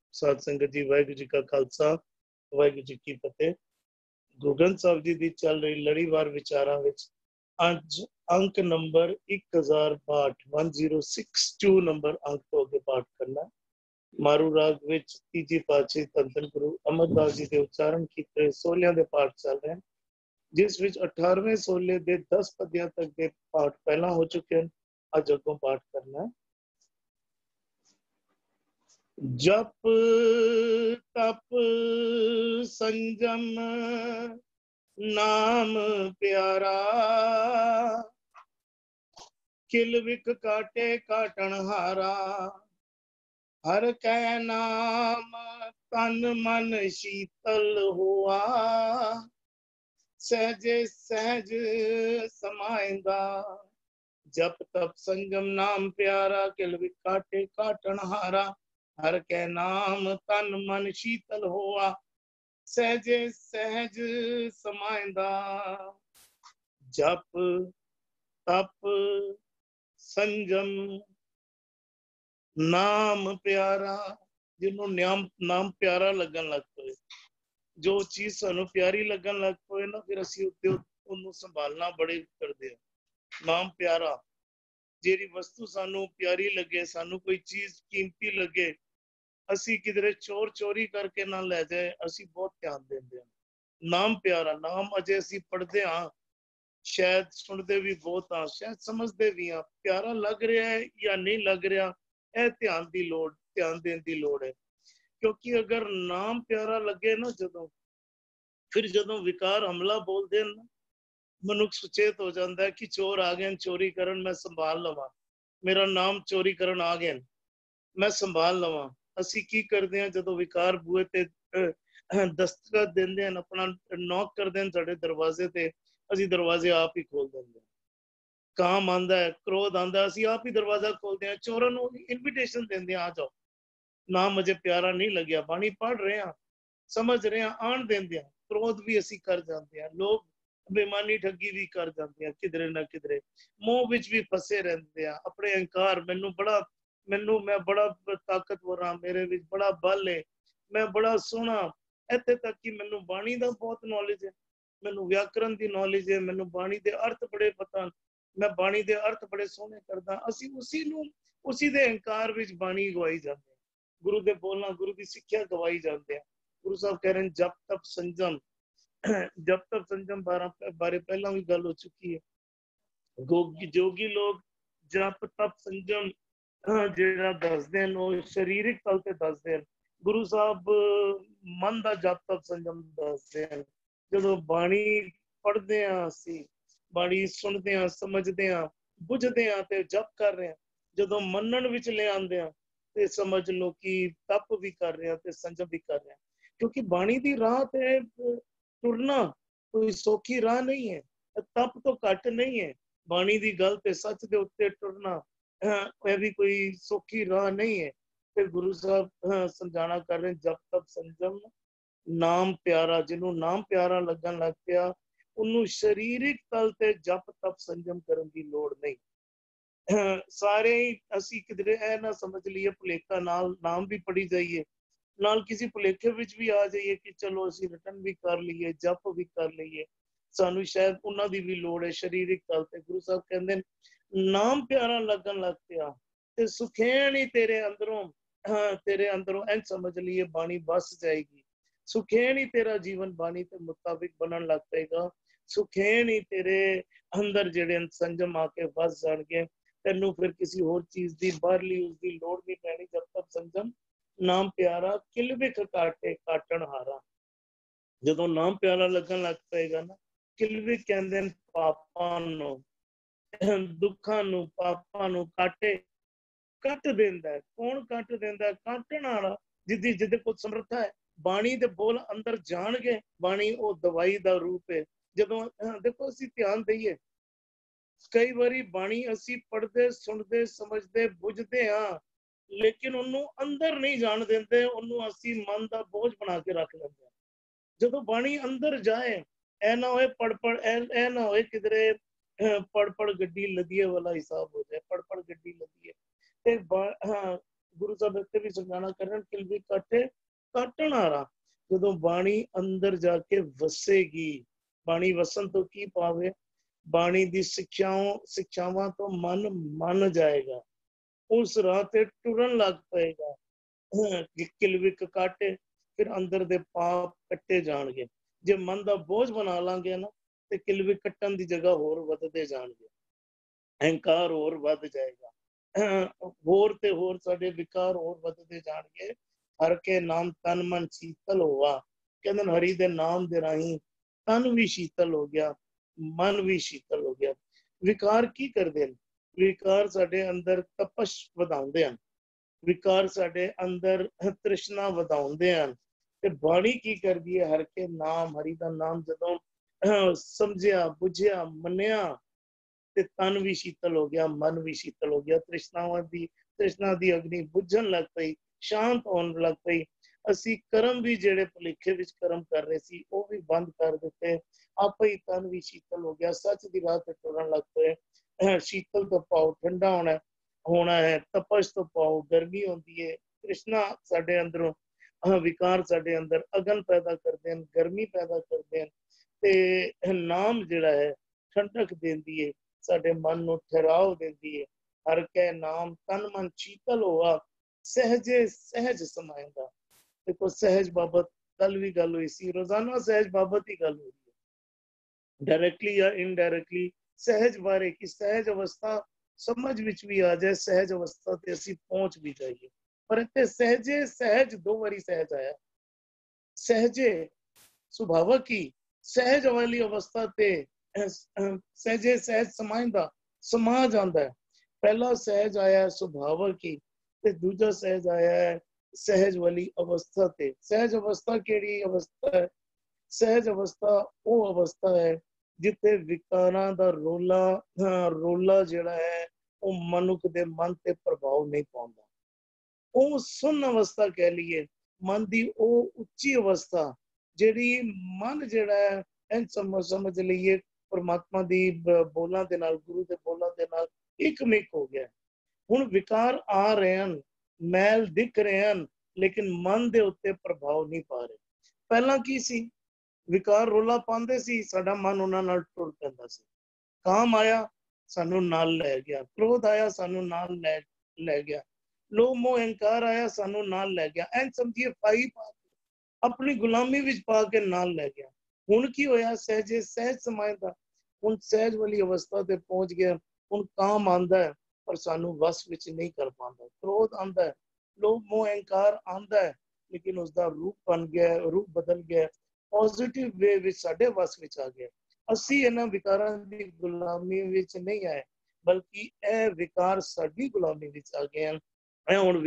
साध संगत जी, वाहिगुरू जी का खालसा, वाहिगुरू जी की फतेह। गुरु ग्रंथ साहिब जी की चल रही लड़ीवार विचारां विच अज अंक नंबर 1062 1062 नंबर अंक तो अगे पाठ करना। मारू राग विच तीजी पातशाही धन धन गुरु अमरदास जी के उच्चारण कीते सोलियां दे पाठ चल रहे हैं, जिस विच 18वें सोले दे 10 पदियां तक के पाठ पहला हो चुके हैं। अज अगों पाठ करना है। जप तप संजम नाम प्यारा, किल विख काटे काटन हारा। हर कै नाम तन मन शीतल हुआ, सहज सहज समाएगा। जप तप संजम नाम प्यारा, किल विख काटे काटन हारा। हर कै नाम तन मन शीतल होआ, सहज सहज समाइंदा। जप तप संजम नाम प्यारा, जिन्हों नाम प्यारा लगन लग पे, जो चीज सानू प्यारी लगन लग पे ना, फिर असी उत्ते उन्नू संभालना बड़े करदे आ। नाम प्यारा, जेरी वस्तु सानू प्यारी लगे, सानू कोई चीज कीमती लगे, असी किधरे चोर चोरी करके ना ले जाए, असी बहुत ध्यान देंदे हैं। नाम प्यारा, नाम अजे असी पढ़दे हाँ, शायद सुनते भी बहुत हाँ, शायद समझते भी हाँ, प्यारा लग रहा है या नहीं लग रहा, यह ध्यान देने की लोड़ है। क्योंकि अगर नाम प्यारा लगे ना जदों, फिर जदों विकार हमला बोलते हैं, मनुख सुचेत हो जाता है कि चोर आ गए चोरी करन, मैं संभाल लवा, मेरा नाम चोरी करन आ गए, मैं संभाल लवा। असी की करते हैं जदों विकार बूहे ते दस्तखत देंदे हैं, अपना नॉक करते हैं साडे दरवाजे ते, असी दरवाजे आप ही खोल देंगे। काम आंदा है, क्रोध आंदा, असी आप ही दरवाजा खोलते हैं, चोरों को इनविटेशन देंदे हैं, आ जाओ। नाम मुझे प्यारा नहीं लग्या, बाणी पढ़ रहे हैं, समझ रहे हैं, आन देंदे हैं, क्रोध भी असी कर जाते हैं, लोग बेईमानी ठगी भी कर जाते हैं, किधरे ना किधरे मोह विच भी फसे रहते हैं, अपने अहंकार, मैनू मैं बड़ा ताकतवर हाँ, मेरे विच बड़ा बल है, मैं बड़ा सोहना, इत्थे तक कि मैनू बाणी दा बहुत नॉलेज है, मैनू व्याकरण की नॉलेज है, मैनू बाणी दे अर्थ बड़े पता, मैं बाणी दे अर्थ बड़े सोहने करदा। असी उसी दे अहंकार विच बाणी गवाई जाते हैं, गुरु दे बोलना, गुरु की सिक्ख्या गवाई जाते हैं। गुरु साहब कह रहे हैं जप तप संजम, जप तप संजम बारे पहला भी गल हो चुकी है। जोगी लोग जप तप संजम ਜਿਹੜਾ ਦੱਸਦੇ ਨੇ ਉਹ ਸਰੀਰਿਕ ਤਲ ਤੇ ਦੱਸਦੇ ਨੇ। ਗੁਰੂ ਸਾਹਿਬ ਮਨ ਦਾ ਜਪ ਤਪ ਸੰਜਮ ਦੱਸਦੇ ਨੇ। ਜਦੋਂ ਬਾਣੀ ਪੜ੍ਹਦੇ ਆ, ਅਸੀਂ ਬਾਣੀ ਸੁਣਦੇ ਆ, ਸਮਝਦੇ ਆ, ਬੁੱਝਦੇ ਆ ਤੇ ਜਪ ਕਰ ਰਹੇ ਆ, ਜਦੋਂ ਮੰਨਣ ਵਿੱਚ ਲੈ ਆਉਂਦੇ ਆ ਤੇ ਸਮਝ ਲਓ ਕਿ ਤਪ ਵੀ ਕਰ ਰਹੇ ਆ ਤੇ ਸੰਜਮ ਵੀ ਕਰ ਰਹੇ ਆ। ਕਿਉਂਕਿ ਬਾਣੀ ਦੀ ਰਾਹ ਤੇ ਤੁਰਨਾ ਕੋਈ ਸੌਖੀ ਰਾਹ ਨਹੀਂ ਹੈ, ਤਪ ਤੋਂ ਘੱਟ ਨਹੀਂ ਹੈ। ਬਾਣੀ ਦੀ ਗੱਲ ਤੇ ਸੱਚ ਦੇ ਉੱਤੇ ਟੁਰਨਾ वह भी कोई सौखी राह नहीं है। फिर गुरु साहब समझाना कर रहे, जप तप संजम नाम प्यारा, जिन्हों नाम प्यारा लगन लग पिया, उन्होंने शरीरिक तल ते जप तप संजम करने की लोड़ नहीं। सारे असी किधरे ना समझ लिए भुलेखा नाल नाम भी पढ़ी जाइए, नाल किसी भुलेखे विच भी आ जाइए कि चलो असी रिटर्न भी कर लीए, जप भी कर लीए, सानू शायद उन्हां दी भी लोड़ है शरीरिक तल ते। गुरु साहब कहंदे नाम प्यारा लगन लग पिया ते सुखैन ही तेरे अंदरों इंज समझ लिए बाणी बस जाएगी। सुखैन ही तेरा जीवन बाणी के मुताबिक बनन लग पेगा। सुखैन ही तेरे अंदर जेड़े संजम आके बस जाणगे, तेनू फिर किसी होर चीज दी बाहरली उसकी लोड़ नहीं पैनी। जब तक संजम नाम प्यारा, किल विख काटे काटन हारा। जदों नाम प्यारा लगन लग पेगा ना, किल विख कहंदे ने पापां नूं, दुखां नूं, पापां नूं काटे कट देंदा है। कौन कट देंदा है? काटण वाला, जिहदे कोल समर्था है। बाणी दे बोल अंदर जाणगे, बाणी ओ दवाई दा रूप है। जदों देखो असीं ध्यान दईए, कई बारी बाणी असीं पढ़दे सुणदे समझदे बुझदे हाँ, लेकिन ਉਹਨੂੰ अंदर नहीं जान देंदे, ਉਹਨੂੰ असीं मन दा बोझ बना के रख लैंदे हां। जदों बाणी अंदर जाए, ऐ ना होए ऐ ना होए किधरे पढ़ गड्डी लदिए वाला हिसाब हो जाए, पढ़ गड्डी लदिए ते गुरु साहब इत्थे भी समझाना करन किलवी काटे काटण हारा जदों बाणी अंदर जाके वसेगी बाणी वसन तो की पावे बाणी दी सिक्ख्यावां तो मन मन जाएगा उस राह ते टुरन लग पएगा किलविक काटे फिर अंदर दे पाप कट्टे जाणगे जे मन दा बोझ बना लांगे ना ते किलविक कट्टन दी जगह होर वधदे जाणगे अहंकार होर वध जाएगा होर ते होर साडे विकार होर वधदे जाणगे हर के नाम तन मन शीतल होवा कहंदे हरि दे नाम दे राही तन भी शीतल हो गया मन भी शीतल हो गया विकार की करदे ने विकार साडे अंदर तपश वधाउंदे हन विकार साडे अंदर तृष्णा वधाउंदे हन ते बाणी की करदी है हर के नाम हरि दा नाम जदों समझिया बुझिया मन्निया ते तन भी शीतल हो गया मन भी शीतल हो गया तृष्णा दी अग्नि बुझन लग पई शांत होने लग पई ਅਸੀਂ ਕਰਮ ਵੀ ਜਿਹੜੇ ਭੁਲੇਖੇ ਵਿੱਚ ਕਰਮ ਕਰ ਰਹੇ ਸੀ ਉਹ ਵੀ ਬੰਦ ਕਰ ਦਿੱਤੇ ਆਪੇ ਹੀ ਤਨ ਵੀ ਸ਼ੀਤਲ ਹੋ ਗਿਆ ਸੱਚ ਦੀ ਰਾਹ ਤੇ ਤੁਰਨ ਲੱਗ ਪਏ ਸ਼ੀਤਲ ਤੋਂ ਪਾਓ ਠੰਡਾ ਹੋਣਾ ਹੈ ਤਪਸ਼ ਤੋਂ ਪਾਓ ਗਰਮੀ ਹੁੰਦੀ ਹੈ ਤ੍ਰਿਸ਼ਨਾ ਸਾਡੇ ਅੰਦਰੋਂ ਵਿਕਾਰ ਸਾਡੇ ਅੰਦਰ ਅਗਨ ਪੈਦਾ ਕਰਦੇ ਹਨ ਗਰਮੀ ਪੈਦਾ ਕਰਦੇ ਹਨ ਤੇ ਨਾਮ ਜਿਹੜਾ ਹੈ ਠੰਡਕ ਦਿੰਦੀ ਹੈ ਸਾਡੇ ਮਨ ਨੂੰ ਠਹਿਰਾਵ ਦਿੰਦੀ ਹੈ ਹਰ ਕੈ ਨਾਮ ਤਨ ਮਨ ਸ਼ੀਤਲ ਹੋਆ ਸਹਿਜੇ ਸਹਿਜ ਸਮਾਇਂਦਾ देखो सहज बाबत कल भी गल हुई सी रोजाना सहज बाबत ही गल हो रही है डायरेक्टली या इनडायरेक्टली सहज बारे की सहज अवस्था समझ विच भी आ जाए सहज अवस्था ते असी पहुंच भी जाइए पर इत्थे सहजे सहज दो बारी सहज आया सहजे सुभावक ही सहज वाली अवस्था ते सहजे सहज समाइंदा समा जांदा है पहला सहज आया सुभावक ही ते दूजा सहज आया है सहज वाली अवस्था ते सहज अवस्था केड़ी अवस्था है सहज अवस्था वो अवस्था है जिथे विकारां दा रोला जिहड़ा है वो मनुख दे मन ते प्रभाव नहीं पाउंदा वो सुन अवस्था कह लीए मन दी वो उच्ची अवस्था जिहड़ी मन जिहड़ा है इन समझ लईए परमात्मा दी बोलां दे नाल गुरु दे बोलां दे नाल एक मिक हो गया हुण विकार आ रहे हैं मैल दिख रहे हैं लेकिन मन दे उत्ते प्रभाव नहीं पा रहे पहला की सी विकार रोला पांदे सी साडा मन उन्हां नाल टुर पैंदा सी काम आया सानू नाल लै गया क्रोध आया सानू नाल लै गया लोभ मोह अहंकार आया सानू नाल लै गया एन समझिए पाई पा अपनी गुलामी विच पा के नाल लै गया हुण की होया सहजे सहज समायदा हुण सहज वाली अवस्था ते पहुंच गया हुण काम आंदा है पर सानू वस विच नहीं कर पांदा क्रोध आंदा है लोभ मोह अहंकार आंदा है लेकिन उसका रूप बन गया रूप बदल गया पॉजिटिव वे विच साडे वस विच आ गया असी इन्हां विकारां दी गुलामी विच नहीं आए बल्कि ए विकार साडी गुलामी विच आ गए हैं ए हुण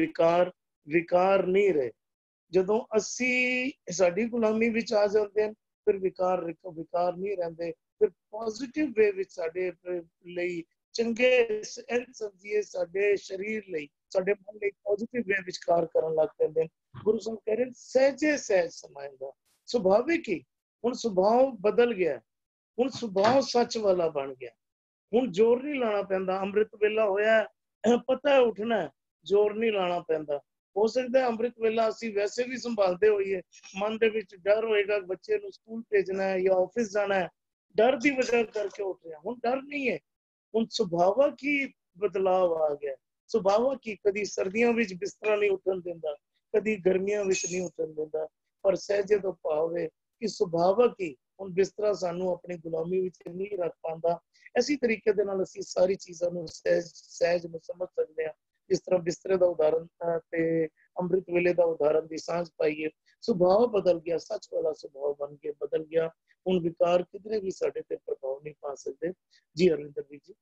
विकार नहीं रहे जदों असी साडी गुलामी विच आ जांदे हैं फिर विकार नहीं रहंदे फिर पॉजिटिव वे विच साडे लई चंगे समझिए साडे शरीर लई साडे मन लई पॉजिटिव वे विच कार करन लग पैंदे गुरु साहब कह रहे सहजे सहज समाइंदा सुभाविक ही हुण सुभाव बदल गया हुण सुभाव सच वाला बन गया हुण जोर नहीं लाना पैंदा अमृत वेला होया पता है उठना जोर नहीं लाना पैंदा हो सकता है अमृत वेला असी वैसे भी संभालते होइए मन दे विच डर होएगा बच्चे नूं स्कूल भेजना है या ऑफिस जाना है डर दी वजह करके उठ रहे हैं हुण डर नहीं है उन सुभावक ही बदलाव आ गया सुभावक ही कदी सर्दियों विच बिस्तरा नहीं उठन देंदा कदी गर्मियों विच नहीं उठन देंदा पर सहजे तो भाव है कि सुभावक ही उन बिस्तरा सानू अपनी गुलामी विच नहीं रख पांदा ऐसी तरीके दे नाल असीं सारी चीज़ां नूं सहज में समझ सकते हैं जिस तरह बिस्तरे का उदाहरण ते अमृत वेले का उदाहरण की सांझ पाइए सुभाव बदल गया सच वाला सुभाव बन गया बदल गया हुण विकार किधरे भी साडे ते प्रभाव नहीं पा सकते जी अरविंदर जी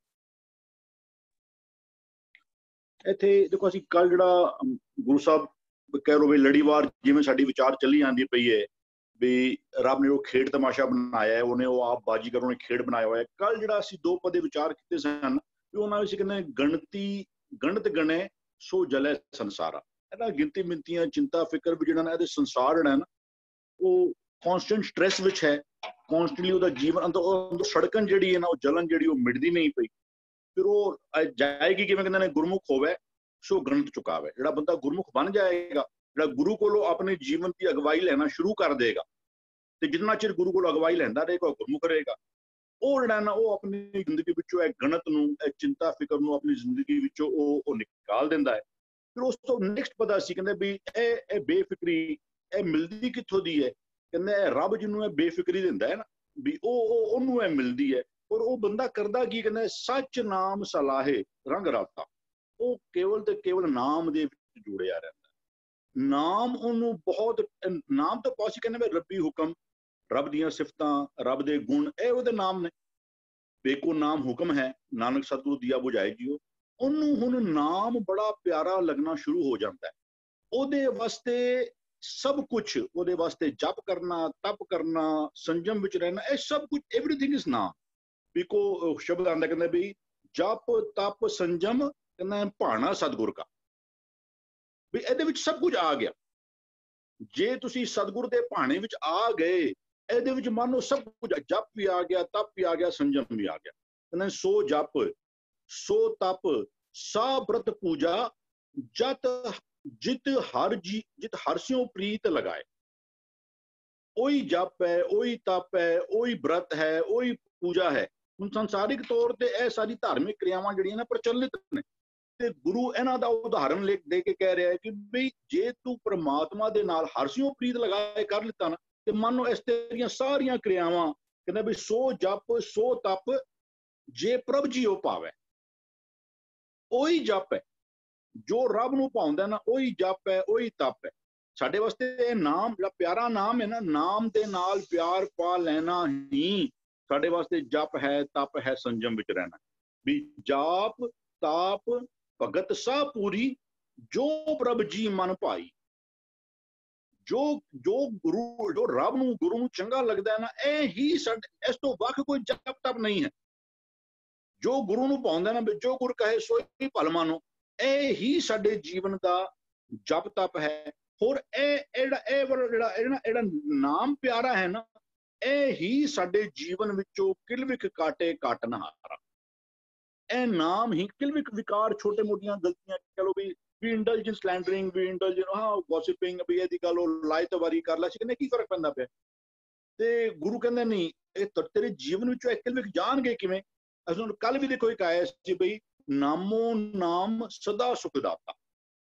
ਇੱਥੇ ਦੇਖੋ ਅਸੀਂ ਕੱਲ ਜਿਹੜਾ ਗੁਰੂ ਸਾਹਿਬ ਕਹਿ ਲਓ ਵੀ ਲੜੀਵਾਰ ਜਿਵੇਂ ਸਾਡੀ ਵਿਚਾਰ ਚੱਲੀ ਜਾਂਦੀ ਪਈ ਹੈ ਵੀ ਰੱਬ ਨੇ ਉਹ ਖੇਡ ਤਮਾਸ਼ਾ ਬਣਾਇਆ ਹੈ ਉਹਨੇ ਉਹ ਆਪ ਬਾਜੀਗਰ ਉਹਨੇ ਖੇਡ ਬਣਾਇਆ ਹੋਇਆ ਕੱਲ ਜਿਹੜਾ ਅਸੀਂ ਦੋ ਪਦੇ ਵਿਚਾਰ ਕੀਤੇ ਸਨ ਵੀ ਉਹਨਾਂ ਵਿੱਚ ਕਹਿੰਦੇ ਗਣਤ ਗਣੇ ਸੋ ਜਲੇ ਸੰਸਾਰਾ ਇਹਦਾ ਗਿਣਤੀ ਮਿੰਤੀਆਂ ਚਿੰਤਾ ਫਿਕਰ ਵੀ ਜਿਹੜਾ ਨਾ ਇਹਦੇ ਸੰਸਾਰ ਜਿਹੜਾ ਨਾ ਉਹ ਕੌਨਸਟੈਂਟ ਸਟ੍ਰੈਸ ਵਿੱਚ ਹੈ ਕੌਨਸਟੈਂਟਲੀ ਉਹਦਾ ਜੀਵਨ ਅੰਦਰ ਸੜਕਣ ਜਿਹੜੀ ਹੈ ਨਾ ਉਹ ਜਲਨ ਜਿਹੜੀ ਉਹ ਮਿਟਦੀ ਨਹੀਂ ਪਈ ਫਿਰ ਉਹ ਜਾਏਗੀ ਕਿਵੇਂ ਕਹਿੰਦੇ ਨੇ ਗੁਰਮੁਖ ਹੋਵੇ सो गणत चुकावे। जिहड़ा बंदा गुरमुख बन जाएगा, जिहड़ा गुरु कोलों अपने जीवन की अगवाई लेना शुरू कर देगा, ते जिन्ना चिर गुरु कोलों अगवाई लैंदा रहेगा गुरमुख रहेगा, ਉਹ ਜਿਹੜਾ ਨਾ ਉਹ ਆਪਣੀ ਜ਼ਿੰਦਗੀ ਵਿੱਚੋਂ ਇਹ ਗਣਤ ਨੂੰ, ਇਹ ਚਿੰਤਾ ਫਿਕਰ ਨੂੰ ਆਪਣੀ ਜ਼ਿੰਦਗੀ ਵਿੱਚੋਂ ਉਹ ਨਿਕਾਲ ਦਿੰਦਾ ਹੈ। ਫਿਰ ਉਸ ਤੋਂ ਨੈਕਸਟ ਪਤਾ ਸੀ ਕਹਿੰਦੇ ਵੀ ਇਹ ਬੇਫਿਕਰੀ ਇਹ ਮਿਲਦੀ ਕਿੱਥੋਂ ਦੀ ਹੈ? ਕਹਿੰਦੇ ਰੱਬ ਜਿਹਨੂੰ ਇਹ ਬੇਫਿਕਰੀ ਦਿੰਦਾ ਹੈ ਨਾ, ਵੀ ਉਹਨੂੰ ਇਹ ਮਿਲਦੀ ਹੈ। ਔਰ ਉਹ ਬੰਦਾ ਕਰਦਾ ਕੀ? ਕਹਿੰਦਾ ਸੱਚ ਨਾਮ ਸਲਾਹੇ ਰੰਗ ਰਾਤਾ। ਉਹ ਕੇਵਲ ਤੇ ਕੇਵਲ ਨਾਮ ਦੇ ਵਿੱਚ ਜੁੜਿਆ ਰਹਿੰਦਾ। ਨਾਮ ਉਹਨੂੰ ਬਹੁਤ, ਨਾਮ ਤੋਂ ਪਾਸ ਕਹਿੰਦੇ ਵੀ ਰੱਬੀ ਹੁਕਮ, ਰੱਬ ਦੀਆਂ ਸਿਫਤਾਂ, ਰੱਬ ਦੇ ਗੁਣ, ਇਹ ਉਹਦੇ ਨਾਮ ਨੇ। ਬੇਕੋ ਨਾਮ ਹੁਕਮ ਹੈ, ਨਾਨਕ ਸਤਿਗੁਰੂ ਦੀਆ ਬੁਝਾਏ ਜੀਓ। ਉਹਨੂੰ ਹੁਣ ਨਾਮ ਬੜਾ ਪਿਆਰਾ ਲੱਗਣਾ ਸ਼ੁਰੂ ਹੋ ਜਾਂਦਾ ਹੈ। ਉਹਦੇ ਵਾਸਤੇ ਸਭ ਕੁਛ, ਉਹਦੇ ਵਾਸਤੇ ਜਪ ਕਰਨਾ, ਤਪ ਕਰਨਾ, ਸੰਜਮ ਵਿੱਚ ਰਹਿਣਾ, ਇਹ ਸਭ ਕੁਝ ਐਵਰੀਥਿੰਗ ਇਜ਼ ਨਾਮ। ਬੇਕੋ ਸ਼ਬਦ ਆਉਂਦਾ ਕਹਿੰਦਾ ਵੀ ਜਪ ਤਪ ਸੰਜਮ ਕਹਿੰਦਾ ਭਾਣਾ ਸਤਿਗੁਰ ਕਾ, ਵੀ ਇਹਦੇ ਵਿੱਚ ਸਭ ਕੁਝ ਆ ਗਿਆ। ਜੇ ਤੁਸੀਂ ਸਤਿਗੁਰ ਦੇ ਭਾਣੇ ਵਿੱਚ ਆ ਗਏ, ਇਹਦੇ ਵਿੱਚ ਮੰਨ ਲਓ ਸਭ ਕੁਝ, ਜਪ ਵੀ ਆ ਗਿਆ, ਤਪ ਵੀ ਆ ਗਿਆ, ਸੰਜਮ ਵੀ ਆ ਗਿਆ। ਕਹਿੰਦੇ ਸੋ ਜਪ ਸੋ ਤਪ ਸਾ ਬ੍ਰਤ ਪੂਜਾ ਜਤ ਜਿਤ ਹਰਸਿਓ ਪ੍ਰੀਤ ਲਗਾਏ। ਉਹੀ ਜਪ ਹੈ, ਉਹੀ ਤਪ ਹੈ, ਉਹੀ ਬ੍ਰਤ ਹੈ, ਉਹੀ ਪੂਜਾ ਹੈ। ਹੁਣ ਸੰਸਾਰਿਕ ਤੌਰ ਤੇ ਇਹ ਸਾਰੀ ਧਾਰਮਿਕ ਕਿਰਿਆਵਾਂ ਜਿਹੜੀਆਂ ਨਾ ਪ੍ਰਚਲਿਤ ਨੇ, ਤੇ ਗੁਰੂ ਇਹਨਾਂ ਦਾ ਉਦਾਹਰਨ ਦੇ ਕੇ ਕਹਿ ਰਿਹਾ ਹੈ ਕਿ ਬਈ ਜੇ ਤੂੰ ਪ੍ਰਮਾਤਮਾ ਦੇ ਨਾਲ ਹਰਸਿਓ ਪ੍ਰੀਤ ਲਗਾਏ ਕਰ ਲਿੱਤਾ ਨਾ, ਤੇ ਮੰਨ ਲਓ ਇਸ ਤੇਰੀਆਂ ਸਾਰੀਆਂ ਕਿਰਿਆਵਾਂ ਕਹਿੰਦਾ ਵੀ ਸੋ ਜਪ ਸੋ ਤਪ ਜੇ ਪ੍ਰਭ ਜੀਓ ਭਾਵੈ। ਉਹੀ ਜਪ ਹੈ ਜੋ ਰੱਬ ਨੂੰ ਭਾਉਂਦਾ ਨਾ, ਉਹੀ ਜਪ ਹੈ, ਉਹੀ ਤਪ ਹੈ। ਸਾਡੇ ਵਾਸਤੇ ਇਹ ਨਾਮ ਜਿਹੜਾ ਪਿਆਰਾ ਨਾਮ ਹੈ ਨਾ, ਨਾਮ ਦੇ ਨਾਲ ਪਿਆਰ ਪਾ ਲੈਣਾ ਹੀ ਸਾਡੇ ਵਾਸਤੇ ਜਪ ਹੈ, ਤਪ ਹੈ, ਸੰਜਮ ਵਿੱਚ ਰਹਿਣਾ। ਵੀ ਜਾਪ ਤਾਪ ਭਗਤ ਸਾ ਪੂਰੀ ਜੋ ਪ੍ਰਭ ਜੀ ਮਨ ਭਾਈ। ਜੋ ਗੁਰੂ, ਜੋ ਰੱਬ ਨੂੰ, ਗੁਰੂ ਨੂੰ ਚੰਗਾ ਲੱਗਦਾ ਹੈ ਨਾ, ਇਹ ਹੀ ਸਾਡੇ, ਇਸ ਤੋਂ ਵੱਖ ਕੋਈ ਜਪ ਤਪ ਨਹੀਂ ਹੈ। ਜੋ ਗੁਰੂ ਨੂੰ ਪਾਉਂਦਾ ਨਾ, ਜੋ ਗੁਰ ਕਹੇ ਸੋ ਹੀ ਭਲ ਮਾਨੋ, ਇਹ ਹੀ ਸਾਡੇ ਜੀਵਨ ਦਾ ਜਪ ਤਪ ਹੈ। ਹੋਰ ਇਹ ਜਿਹੜਾ ਨਾਮ ਪਿਆਰਾ ਹੈ ਨਾ, ਇਹ ਹੀ ਸਾਡੇ ਜੀਵਨ ਵਿੱਚੋਂ ਕਿਲਵਿਕ ਕਾਟੇ ਕਾਟਨਹਾਰਾ। ਇਹ ਨਾਮ ਹੀ ਕਿਲਵਿਕ ਵਿਕਾਰ, ਛੋਟੇ ਮੋਟੀਆਂ ਗਲਤੀਆਂ ਕਹ ਲਓ ਵੀ ਇੰਡਲਜੈਂਸ, ਸਲੈਂਡਰਿੰਗ, ਵੀ ਇੰਡਲਜੈਂਸ, ਗੌਸਿਪਿੰਗ, ਵੀ ਇਹਦੀ ਗੱਲ ਉਹ ਲਾਇਤਵਾਰੀ ਕਰ ਲੈ ਸੀ, ਕਹਿੰਦੇ ਕੀ ਫਰਕ ਪੈਂਦਾ ਪਿਆ? ਤੇ ਗੁਰੂ ਕਹਿੰਦੇ ਨਹੀਂ, ਇਹ ਤੇਰੇ ਜੀਵਨ ਵਿੱਚੋਂ ਇਹ ਕਿਲਵਿਕ ਜਾਣਗੇ ਕਿਵੇਂ? ਅਸੀਂ ਕੱਲ ਵੀ ਦੇਖੋ ਇੱਕ ਆਇਆ ਸੀ ਬਈ ਨਾਮੋ ਨਾਮ ਸਦਾ ਸੁਖ ਦਾਤਾ,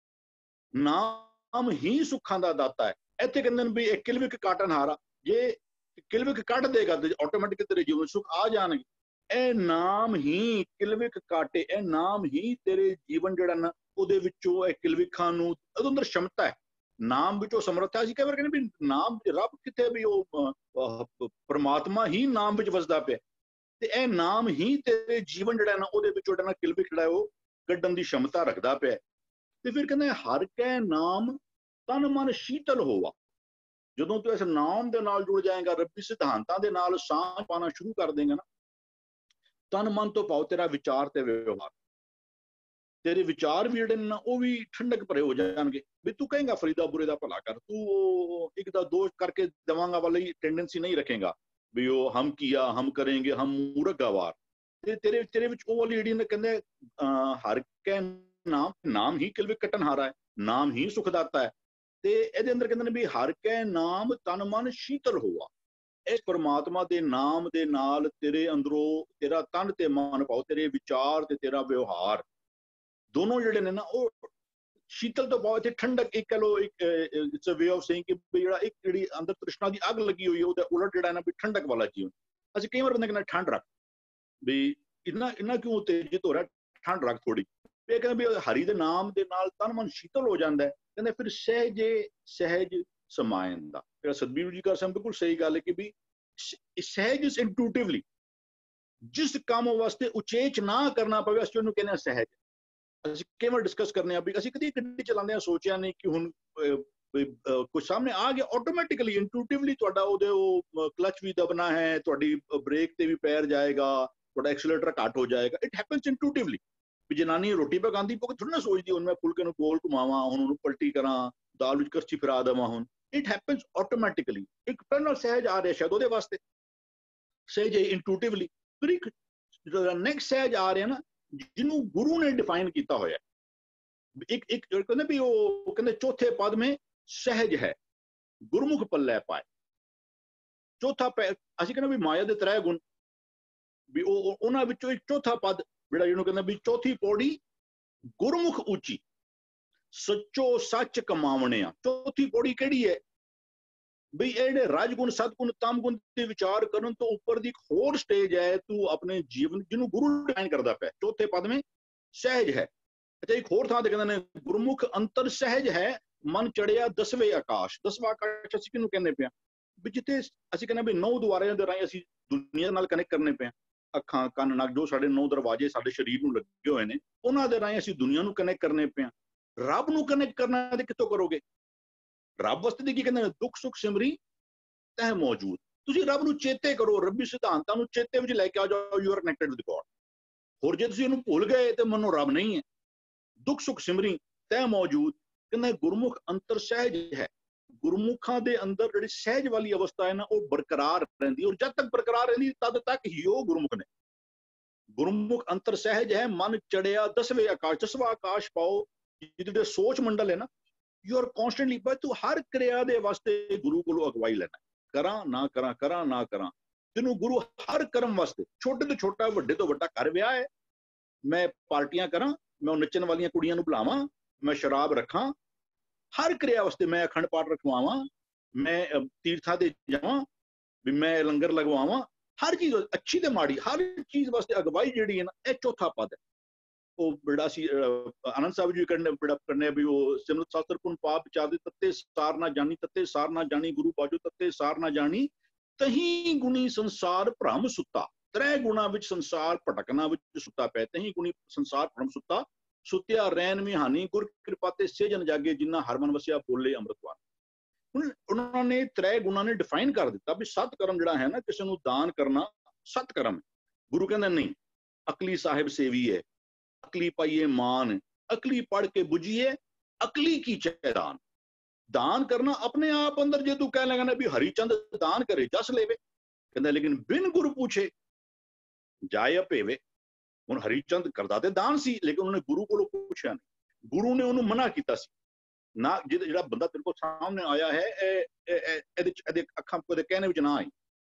ਨਾਮ ਹੀ ਸੁੱਖਾਂ ਦਾ ਦਾਤਾ ਹੈ। ਇੱਥੇ ਕਹਿੰਦੇ ਨੇ ਵੀ ਇਹ ਕਿਲਵਿਕ ਕਾਟਨਹਾਰਾ, ਜੇ ਕਿਲਵਿਕ ਕੱਢ ਦੇਗਾ ਤੇ ਆਟੋਮੈਟਿਕ ਤੇਰੇ ਜੀਵਨ ਸੁੱਖ ਆ ਜਾਣਗੇ। ਇਹ ਨਾਮ ਹੀ ਕਿਲਵਿਕ ਕਾਟੇ, ਇਹ ਨਾਮ ਹੀ ਤੇਰੇ ਜੀਵਨ ਜਿਹੜਾ ਨਾ ਉਹਦੇ ਵਿੱਚੋਂ ਇਹ ਕਿਲਵਿਕਾਂ ਨੂੰ, ਉਹਦੇ ਅੰਦਰ ਸ਼ਮਤਾ ਹੈ, ਨਾਮ ਵਿੱਚੋਂ ਸਮਰੱਥਾ। ਅਸੀਂ ਕਈ ਵਾਰ ਕਹਿੰਦੇ ਵੀ ਨਾਮ ਰੱਬ ਕਿੱਥੇ? ਵੀ ਉਹ ਪਰਮਾਤਮਾ ਹੀ ਨਾਮ ਵਿੱਚ ਵਸਦਾ ਪਿਆ, ਤੇ ਇਹ ਨਾਮ ਹੀ ਤੇਰੇ ਜੀਵਨ ਜਿਹੜਾ ਨਾ ਉਹਦੇ ਵਿੱਚੋਂ ਜਿਹੜਾ ਕਿਲਵਿਕ ਜਿਹੜਾ ਉਹ ਕੱਢਣ ਦੀ ਸ਼ਮਤਾ ਰੱਖਦਾ ਪਿਆ। ਤੇ ਫਿਰ ਕਹਿੰਦੇ ਹਰ ਕੈ ਨਾਮ ਤਨ ਮਨ ਸ਼ੀਤਲ ਹੋਵਾ। ਜਦੋਂ ਤੂੰ ਇਸ ਨਾਮ ਦੇ ਨਾਲ ਜੁੜ ਜਾਏਗਾ, ਰੱਬੀ ਸਿਧਾਂਤਾਂ ਦੇ ਨਾਲ ਸਾਂਝ ਪਾਣਾ ਸ਼ੁਰੂ ਕਰ ਦੇਗਾ ਨਾ, ਤਨ ਮਨ ਤੋਂ ਭਾਵ ਤੇਰਾ ਵਿਚਾਰ ਤੇ ਵਿਵਹਾਰ, ਤੇਰੇ ਵਿਚਾਰ ਵੀ ਜਿਹੜੇ ਨਾ ਉਹ ਵੀ ਠੰਡਕ ਭਰੇ ਹੋ ਜਾਣਗੇ। ਵੀ ਤੂੰ ਕਹੇਗਾ ਫਰੀਦਾ ਬੁਰੇ ਦਾ ਭਲਾ ਕਰ, ਤੂੰ ਇੱਕ ਦਾ ਦੋਸ਼ ਕਰਕੇ ਦੇਵਾਂਗਾ ਵਾਲੀ ਟੈਂਡੈਂਸੀ ਨਹੀਂ ਰੱਖੇਗਾ ਵੀ ਉਹ ਹਮ ਕੀਆ ਹਮ ਕਰੇਂਗੇ ਹਮ ਮੂਰਖ ਗਵਾਰ। ਤੇ ਤੇਰੇ ਵਿੱਚ ਉਹ ਵਾਲੀ ਜਿਹੜੀ ਕਹਿੰਦੇ ਹਰ ਕੈ ਨਾਮ ਹੀ ਕਿਲਵਿਕ ਕੱਟਣਹਾਰਾ ਹੈ, ਨਾਮ ਹੀ ਸੁਖਦਾਤਾ ਹੈ। ਤੇ ਇਹਦੇ ਅੰਦਰ ਕਹਿੰਦੇ ਨੇ ਵੀ ਹਰ ਕੈ ਨਾਮ ਤਨ ਮਨ ਸ਼ੀਤਲ ਹੋਵਾ। ਇਸ ਪਰਮਾਤਮਾ ਦੇ ਨਾਮ ਦੇ ਨਾਲ ਤੇਰੇ ਅੰਦਰੋਂ ਤੇਰਾ ਤਨ ਤੇ ਮਨ ਭਾਵ ਤੇਰੇ ਵਿਚਾਰ ਤੇ ਤੇਰਾ ਵਿਵਹਾਰ ਦੋਨੋਂ ਜਿਹੜੇ ਨੇ ਨਾ ਉਹ ਸ਼ੀਤਲ ਤੋਂ ਭਾਵ ਇੱਥੇ ਠੰਡਕ, ਇੱਕ ਕਹ ਲੋ it's a way of saying ਕਿ ਜਿਹੜਾ ਇੱਕ ਜਿਹੜੀ ਅੰਦਰ ਤ੍ਰਿਸ਼ਨਾ ਦੀ ਅੱਗ ਲੱਗੀ ਹੋਈ ਹੈ ਉਹਦਾ ਉਲਟ ਜਿਹੜਾ ਨਾ ਵੀ ਠੰਡਕ ਵਾਲਾ ਜੀਵਨ। ਅਸੀਂ ਕਈ ਵਾਰ ਬੰਦੇ ਕਹਿੰਦੇ ਠੰਡ ਰੱਖ, ਵੀ ਇੰਨਾ ਕਿਉਂ ਉਤੇਜਿਤ ਹੋ ਰਿਹਾ, ਠੰਡ ਰੱਖ ਥੋੜੀ। ਇਹ ਕਹਿੰਦੇ ਵੀ ਹਰੀ ਦੇ ਨਾਮ ਦੇ ਨਾਲ ਤਨ ਮਨ ਸ਼ੀਤਲ ਹੋ ਜਾਂਦਾ ਹੈ। ਕਹਿੰਦੇ ਫਿਰ ਸਹਿਜ ਸਮਾਇਨ ਦਾ ਜਿਹੜਾ ਸਤਿਗੁਰੂ ਜੀ ਦਾ ਬਿਲਕੁਲ ਸਹੀ ਗੱਲ ਹੈ ਕਿ ਵੀ ਸਹਿਜ ਇੰਟੂਟਿਵਲੀ, ਜਿਸ ਕੰਮ ਵਾਸਤੇ ਉਚੇਚ ਨਾ ਕਰਨਾ ਪਵੇ ਅਸੀਂ ਉਹਨੂੰ ਕਹਿੰਦੇ ਸਹਿਜ। ਅਸੀਂ ਕਈ ਵਾਰ ਡਿਸਕਸ ਕਰਨੇ ਆ ਵੀ ਅਸੀਂ ਕਦੀ ਗੱਡੀ ਚਲਾਉਂਦੇ ਆ ਸੋਚਿਆ ਨਹੀਂ ਕਿ ਹੁਣ ਕੁਝ ਸਾਹਮਣੇ ਆ ਗਿਆ, ਆਟੋਮੈਟਿਕਲੀ ਇੰਟੂਟਿਵਲੀ ਤੁਹਾਡਾ ਉਹਦੇ ਉਹ ਕਲਚ ਵੀ ਦਬਣਾ ਹੈ, ਤੁਹਾਡੀ ਬ੍ਰੇਕ ਤੇ ਵੀ ਪੈਰ ਜਾਏਗਾ, ਤੁਹਾਡਾ ਐਕਸਲੇਟਰ ਘੱਟ ਹੋ ਜਾਏਗਾ। It happens ਇੰਟੂਟਿਵਲੀ। ਵੀ ਜਨਾਨੀ ਰੋਟੀ ਪਕਾਉਂਦੀ ਪਕ ਥੋੜੀ ਨਾ ਸੋਚਦੀ ਹੁਣ ਮੈਂ ਫੁਲਕੇ ਨੂੰ ਗੋਲ ਘੁਮਾਵਾਂ, ਹੁਣ ਉਹਨੂੰ ਪਲਟੀ ਕਰਾਂ, ਦਾਲ ਵਿੱਚ ਕਰਛੀ ਫਿਰਾ ਦੇਵਾਂ। ਹੁਣ ਇਟ ਹੈਪਨਸ ਆਟੋਮੈਟਿਕਲੀ। ਇੱਕ ਪਹਿਲਾਂ ਸਹਿਜ ਆ ਰਿਹਾ ਸ਼ਾਇਦ ਉਹਦੇ ਵਾਸਤੇ, ਸਹਿਜ ਇੰਟੂਟਿਵਲੀ। ਫਿਰ ਇੱਕ ਨੈਕਸਟ ਸਹਿਜ ਆ ਰਿਹਾ ਨਾ ਜਿਹਨੂੰ ਗੁਰੂ ਨੇ ਡਿਫਾਈਨ ਕੀਤਾ ਹੋਇਆ। एक एक कहते भी वो कहते चौथे पद में सहज है गुरमुख पल्ले पाए। चौथा ਅਸੀਂ ਕਹਿੰਦੇ भी माया ਦੇ 3 गुण भी ਉਹਨਾਂ ਵਿੱਚੋਂ ਇੱਕ ਚੌਥਾ ਪਦ ਜਿਹੜਾ ਜਿਹਨੂੰ ਕਹਿੰਦੇ ਵੀ ਚੌਥੀ ਪੌੜੀ ਗੁਰਮੁਖ ਉੱਚੀ ਸੱਚੋ ਸੱਚ ਕਮਾਵਣਿਆ। ਚੌਥੀ ਪੌੜੀ ਕਿਹੜੀ ਹੈ ਬਈ ਇਹ ਜਿਹੜੇ ਰਾਜਗੁਣ ਸਤਗੁਣ ਤਮਗੁਣ ਦੇ ਵਿਚਾਰ ਕਰਨ ਤੋਂ ਉੱਪਰ ਦੀ ਇੱਕ ਹੋਰ ਸਟੇਜ ਹੈ ਤੂੰ ਆਪਣੇ ਜੀਵਨ ਜਿਹਨੂੰ ਗੁਰੂ ਡਿਫਾਈਨ ਕਰਦਾ ਪਿਆ। ਚੌਥੇ ਪਦ में सहज है। ਅੱਛਾ ਇੱਕ ਹੋਰ ਥਾਂ ਤੇ ਕਹਿੰਦੇ ਨੇ ਗੁਰਮੁਖ ਅੰਤਰ ਸਹਿਜ ਹੈ ਮਨ ਚੜਿਆ 10ਵੇਂ ਆਕਾਸ਼। 10ਵਾਂ ਆਕਾਸ਼ ਅਸੀਂ ਕਿਹਨੂੰ ਕਹਿੰਦੇ ਪਿਆ ਵੀ ਜਿੱਥੇ ਅਸੀਂ ਕਹਿੰਦੇ ਵੀ 9 ਦੁਆਰਿਆਂ ਦੇ ਰਾਹੀਂ ਅਸੀਂ ਦੁਨੀਆ ਨਾਲ ਕਨੈਕਟ ਕਰਨੇ ਪਿਆ। ਅੱਖਾਂ ਕੰਨ ਨੱਕ ਜੋ ਸਾਡੇ 9 ਦਰਵਾਜ਼ੇ ਸਾਡੇ ਸਰੀਰ ਨੂੰ ਲੱਗੇ ਹੋਏ ਨੇ ਉਹਨਾਂ ਦੇ ਰਾਹੀਂ ਅਸੀਂ ਦੁਨੀਆ ਨੂੰ ਕਨੈਕਟ ਕਰਨੇ ਪਿਆ। ਰੱਬ ਨੂੰ ਕਨੈਕਟ ਕਰਨਾ ਤੇ ਕਿੱਥੋਂ ਕਰੋਗੇ? ਰੱਬ ਵਾਸਤੇ ਦੀ ਕੀ ਕਹਿੰਦੇ ਨੇ ਦੁੱਖ ਸੁੱਖ ਸਿਮਰੀ ਤਹਿ ਮੌਜੂਦ। ਤੁਸੀਂ ਰੱਬ ਨੂੰ ਚੇਤੇ ਕਰੋ, ਰੱਬੀ ਸਿਧਾਂਤਾਂ ਨੂੰ ਚੇਤੇ ਵਿੱਚ ਲੈ ਕੇ ਆ ਜਾਓ। You are connected with God. ਹੋਰ ਜੇ ਤੁਸੀਂ ਇਹਨੂੰ ਭੁੱਲ ਗਏ ਤੇ ਮਨੋਂ ਰੱਬ ਨਹੀਂ ਹੈ। ਦੁੱਖ ਸੁੱਖ ਸਿਮਰੀ ਤਹਿ ਮੌਜੂਦ ਕਹਿੰਦਾ ਗੁਰਮੁਖ ਅੰਤਰ ਸਹਿਜ ਹੈ। ਗੁਰਮੁਖਾਂ ਦੇ ਅੰਦਰ ਜਿਹੜੀ ਸਹਿਜ ਵਾਲੀ ਅਵਸਥਾ ਹੈ ਨਾ ਉਹ ਬਰਕਰਾਰ ਰਹਿੰਦੀ ਔਰ ਜਦ ਤੱਕ ਬਰਕਰਾਰ ਰਹਿੰਦੀ ਤਦ ਤੱਕ ਹੀ ਉਹ ਗੁਰਮੁਖ ਨੇ। ਗੁਰਮੁਖ ਅੰਤਰ ਸਹਿਜ ਹੈ ਮਨ ਚੜਿਆ 10ਵੇਂ ਆਕਾਸ਼। 10ਵਾਂ ਆਕਾਸ਼ ਪਾਓ ਜਿਹਦੇ ਸੋਚ ਮੰਡਲ ਹੈ ਨਾ ਯੂ ਆਰ ਕੌਨਸਟੈਂਟਲੀ ਪਰ ਤੂੰ ਹਰ ਕਿਰਿਆ ਦੇ ਵਾਸਤੇ ਗੁਰੂ ਕੋਲੋਂ ਅਗਵਾਈ ਲੈਣਾ। ਕਰਾਂ ਨਾ ਕਰਾਂ ਕਰਾਂ ਨਾ ਕਰਾਂ ਤੈਨੂੰ ਗੁਰੂ ਹਰ ਕਰਮ ਵਾਸਤੇ ਛੋਟੇ ਤੋਂ ਛੋਟਾ ਵੱਡੇ ਤੋਂ ਵੱਡਾ ਘਰ ਵਿਆਹ ਹੈ ਮੈਂ ਪਾਰਟੀਆਂ ਕਰਾਂ ਮੈਂ ਉਹ ਨੱਚਣ ਵਾਲੀਆਂ ਕੁੜੀਆਂ ਨੂੰ ਬੁਲਾਵਾਂ ਮੈਂ ਸ਼ਰਾਬ ਰੱਖਾਂ ਹਰ ਕਿਰਿਆ ਵਾਸਤੇ ਮੈਂ ਅਖੰਡ ਪਾਠ ਰਖਵਾਵਾਂ ਮੈਂ ਤੀਰਥਾਂ ਤੇ ਜਾਵਾਂ ਵੀ ਮੈਂ ਲੰਗਰ ਲਗਵਾਵਾਂ ਹਰ ਚੀਜ਼ ਅੱਛੀ ਤੇ ਮਾੜੀ ਹਰ ਚੀਜ਼ ਵਾਸਤੇ ਅਗਵਾਈ ਜਿਹੜੀ ਹੈ ਨਾ ਇਹ ਚੌਥਾ ਪਦ ਹੈ। ਉਹ ਬੜਾ ਸੀ ਆਨੰਦ ਸਾਹਿਬ ਜੀ ਕਰਨੇ ਵੀ ਉਹ ਸਿਮਰਤ ਸ਼ਾਸਤਰ ਪੁਨ ਪਾਪ ਵਿਚਾਰ ਦੇ ਤੱਤੇ ਸਾਰ ਨਾ ਜਾਣੀ ਤੱਤੇ ਸਾਰ ਨਾ ਜਾਣੀ ਗੁਰੂ ਬਾਜੂ ਤੱਤੇ ਸਾਰ ਨਾ ਜਾਣੀ ਤਹੀਂ ਗੁਣੀ ਸੰਸਾਰ ਭ੍ਰਮ ਸੁੱਤਾ। 3 ਗੁਣਾ ਵਿੱਚ ਸੰਸਾਰ ਭਟਕਣਾ ਵਿੱਚ ਸੁੱਤਾ ਪਿਆ। ਤਹੀਂ ਗੁਣੀ ਸੰਸਾਰ ਭ੍ਰਮ ਸੁੱਤਾ ਸੁੱਤਿਆ ਰਹਿਣ ਮਿਹਾਨੀ ਗੁਰ ਕਿਰਪਾ ਤੇ ਸੇ ਜਨ ਜਾਗੇ ਜਿੰਨਾ ਹਰਮਨ ਵਸਿਆ ਬੋਲੇ ਅੰਮ੍ਰਿਤਵਾਨ। ਹੁਣ ਉਹਨਾਂ ਨੇ 3 ਗੁਣਾਂ ਨੇ ਡਿਫਾਈਨ ਕਰ ਦਿੱਤਾ ਵੀ ਸਤ ਕਰਮ ਜਿਹੜਾ ਹੈ ਨਾ ਕਿਸੇ ਨੂੰ ਦਾਨ ਕਰਨਾ ਸਤ ਕਰਮ ਹੈ। ਗੁਰੂ ਕਹਿੰਦਾ ਨਹੀਂ ਅਕਲੀ ਸਾਹਿਬ ਸੇਵੀ ਹੈ ਅਕਲੀ ਪਾਈਏ ਮਾਨ ਅਕਲੀ ਪੜ ਕੇ ਬੁਝੀਏ ਅਕਲੀ ਕੀ ਚੈਦਾਨ। ਦਾਨ ਕਰਨਾ ਆਪਣੇ ਆਪ ਅੰਦਰ ਜੇ ਤੂੰ ਕਹਿ ਲਗਾ ਨਾ ਵੀ ਹਰੀਚੰਦ ਦਾਨ ਕਰੇ ਜਸ ਲੇਵੇ ਕਹਿੰਦਾ ਲੇਕਿਨ ਬਿਨ ਗੁਰੂ ਪੁੱਛੇ ਜਾਏ ਭੇਵੇ। ਹੁਣ ਹਰੀਚੰਦ ਕਰਦਾ ਤੇ ਦਾਨ ਸੀ ਲੇਕਿਨ ਉਹਨੇ ਗੁਰੂ ਕੋਲੋਂ ਪੁੱਛਿਆ ਨਹੀਂ। ਗੁਰੂ ਨੇ ਉਹਨੂੰ ਮਨਾ ਕੀਤਾ ਸੀ ਨਾ ਜਿਹੜਾ ਬੰਦਾ ਤੇਰੇ ਕੋਲ ਸਾਹਮਣੇ ਆਇਆ ਹੈ ਇਹਦੇ ਅੱਖਾਂ ਦੇ ਕਹਿਣੇ ਵਿੱਚ ਨਾ ਆਈ।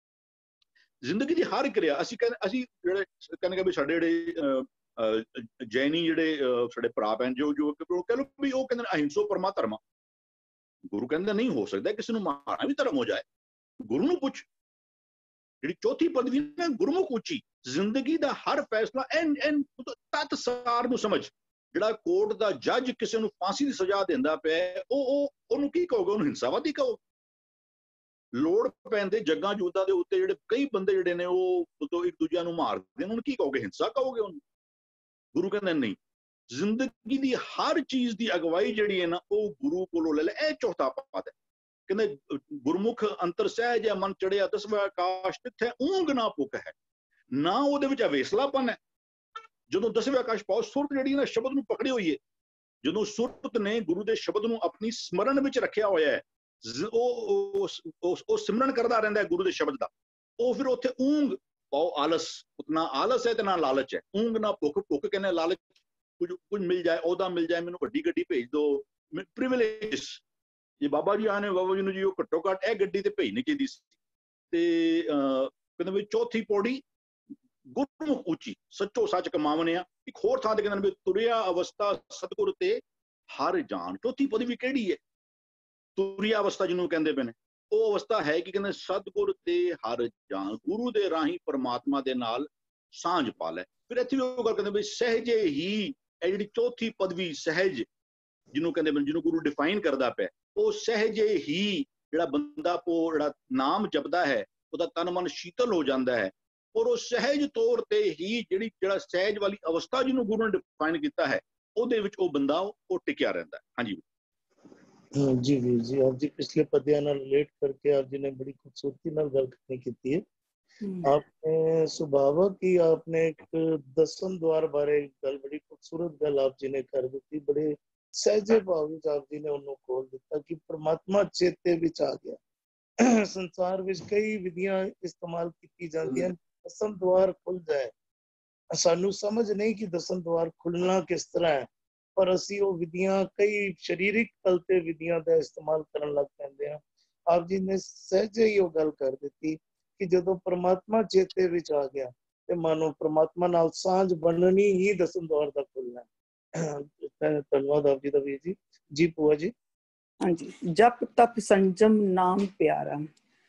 ਜ਼ਿੰਦਗੀ ਦੀ ਹਰ ਕਿਰਿਆ ਅਸੀਂ ਜਿਹੜੇ ਕਹਿੰਦੇ ਵੀ ਸਾਡੇ ਜਿਹੜੇ ਜੈਨੀ ਜਿਹੜੇ ਸਾਡੇ ਭਰਾ ਭੈਣ ਜੋ ਕਹਿ ਲਓ ਵੀ ਉਹ ਕਹਿੰਦੇ ਅਹਿੰਸੋ ਪਰਮਾ ਧਰਮਾ। ਗੁਰੂ ਕਹਿੰਦੇ ਨਹੀਂ ਹੋ ਸਕਦਾ ਕਿਸੇ ਨੂੰ ਮਾਰਨਾ ਵੀ ਧਰਮ ਹੋ ਜਾਏ। ਗੁਰੂ ਨੂੰ ਪੁੱਛ। ਜਿਹੜੀ ਚੌਥੀ ਪਦਵੀ ਨਾ ਗੁਰਮੁਖ ਉੱਚੀ ਜ਼ਿੰਦਗੀ ਦਾ ਹਰ ਫੈਸਲਾ ਤਤ ਸਾਰ ਨੂੰ ਸਮਝ। ਜਿਹੜਾ ਕੋਰਟ ਦਾ ਜੱਜ ਕਿਸੇ ਨੂੰ ਫਾਂਸੀ ਦੀ ਸਜ਼ਾ ਦਿੰਦਾ ਪਿਆ ਉਹਨੂੰ ਕੀ ਕਹੋਗੇ? ਉਹਨੂੰ ਹਿੰਸਾਵਾਦੀ ਕਹੋ। ਲੋੜ ਪੈਂਦੇ ਜੱਗਾਂ ਜੂਦਾਂ ਦੇ ਉੱਤੇ ਜਿਹੜੇ ਕਈ ਬੰਦੇ ਜਿਹੜੇ ਨੇ ਉਹ ਇੱਕ ਦੂਜਿਆਂ ਨੂੰ ਮਾਰਦੇ ਨੇ ਉਹਨੂੰ ਕੀ ਕਹੋਗੇ? ਹਿੰਸਾ ਕਹੋਗੇ ਉਹਨੂੰ? ਗੁਰੂ ਕਹਿੰਦੇ ਨਹੀਂ ਜ਼ਿੰਦਗੀ ਦੀ ਹਰ ਚੀਜ਼ ਦੀ ਅਗਵਾਈ ਜਿਹੜੀ ਹੈ ਨਾ ਉਹ ਗੁਰੂ ਕੋਲੋਂ ਲੈ ਲੈ। ਇਹ ਚੌਥਾ ਪਦ ਹੈ। ਕਹਿੰਦੇ ਗੁਰਮੁਖ ਅੰਤਰ ਸਹਿਜ ਹੈ ਮਨ ਚੜਿਆ 10ਵਾਂ ਆਕਾਸ਼ ਤਿੱਥੇ ਊਂਘ ਨਾ ਭੁੱਖ ਹੈ ਨਾ ਉਹਦੇ ਵਿੱਚ ਅਵੇਸਲਾਪਨ ਹੈ। ਜਦੋਂ 10ਵੇਂ ਆਕਾਸ਼ ਪਾਓ ਸੁਰਤ ਜਿਹੜੀ ਨਾ ਸ਼ਬਦ ਨੂੰ ਪਕੜੀ ਹੋਈ ਹੈ ਜਦੋਂ ਸੁਰਤ ਨੇ ਗੁਰੂ ਦੇ ਸ਼ਬਦ ਨੂੰ ਆਪਣੀ ਸਮਰਨ ਵਿੱਚ ਰੱਖਿਆ ਹੋਇਆ ਹੈ ਉਹ ਸਿਮਰਨ ਕਰਦਾ ਰਹਿੰਦਾ ਹੈ ਗੁਰੂ ਦੇ ਸ਼ਬਦ ਦਾ। ਉਹ ਫਿਰ ਉੱਥੇ ਊਂਘ ਪਾਓ ਆਲਸ ਉਤਨਾ ਆਲਸ ਹੈ ਤੇ ਨਾ ਲਾਲਚ ਹੈ। ਊਂਘ ਨਾ ਭੁੱਖ ਕਹਿੰਦੇ ਲਾਲਚ ਕੁਝ ਮਿਲ ਜਾਏ ਉਹਦਾ ਮਿਲ ਜਾਏ ਮੈਨੂੰ ਵੱਡੀ ਗੱਡੀ ਭੇਜ ਦਿਓ ਪ੍ਰਿਵਿਲੇਜ। ਜੇ ਬਾਬਾ ਜੀ ਆਏ ਨੇ ਬਾਬਾ ਜੀ ਨੂੰ ਜੀ ਉਹ ਘੱਟੋ ਘੱਟ ਇਹ ਗੱਡੀ ਤੇ ਭੇਜਣੀ ਚਾਹੀਦੀ ਸੀ। ਤੇ ਕਹਿੰਦੇ ਵੀ ਚੌਥੀ ਪੌੜੀ ਗੁਰਮੁਖ ਉੱਚੀ ਸੱਚੋ ਸੱਚ ਕਮਾਵਣਿਆ। ਇੱਕ ਹੋਰ ਥਾਂ ਤੇ ਕਹਿੰਦੇ ਵੀ ਤੁਰਿਆ ਅਵਸਥਾ ਸਤਿਗੁਰ ਤੇ ਹਰ ਜਾਨ। ਚੌਥੀ ਪਦਵੀ ਕਿਹੜੀ ਹੈ? ਤੁਰਿਆ ਅਵਸਥਾ ਜਿਹਨੂੰ ਕਹਿੰਦੇ ਪਏ ਨੇ ਉਹ ਅਵਸਥਾ ਹੈ ਕਿ ਕਹਿੰਦੇ ਸਤਿਗੁਰ ਤੇ ਹਰ ਜਾਨ ਗੁਰੂ ਦੇ ਰਾਹੀਂ ਪਰਮਾਤਮਾ ਦੇ ਨਾਲ ਸਾਂਝ ਪਾ ਲੈ। ਫਿਰ ਇੱਥੇ ਵੀ ਉਹ ਗੱਲ ਕਹਿੰਦੇ ਵੀ ਸਹਿਜੇ ਹੀ ਇਹ ਜਿਹੜੀ ਚੌਥੀ ਪਦਵੀ ਸਹਿਜ ਜਿਹਨੂੰ ਕਹਿੰਦੇ ਜਿਹਨੂੰ ਗੁਰੂ ਡਿਫਾਈਨ ਕਰਦਾ ਪਿਆ ਉਹ ਸਹਿਜੇ ਹੀ ਜਿਹੜਾ ਬੰਦਾ ਜਿਹੜਾ ਨਾਮ ਜਪਦਾ ਹੈ ਉਹਦਾ ਤਨ ਮਨ ਸ਼ੀਤਲ ਹੋ ਜਾਂਦਾ ਹੈ ਔਰ ਉਹ ਸਹਿਜ ਤੌਰ ਤੇ ਹੀ ਜਿਹੜਾ ਸਹਿਜ ਵਾਲੀ ਅਵਸਥਾ ਜਿਹਨੂੰ ਗੁਰੂ ਨੇ ਡਿਫਾਈਨ ਕੀਤਾ ਹੈ ਉਹਦੇ ਵਿੱਚ ਉਹ ਬੰਦਾ ਉਹ ਟਿਕਿਆ ਰਹਿੰਦਾ ਹੈ। ਹਾਂਜੀ जी वीर जी आप जी पिछले पद्या ਨਾਲ ਰਿਲੇਟ ਕਰਕੇ आप जी ने बड़ी खूबसूरती ਨਾਲ ਗੱਲ ਕਰਨੀ ਕੀਤੀ ਹੈ। आपने सुभावक ही आपने एक 10वें द्वार बारे गल बड़ी खूबसूरत गल आप जी ने कर दी। बड़े सहजे भाव ਵਿੱਚ आप जी ने ਉਹਨੂੰ ਖੋਲ ਦਿੱਤਾ ਕਿ ਪਰਮਾਤਮਾ ਚੇਤੇ ਵਿੱਚ ਆ ਗਿਆ। ਸੰਸਾਰ ਵਿੱਚ ਕਈ ਵਿਧੀਆਂ ਇਸਤੇਮਾਲ ਕੀਤੀ ਜਾਂਦੀਆਂ 10ਵਾਂ द्वार ਖੁੱਲ ਜਾਏ ਸਾਨੂੰ ਸਮਝ ਨਹੀਂ ਕਿ 10ਵਾਂ द्वार ਖੁੱਲਣਾ ਕਿਸ ਤਰ੍ਹਾਂ ਹੈ पर असी वो विधियां कई शरीरिक तल ते विधियां का इस्तेमाल करन लग पैंदे हैं। आप जी ने सहज ही वो गल कर दी कि जदों परमात्मा चेते विच आ गया ते मानो परमात्मा नाल सांझ बननी ही दसम दौर का खुलना है। धन्यवाद आप जी का वीर जी। जी भूआ जी। हाँ जी, जप तप संजम नाम प्यारा।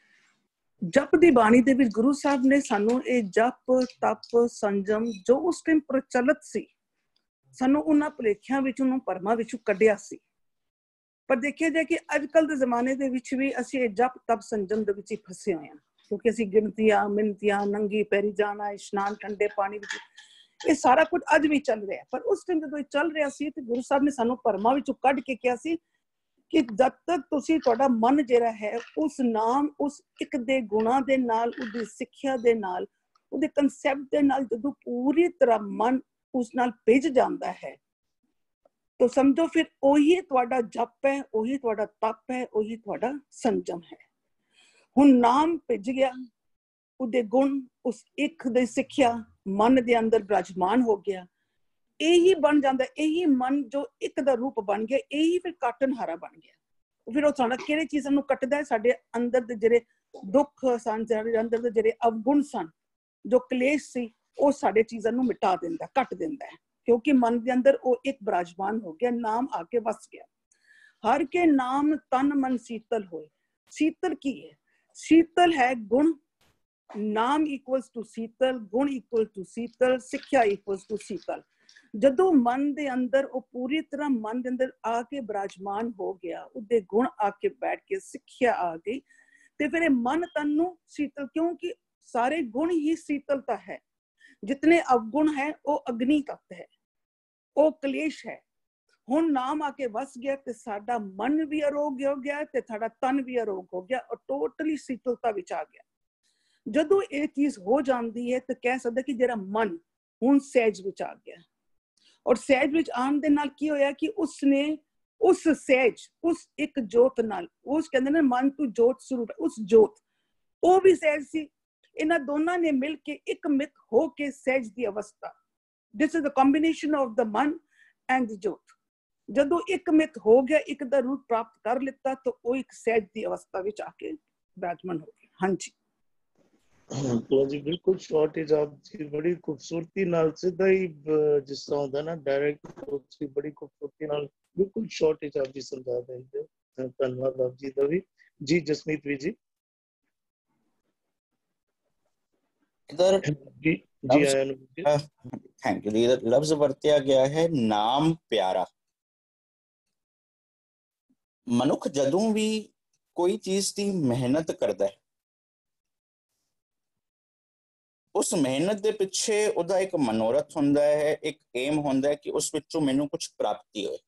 जप ਦੀ ਬਾਣੀ ਦੇ ਵਿੱਚ ਗੁਰੂ ਸਾਹਿਬ ਨੇ ਸਾਨੂੰ ਇਹ ਜਪ ਤਪ ਸੰਜਮ ਜੋ ਉਸ ਟਾਈਮ ਪ੍ਰਚਲਿਤ ਸੀ, ਸਾਨੂੰ ਉਹਨਾਂ ਭੁਲੇਖਿਆਂ ਵਿੱਚ, ਉਹਨੂੰ ਭਰਮਾਂ ਵਿੱਚੋਂ ਕੱਢਿਆ ਸੀ। ਪਰ ਦੇਖਿਆ ਜਾਏ ਕਿ ਅੱਜ ਕੱਲ੍ਹ ਦੇ ਜ਼ਮਾਨੇ ਦੇ ਵਿੱਚ ਵੀ ਅਸੀਂ ਇਹ ਜਪ ਤਪ ਸੰਜਮ ਦੇ ਵਿੱਚ ਹੀ ਫਸੇ ਹੋਏ ਹਾਂ, ਕਿਉਂਕਿ ਅਸੀਂ ਗਿਣਤੀਆਂ ਮਿੰਨਤੀਆਂ ਨੰਗੀ ਪੈਰੀ ਜਾਣਾ, ਇਸ਼ਨਾਨ ਠੰਡੇ ਪਾਣੀ ਵਿੱਚ, ਇਹ ਸਾਰਾ ਕੁਝ ਅੱਜ ਵੀ ਚੱਲ ਰਿਹਾ। ਪਰ ਉਸ ਟਾਈਮ ਜਦੋਂ ਇਹ ਚੱਲ ਰਿਹਾ ਸੀ ਤੇ ਗੁਰੂ ਸਾਹਿਬ ਨੇ ਸਾਨੂੰ ਭਰਮਾਂ ਵਿੱਚੋਂ ਕੱਢ ਕੇ ਕਿਹਾ ਸੀ ਕਿ ਜਦ ਤੱਕ ਤੁਸੀਂ, ਤੁਹਾਡਾ ਮਨ ਜਿਹੜਾ ਹੈ ਉਸ ਨਾਮ, ਉਸ ਇੱਕ ਦੇ ਗੁਣਾਂ ਦੇ ਨਾਲ, ਉਹਦੀ ਸਿੱਖਿਆ ਦੇ ਨਾਲ, ਉਹਦੇ ਕਨਸੈਪਟ ਦੇ ਨਾਲ ਜਦੋਂ ਪੂਰੀ ਤਰ੍ਹਾਂ ਮਨ ਉਸ ਨਾਲ ਭਿੱਜ ਜਾਂਦਾ ਹੈ ਤਾਂ ਸਮਝੋ ਫਿਰ ਉਹੀ ਤੁਹਾਡਾ ਜਪ ਹੈ, ਉਹੀ ਤੁਹਾਡਾ ਤਪ ਹੈ, ਉਹੀ ਤੁਹਾਡਾ ਸੰਜਮ ਹੈ। ਹੁਣ ਨਾਮ ਭਿੱਜ ਗਿਆ, ਉਹਦੇ ਗੁਣ, ਉਸ ਇੱਕ ਦੀ ਸਿੱਖਿਆ ਮਨ ਦੇ ਅੰਦਰ ਬਿਰਾਜਮਾਨ ਹੋ ਗਿਆ, ਇਹੀ ਬਣ ਜਾਂਦਾ, ਇਹੀ ਮਨ ਜੋ ਇੱਕ ਦਾ ਰੂਪ ਬਣ ਗਿਆ, ਇਹੀ ਫਿਰ ਕਾਟਨਹਾਰਾ ਬਣ ਗਿਆ। ਫਿਰ ਉਹ ਸਾਡਾ ਕਿਹੜੇ ਚੀਜ਼ਾਂ ਨੂੰ ਕੱਟਦਾ ਹੈ? ਸਾਡੇ ਅੰਦਰ ਦੇ ਜਿਹੜੇ ਦੁੱਖ ਸਨ, ਸਾਡੇ ਅੰਦਰ ਦੇ ਜਿਹੜੇ ਅਵਗੁਣ ਸਨ, ਜੋ ਕਲੇਸ਼ ਸੀ, ਉਹ ਸਾਡੇ ਚੀਜ਼ਾਂ ਨੂੰ ਮਿਟਾ ਦਿੰਦਾ, ਕੱਟ ਦਿੰਦਾ ਹੈ, ਕਿਉਂਕਿ ਮਨ ਦੇ ਅੰਦਰ ਉਹ ਇੱਕ ਬਿਰਾਜਮਾਨ ਹੋ ਗਿਆ, ਨਾਮ ਆ ਕੇ ਵਸ ਗਿਆ। ਹਰ ਕੇ ਨਾਮ ਤਨ ਮਨ ਸੀਤਲ ਹੋਏ। ਸੀਤਲ ਕੀ ਹੈ? ਸੀਤਲ ਹੈ ਗੁਣ, ਨਾਮ ਇਕੁਅਲਸ ਟੂ ਸੀਤਲ, ਗੁਣ ਇਕੁਅਲ ਟੂ ਸੀਤਲ, ਸਿੱਖਿਆ ਇਕੁਅਲਸ ਟੂ ਸੀਤਲ। ਜਦੋਂ ਮਨ ਦੇ ਅੰਦਰ ਉਹ ਪੂਰੀ ਤਰ੍ਹਾਂ ਮਨ ਦੇ ਅੰਦਰ ਆ ਕੇ ਬਿਰਾਜਮਾਨ ਹੋ ਗਿਆ, ਉਹਦੇ ਗੁਣ ਆ ਕੇ ਬੈਠ ਕੇ, ਸਿੱਖਿਆ ਆ ਗਈ, ਤੇ ਫਿਰ ਇਹ ਮਨ ਤਨ ਨੂੰ ਸੀਤਲ, ਕਿਉਂਕਿ ਸਾਰੇ ਗੁਣ ਹੀ ਸੀਤਲਤਾ ਹੈ। ਜਿਤਨੇ ਅਵਗੁਣ ਹੈ ਉਹ ਅਗਨੀ ਤੱਤ ਹੈ, ਉਹ ਕਲੇਸ਼ ਹੈ। ਹੁਣ ਨਾਮ ਆ ਕੇ ਵਸ ਗਿਆ ਤੇ ਸਾਡਾ ਮਨ ਵੀ ਅਰੋਗ ਹੋ ਗਿਆ ਤੇ ਸਾਡਾ ਤਨ ਵੀ ਅਰੋਗ ਹੋ ਗਿਆ, ਔਰ ਟੋਟਲੀ ਸੀਤਲਤਾ ਵਿੱਚ ਆ ਗਿਆ। ਜਦੋਂ ਇਹ ਚੀਜ਼ ਹੋ ਜਾਂਦੀ ਹੈ ਤਾਂ ਕਹਿ ਸਕਦੇ ਕਿ ਜਿਹੜਾ ਮਨ ਹੁਣ ਸਹਿਜ ਵਿੱਚ ਆ ਗਿਆ, ਔਰ ਸਹਿਜ ਵਿੱਚ ਆਉਣ ਦੇ ਨਾਲ ਕੀ ਹੋਇਆ ਕਿ ਉਸਨੇ ਉਸ ਸਹਿਜ, ਉਸ ਇੱਕ ਜੋਤ ਨਾਲ, ਉਸ ਕਹਿੰਦੇ ਨੇ ਮਨ ਤੋਂ ਜੋਤ ਸਰੂਪ, ਉਸ ਜੋਤ, ਉਹ ਵੀ ਸਹਿਜ ਸੀ। ਇਹਨਾਂ ਦੋਨਾਂ ਨੇ ਮਿਲ ਕੇ ਇੱਕ ਮਿਤ ਹੋ ਕੇ ਸਹਿਜ ਦੀ ਅਵਸਥਾ, this is the combination of the man and ਦ ਜੋਤ। ਜਦੋਂ ਇੱਕ ਮਿਤ ਹੋ ਗਿਆ, ਇੱਕ ਦਾ ਰੂਪ ਪ੍ਰਾਪਤ ਕਰ ਲਿੱਤਾ, ਤਾਂ ਉਹ ਇੱਕ ਸਹਿਜ ਦੀ ਅਵਸਥਾ ਵਿੱਚ ਆ ਕੇ ਬਿਰਾਜਮਾਨ ਹੋ ਗਿਆ। ਹਾਂਜੀ तो जी बिल्कुल शॉर्टेज आप जी बड़ी खूबसूरती नाल सीधा ही जिस तरह होता ना डायरेक्ट, उसकी बड़ी खूबसूरती नाल बिल्कुल शॉर्टेज आप जी समझा देंगे। धन्यवाद आप जी का भी। जी जसमीत भी जी। इधर जी जी आया थैंक यू। इधर लफ्ज वरतिया गया है नाम प्यारा। मनुख जदों भी कोई चीज की मेहनत करता है, उस मेहनत के पिछे उदा एक मनोरथ हुंदा है, एक एम हुंदा है कि उस विचों मैनू कुछ प्राप्ति होए।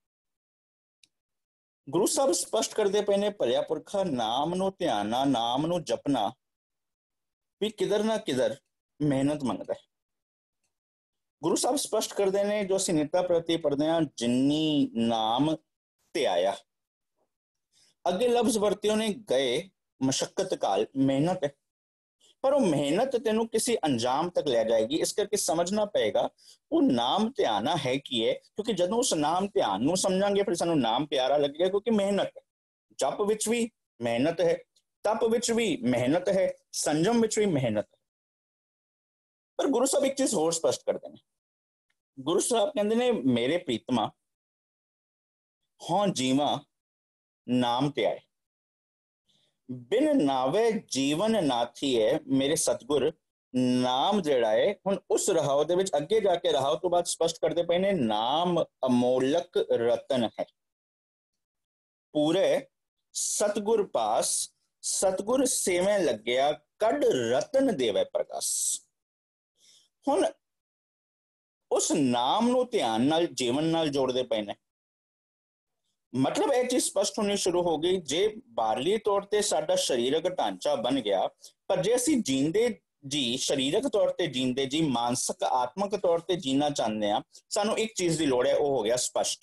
गुरु साहब स्पष्ट करते पे ने, भलिया पुरखा नाम नू ध्याना, नाम नू जपना भी किधर ना किधर मेहनत मंगदा है। गुरु साहब स्पष्ट करते ने, जो असीं नित्ता प्रति पढ़दे हां, जिन्नी नाम ध्याया। अगे लफ्ज वरतियों ने गए मशक्कत काल, मेहनत है, पर वो मेहनत तेनों किसी अंजाम तक ले जाएगी। इस करके समझना पएगा वो नाम ध्याना है की है, क्योंकि जदों उस नाम ध्यान नूं समझांगे फिर सानूं नाम प्यारा लगेगा, क्योंकि मेहनत है। जप विच भी मेहनत है, तप विच भी मेहनत है, संजम विच भी मेहनत है। पर गुरु साहब एक चीज होर स्पष्ट करते हैं। गुरु साहब कहते ने, मेरे प्रीतमा हों जीवा नाम ते आए, बिन नावे जीवन नाथी है। मेरे सतगुर नाम जिहड़ा है हुण उस रहाव दे विच अगे जाके रहाव तो बाद स्पष्ट करते पे ने, नाम अमोलक रतन है। पूरे सतगुर पास सतगुर सेवें लग्या, कड रतन देवे प्रकाश। हुण उस नाम नूं ध्यान नाल जीवन नाल जोड़दे पे ने। मतलब यह चीज स्पष्ट होनी शुरू हो गई, जे बाहरली तौर पर साडा शरीरक ढांचा बन गया, पर जे असीं जींदे जी शरीरक तौर पर जींदे जी मानसिक आत्मक तौर पर जीना चाहते हैं, सानू एक चीज की लोड़ है, वो हो गया स्पष्ट।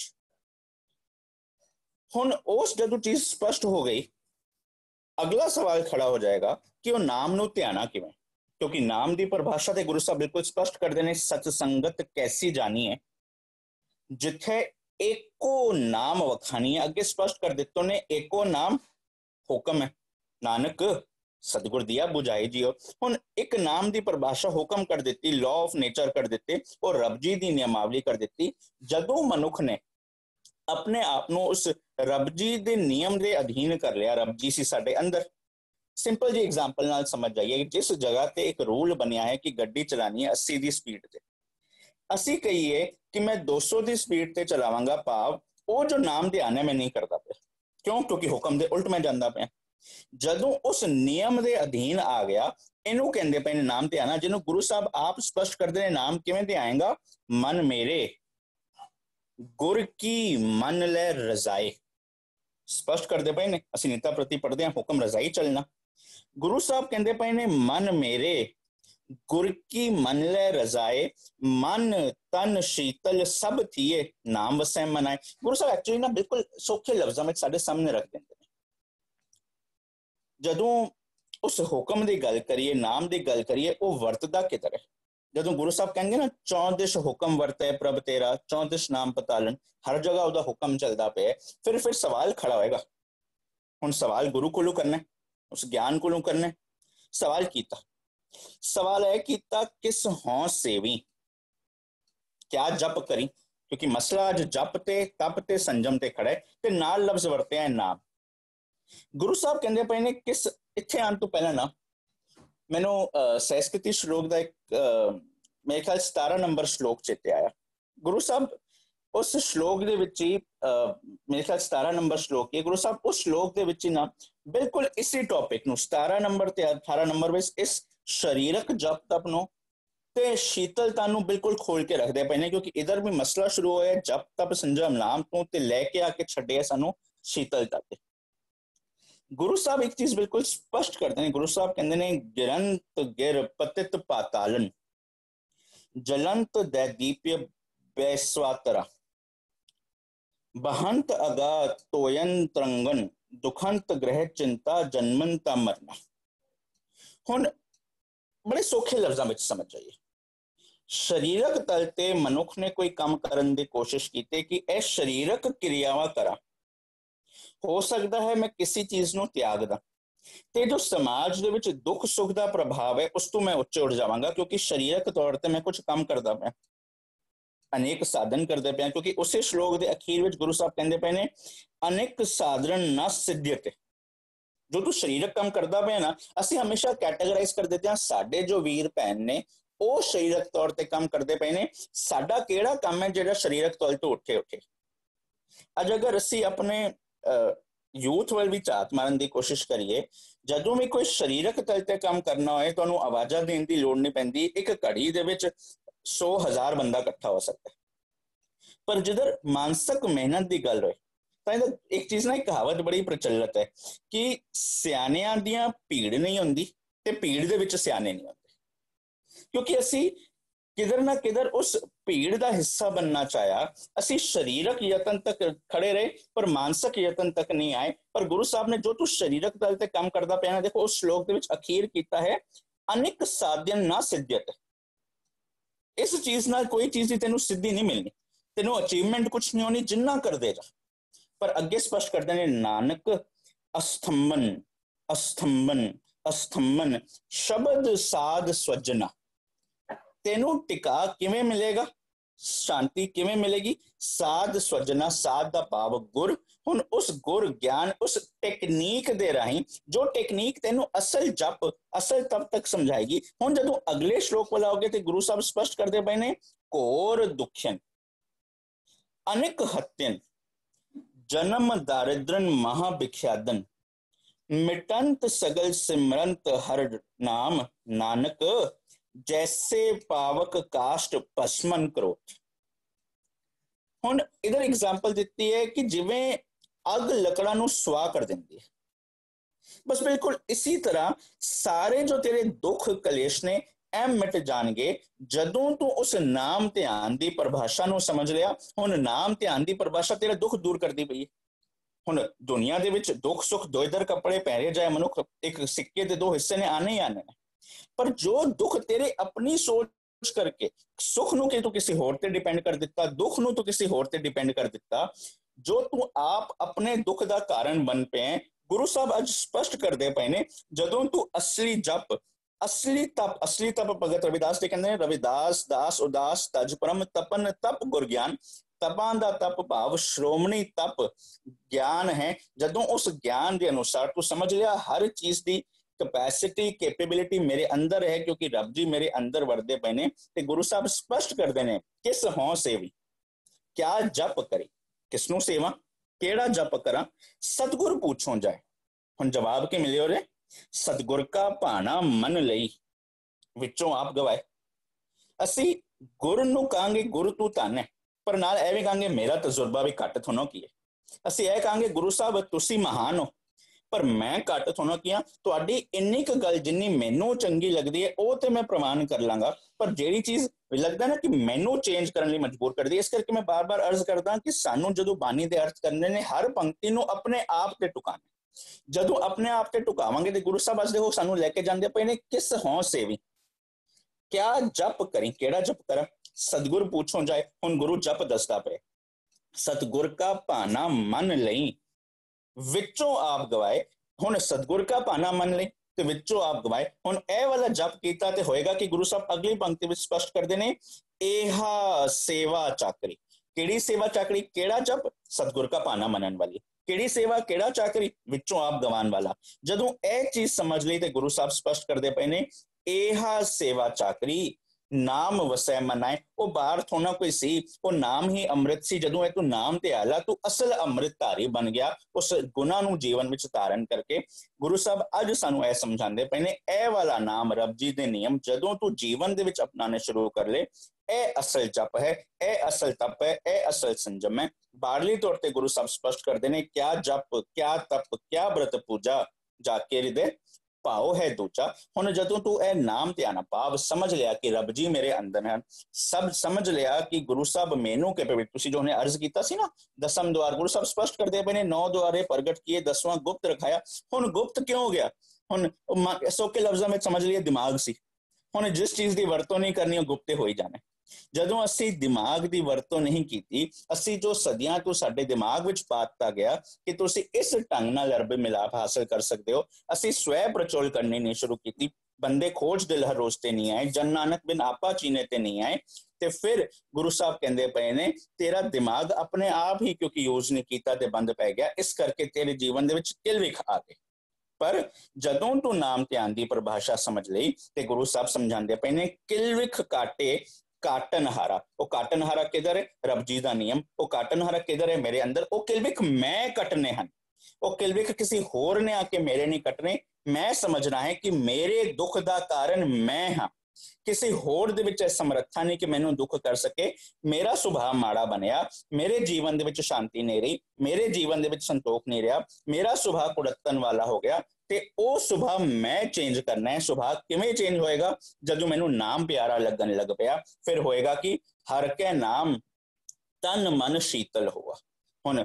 हुण उस जदों चीज स्पष्ट हो गई, अगला सवाल खड़ा हो जाएगा कि वो नाम नूं ध्याना किवें, क्योंकि नाम की परिभाषा ते गुरु साहब बिल्कुल स्पष्ट करते हैं, सत्संगत कैसी जानी है, जिथे एको नाम वखानी है। अगे स्पष्ट कर दिते ने एको नाम हुक्म है, नानक सतगुर दिया बुझाई जियो। हुण एक नाम की परिभाषा हुक्म कर दी, लॉ ऑफ नेचर कर दिते और रब जी की नियमावली कर दी। जदों मनुख ने अपने आप को उस रब जी के नियम के अधीन कर लिया, रब जी सी साडे अंदर। सिंपल जी एग्जाम्पल नाल समझ जाइए, जिस जगह ते एक रूल बनया है कि गड्डी चलानी है 80 की स्पीड से, असी कहिए कि मैं 200 की स्पीड से चलावांगा, भाव वो जो नाम ध्यान है मैं नहीं करता पे, क्यों? क्योंकि हुक्म के उल्ट मैं जाता पे। जदों उस नियम के अधीन आ गया, इनू कहते पे नाम ध्यान, जिन्होंने गुरु साहब आप स्पष्ट करते हैं नाम किवें ध्याएगा, मन मेरे गुर की मन ले रजाए, स्पष्ट करते पे ने। असि नीता प्रति पढ़ते हैं हुक्म रजाई चलना, गुरु साहब कहते पे ने मन मेरे गुर की मन ले रजाए, मन तन शीतल सब थिए नाम वसै मनाए। गुरु साहब एक्चुअली ना बिल्कुल सौखे लफ्जां में साडे सामने रख देंगे। जदों उस हुक्म की गल करिए, नाम की गल करिए, वो वरतदा किधर है? जदों गुरु साहब कहेंगे ना चौदिश हुक्म वरते प्रभ तेरा, चौदिश नाम पतालन, हर जगह उसका हुक्म चलता पे, फिर सवाल खड़ा होएगा। हुण सवाल गुरु कोलों करना, उस ज्ञान कोलों करना। सवाल कीता, सवाल है कीता किस हों सेवी, क्या जप करी? क्योंकि मसला अज जप ते तप ते संजम ते खड़ा है, ते नाल लफ्ज वरते हैं नाम। गुरु साहब कहते पे ने किस, इत्थे आने तो पहला ना मैनू सहस्कृति श्लोक का एक मेरे ख्याल 17 नंबर श्लोक चेते आया। गुरु साहब उस श्लोक दे विच ही मेरे ख्याल 17 नंबर श्लोक है, गुरु साहब उस श्लोक दे विच ही ना बिल्कुल इसी टॉपिक नु 17 नंबर ते 18 नंबर में इस शरीरक जप तप नो ते शीतलता नु बिल्कुल खोल के रखते पे ने, क्योंकि इधर भी मसला शुरू होया जप तप संजम नाम तो ते लेके आके छड्डे सानू शीतलता ते। गुरु साहब एक चीज बिल्कुल स्पष्ट करते हैं, गुरु साहब कहते हैं गिरंत गिर पतित पातालन, जलंत दैदीप्य बैस्वातरा, बहंत अगा तोयन तरंगन, दुखंत ग्रह चिंता जन्मंता मरना। हुण बड़े सौखे लफ्जां विच समझ जाइए, शरीरक तल ते मनुख ने कोई काम करने की कोशिश की कि यह शरीरक क्रियावां करा, हो सकता है मैं किसी चीज को त्याग दा, ते जो समाज दे विच दुख सुख का प्रभाव है उस तो मैं उच्चे उठ जावांगा, क्योंकि शरीरक तौर पर मैं कुछ काम करता पाया, अनेक साधन करते पे। क्योंकि उसी श्लोक के अखीर में गुरु साहब कहते पे ने अनेक साधन न सिद्ध्यते, जो तू शरीरक काम करता पे ना, असी हमेशा कैटेगराइज कर देते हैं साडे जो वीर भैन ने वो शरीरक तौर पर काम करते पे ने, साडा केड़ा काम है जो शरीरक तौर तो उठे उठे। अज अगर असी अपने यूथ वाल भी झात मारन की कोशिश करिए, जदों भी कोई शरीरक तल ते काम करना होए तो आवाजा देने की लोड़ नहीं पैंदी, एक घड़ी दे विच 100,000 बंदा इकट्ठा हो सकता है। पर जिधर मानसिक मेहनत की गल होए तो एक चीज ना, एक कहावत बड़ी प्रचलित है कि सियाणियां दियां भीड़ नहीं होंदी ते भीड़ दे विच सियाणे नहीं होंदे, क्योंकि असी किधर ना किधर उस भीड़ का हिस्सा बनना चाहा, असी शरीरक यतन तक खड़े रहे पर मानसिक यतन तक नहीं आए। पर गुरु साहब ने जो तू शरीरक तल ते काम करता पे ना, देखो उस श्लोक के विच अखीर कीता है अनेक साधन ना सिद्ध्यत, इस चीज नाल कोई चीज की तेनू सिद्धि नहीं मिलनी, तेनू अचीवमेंट कुछ नहीं होनी जिन्ना कर देगा। पर अगे स्पष्ट करते हैं नानक अस्तंभन अस्तंभन अस्तंभन शब्द साध स्वजना, तेनू टिका किवें मिलेगा, शांति किवें मिलेगी, साध स्वजना, साध दा भाव गुर। हुण उस गुर ज्ञान उस टेक्नीक दे राही, जो टेक्नीक तेनू असल जप असल तब तक समझाएगी। हुण जदों अगले श्लोक वाला आओगे तो गुरु साहब स्पष्ट करते पे ने घोर दुखन अनेक हत्यन जन्म दारिद्रन महाभिख्यादन, मिटंत सगल सिमरंत हर नाम, नानक जैसे पावक काष्ट भस्मन क्रोध। हुण इधर एग्जाम्पल दी है कि जिवें अग लकड़ा नूं सुआ कर देंदी है, बस बिल्कुल इसी तरह सारे जो तेरे दुख कलेश ने एम मिट जाएंगे जदों तू उस नाम ध्यान की परिभाषा नूं समझ लिया। हुण नाम ध्यान की परिभाषा तेरा दुख दूर करती पई है। हुण दुनिया दे विच दुख सुख दो इधर कपड़े पहरे जाए मनुख, एक सिक्के के दो हिस्से ने आने ही आने, पर जो दुख तेरे अपनी सोच ਕਰਕੇ ਸੁਖ ਨੂੰ ਕਿ ਤੂੰ ਕਿਸੇ ਹੋਰ ਤੇ ਡਿਪੈਂਡ ਕਰ ਦਿੱਤਾ, ਦੁੱਖ ਨੂੰ ਤੂੰ ਕਿਸੇ ਹੋਰ ਤੇ ਡਿਪੈਂਡ ਕਰ ਦਿੱਤਾ, ਜੋ ਤੂੰ ਆਪ ਆਪਣੇ ਦੁੱਖ ਦਾ ਕਾਰਨ ਬਣ ਪਿਆ। ਗੁਰੂ ਸਾਹਿਬ ਅੱਜ ਸਪਸ਼ਟ ਕਰਦੇ ਪਏ ਨੇ, ਜਦੋਂ ਤੂੰ ਅਸਲੀ ਜਪ, ਅਸਲੀ ਤਪ ਭਗਤ ਰਵਿਦਾਸ ਜੀ ਕਹਿੰਦੇ ਨੇ, ਰਵਿਦਾਸ ਦਾਸ ਉਦਾਸ ਤਜ ਪਰਮ ਤਪਨ ਤਪ ਗੁਰ ਗਿਆਨ। ਤਪਾਂ ਦਾ ਤਪ ਭਾਵ ਸ਼੍ਰੋਮਣੀ ਤਪ ਗਿਆਨ ਹੈ। ਜਦੋਂ ਉਸ ਗਿਆਨ ਦੇ ਅਨੁਸਾਰ ਤੂੰ ਸਮਝ ਲਿਆ ਹਰ ਚੀਜ਼ ਦੀ ਕੈਪੈਸਿਟੀ ਕੈਪੇਬਿਲਿਟੀ ਮੇਰੇ ਅੰਦਰ ਹੈ, ਕਿਉਂਕਿ ਰੱਬ ਜੀ ਮੇਰੇ ਅੰਦਰ ਵਰਦੇ ਪਏ ਨੇ, ਤੇ ਗੁਰੂ ਸਾਹਿਬ ਸਪਸ਼ਟ ਕਰਦੇ ਨੇ, ਕਿਸ ਹੋਂ ਸੇਵੀ, ਕਿਆ ਜਪ ਕਰੀ, ਕਿਸ ਨੂੰ ਸੇਵਾ, ਕਿਹੜਾ ਜਪ ਕਰਾਂ, ਸਤਿਗੁਰ ਪੁੱਛੋਂ ਜਾਏ। ਹੁਣ ਜਵਾਬ ਕੀ ਮਿਲਿਓ ਰੇ, ਸਤਿਗੁਰ ਕਾ ਭਾਣਾ ਮਨ ਲਈ, ਵਿੱਚੋਂ ਆਪ ਗਵਾਏ। ਅਸੀਂ ਗੁਰ ਨੂੰ ਕਹਾਂਗੇ ਗੁਰੂ ਤੂੰ ਧੰਨ ਹੈ, ਪਰ ਨਾਲ ਇਹ ਵੀ ਕਹਾਂਗੇ ਮੇਰਾ ਤਜਰਬਾ ਵੀ ਘੱਟ ਥੋਨੋਂ ਕੀ ਹੈ। ਅਸੀਂ ਇਹ ਕਹਾਂਗੇ ਗੁਰੂ ਸਾਹਿਬ ਤੁਸੀਂ ਮਹਾਨ ਹੋ, ਪਰ ਮੈਂ ਘੱਟ ਥੋਨੋਂ ਕੀ ਹਾਂ। ਤੁਹਾਡੀ ਇੰਨੀ ਕੁ ਗੱਲ ਜਿੰਨੀ ਮੈਨੂੰ ਚੰਗੀ ਲੱਗਦੀ ਹੈ ਉਹ ਤੇ ਮੈਂ ਪ੍ਰਮਾਣ ਕਰ ਲਾਂਗਾ, ਪਰ ਜਿਹੜੀ ਚੀਜ਼ ਲੱਗਦਾ ਨਾ ਕਿ ਮੈਨੂੰ ਚੇਂਜ ਕਰਨ ਲਈ ਮਜਬੂਰ ਕਰਦੀ ਹੈ। ਇਸ ਕਰਕੇ ਮੈਂ ਬਾਰ-ਬਾਰ ਅਰਜ਼ ਕਰਦਾ ਕਿ ਸਾਨੂੰ ਜਦੋਂ ਬਾਣੀ ਦੇ ਅਰਥ ਕਰਨੇ ਨੇ, ਹਰ ਪੰਕਤੀ ਨੂੰ ਆਪਣੇ ਆਪ ਤੇ ਟੁਕਾਣਾ। ਜਦੋਂ ਆਪਣੇ ਆਪ ਤੇ ਟੁਕਾਵਾਂਗੇ ਤੇ ਗੁਰੂ ਸਾਹਿਬ ਅੱਜ ਦੇਖੋ ਸਾਨੂੰ ਲੈ ਕੇ ਜਾਂਦੇ ਪਏ ਨੇ, ਕਿਸ ਹੋਂ ਸੇਵੀ, ਕਿਆ ਜਪ ਕਰੀ, ਕਿਹੜਾ ਜਪ ਕਰਾਂ, ਸਤਿਗੁਰ ਪੁੱਛੋਂ ਜਾਏ। ਹੁਣ ਗੁਰੂ ਜਪ ਦੱਸਦਾ ਪਏ, ਸਤਿਗੁਰ ਕਾ ਭਾਣਾ ਮਨ ਲਈ, ਵਿੱਚੋਂ ਆਪ ਗਵਾਏ। ਹੁਣ ਸਤਿਗੁਰ ਕਾ ਭਾਣਾ ਮਨ ਲਈ ਤੇ ਵਿੱਚੋਂ ਆਪ ਗਵਾਏ। ਹੁਣ ਇਹ ਵਾਲਾ ਜਪ ਕੀਤਾ ਤੇ ਹੋਏਗਾ ਕਿ ਗੁਰੂ ਸਾਹਿਬ ਅਗਲੀ ਪੰਕਤੀ ਵਿੱਚ ਸਪਸ਼ਟ ਕਰਦੇ ਨੇ, ਇਹਾ ਸੇਵਾ ਚਾਕਰੀ। ਕਿਹੜੀ ਸੇਵਾ ਚਾਕਰੀ, ਕਿਹੜਾ ਜਪ, ਸਤਿਗੁਰ ਕਾ ਭਾਣਾ ਮੰਨਣ ਵਾਲੀ। ਕਿਹੜੀ ਸੇਵਾ, ਕਿਹੜਾ ਚਾਕਰੀ, ਵਿੱਚੋਂ ਆਪ ਗਵਾਉਣ ਵਾਲਾ। ਜਦੋਂ ਇਹ ਚੀਜ਼ ਸਮਝ ਲਈ ਤੇ ਗੁਰੂ ਸਾਹਿਬ ਸਪਸ਼ਟ ਕਰਦੇ ਪਏ ਨੇ, ਇਹਾ ਸੇਵਾ ਚਾਕਰੀ ਨਾਮ ਵਸੈ ਮਨਾਏ। ਉਹ ਬਾਹਰ ਥੋੜਾ ਕੋਈ ਸੀ, ਉਹ ਨਾਮ ਹੀ ਅੰਮ੍ਰਿਤ ਸੀ। ਜਦੋਂ ਇਹ ਤੂੰ ਨਾਮ ਤੇ ਆਲਾ, ਤੂੰ ਅਸਲ ਅੰਮ੍ਰਿਤ ਧਾਰੀ ਬਣ ਗਿਆ, ਉਸ ਗੁਣਾ ਨੂੰ ਜੀਵਨ ਵਿੱਚ ਧਾਰਨ ਕਰਕੇ। ਗੁਰੂ ਸਾਹਿਬ ਅੱਜ ਸਾਨੂੰ ਇਹ ਸਮਝਾਉਂਦੇ ਪਏ ਨੇ, ਇਹ ਵਾਲਾ ਨਾਮ ਰੱਬ ਜੀ ਦੇ ਨਿਯਮ ਜਦੋਂ ਤੂੰ ਜੀਵਨ ਦੇ ਵਿੱਚ ਅਪਣਾਉਣੇ ਸ਼ੁਰੂ ਕਰ ਲੈ, ਇਹ ਅਸਲ ਜਪ ਹੈ, ਇਹ ਅਸਲ ਤਪ ਹੈ, ਇਹ ਅਸਲ ਸੰਜਮ ਹੈ। ਬਾਹਰਲੀ ਤੌਰ ਤੇ ਗੁਰੂ ਸਾਹਿਬ ਸਪਸ਼ਟ ਕਰਦੇ ਨੇ, ਕਿਆ ਜਪ, ਕਿਆ ਤਪ, ਕਿਆ ਬ੍ਰਤ ਪੂਜਾ, ਜਾ ਕੇ ਹਿਰਦੇ ਭਾਵ ਹੈ ਦੂਜਾ। ਹੁਣ ਜਦੋਂ ਤੂੰ ਇਹ ਨਾਮ ਤੇ ਆਣਾ ਭਾਵ ਸਮਝ ਲਿਆ ਕਿ ਰੱਬ ਜੀ ਮੇਰੇ ਅੰਦਰ ਹਨ, ਸਭ ਸਮਝ ਲਿਆ ਕਿ ਗੁਰੂ ਸਾਹਿਬ ਮੈਨੂੰ ਕੈਪੇਬਿਲਿਟੀ, ਤੁਸੀਂ ਜੋ ਉਹਨੇ ਅਰਜ਼ ਕੀਤਾ ਸੀ ਨਾ ਦਸਮ ਦੁਆਰ, ਗੁਰੂ ਸਾਹਿਬ ਸਪਸ਼ਟ ਕਰਦੇ ਪਏ ਨੇ, 9 ਦੁਆਰੇ ਪ੍ਰਗਟ ਕੀਏ, 10ਵਾਂ ਗੁਪਤ ਰਖਾਇਆ। ਹੁਣ ਗੁਪਤ ਕਿਉਂ ਹੋ ਗਿਆ? ਹੁਣ ਸੌਖੇ ਲਫ਼ਜ਼ਾਂ ਵਿੱਚ ਸਮਝ ਲਈਏ, ਦਿਮਾਗ ਸੀ। ਹੁਣ ਜਿਸ ਚੀਜ਼ ਦੀ ਵਰਤੋਂ ਨਹੀਂ ਕਰਨੀ ਉਹ ਗੁਪਤੇ ਹੋ ਹੀ ਜਾਣਾ। ਜਦੋਂ ਅਸੀਂ ਦਿਮਾਗ ਦੀ ਵਰਤੋਂ ਨਹੀਂ ਕੀਤੀ, ਅਸੀਂ ਜੋ ਸਦੀਆਂ ਤੋਂ ਸਾਡੇ ਦਿਮਾਗ ਵਿੱਚ ਪਾ ਦਿੱਤਾ ਗਿਆ ਕਿ ਤੁਸੀਂ ਇਸ ਢੰਗ ਨਾਲ ਅਰਬ ਮਿਲਾਪ ਹਾਸਲ ਕਰ ਸਕਦੇ ਹੋ, ਅਸੀਂ ਸਵੈ ਪ੍ਰਚੋਲ ਕਰਨੀ ਨਹੀਂ ਸ਼ੁਰੂ ਕੀਤੀ। ਬੰਦੇ ਖੋਜ ਦਿਲ ਹਰ ਰੋਜ਼ ਤੇ ਨਹੀਂ ਆਏ, ਜਨ ਨਾਨਕ ਬਿਨ ਆਪਾ ਚੀਨੇ ਤੇ ਨਹੀਂ ਆਏ। ਤੇ ਫਿਰ ਗੁਰੂ ਸਾਹਿਬ ਕਹਿੰਦੇ ਪਏ ਨੇ, ਤੇਰਾ ਦਿਮਾਗ ਆਪਣੇ ਆਪ ਹੀ ਕਿਉਂਕਿ ਯੂਜ਼ ਨਹੀਂ ਕੀਤਾ ਤੇ ਬੰਦ ਪੈ ਗਿਆ, ਇਸ ਕਰਕੇ ਤੇਰੇ ਜੀਵਨ ਦੇ ਵਿੱਚ ਕਿਲਵਿਖ ਆ ਗਏ। ਪਰ ਜਦੋਂ ਤੂੰ ਨਾਮ ਧਿਆਨ ਦੀ ਪਰਿਭਾਸ਼ਾ ਸਮਝ ਲਈ ਤੇ ਗੁਰੂ ਸਾਹਿਬ ਸਮਝਾਉਂਦੇ ਪਏ ਨੇ, ਕਿਲਵਿਖ ਕਾਟੇ ਕਾਟਨਹਾਰਾ। ਉਹ ਕਾਟਨਹਾਰਾ ਕਿਧਰ ਹੈ? ਰੱਬ ਜੀ ਦਾ ਨਿਯਮ। ਉਹ ਕਾਟਨਹਾਰਾ ਕਿਧਰ ਹੈ? ਮੇਰੇ ਅੰਦਰ। ਉਹ ਕਿਲਵਿਖ ਮੈਂ ਕੱਟਨੇ ਹਨ। ਉਹ ਕਿਲਵਿਖ ਕਿਸੇ ਹੋਰ ਨੇ ਆ ਕੇ ਮੇਰੇ ਨਹੀਂ ਕੱਟਣੇ। ਮੈਂ ਸਮਝਣਾ ਹੈ ਕਿ ਮੇਰੇ ਦੁੱਖ ਦਾ ਕਾਰਨ ਮੈਂ ਹਾਂ, ਕਿਸੇ ਹੋਰ ਦੇ ਵਿੱਚ ਸਮਰੱਥਾ ਨਹੀਂ ਕਿ ਮੈਨੂੰ ਦੁੱਖ ਕਰ ਸਕੇ। ਮੇਰਾ ਸੁਭਾਅ ਮਾੜਾ ਬਣਿਆ, ਮੇਰੇ ਜੀਵਨ ਦੇ ਵਿੱਚ ਸ਼ਾਂਤੀ ਨਹੀਂ ਰਹੀ, ਮੇਰੇ ਜੀਵਨ ਦੇ ਵਿੱਚ ਸੰਤੋਖ ਨਹੀਂ ਰਿਹਾ, ਮੇਰਾ ਸੁਭਾਅ ਕੁੜੱਤਣ ਵਾਲਾ ਹੋ ਗਿਆ ਤੇ ਉਹ ਸੁਭਾਅ ਮੈਂ ਚੇਂਜ ਕਰਨਾ ਹੈ। ਸੁਭਾਅ ਕਿਵੇਂ ਚੇਂਜ ਹੋਏਗਾ? ਜਦੋਂ ਮੈਨੂੰ ਨਾਮ ਪਿਆਰਾ ਲੱਗਣ ਲੱਗ ਪਿਆ, ਫਿਰ ਹੋਏਗਾ ਕਿ ਹਰ ਕੇ ਨਾਮ ਤਨ ਮਨ ਸ਼ੀਤਲ ਹੋਆ। ਹੁਣ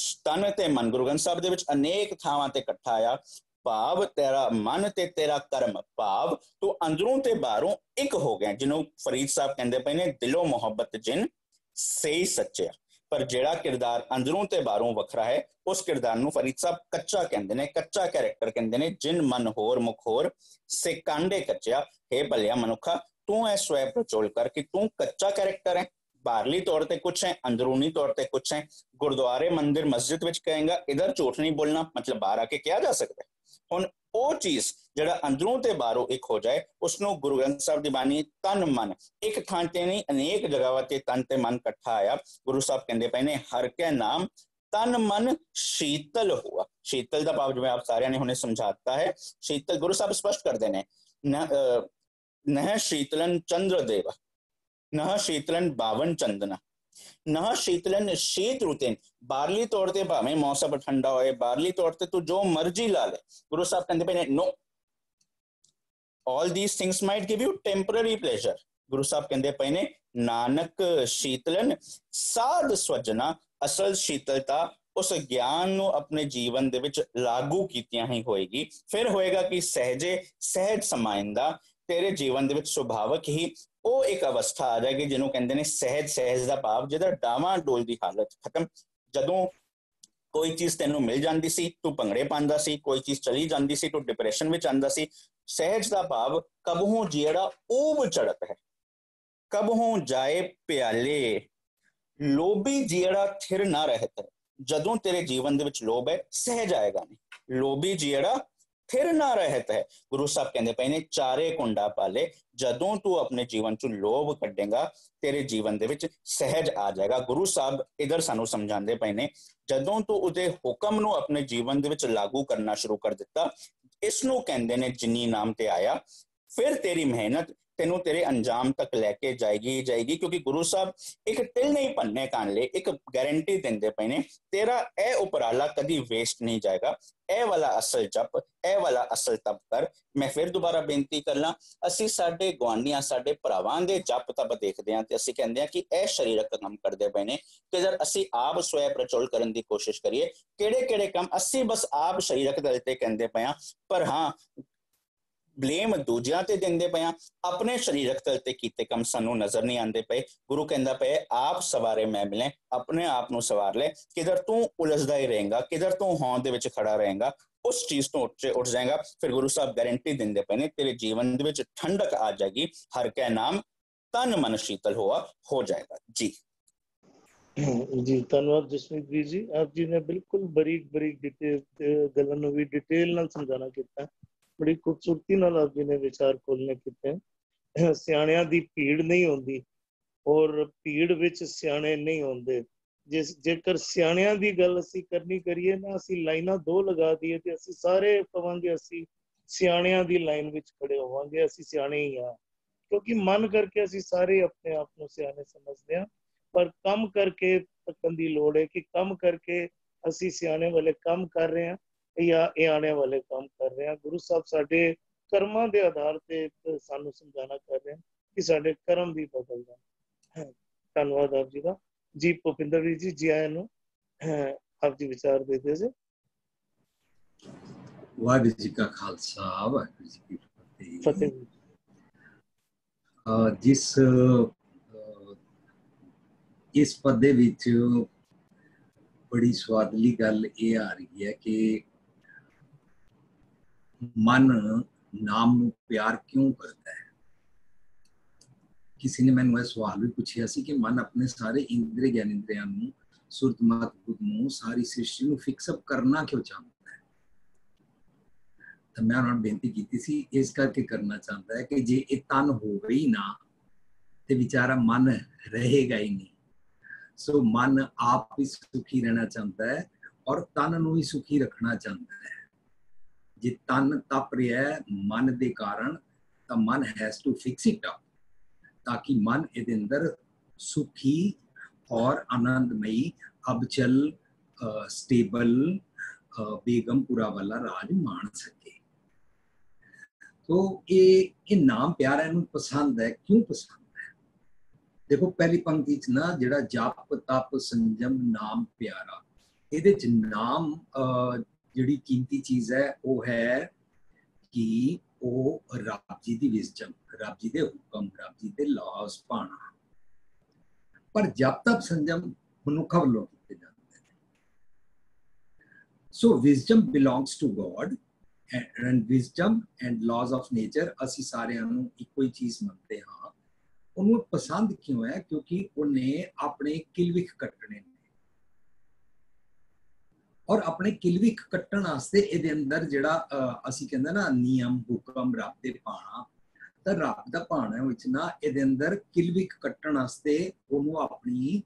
ਤਨ ਤੇ ਮਨ ਗੁਰੂ ਗ੍ਰੰਥ ਸਾਹਿਬ ਦੇ ਵਿੱਚ ਅਨੇਕ ਥਾਵਾਂ ਤੇ ਇਕੱਠਾ ਆਇਆ। ਭਾਵ ਤੇਰਾ ਮਨ ਤੇ ਤੇਰਾ ਕਰਮ, ਭਾਵ ਤੂੰ ਅੰਦਰੋਂ ਤੇ ਬਾਹਰੋਂ ਇੱਕ ਹੋ ਗਿਆ, ਜਿਹਨੂੰ ਫਰੀਦ ਸਾਹਿਬ ਕਹਿੰਦੇ ਪਏ ਨੇ, ਦਿਲੋਂ ਮੁਹੱਬਤ ਜਿਨ ਸਹੀ ਸੱਚਿਆ। ਪਰ ਜਿਹੜਾ ਕਿਰਦਾਰ ਅੰਦਰੋਂ ਤੇ ਬਾਹਰੋਂ ਵੱਖਰਾ ਹੈ, ਉਸ ਕਿਰਦਾਰ ਨੂੰ ਫਰੀਦ ਸਾਹਿਬ ਕੱਚਾ ਕਹਿੰਦੇ ਨੇ, ਕੱਚਾ ਕੈਰੈਕਟਰ ਕਹਿੰਦੇ ਨੇ। ਜਿਨ ਮਨ ਹੋਰ ਮੁਖ ਹੋਰ ਸੇ ਕਾਂਡੇ ਕੱਚਿਆ। ਹੇ ਭਲਿਆ ਮਨੁੱਖਾ, ਤੂੰ ਇਹ ਸਵੈ ਪ੍ਰਚੋਲ ਕਰ ਕਿ ਤੂੰ ਕੱਚਾ ਕੈਰੈਕਟਰ ਹੈ, ਬਾਹਰਲੀ ਤੌਰ ਤੇ ਕੁਛ ਹੈ, ਅੰਦਰੂਨੀ ਤੌਰ ਤੇ ਕੁਛ ਹੈ। ਗੁਰਦੁਆਰੇ ਮੰਦਿਰ ਮਸਜਿਦ ਵਿੱਚ ਕਹੇਗਾ ਇਧਰ ਝੂਠ ਨਹੀਂ ਬੋਲਣਾ, ਮਤਲਬ ਬਾਹਰ ਆ ਕੇ ਕਿਹਾ ਜਾ ਸਕਦਾ ਹੈ। ਹੁਣ ਉਹ ਚੀਜ਼ ਜਿਹੜਾ ਅੰਦਰੋਂ ਤੇ ਬਾਹਰੋਂ ਇੱਕ ਹੋ ਜਾਏ, ਉਸਨੂੰ ਗੁਰੂ ਗ੍ਰੰਥ ਸਾਹਿਬ ਦੀ ਬਾਣੀ ਤਨ ਮਨ, ਇੱਕ ਥਾਂ ਤੇ ਨਹੀਂ ਅਨੇਕ ਜਗ੍ਹਾਵਾਂ ਤੇ ਤਨ ਤੇ ਮਨ ਇਕੱਠਾ ਆਇਆ। ਗੁਰੂ ਸਾਹਿਬ ਕਹਿੰਦੇ ਪਏ ਨੇ, ਹਰ ਕੇ ਨਾਮ ਤਨ ਮਨ ਸ਼ੀਤਲ ਹੁਆ। ਸ਼ੀਤਲ ਦਾ ਭਾਵ ਜਿਵੇਂ ਆਪ ਸਾਰਿਆਂ ਨੇ ਹੁਣੇ ਸਮਝਾਤਾ ਹੈ। ਸ਼ੀਤਲ ਗੁਰੂ ਸਾਹਿਬ ਸਪਸ਼ਟ ਕਰਦੇ ਨੇ, ਨਹ ਸ਼ੀਤਲਨ ਚੰਦਰ ਦੇਵ, ਨਹ ਸ਼ੀਤਲਨ ਬਾਵਨ ਚੰਦਨਾ, ਨਹ ਸ਼ੀਤਲਨ ਸ਼ੀਤ ਰੁਤੇਨ। ਬਾਹਰਲੀ ਤੌਰ ਤੇ ਭਾਵੇਂ ਮੌਸਮ ਠੰਡਾ ਹੋਏ, ਬਾਹਰਲੀ ਤੌਰ ਤੇ ਤੂੰ ਜੋ ਮਰਜ਼ੀ ਲਾ ਲੈ, ਗੁਰੂ ਸਾਹਿਬ ਕਹਿੰਦੇ ਪਏ ਨੇ ਨੋ, all these things might give you temporary pleasure। Guru Sahib ਕਹਿੰਦੇ ਪਏ ਨੇ, ਨਾਨਕ ਸ਼ੀਤਲਨ ਸਾਧ ਸਵਜਨਾ। ਅਸਲ ਸ਼ੀਤਲਤਾ ਉਸ ਗਿਆਨ ਨੂੰ ਆਪਣੇ ਜੀਵਨ ਦੇ ਵਿੱਚ ਲਾਗੂ ਕੀਤਿਆਂ ਹੀ ਹੋਏਗੀ। ਫਿਰ ਹੋਏਗਾ ਕਿ ਸਹਿਜ ਸਮਾਇੰਦਾ, ਤੇਰੇ ਜੀਵਨ ਦੇ ਵਿੱਚ ਸੁਭਾਵਕ ਹੀ ਉਹ ਇੱਕ ਅਵਸਥਾ ਆ ਜਾਏਗੀ ਜਿਹਨੂੰ ਕਹਿੰਦੇ ਨੇ ਸਹਿਜ। ਸਹਿਜ ਦਾ ਭਾਵ ਜਿਹਦਾ ਡਾਵਾਂ ਡੋਲ ਦੀ ਹਾਲਤ ਖਤਮ। ਜਦੋਂ ਕੋਈ ਚੀਜ਼ ਤੈਨੂੰ ਮਿਲ ਜਾਂਦੀ ਸੀ ਤੂੰ ਭੰਗੜੇ ਪਾਉਂਦਾ ਸੀ, ਕੋਈ ਚੀਜ਼ ਚਲੀ ਜਾਂਦੀ ਸੀ ਤੂੰ ਡਿਪਰੈਸ਼ਨ ਵਿੱਚ ਆਂਦਾ ਸੀ। ਸਹਿਜ ਦਾ ਭਾਵ ਕਬਹੋਂ ਜਿਹੜਾ ਊਬ ਚੜਤ ਹੈ, ਕਬਹੋਂ ਜਾਏ ਪਿਆਲੇ, ਲੋਭੀ ਜਿਹੜਾ ਥਿਰ ਨਾ ਰਹਿਤ ਹੈ। ਜਦੋਂ ਤੇਰੇ ਜੀਵਨ ਦੇ ਵਿੱਚ ਲੋਭ ਹੈ ਸਹਿਜ ਆਏਗਾ ਨਹੀਂ। ਲੋਭੀ ਜਿਹੜਾ ਥਿਰ ਨਾ ਰਹਿਤ ਹੈ, ਗੁਰੂ ਸਾਹਿਬ ਕਹਿੰਦੇ ਪਏ ਨੇ ਚਾਰੇ ਕੁੰਡਾ ਪਾਲੇ। ਜਦੋਂ ਤੂੰ ਆਪਣੇ ਜੀਵਨ ਚ ਲੋਭ ਕੱਢੇਗਾ ਤੇਰੇ ਜੀਵਨ ਦੇ ਵਿੱਚ ਸਹਿਜ ਆ ਜਾਏਗਾ। ਗੁਰੂ ਸਾਹਿਬ ਇਧਰ ਸਾਨੂੰ ਸਮਝਾਉਂਦੇ ਪਏ ਨੇ ਜਦੋਂ ਤੂੰ ਉਹਦੇ ਹੁਕਮ ਨੂੰ ਆਪਣੇ ਜੀਵਨ ਦੇ ਵਿੱਚ ਲਾਗੂ ਕਰਨਾ ਸ਼ੁਰੂ ਕਰ ਦਿੱਤਾ, ਇਸ ਨੂੰ ਕਹਿੰਦੇ ਨੇ ਜਿਨੀ ਨਾਮ ਤੇ ਆਇਆ, ਫਿਰ ਤੇਰੀ ਮਿਹਨਤ ਤੈਨੂੰ ਤੇਰੇ ਅੰਜਾਮ ਤੱਕ ਲੈ ਕੇ ਜਾਏਗੀ। ਕਿਉਂਕਿ ਗੁਰੂ ਸਾਹਿਬ ਇੱਕ ਤਿਲ ਨਹੀਂ ਭੰਨੇ ਕਾਨ ਲਈ ਇੱਕ ਗਾਰੰਟੀ ਦਿੰਦੇ ਪਏ ਨੇ, ਤੇਰਾ ਇਹ ਉਪਰਾਲਾ ਕਦੀ ਵੇਸਟ ਨਹੀਂ ਜਾਏਗਾ। ਇਹ ਵਾਲਾ ਅਸਲ ਜਪ, ਇਹ ਵਾਲਾ ਅਸਲ ਤਪ ਕਰ। ਮੈਂ ਫਿਰ ਦੁਬਾਰਾ ਬੇਨਤੀ ਕਰਨਾ, ਅਸੀਂ ਸਾਡੇ ਗੁਆਂਢੀਆਂ ਸਾਡੇ ਭਰਾਵਾਂ ਦੇ ਜਪ ਤਪ ਦੇਖਦੇ ਹਾਂ ਤੇ ਅਸੀਂ ਕਹਿੰਦੇ ਹਾਂ ਕਿ ਇਹ ਸਰੀਰਕ ਕੰਮ ਕਰਦੇ ਪਏ ਨੇ, ਕਿ ਜਦ ਅਸੀਂ ਆਪ ਸਵੈ ਪ੍ਰਚੋਲ ਕਰਨ ਦੀ ਕੋਸ਼ਿਸ਼ ਕਰੀਏ ਕਿਹੜੇ ਕੰਮ ਅਸੀਂ ਬਸ ਆਪ ਸਰੀਰਕ ਦਲ ਤੇ ਕਹਿੰਦੇ ਪਏ ਹਾਂ, ਪਰ ਹਾਂ ਬਲੇਮ ਦੂਜਿਆਂ ਤੇ ਦਿੰਦੇ ਪਏ ਆ, ਆਪਣੇ ਸਰੀਰਕ ਤਲ ਤੇ ਕੀਤੇ ਕੰਮ ਸਾਨੂੰ ਨਜ਼ਰ ਨਹੀਂ ਆਉਂਦੇ ਪਏ। ਗੁਰੂ ਕਹਿੰਦਾ ਪਏ ਆਪ ਸਵਾਰੇ ਮੈਂ ਮਿਲੇ, ਆਪਣੇ ਆਪ ਨੂੰ ਸਵਾਰ ਲੈ। ਕਿਧਰ ਤੂੰ ਉਲਝਦਾ ਹੀ ਰਹੇਗਾ, ਕਿਧਰ ਤੂੰ ਹੌਂ ਦੇ ਵਿੱਚ ਖੜਾ ਰਹੇਗਾ, ਉਸ ਚੀਜ਼ ਤੋਂ ਉੱਠ ਜਾਏਗਾ। ਫਿਰ ਗੁਰੂ ਸਾਹਿਬ ਗਾਰੰਟੀ ਦਿੰਦੇ ਪਏ ਨੇ ਤੇਰੇ ਜੀਵਨ ਦੇ ਵਿੱਚ ਠੰਡਕ ਆ ਜਾਏਗੀ, ਹਰ ਕੈ ਨਾਮ ਤਨ ਮਨ ਸ਼ੀਤਲ ਹੋ ਜਾਏਗਾ। ਜੀ ਜੀ ਧੰਨਵਾਦ ਜਸਮੀਤ ਵੀਰ ਜੀ, ਆਪ ਜੀ ਨੇ ਬਿਲਕੁਲ ਬਰੀਕ ਡਿਟੇਲ ਗੱਲਾਂ ਨੂੰ ਵੀ ਡਿਟੇਲ ਨਾਲ ਸਮਝਾਣਾ ਕੀਤਾ। ਬੜੀ ਖੂਬਸੂਰਤੀ ਨਾਲ ਆਪ ਜੀ ਨੇ ਵਿਚਾਰ ਖੋਲਣੇ ਕੀਤੇ। ਸਿਆਣਿਆਂ ਦੀ ਭੀੜ ਨਹੀਂ ਹੁੰਦੀ ਔਰ ਭੀੜ ਵਿੱਚ ਸਿਆਣੇ ਨਹੀਂ ਹੁੰਦੇ। ਜੇਕਰ ਸਿਆਣਿਆਂ ਦੀ ਗੱਲ ਅਸੀਂ ਕਰੀਏ ਨਾ, ਅਸੀਂ ਲਾਈਨਾਂ ਦੋ ਲਗਾ ਦਈਏ ਤੇ ਅਸੀਂ ਸਾਰੇ ਕਵਾਂਗੇ ਅਸੀਂ ਸਿਆਣਿਆਂ ਦੀ ਲਾਈਨ ਵਿੱਚ ਖੜੇ ਹੋਵਾਂਗੇ, ਅਸੀਂ ਸਿਆਣੇ ਹੀ ਹਾਂ। ਕਿਉਂਕਿ ਮਨ ਕਰਕੇ ਅਸੀਂ ਸਾਰੇ ਆਪਣੇ ਆਪ ਨੂੰ ਸਿਆਣੇ ਸਮਝਦੇ ਹਾਂ, ਪਰ ਕੰਮ ਕਰਕੇ ਤੱਕਣ ਦੀ ਲੋੜ ਹੈ ਕਿ ਕੰਮ ਕਰਕੇ ਅਸੀਂ ਸਿਆਣੇ ਵਾਲੇ ਕੰਮ ਕਰ ਰਹੇ ਹਾਂ ਜਾਂ ਇਹ ਆਣੇ ਵਾਲੇ ਕੰਮ ਕਰ ਰਹੇ ਹਾਂ। ਗੁਰੂ ਸਾਹਿਬ ਸਾਡੇ ਕਰਮਾਂ ਦੇ ਆਧਾਰ ਤੇ ਸਾਨੂੰ ਸਮਝਾਣਾ ਕਰ ਰਹੇ ਹਨ ਕਿ ਸਾਡੇ ਕਰਮ ਵੀ ਬਦਲ ਜਾਣ। ਧੰਨਵਾਦ ਆਪ ਜੀ ਦਾ। ਜੀ ਭੁਪਿੰਦਰ ਵੀਰ ਜੀ, ਜੀ ਆਇਆਂ ਨੂੰ। ਆਪ ਜੀ ਵਿਚਾਰ ਦੇ ਦਿਓ ਜੀ। ਵਾਹਿਗੁਰੂ ਜੀ ਕਾ ਖਾਲਸਾ, ਵਾਹਿਗੁਰੂ ਜੀ ਕੀ ਫਤਿਹ। ਜਿਸ ਇਸ ਪਦ ਦੇ ਵਿੱਚ ਬੜੀ ਸਵਾਦਲੀ ਗੱਲ ਇਹ ਆ ਰਹੀ ਹੈ ਕਿ ਮਨ ਨਾਮ ਨੂੰ ਪਿਆਰ ਕਿਉਂ ਕਰਦਾ ਹੈ। ਕਿਸੇ ਨੇ ਮੈਨੂੰ ਇਹ ਸਵਾਲ ਵੀ ਪੁੱਛਿਆ ਸੀ ਕਿ ਮਨ ਆਪਣੇ ਸਾਰੇ ਇੰਦਰੀ ਗਿਆਨੇਂਦਰੀਆਂ ਨੂੰ, ਸੁਰਤ ਮਤ ਬੁੱਧ ਨੂੰ, ਸਾਰੀ ਸ੍ਰਿਸ਼ਟੀ ਨੂੰ ਫਿਕਸ ਅਪ ਕਰਨਾ ਕਿਉਂ ਚਾਹੁੰਦਾ ਹੈ। ਤਾਂ ਮੈਂ ਉਹਨਾਂ ਨੂੰ ਬੇਨਤੀ ਕੀਤੀ ਸੀ ਇਸ ਕਰਕੇ ਕਰਨਾ ਚਾਹੁੰਦਾ ਹੈ ਕਿ ਜੇ ਇਹ ਤਨ ਹੋਵੇ ਹੀ ਨਾ ਤੇ ਵਿਚਾਰਾ ਮਨ ਰਹੇਗਾ ਹੀ ਨਹੀਂ। ਸੋ ਮਨ ਆਪ ਵੀ ਸੁਖੀ ਰਹਿਣਾ ਚਾਹੁੰਦਾ ਹੈ ਔਰ ਤਨ ਨੂੰ ਵੀ ਸੁਖੀ ਰੱਖਣਾ ਚਾਹੁੰਦਾ ਹੈ। ਜੇ ਤਨ ਤਪ ਰਿਹਾ ਮਨ ਦੇ ਕਾਰਨ ਤਾਂ man has to fix it up ਤਾਂ ਕਿ ਮਨ ਇਹਦੇ ਅੰਦਰ ਸੁਖੀ ਔਰ ਆਨੰਦਮਈ ਅਬਚਲ ਸਟੇਬਲ ਬੇਗਮਪੁਰਾ ਵਾਲਾ ਰਾਜ ਮਾਣ ਸਕੇ। तो ये नाम प्यारा इन्हू पसंद है। क्यों पसंद है? देखो पहली पंक्ति च ना जिहड़ा जप तप संजम नाम प्यारा, इहदे च नाम जिहड़ी कीमती चीज़ है वो है कि वो रब जी दी विजडम, रब जी दे हुक्म, रब जी दे लॉज पाना। पर जप तप संजम मनुखा वल्लों कीते जांदे ने। So wisdom belongs to God and wisdom and laws of nature ਅਸੀਂ ਸਾਰਿਆਂ ਨੂੰ ਇੱਕੋ ਹੀ ਚੀਜ਼ ਮੰਨਦੇ ਹਾਂ। ਉਹਨੂੰ ਪਸੰਦ ਕਿਉਂ ਹੈ? ਕਿਉਂਕਿ ਉਹਨੇ ਆਪਣੇ ਕਿਲਵਿਖ ਕੱਟਣੇ ਨੇ ਔਰ ਆਪਣੇ ਕਿਲਵਿਖ ਕੱਟਣ ਵਾਸਤੇ ਇਹਦੇ ਅੰਦਰ ਜਿਹੜਾ ਅਸੀਂ ਕਹਿੰਦੇ ਨਾ ਨਿਯਮ ਹੁਕਮ ਰੱਬ ਦੇ ਪਾਣਾ, ਤਾਂ ਰੱਬ ਦਾ ਪਾਣਾ ਵਿੱਚ ਨਾ ਇਹਦੇ ਅੰਦਰ ਕਿਲਵਿਖ ਕੱਟਣ ਵਾਸਤੇ ਉਹਨੂੰ ਆਪਣੀ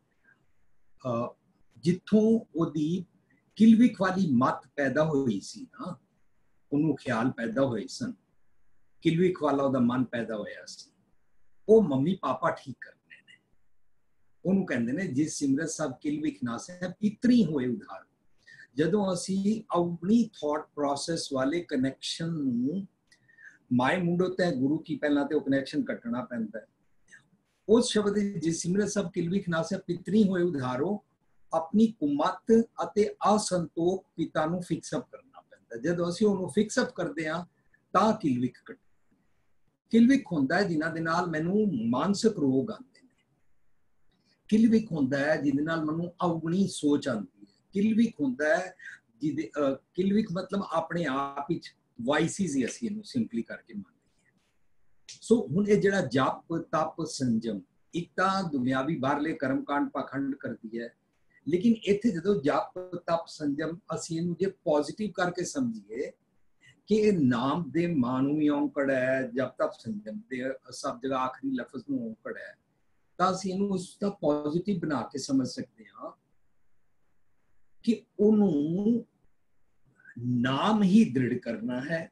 ਜਿੱਥੋਂ ਉਹਦੀ ਕਿਲਵਿਖ ਵਾਲੀ ਮੱਤ ਪੈਦਾ ਹੋਈ ਸੀ ਨਾ, ਉਹਨੂੰ ਖਿਆਲ ਪੈਦਾ ਹੋਏ ਸਨ, ਕਿਲਵਿਖ ਵਾਲਾ ਉਹਦਾ ਮਨ ਪੈਦਾ ਹੋਇਆ ਸੀ, ਉਹ ਮੰਮੀ ਪਾਪਾ ਠੀਕ ਕਰਨੇ ਨੇ। ਉਹਨੂੰ ਕਹਿੰਦੇ ਨੇ ਜਿਸ ਸਿਮਰਤ ਸਭ ਕਿਲਵਿਖ ਨਾਸੈ ਪਿਤਰੀ ਹੋਏ ਉਧਾਰ। ਜਦੋਂ ਅਸੀਂ ਆਪਣੀ ਥਾਟ ਪ੍ਰੋਸੈਸ ਵਾਲੇ ਕਨੈਕਸ਼ਨ ਨੂੰ ਮਾਏ ਮੁੰਡੋ ਤੈ ਗੁਰੂ ਕੀ ਪਹਿਲਾਂ ਤੇ ਉਹ ਕਨੈਕਸ਼ਨ ਕੱਟਣਾ ਪੈਂਦਾ ਹੈ। ਉਸ ਸ਼ਬਦ ਜਿਸ ਸਿਮਰਤ ਸਭ ਕਿਲਵਿਖ ਨਾਸੈ ਪਿਤਰੀ ਹੋਏ ਉਧਾਰੋ, ਆਪਣੀ ਕੁਮਤ ਅਤੇ ਅਸੰਤੋਖ ਪਿਤਾ ਨੂੰ ਫਿਕਸ ਅਪ ਕਰਨਾ। ਜਦੋਂ ਅਸੀਂ ਉਹਨੂੰ ਫਿਕਸ ਅਪ ਕਰਦੇ ਹਾਂ ਤਾਂ ਕਿਲਵਿਖ ਕੱਟਦੇ। ਕਿਲਵਿਕ ਹੁੰਦਾ ਹੈ ਜਿਨ੍ਹਾਂ ਦੇ ਨਾਲ ਮੈਨੂੰ ਮਾਨਸਿਕ ਰੋਗ ਆਉਂਦੇ ਨੇ। ਕਿਲਵਿਕ ਹੁੰਦਾ ਹੈ ਜਿਹਦੇ ਨਾਲ ਮੈਨੂੰ ਅਵਗੁਣੀ ਸੋਚ ਆਉਂਦੀ ਹੈ। ਕਿਲਵਿਕ ਹੁੰਦਾ ਹੈ ਜਿਹਦੇ ਕਿਲਵਿਕ ਮਤਲਬ ਆਪਣੇ ਆਪ ਵਿੱਚ ਵਾਈਸਿਸ ਹੀ ਅਸੀਂ ਇਹਨੂੰ ਸਿੰਪਲੀ ਕਰਕੇ ਮੰਨਦੇ ਹਾਂ। ਸੋ ਹੁਣ ਇਹ ਜਿਹੜਾ ਜਪ ਤਪ ਸੰਜਮ, ਇੱਕ ਤਾਂ ਦੁਨਿਆਵੀ ਬਾਹਰਲੇ ਕਰਮਕਾਂਡ ਪਾਖੰਡ ਕਰਦੀ ਹੈ, ਲੇਕਿਨ ਇੱਥੇ ਜਦੋਂ ਜਪ ਤਪ ਸੰਜਮ ਅਸੀਂ ਇਹਨੂੰ ਜੇ ਪੋਜ਼ਿਟਿਵ ਕਰਕੇ ਸਮਝੀਏ ਕਿ ਇਹ ਨਾਮ ਦੇ ਮਾਂ ਨੂੰ ਵੀ ਔਂਕੜ ਹੈ, ਜਪ ਤਪ ਸੰਜਮ ਦੇ ਸਭ ਜਗ੍ਹਾ ਆਖਰੀ ਲਫ਼ਜ਼ ਨੂੰ ਔਂਕੜ ਹੈ, ਤਾਂ ਅਸੀਂ ਇਹਨੂੰ ਉਸ ਦਾ ਪੋਜ਼ਿਟਿਵ ਬਣਾ ਕੇ ਸਮਝ ਸਕਦੇ ਹਾਂ ਕਿ ਉਹਨੂੰ ਨਾਮ ਹੀ ਦ੍ਰਿੜ ਕਰਨਾ ਹੈ।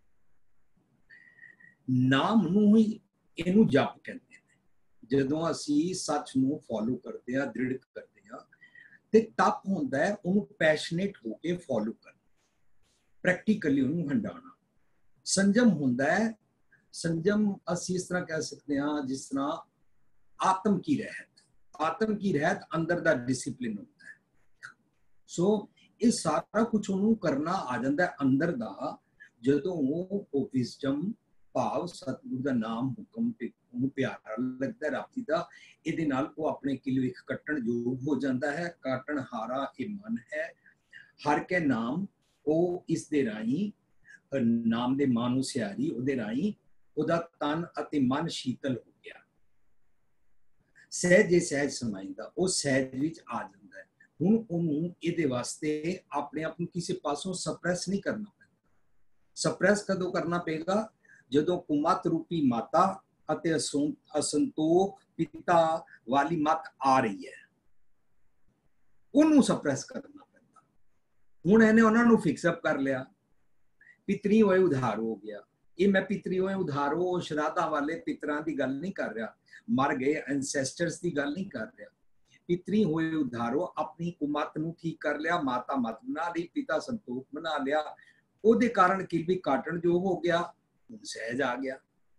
ਨਾਮ ਨੂੰ ਹੀ ਇਹਨੂੰ ਜਪ ਕਹਿੰਦੇ ਨੇ। ਜਦੋਂ ਅਸੀਂ ਸੱਚ ਨੂੰ ਫੋਲੋ ਕਰਦੇ ਹਾਂ, ਦ੍ਰਿੜ ਕਰਦੇ ਹਾਂ, ਤੇ ਤਪ ਹੁੰਦਾ ਹੈ ਉਹਨੂੰ ਪੈਸ਼ਨੇਟ ਹੋ ਕੇ ਫੋਲੋ ਕਰਨਾ, ਪ੍ਰੈਕਟੀਕਲੀ ਉਹਨੂੰ ਹੰਡਾਉਣਾ। ਸੰਜਮ ਹੁੰਦਾ ਹੈ, ਸੰਜਮ ਅਸੀਂ ਇਸ ਤਰ੍ਹਾਂ ਕਹਿ ਸਕਦੇ ਹਾਂ ਜਿਸ ਤਰ੍ਹਾਂ ਆਤਮ ਕੀ ਰਹਿਤ। ਆਤਮ ਕੀ ਰਹਿਤ ਅੰਦਰ ਦਾ ਡਿਸਿਪਲਿਨ ਹੁੰਦਾ ਹੈ। ਸੋ ਇਹ ਸਾਰਾ ਕੁਝ ਉਹਨੂੰ ਕਰਨਾ ਆ ਜਾਂਦਾ ਅੰਦਰ ਦਾ ਜਦੋਂ ਉਹ ਵਿਜ਼ਡਮ ਭਾਵ ਸਤਿਗੁਰੂ ਦਾ ਨਾਮ ਹੁਕਮ ਤੇ ਉਹਨੂੰ ਪਿਆਰਾ ਲੱਗਦਾ ਰੱਬ ਜੀ ਦਾ। ਇਹਦੇ ਨਾਲ ਉਹ ਆਪਣੇ ਕਿਲਵਿਖ ਕੱਟਣ ਯੋਗ ਹੋ ਜਾਂਦਾ ਹੈ। ਕਾਟਣ ਹਾਰਾ ਇਹ ਮਨ ਹੈ, ਹਰ ਕੇ ਨਾਮ ਉਹ ਇਸ ਦੇ ਰਾਹੀਂ ਨਾਮ ਦੇ ਮਾਂ ਨੂੰ ਸਿਆਰੀ, ਉਹਦੇ ਰਾਹੀਂ ਉਹਦਾ ਤਨ ਅਤੇ ਮਨ ਸ਼ੀਤਲ ਹੋ ਗਿਆ। ਸਹਿਜੇ ਸਹਿਜ ਸਮਾਈਂਦਾ, ਉਹ ਸਹਿਜ ਵਿੱਚ ਆ ਜਾਂਦਾ ਹੈ। ਹੁਣ ਉਹਨੂੰ ਇਹਦੇ ਵਾਸਤੇ ਆਪਣੇ ਆਪ ਨੂੰ ਕਿਸੇ ਪਾਸੋਂ ਸਪਰੈਸ ਨਹੀਂ ਕਰਨਾ ਪੈਂਦਾ। ਸਪਰੈਸ ਕਦੋਂ ਕਰਨਾ ਪਏਗਾ? ਜਦੋਂ ਕੁਮਤ ਰੂਪੀ ਮਾਤਾ ਅਤੇ ਅਸੰਤੋਖ ਪਿਤਾ ਵਾਲੀ ਮਤ ਆ ਰਹੀ ਹੈ, ਉਹਨੂੰ ਸਪਰੈਸ ਕਰਨਾ ਪੈਂਦਾ। ਹੁਣ ਇਹਨੇ ਉਹਨਾਂ ਨੂੰ ਫਿਕਸਅਪ ਕਰ ਲਿਆ, ਪਿਤਰੀ ਹੋਏ ਉਧਾਰ ਹੋ ਗਿਆ। ਇਹ ਮੈਂ ਪਿਤਰੀ ਹੋਏ ਉਧਾਰੋ ਸ਼ਰਾਧਾਂ ਵਾਲੇ ਪਿਤਰਾਂ ਦੀ ਗੱਲ ਨਹੀਂ ਕਰ ਰਿਹਾ, ਮਰ ਗਏ ਐਂਸੈਸਟਰਸ ਦੀ ਗੱਲ ਨਹੀਂ ਕਰ ਰਿਹਾ। ਪਿਤਰੀ ਹੋਏ ਉਧਾਰੋ ਆਪਣੀ ਕੁਮਤ ਨੂੰ ਠੀਕ ਕਰ ਲਿਆ, ਮਾਤਾ ਮਤ ਬਣਾ ਲਈ, ਪਿਤਾ ਸੰਤੋਖ ਬਣਾ ਲਿਆ। ਉਹਦੇ ਕਾਰਨ ਕਿਲਵਿਕ ਕਾਟਣ ਜੋ ਹੋ ਗਿਆ, ਸਹਿਜ ਆ ਗਿਆ।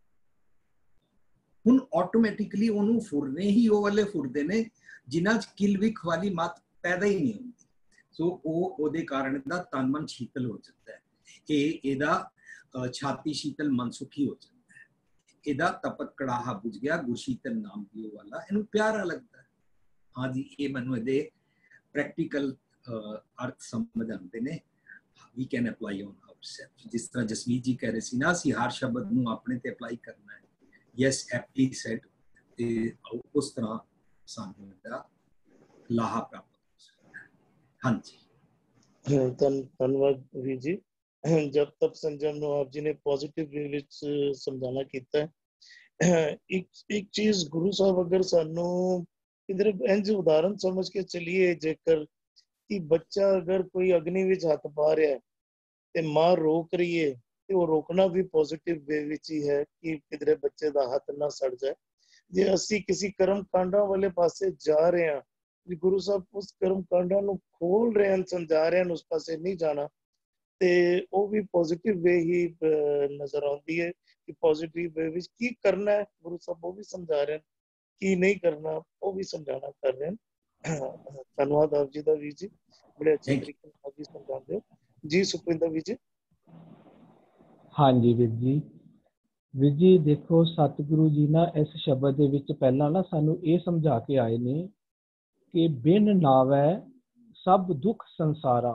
ਹੁਣ ਆਟੋਮੈਟਿਕਲੀ ਉਹਨੂੰ ਫੁਰਨੇ ਹੀ ਉਹ ਵਾਲੇ ਫੁਰਦੇ ਨੇ ਜਿਨ੍ਹਾਂ 'ਚ ਕਿਲਵਿਕ ਵਾਲੀ ਮਤ ਪੈਦਾ ਹੀ ਨਹੀਂ ਹੁੰਦੀ। ਸੋ ਉਹ ਉਹਦੇ ਕਾਰਨ ਦਾ ਤਨ ਮਨ ਸ਼ੀਤਲ ਹੋ ਜਾਂਦਾ ਹੈ। ਇਹਦਾ ਛਾਤੀ ਸ਼ੀਤਲ ਮਨ ਸੁਖੀ ਹੋ ਜਾਂਦਾ ਹੈ। ਇਹਦਾ ਤਪਤ ਕੜਾਹਾ ਬੁਝ ਗਿਆ, ਗੁਰਸ਼ੀਤਲ ਨਾਮ ਦਿਓ ਵਾਲਾ, ਇਹਨੂੰ ਪਿਆਰਾ ਲੱਗਦਾ ਹੈ। हाँ जी, ये मैनू इहदे प्रैक्टिकल अर्थ समझ आते ने। We can apply on ourselves. जिस तरह जसमीत जी कह रहे सी ना, असीं हर शब्द नू अपने ते अप्लाई करना है। Yes, aptly said. ते उस तरह सानू इहदा लाहा प्राप्त हो सकता है। हाँ जी, धन्यवाद वीर जी। जब तब संजम नू आप जी ने पॉजिटिव वे विच समझाना कीता है। एक चीज गुरु साहब अगर सानू इधर इंज उदाहरण समझ के चलिए, जेकर कि बच्चा अगर कोई अग्नि विच हाथ पा रहा है ते मां रोक रही है, ते वो रोकना भी पॉजिटिव वे विच ही है कि किधरे बच्चे दा हाथ ना सड़ जाए। जे असी किसी कर्म कांडा वाले पासे जा रहे हैं, गुरु साहब उस कर्म कांडा नु खोल रहे हैं, समझा रहे हैं, उस पासे नहीं जाना, ते वो भी पॉजिटिव वे ही नजर आती है कि पॉजिटिव वे विच की करना है। गुरु साहब वो भी समझा रहे हैं की नहीं करना, वो भी समझाना कर रहे हैं। धन्यवाद आप जी दा वीर जी, बड़े अच्छे तरीके से आप समझाते हो जी। सुखविंदर वीर जी। हाँ जी वीर जी देखो, सतगुरु जी ना इस शब्द दे विच पहला ना सानू ये समझा के आए ने कि बिन नावै सब दुख संसारा।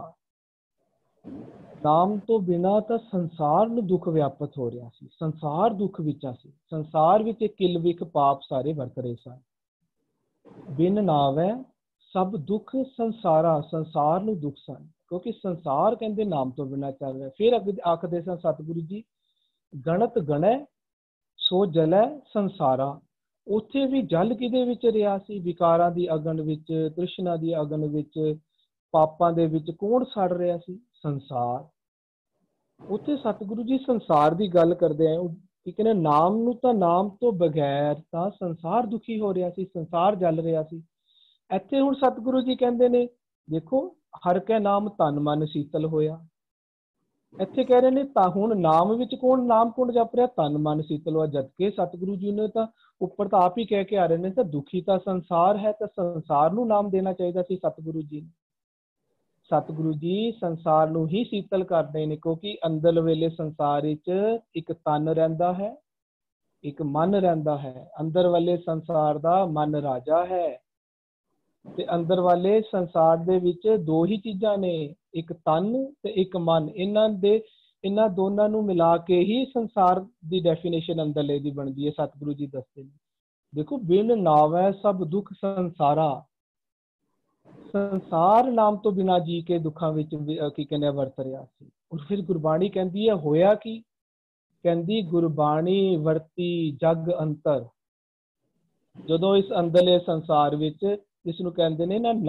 नाम तो बिना तो संसार ਨੂੰ ਦੁੱਖ ਵਿਆਪਤ ਹੋ ਰਿਹਾ ਸੀ। ਸੰਸਾਰ ਦੁੱਖ ਵਿੱਚ ਸੀ। ਸੰਸਾਰ ਵਿੱਚ ਕਿਲਵਿਕ ਪਾਪ ਸਾਰੇ ਵਰਤ ਰਹੇ ਸਨ। ਬਿਨ ਨਾਵੈ ਸਭ ਦੁੱਖ ਸੰਸਾਰਾ, ਸੰਸਾਰ ਨੂੰ ਦੁੱਖ ਸਨ, ਕਿਉਂਕਿ ਸੰਸਾਰ ਕਹਿੰਦੇ ਨਾਮ ਤੋਂ ਬਿਨਾ ਚੱਲ ਰਿਹਾ। ਫਿਰ ਆਖਦੇ ਸਨ ਸਤਿਗੁਰੂ ਜੀ, ਗਣਤ ਗਣੈ ਸੋ ਜਲੈ ਸੰਸਾਰਾ। ਉੱਥੇ ਵੀ ਜਲ ਕਿਹਦੇ ਵਿੱਚ ਰਿਹਾ ਸੀ? ਵਿਕਾਰਾਂ ਦੀ ਅਗਨ ਵਿੱਚ, ਤ੍ਰਿਸ਼ਨਾ ਦੀ ਅਗਨ ਵਿੱਚ, ਪਾਪਾਂ ਦੇ ਵਿੱਚ ਕੌਣ ਸੜ ਰਿਹਾ ਸੀ? ਸੰਸਾਰ। ਉੱਥੇ ਸਤਿਗੁਰੂ ਜੀ ਸੰਸਾਰ ਦੀ ਗੱਲ ਕਰਦੇ ਆ ਕਿ ਕਹਿੰਦੇ ਨਾਮ ਨੂੰ ਤਾਂ ਨਾਮ ਤੋਂ ਬਗੈਰ ਤਾਂ ਸੰਸਾਰ ਦੁਖੀ ਹੋ ਰਿਹਾ ਸੀ, ਸੰਸਾਰ ਜਲ ਰਿਹਾ ਸੀ। ਇੱਥੇ ਹੁਣ ਸਤਿਗੁਰੂ ਜੀ ਕਹਿੰਦੇ ਨੇ ਦੇਖੋ, ਹਰ ਕੈ ਨਾਮ ਤਨ ਮਨ ਸ਼ੀਤਲ ਹੋਇਆ। ਇੱਥੇ ਕਹਿ ਰਹੇ ਨੇ ਤਾਂ ਹੁਣ ਨਾਮ ਵਿੱਚ ਕੌਣ ਨਾਮ ਕੌਣ ਜਪ ਰਿਹਾ? ਤਨ ਮਨ ਸ਼ੀਤਲ ਹੋਇਆ। ਜਦਕਿ ਸਤਿਗੁਰੂ ਜੀ ਨੇ ਤਾਂ ਉੱਪਰ ਤਾਂ ਆਪ ਹੀ ਕਹਿ ਕੇ ਆ ਰਹੇ ਨੇ ਤਾਂ ਦੁਖੀ ਤਾਂ ਸੰਸਾਰ ਹੈ, ਤਾਂ ਸੰਸਾਰ ਨੂੰ ਨਾਮ ਦੇਣਾ ਚਾਹੀਦਾ ਸੀ ਸਤਿਗੁਰੂ ਜੀ। ਸਤਿਗੁਰੂ ਜੀ ਸੰਸਾਰ ਨੂੰ ਹੀ ਸ਼ੀਤਲ ਕਰਦੇ ਨੇ, ਕਿਉਂਕਿ ਅੰਦਰ ਵੇਲੇ ਸੰਸਾਰ ਵਿੱਚ ਇੱਕ ਤਨ ਰਹਿੰਦਾ ਹੈ ਇੱਕ ਮਨ ਰਹਿੰਦਾ ਹੈ। ਅੰਦਰ ਵਾਲੇ ਸੰਸਾਰ ਦਾ ਮਨ ਰਾਜਾ ਹੈ ਤੇ ਅੰਦਰ ਵਾਲੇ ਸੰਸਾਰ ਦੇ ਵਿੱਚ ਦੋ ਹੀ ਚੀਜ਼ਾਂ ਨੇ, ਇੱਕ ਤਨ ਤੇ ਇੱਕ ਮਨ। ਇਹਨਾਂ ਦੋਨਾਂ ਨੂੰ ਮਿਲਾ ਕੇ ਹੀ ਸੰਸਾਰ ਦੀ ਡੈਫੀਨੇਸ਼ਨ ਅੰਦਰਲੇ ਦੀ ਬਣਦੀ ਹੈ। ਸਤਿਗੁਰੂ ਜੀ ਦੱਸਦੇ ਨੇ, ਦੇਖੋ, ਬਿਨ ਨਾਵੈ ਸਭ ਦੁੱਖ ਸੰਸਾਰਾ। ਸੰਸਾਰ ਨਾਮ ਤੋਂ ਬਿਨਾਂ ਜੀ ਕੇ ਦੁੱਖਾਂ ਵਿੱਚ ਕੀ ਕਹਿੰਦੇ ਵਰਤ ਰਿਹਾ ਸੀ। ਔਰ ਫਿਰ ਗੁਰਬਾਣੀ ਕਹਿੰਦੀ ਹੈ ਹੋਇਆ ਕੀ? ਕਹਿੰਦੀ ਗੁਰਬਾਣੀ ਵਰਤੀ ਜਗ ਅੰਤਰ। ਜਦੋਂ ਇਸ ਅੰਦਰਲੇ ਸੰਸਾਰ ਵਿੱਚ, ਜਿਸ ਨੂੰ ਕਹਿੰਦੇ ਨੇ ਨਾ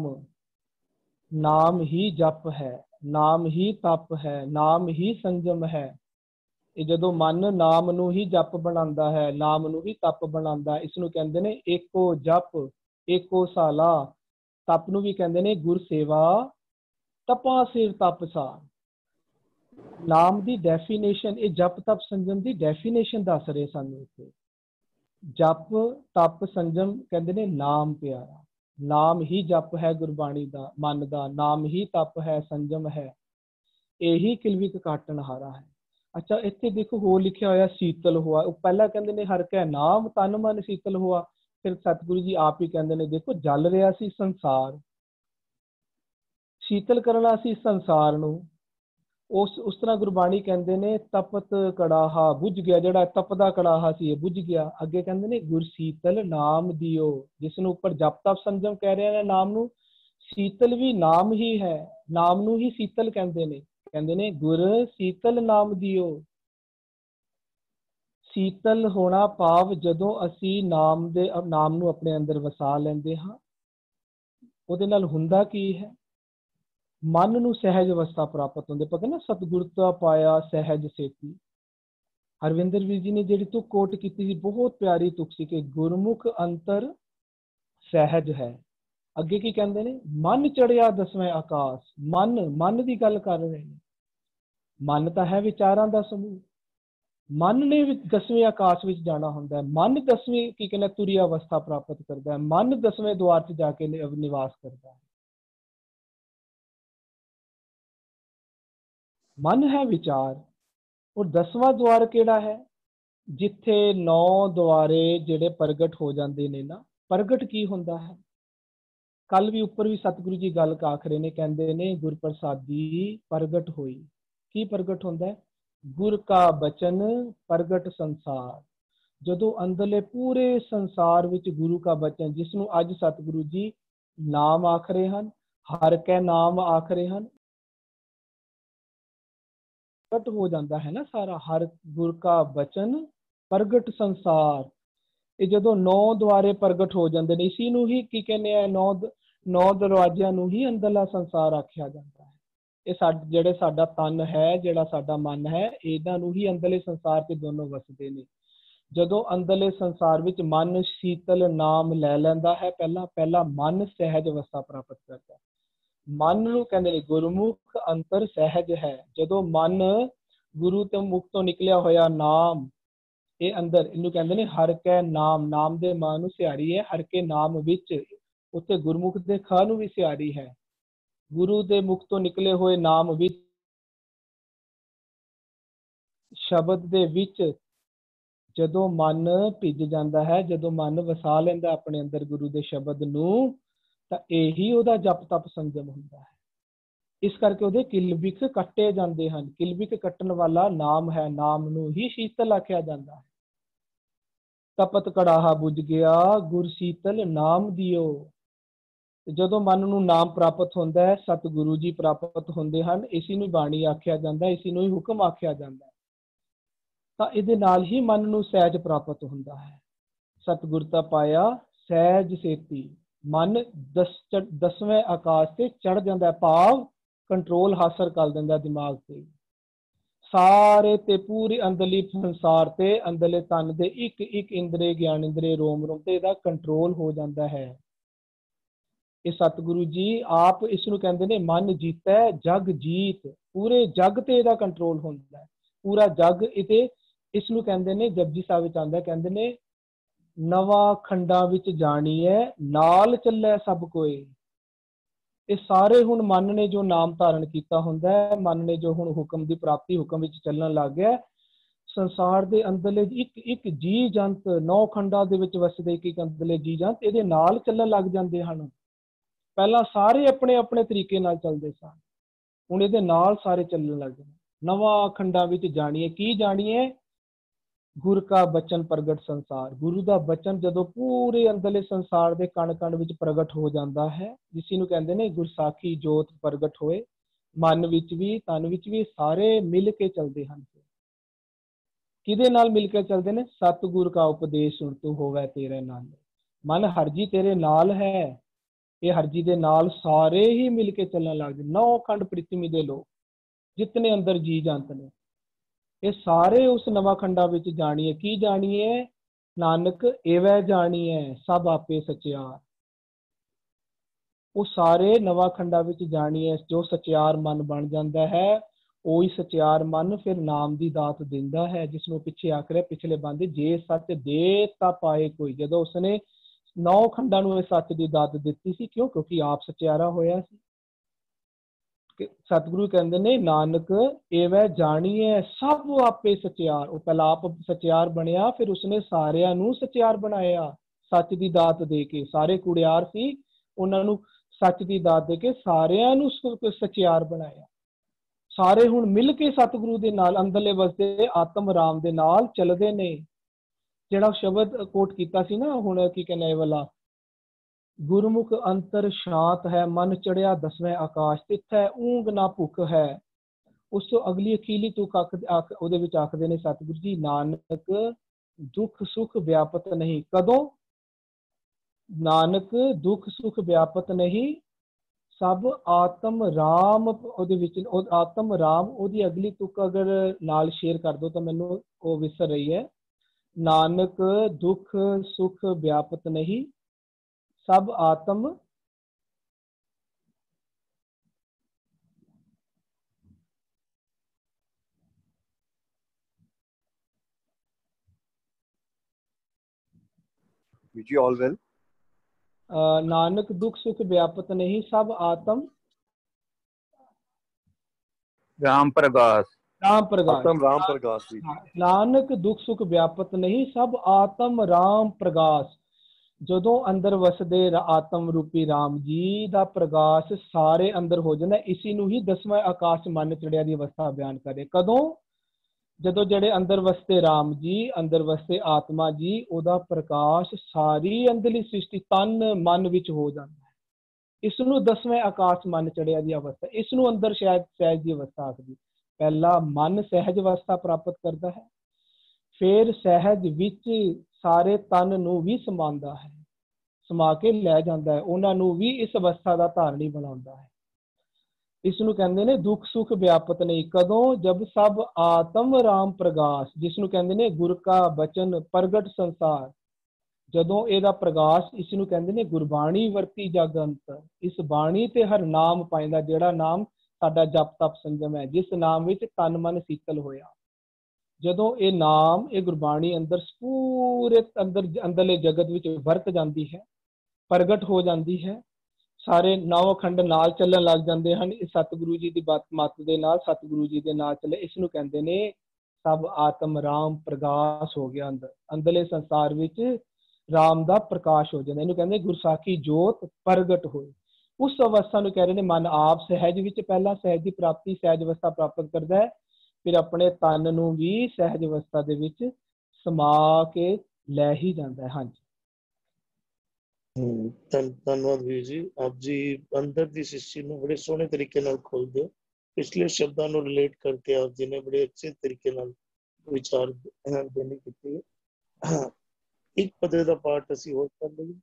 ਨਾਮ ਹੀ ਜਪ ਹੈ, ਨਾਮ ਹੀ ਤਪ ਹੈ, ਨਾਮ ਹੀ ਸੰਜਮ ਹੈ। ਇਹ ਜਦੋਂ ਮਨ ਨਾਮ ਨੂੰ ਹੀ ਜਪ ਬਣਾਉਂਦਾ ਹੈ, ਨਾਮ ਨੂੰ ਹੀ ਤਪ ਬਣਾਉਂਦਾ, ਇਸ ਨੂੰ ਕਹਿੰਦੇ ਨੇ ਏਕੋ ਜਪ ਏਕੋ ਸਾਲਾ। ਤਪ ਨੂੰ ਵੀ ਕਹਿੰਦੇ ਨੇ ਗੁਰ ਸੇਵਾ ਤਪਾ ਸਿਰ ਤਪਸਾ। ਨਾਮ ਦੀ ਡੈਫੀਨੇਸ਼ਨ, ਇਹ ਜਪ ਤਪ ਸੰਜਮ ਦੀ ਡੈਫੀਨੇਸ਼ਨ ਦੱਸ ਰਹੇ ਸਾਨੂੰ ਇੱਥੇ। ਜਪ ਤਪ ਸੰਜਮ ਕਹਿੰਦੇ ਨੇ ਨਾਮ ਪਿਆਰਾ। ਨਾਮ ਹੀ ਜਪ ਹੈ ਗੁਰਬਾਣੀ ਦਾ, ਮਨ ਦਾ, ਨਾਮ ਹੀ ਤਪ ਹੈ, ਸੰਜਮ ਹੈ, ਇਹੀ ਕਿਲਵਿਕ ਕਾਟਣ ਹਾਰਾ ਹੈ। ਅੱਛਾ, ਇੱਥੇ ਦੇਖੋ ਹੋਰ ਲਿਖਿਆ ਹੋਇਆ ਸੀਤਲ ਹੋਆ। ਉਹ ਪਹਿਲਾਂ ਕਹਿੰਦੇ ਨੇ ਹਰ ਕੈ ਨਾਮ ਤਨ ਮਨ ਸੀਤਲ ਹੋਆ। ਫਿਰ ਸਤਿਗੁਰੂ ਜੀ ਆਪ ਹੀ ਕਹਿੰਦੇ ਨੇ ਦੇਖੋ ਜਲ ਰਿਹਾ ਸੀ ਸੰਸਾਰ, ਸ਼ੀਤਲ ਕਰਨਾ ਸੀ ਸੰਸਾਰ ਨੂੰ। ਉਸ ਤਰ੍ਹਾਂ ਗੁਰਬਾਣੀ ਕਹਿੰਦੇ ਨੇ ਤਪਤ ਕੜਾਹਾ ਬੁਝ ਗਿਆ। ਜਿਹੜਾ ਤਪਦਾ ਕੜਾਹਾ ਸੀ ਇਹ ਬੁਝ ਗਿਆ। ਅੱਗੇ ਕਹਿੰਦੇ ਨੇ ਗੁਰ ਸੀਤਲ ਨਾਮ ਦਿਓ, ਜਿਸ ਨੂੰ ਉੱਪਰ ਜਪ ਤਪ ਸੰਜਮ ਕਹਿ ਰਹੇ ਨੇ, ਨਾਮ ਨੂੰ ਸੀਤਲ ਵੀ ਨਾਮ ਹੀ ਹੈ, ਨਾਮ ਨੂੰ ਹੀ ਸੀਤਲ ਕਹਿੰਦੇ ਨੇ। ਕਹਿੰਦੇ ਨੇ ਗੁਰ ਸੀਤਲ ਨਾਮ ਦਿਓ। ਸੀਤਲ ਹੋਣਾ ਭਾਵ ਜਦੋਂ ਅਸੀਂ ਨਾਮ ਨੂੰ ਆਪਣੇ ਅੰਦਰ ਵਸਾ ਲੈਂਦੇ ਹਾਂ, ਉਹਦੇ ਨਾਲ ਹੁੰਦਾ ਕੀ ਹੈ? ਮਨ ਨੂੰ ਸਹਿਜ ਅਵਸਥਾ ਪ੍ਰਾਪਤ ਹੁੰਦੀ। ਪਤਾ ਨਾ ਸਤਿਗੁਰਤਾ ਪਾਇਆ ਸਹਿਜ ਸੇਤੀ। ਹਰਵਿੰਦਰ ਵੀਰ ਜੀ ਨੇ ਜਿਹੜੀ ਤੁਕ ਕੋਟ ਕੀਤੀ ਸੀ, ਬਹੁਤ ਪਿਆਰੀ ਤੁਕ ਸੀ ਕਿ ਗੁਰਮੁਖ ਅੰਤਰ ਸਹਿਜ ਹੈ। ਅੱਗੇ ਕੀ ਕਹਿੰਦੇ ਨੇ? ਮਨ ਚੜਿਆ ਦਸਵੇਂ ਆਕਾਸ਼। ਮਨ ਦੀ ਗੱਲ ਕਰ ਰਹੇ ਨੇ। ਮਨ ਤਾਂ ਹੈ ਵਿਚਾਰਾਂ ਦਾ ਸਮੂਹ। ਮਨ ਨੇ 10ਵੇਂ ਆਕਾਸ਼ ਵਿੱਚ ਜਾਣਾ ਹੁੰਦਾ ਹੈ। ਮਨ 10ਵੇਂ ਕੀ ਕਹਿੰਦਾ ਤੁਰੀ ਅਵਸਥਾ ਪ੍ਰਾਪਤ ਕਰਦਾ ਹੈ। ਮਨ 10ਵੇਂ ਦੁਆਰ 'ਚ ਜਾ ਕੇ ਨਿਵਾਸ ਕਰਦਾ ਹੈ। ਮਨ ਹੈ ਵਿਚਾਰ। ਔਰ 10ਵਾਂ ਦੁਆਰ ਕਿਹੜਾ ਹੈ? ਜਿੱਥੇ 9 ਦੁਆਰੇ ਜਿਹੜੇ ਪ੍ਰਗਟ ਹੋ ਜਾਂਦੇ ਨੇ ਨਾ। ਪ੍ਰਗਟ ਕੀ ਹੁੰਦਾ ਹੈ? ਕੱਲ ਵੀ ਉੱਪਰ ਵੀ ਸਤਿਗੁਰੂ ਜੀ ਗੱਲ ਆਖ ਰਹੇ ਨੇ, ਕਹਿੰਦੇ ਨੇ ਗੁਰ ਪ੍ਰਸਾਦੀ ਪ੍ਰਗਟ ਹੋਈ। ਕੀ ਪ੍ਰਗਟ ਹੁੰਦਾ ਹੈ? ਗੁਰ ਕਾ ਬਚਨ ਪ੍ਰਗਟ ਸੰਸਾਰ। ਜਦੋਂ ਅੰਦਰਲੇ ਪੂਰੇ ਸੰਸਾਰ ਵਿੱਚ ਗੁਰੂ ਕਾ ਬਚਨ, ਜਿਸ ਨੂੰ ਅੱਜ ਸਤਿਗੁਰੂ ਜੀ ਨਾਮ ਆਖ ਰਹੇ ਹਨ, ਹਰ ਕੈ ਨਾਮ ਆਖ ਰਹੇ ਹਨ, ਪ੍ਰਗਟ ਹੋ ਜਾਂਦਾ ਹੈ ਨਾ ਸਾਰਾ। ਹਰ ਗੁਰ ਕਾ ਬਚਨ ਪ੍ਰਗਟ ਸੰਸਾਰ। ਇਹ ਜਦੋਂ 9 ਦੁਆਰੇ ਪ੍ਰਗਟ ਹੋ ਜਾਂਦੇ ਨੇ, ਇਸੀ ਨੂੰ ਹੀ ਕੀ ਕਹਿੰਦੇ ਆ, 9 ਦਰਵਾਜ਼ਿਆਂ ਨੂੰ ਹੀ ਅੰਦਰਲਾ ਸੰਸਾਰ ਆਖਿਆ ਜਾਂਦਾ ਹੈ। ਇਹ ਜਿਹੜੇ ਸਾਡਾ ਤਨ ਹੈ, ਜਿਹੜਾ ਸਾਡਾ ਮਨ ਹੈ, ਇਹਨਾਂ ਨੂੰ ਹੀ ਅੰਦਰਲੇ ਸੰਸਾਰ 'ਚ ਦੋਨੋਂ ਵਸਦੇ ਨੇ। ਜਦੋਂ ਅੰਦਰਲੇ ਸੰਸਾਰ ਵਿੱਚ ਮਨ ਸ਼ੀਤਲ ਨਾਮ ਲੈ ਲੈਂਦਾ ਹੈ, ਪਹਿਲਾ ਮਨ ਸਹਿਜ ਅਵਸਥਾ ਪ੍ਰਾਪਤ ਕਰਦਾ ਹੈ। ਮਨ ਨੂੰ ਕਹਿੰਦੇ ਨੇ ਗੁਰਮੁਖ ਅੰਤਰ ਸਹਿਜ ਹੈ। ਜਦੋਂ ਮਨ ਗੁਰੂ ਤੇ ਮੁਖ ਤੋਂ ਨਿਕਲਿਆ ਹੋਇਆ ਨਾਮ ਇਹ ਅੰਦਰ, ਇਹਨੂੰ ਕਹਿੰਦੇ ਨੇ ਹਰ ਕੈ ਨਾਮ। ਨਾਮ ਦੇ ਮਾਂ ਨੂੰ ਸਿਹਾਰੀ ਹੈ, ਹਰ ਕੇ ਨਾਮ ਵਿੱਚ। ਉੱਥੇ ਗੁਰਮੁਖ ਦੇ ਖ ਨੂੰ ਵੀ ਸਿਹਾਰੀ ਹੈ। ਗੁਰੂ ਦੇ ਮੁਖ ਤੋਂ ਨਿਕਲੇ ਹੋਏ ਨਾਮ ਵਿੱਚ, ਸ਼ਬਦ ਦੇ ਵਿੱਚ ਜਦੋਂ ਮਨ ਭਿੱਜ ਜਾਂਦਾ ਹੈ, ਜਦੋਂ ਮਨ ਵਸਾ ਲੈਂਦਾ ਆਪਣੇ ਅੰਦਰ ਗੁਰੂ ਦੇ ਸ਼ਬਦ ਨੂੰ, ਤਾਂ ਇਹੀ ਉਹਦਾ ਜਪ ਤਪ ਸੰਜਮ ਹੁੰਦਾ ਹੈ। ਇਸ ਕਰਕੇ ਉਹਦੇ ਕਿਲਬਿਖ ਕੱਟੇ ਜਾਂਦੇ ਹਨ। ਕਿਲਬਿਖ ਕੱਟਣ ਵਾਲਾ ਨਾਮ ਹੈ। ਨਾਮ ਨੂੰ ਹੀ ਸ਼ੀਤਲ ਆਖਿਆ ਜਾਂਦਾ ਹੈ। ਤਪਤ ਕੜਾਹਾ ਬੁਝ ਗਿਆ, ਗੁਰ ਸੀਤਲ ਨਾਮ ਦਿਓ। ਜਦੋਂ ਮਨ ਨੂੰ ਨਾਮ ਪ੍ਰਾਪਤ ਹੁੰਦਾ ਹੈ, ਸਤਿਗੁਰੂ ਜੀ ਪ੍ਰਾਪਤ ਹੁੰਦੇ ਹਨ, ਇਸੀ ਨੂੰ ਬਾਣੀ ਆਖਿਆ ਜਾਂਦਾ, ਇਸੀ ਨੂੰ ਹੀ ਹੁਕਮ ਆਖਿਆ ਜਾਂਦਾ। ਤਾਂ ਇਹਦੇ ਨਾਲ ਹੀ ਮਨ ਨੂੰ ਸਹਿਜ ਪ੍ਰਾਪਤ ਹੁੰਦਾ ਹੈ। ਸਤਿਗੁਰਤਾ ਪਾਇਆ ਸਹਿਜ ਸੇਤੀ। ਮਨ 10ਵੇਂ ਆਕਾਸ਼ ਤੇ ਚੜ ਜਾਂਦਾ ਹੈ, ਭਾਵ ਕੰਟਰੋਲ ਹਾਸਲ ਕਰ ਦਿੰਦਾ ਦਿਮਾਗ ਤੇ, ਸਾਰੇ ਤੇ ਪੂਰੀ ਅੰਦਰਲੀ ਸੰਸਾਰ ਤੇ, ਅੰਦਰਲੇ ਤਨ ਦੇ ਇੱਕ ਇੰਦਰੇ, ਗਿਆਨ ਇੰਦਰੇ, ਰੋਮ ਤੇ ਇਹਦਾ ਕੰਟਰੋਲ ਹੋ ਜਾਂਦਾ ਹੈ। ਇਹ ਸਤਿਗੁਰੂ ਜੀ ਆਪ ਇਸ ਨੂੰ ਕਹਿੰਦੇ ਨੇ ਮਨ ਜੀਤੈ ਜਗ ਜੀਤ। ਪੂਰੇ ਜਗ ਤੇ ਇਹਦਾ ਕੰਟਰੋਲ ਹੁੰਦਾ ਹੈ। ਪੂਰਾ ਜਗ ਇਹਦੇ, ਇਸ ਨੂੰ ਕਹਿੰਦੇ ਨੇ, ਜਪਜੀ ਸਾਹਿਬ ਵਿੱਚ ਆਉਂਦਾ, ਕਹਿੰਦੇ ਨੇ ਨਵਾਂ ਖੰਡਾਂ ਵਿੱਚ ਜਾਣੀ ਹੈ, ਨਾਲ ਚੱਲੇ ਸਭ ਕੋਏ। ਇਹ ਸਾਰੇ ਹੁਣ ਮਨ ਨੇ ਜੋ ਨਾਮ ਧਾਰਨ ਕੀਤਾ ਹੁੰਦਾ ਹੈ, ਮਨ ਨੇ ਜੋ ਹੁਣ ਹੁਕਮ ਦੀ ਪ੍ਰਾਪਤੀ, ਹੁਕਮ ਵਿੱਚ ਚੱਲਣ ਲੱਗ ਗਿਆ, ਸੰਸਾਰ ਦੇ ਅੰਦਰਲੇ ਇੱਕ ਜੀ ਜੰਤ 9 ਖੰਡਾਂ ਦੇ ਵਿੱਚ ਵਸਦੇ ਇੱਕ ਅੰਦਰਲੇ ਜੀ ਜੰਤ ਇਹਦੇ ਨਾਲ ਚੱਲਣ ਲੱਗ ਜਾਂਦੇ ਹਨ। ਪਹਿਲਾਂ ਸਾਰੇ ਆਪਣੇ ਆਪਣੇ ਤਰੀਕੇ ਨਾਲ ਚੱਲਦੇ ਸਨ, ਹੁਣ ਇਹਦੇ ਨਾਲ ਸਾਰੇ ਚੱਲਣ ਲੱਗ ਗਏ। ਨਵਾਂ ਖੰਡਾਂ ਵਿੱਚ ਜਾਣੀਏ, ਕੀ ਜਾਣੀਏ? ਗੁਰ ਕਾ ਬਚਨ ਪ੍ਰਗਟ ਸੰਸਾਰ। ਗੁਰੂ ਦਾ ਬਚਨ ਜਦੋਂ ਪੂਰੇ ਅੰਦਰਲੇ ਸੰਸਾਰ ਦੇ ਕਣ ਕਣ ਵਿੱਚ ਪ੍ਰਗਟ ਹੋ ਜਾਂਦਾ ਹੈ, ਜਿਸ ਨੂੰ ਕਹਿੰਦੇ ਨੇ ਗੁਰਸਾਖੀ ਜੋਤ ਪ੍ਰਗਟ ਹੋਏ, ਮਨ ਵਿੱਚ ਵੀ ਤਨ ਵਿੱਚ ਵੀ ਸਾਰੇ ਮਿਲ ਕੇ ਚੱਲਦੇ ਹਨ। ਕਿਹਦੇ ਨਾਲ ਮਿਲ ਕੇ ਚੱਲਦੇ ਨੇ? ਸਤਿਗੁਰ ਕਾ ਉਪਦੇਸ਼ ਸੁਣ ਤੂੰ ਹੋਵੇ ਤੇਰੇ ਨਾਲ। ਮਨ ਹਰਜੀ ਤੇਰੇ ਨਾਲ ਹੈ, ਇਹ ਹਰਜੀ ਦੇ ਨਾਲ ਸਾਰੇ ਹੀ ਮਿਲ ਕੇ ਚੱਲਣ ਲੱਗਦੇ। 9 ਖੰਡ ਪ੍ਰਿਥਵੀ ਦੇ ਲੋਕ ਜਿਤਨੇ ਅੰਦਰ ਜੀ ਜੰਤ ਨੇ, ਇਹ ਸਾਰੇ ਉਸ ਨਵਾਂ ਖੰਡਾਂ ਵਿੱਚ ਜਾਣੀਏ। ਕੀ ਜਾਣੀਏ? ਨਾਨਕ ਏਵੈ ਜਾਣੀਏ ਸਭ ਆਪੇ ਸਚਿਆਰ। ਉਹ ਸਾਰੇ ਨਵਾਂ ਖੰਡਾਂ ਵਿੱਚ ਜਾਣੀਏ। ਜੋ ਸਚਿਆਰ ਮਨ ਬਣ ਜਾਂਦਾ ਹੈ, ਉਹੀ ਸਚਿਆਰ ਮਨ ਫਿਰ ਨਾਮ ਦੀ ਦਾਤ ਦਿੰਦਾ ਹੈ, ਜਿਸ ਨੂੰ ਪਿੱਛੇ ਆਖ ਰਿਹਾ ਪਿਛਲੇ ਬੰਦੇ, ਜੇ ਸੱਚ ਦੇ ਤਾਂ ਪਾਏ ਕੋਈ। ਜਦੋਂ ਉਸਨੇ 9 ਖੰਡਾਂ ਨੂੰ ਇਹ ਸੱਚ ਦੀ ਦਾਤ ਦਿੱਤੀ ਸੀ, ਕਿਉਂ? ਕਿਉਂਕਿ ਆਪ ਸਚਿਆਰਾ ਹੋਇਆ ਸੀ। ਸਤਿਗੁਰੂ ਕਹਿੰਦੇ ਨੇ ਨਾਨਕ ਏਵੈ ਜਾਣੀਏ ਸਭ ਆਪੇ ਸਚਿਆਰ। ਉਹ ਪਹਿਲਾਂ ਆਪ ਸਚਿਆਰ ਬਣਿਆ, ਫਿਰ ਉਸਨੇ ਸਾਰਿਆਂ ਨੂੰ ਸਚਿਆਰ ਬਣਾਇਆ ਸੱਚ ਦੀ ਦਾਤ ਦੇ ਕੇ। ਸਾਰੇ ਕੁੜਿਆਰ ਸੀ, ਉਹਨਾਂ ਨੂੰ ਸੱਚ ਦੀ ਦਾਤ ਦੇ ਕੇ ਸਾਰਿਆਂ ਨੂੰ ਸਚਿਆਰ ਬਣਾਇਆ। ਸਾਰੇ ਹੁਣ ਮਿਲ ਕੇ ਸਤਿਗੁਰੂ ਦੇ ਨਾਲ ਅੰਦਰਲੇ ਵਸਦੇ ਆਤਮ ਰਾਮ ਦੇ ਨਾਲ ਚੱਲਦੇ ਨੇ। ਜਿਹੜਾ ਸ਼ਬਦ ਕੋਟ ਕੀਤਾ ਸੀ ਨਾ ਹੁਣ, ਕੀ ਕਹਿੰਦੇ ਇਹ ਵਾਲਾ, ਗੁਰਮੁਖ ਅੰਤਰ ਸ਼ਾਂਤ ਹੈ, ਮਨ ਚੜਿਆ 10ਵੇਂ ਆਕਾਸ਼, ਤਿੱਥੈ ਊਂਗ ਨਾ ਭੁੱਖ ਹੈ। ਉਸ ਤੋਂ ਅਗਲੀ ਅਖੀਲੀ ਤੁਕ ਉਹਦੇ ਵਿੱਚ ਆਖਦੇ ਨੇ ਸਤਿਗੁਰੂ ਜੀ, ਨਾਨਕ ਦੁੱਖ ਸੁਖ ਵਿਆਪਤ ਨਹੀਂ। ਕਦੋਂ? ਨਾਨਕ ਦੁੱਖ ਸੁਖ ਵਿਆਪਤ ਨਹੀਂ, ਸਭ ਆਤਮ ਰਾਮ। ਉਹਦੇ ਵਿੱਚ ਆਤਮ ਰਾਮ, ਉਹਦੀ ਅਗਲੀ ਤੁਕ ਅਗਰ ਨਾਲ ਸ਼ੇਅਰ ਕਰ ਦੋ ਤਾਂ ਮੈਨੂੰ ਉਹ ਵਿਸਰ ਰਹੀ ਹੈ। ਨਾਨਕ ਦੁੱਖ ਸੁਖ ਵਿਆਪਤ ਨਹੀਂ, ਸਭ ਆਤਮ ਜੀ ਆਲ ਵੈਲ। ਨਾਨਕ ਦੁੱਖ ਸੁਖ ਵਿਆਪਤ ਨਹੀਂ, ਸਭ ਆਤਮ ਰਾਮ ਪ੍ਰਗਾਸ। ਰਾਮ ਪ੍ਰਗਾਸ। ਆਤਮ ਰਾਮ ਪ੍ਰਗਾਸ ਜੀ। ਨਾਨਕ ਦੁੱਖ ਸੁਖ ਵਿਆਪਤ ਨਹੀਂ, ਸਭ ਆਤਮ ਰਾਮ ਪ੍ਰਗਾਸ। ਜਦੋਂ ਅੰਦਰ ਵਸਦੇ ਆਤਮ ਰੂਪੀ ਰਾਮ ਜੀ ਦਾ ਪ੍ਰਗਾਸ਼ ਸਾਰੇ ਅੰਦਰ ਹੋ ਜਾਂਦਾ। ਇਸੀ ਨੂੰ ਹੀ 10ਵਾਂ ਆਕਾਸ਼ ਮਨ ਚੜਿਆ ਦੀ ਅਵਸਥਾ ਬਿਆਨ ਕਰੇ। ਕਦੋਂ? ਜਦੋਂ ਜਿਹੜੇ ਅੰਦਰ ਵਸਦੇ ਰਾਮ ਜੀ, ਅੰਦਰ ਵਸਦੇ ਆਤਮਾ ਜੀ, ਉਹਦਾ ਪ੍ਰਕਾਸ਼ ਸਾਰੀ ਅੰਦਰਲੀ ਸ੍ਰਿਸ਼ਟੀ ਤਨ ਮਨ ਵਿੱਚ ਹੋ ਜਾਂਦਾ ਹੈ। ਇਸ ਨੂੰ 10ਵੇਂ ਆਕਾਸ਼ ਮਨ ਚੜਿਆ ਦੀ ਅਵਸਥਾ, ਇਸ ਨੂੰ ਅੰਦਰ ਸ਼ਾਇਦ ਸਹਿਜ ਦੀ ਅਵਸਥਾ ਆਖਦੀ। ਪਹਿਲਾ ਮਨ ਸਹਿਜ ਅਵਸਥਾ ਪ੍ਰਾਪਤ ਕਰਦਾ ਹੈ, ਫਿਰ ਸਹਿਜ ਵਿੱਚ ਸਾਰੇ ਤਨ ਨੂੰ ਵੀ ਸਮਾਉਂਦਾ ਹੈ, ਸਮਾ ਕੇ ਲੈ ਜਾਂਦਾ ਹੈ, ਉਹਨਾਂ ਨੂੰ ਵੀ ਇਸ ਅਵਸਥਾ ਦਾ ਧਾਰਨੀ ਬਣਾਉਂਦਾ ਹੈ। ਇਸ ਨੂੰ ਕਹਿੰਦੇ ਨੇ ਦੁੱਖ ਸੁਖ ਵਿਆਪਤ ਨਹੀਂ। ਕਦੋਂ? ਜਬ ਸਭ ਆਤਮ ਰਾਮ ਪ੍ਰਗਾਸ, ਜਿਸ ਨੂੰ ਕਹਿੰਦੇ ਨੇ ਗੁਰ ਕਾ ਬਚਨ ਪ੍ਰਗਟ ਸੰਸਾਰ। ਜਦੋਂ ਇਹਦਾ ਪ੍ਰਗਾਸ਼, ਇਸ ਨੂੰ ਕਹਿੰਦੇ ਨੇ ਗੁਰਬਾਣੀ ਵਰਤੀ ਜਗੰਤ। ਇਸ ਬਾਣੀ ਤੇ ਹਰ ਨਾਮ ਪਾਇੰਦਾ, ਜਿਹੜਾ ਨਾਮ ਸਾਡਾ ਜਪ ਤਪ ਸੰਜਮ ਹੈ, ਜਿਸ ਨਾਮ ਵਿੱਚ ਤਨ ਮਨ ਸੀਤਲ ਹੋਇਆ। ਜਦੋਂ ਇਹ ਨਾਮ, ਇਹ ਗੁਰਬਾਣੀ ਅੰਦਰ ਪੂਰੇ ਅੰਦਰਲੇ ਜਗਤ ਵਿੱਚ ਵਰਤ ਜਾਂਦੀ ਹੈ, ਪ੍ਰਗਟ ਹੋ ਜਾਂਦੀ ਹੈ, ਸਾਰੇ 9 ਖੰਡ ਨਾਲ ਚੱਲਣ ਲੱਗ ਜਾਂਦੇ ਹਨ। ਇਹ ਸਤਿਗੁਰੂ ਜੀ ਦੀ ਮੱਤ ਦੇ ਨਾਲ, ਸਤਿਗੁਰੂ ਜੀ ਦੇ ਨਾਲ ਚੱਲੇ। ਇਸ ਨੂੰ ਕਹਿੰਦੇ ਨੇ ਸਭ ਆਤਮ ਰਾਮ ਪ੍ਰਗਾਸ ਹੋ ਗਿਆ। ਅੰਦਰਲੇ ਸੰਸਾਰ ਵਿੱਚ ਰਾਮ ਦਾ ਪ੍ਰਕਾਸ਼ ਹੋ ਜਾਂਦਾ। ਇਹਨੂੰ ਕਹਿੰਦੇ ਗੁਰਸਾਖੀ ਜੋਤ ਪ੍ਰਗਟ ਹੋਈ। ਉਸ ਅਵਸਥਾ ਨੂੰ ਕਹਿ ਰਹੇ ਨੇ ਮਨ ਆਪ ਸਹਿਜ ਵਿੱਚ, ਪਹਿਲਾਂ ਸਹਿਜ ਦੀ ਪ੍ਰਾਪਤੀ, ਸਹਿਜ ਅਵਸਥਾ ਪ੍ਰਾਪਤ ਕਰਦਾ ਹੈ, ਫਿਰ ਆਪਣੇ ਤਨ ਨੂੰ ਵੀ ਸਹਿਜ ਅਵਸਥਾ ਦੇ ਵਿੱਚ ਸਮਾ ਕੇ ਲੈ ਹੀ ਜਾਂਦਾ ਹੈ। ਹਾਂਜੀ, ਧੰਨਵਾਦ ਵੀਰ ਜੀ। ਆਪ ਜੀ ਅੰਦਰ ਦੀ ਸ੍ਰਿਸ਼ਟੀ ਨੂੰ ਬੜੇ ਸੋਹਣੇ ਤਰੀਕੇ ਨਾਲ ਖੋਲਦੇ ਹੋ। ਪਿਛਲੇ ਸ਼ਬਦਾਂ ਨੂੰ ਰਿਲੇਟ ਕਰਕੇ ਆਪ ਜੀ ਨੇ ਬੜੇ ਅੱਛੇ ਤਰੀਕੇ ਨਾਲ ਵਿਚਾਰ ਦੇਣੀ ਕੀਤੀ ਹੈ। ਇੱਕ ਪਦੇ ਦਾ ਪਾਠ ਅਸੀਂ ਹੋਰ ਕਰ ਲਈਏ।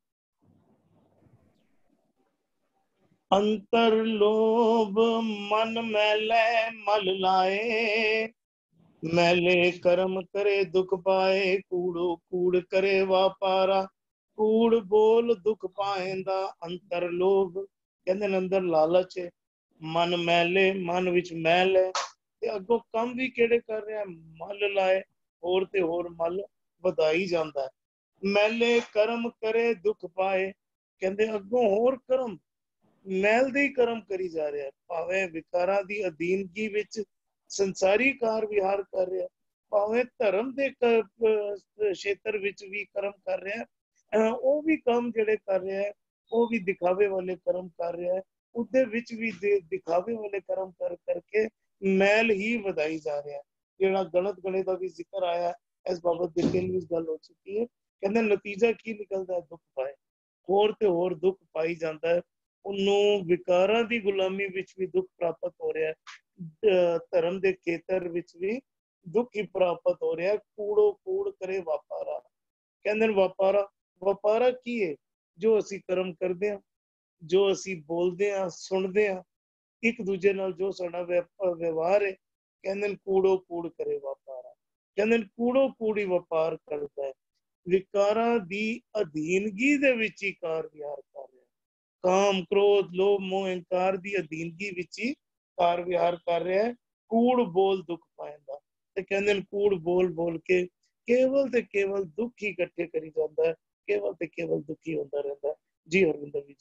ਅੰਤਰ ਲੋਭ ਮਨ ਮੈਲੇ ਮਲ ਲਾਏ, ਮੈਲੇ ਕਰਮ ਕਰੇ ਦੁਖ ਪਾਏ, ਕੂੜੋ ਕੂੜ ਕਰੇ ਵਾਪਾਰਾ, ਕੂੜ ਬੋਲ ਦੁਖ ਪਾਏਂਦਾ। ਅੰਤਰ ਲੋਭ ਕਹਿੰਦੇ ਨੇ ਅੰਦਰ ਲਾਲਚ ਹੈ, ਮਨ ਮੈਲੇ, ਮਨ ਵਿੱਚ ਮੈਲ ਹੈ, ਤੇ ਅੱਗੋਂ ਕੰਮ ਵੀ ਕਿਹੜੇ ਕਰ ਰਿਹਾ, ਮਲ ਲਾਏ, ਹੋਰ ਤੇ ਹੋਰ ਮਲ ਵਧਾਈ ਜਾਂਦਾ ਹੈ। ਮੈਲੇ ਕਰਮ ਕਰੇ ਦੁਖ ਪਾਏ, ਕਹਿੰਦੇ ਅੱਗੋਂ ਹੋਰ ਕਰਮ, ਮੈਲ ਦੇ ਹੀ ਕਰਮ ਕਰੀ ਜਾ ਰਿਹਾ, ਭਾਵੇਂ ਵਿਕਾਰਾਂ ਦੀ ਅਧੀਨਗੀ ਵਿੱਚ ਸੰਸਾਰੀ ਕਾਰ ਵਿਹਾਰ ਕਰ ਰਿਹਾ, ਭਾਵੇਂ ਧਰਮ ਦੇ ਖੇਤਰ ਵਿੱਚ ਵੀ ਕਰਮ ਕਰ ਰਿਹਾ ਹੈ, ਉਹ ਵੀ ਕੰਮ ਜਿਹੜੇ ਕਰ ਰਿਹਾ ਹੈ ਉਹ ਵੀ ਦਿਖਾਵੇ ਵਾਲੇ ਕਰਮ ਕਰ ਰਿਹਾ ਹੈ, ਉਹਦੇ ਵਿੱਚ ਵੀ ਦਿਖਾਵੇ ਵਾਲੇ ਕਰਮ ਕਰ ਕਰਕੇ ਮੈਲ ਹੀ ਵਧਾਈ ਜਾ ਰਿਹਾ ਹੈ। ਜਿਹੜਾ ਗਲਤ ਗਲੇ ਦਾ ਵੀ ਜ਼ਿਕਰ ਆਇਆ ਇਸ ਬਾਬਤ ਦਿੱਲੀ ਵਿੱਚ ਗੱਲ ਹੋ ਚੁੱਕੀ ਹੈ। ਕਹਿੰਦੇ ਨਤੀਜਾ ਕੀ ਨਿਕਲਦਾ ਹੈ? ਦੁੱਖ ਪਾਏ, ਹੋਰ ਤੇ ਹੋਰ ਦੁੱਖ ਪਾਈ ਜਾਂਦਾ ਹੈ। ਉਹਨੂੰ ਵਿਕਾਰਾਂ ਦੀ ਗੁਲਾਮੀ ਵਿੱਚ ਵੀ ਦੁੱਖ ਪ੍ਰਾਪਤ ਹੋ ਰਿਹਾ ਹੈ, ਧਰਮ ਦੇ ਖੇਤਰ ਵਿੱਚ ਵੀ ਦੁੱਖ ਹੀ ਪ੍ਰਾਪਤ ਹੋ ਰਿਹਾ ਹੈ। ਕੂੜੋ ਕੂੜ ਕਰੇ ਵਾਪਾਰਾ। ਕਹਿੰਦੇ ਨੇ ਵਪਾਰਾ ਕੀ ਹੈ? ਜੋ ਅਸੀਂ ਕਰਮ ਕਰਦੇ ਹਾਂ, ਜੋ ਅਸੀਂ ਬੋਲਦੇ ਹਾਂ, ਸੁਣਦੇ ਹਾਂ, ਇੱਕ ਦੂਜੇ ਨਾਲ ਜੋ ਸਾਡਾ ਵਿਵਹਾਰ ਹੈ, ਕਹਿੰਦੇ ਨੇ ਕੂੜੋ ਕੂੜ ਕਰੇ ਵਾਪਾਰਾ। ਕਹਿੰਦੇ ਨੇ ਕੂੜੋ ਕੂੜੀ ਵਪਾਰ ਕਰਦਾ ਹੈ, ਵਿਕਾਰਾਂ ਦੀ ਅਧੀਨਗੀ ਦੇ ਵਿੱਚ ਹੀ ਕਾਰ ਵਿਹਾਰ ਕਰ ਰਿਹਾ। ਕਾਮ ਕ੍ਰੋਧ ਲੋਭ ਮੋਹ ਅਹੰਕਾਰ ਦੀ ਅਧੀਨਗੀ ਵਿੱਚ ਹੀ ਕਾਰ ਵਿਹਾਰ ਕਰ ਰਿਹਾ ਹੈ। ਕੂੜ ਬੋਲ ਦੁੱਖ ਪਾਇੰਦਾ। ਤੇ ਕਹਿੰਦੇ ਨੇ ਕੂੜ ਬੋਲ ਬੋਲ ਕੇ ਕੇਵਲ ਤੇ ਕੇਵਲ ਦੁੱਖ ਹੀ ਇਕੱਠੇ ਕਰੀ ਜਾਂਦਾ ਹੈ, ਕੇਵਲ ਤੇ ਕੇਵਲ ਦੁਖੀ ਹੁੰਦਾ ਰਹਿੰਦਾ। ਜੀ ਹਰਵਿੰਦਰ ਜੀ।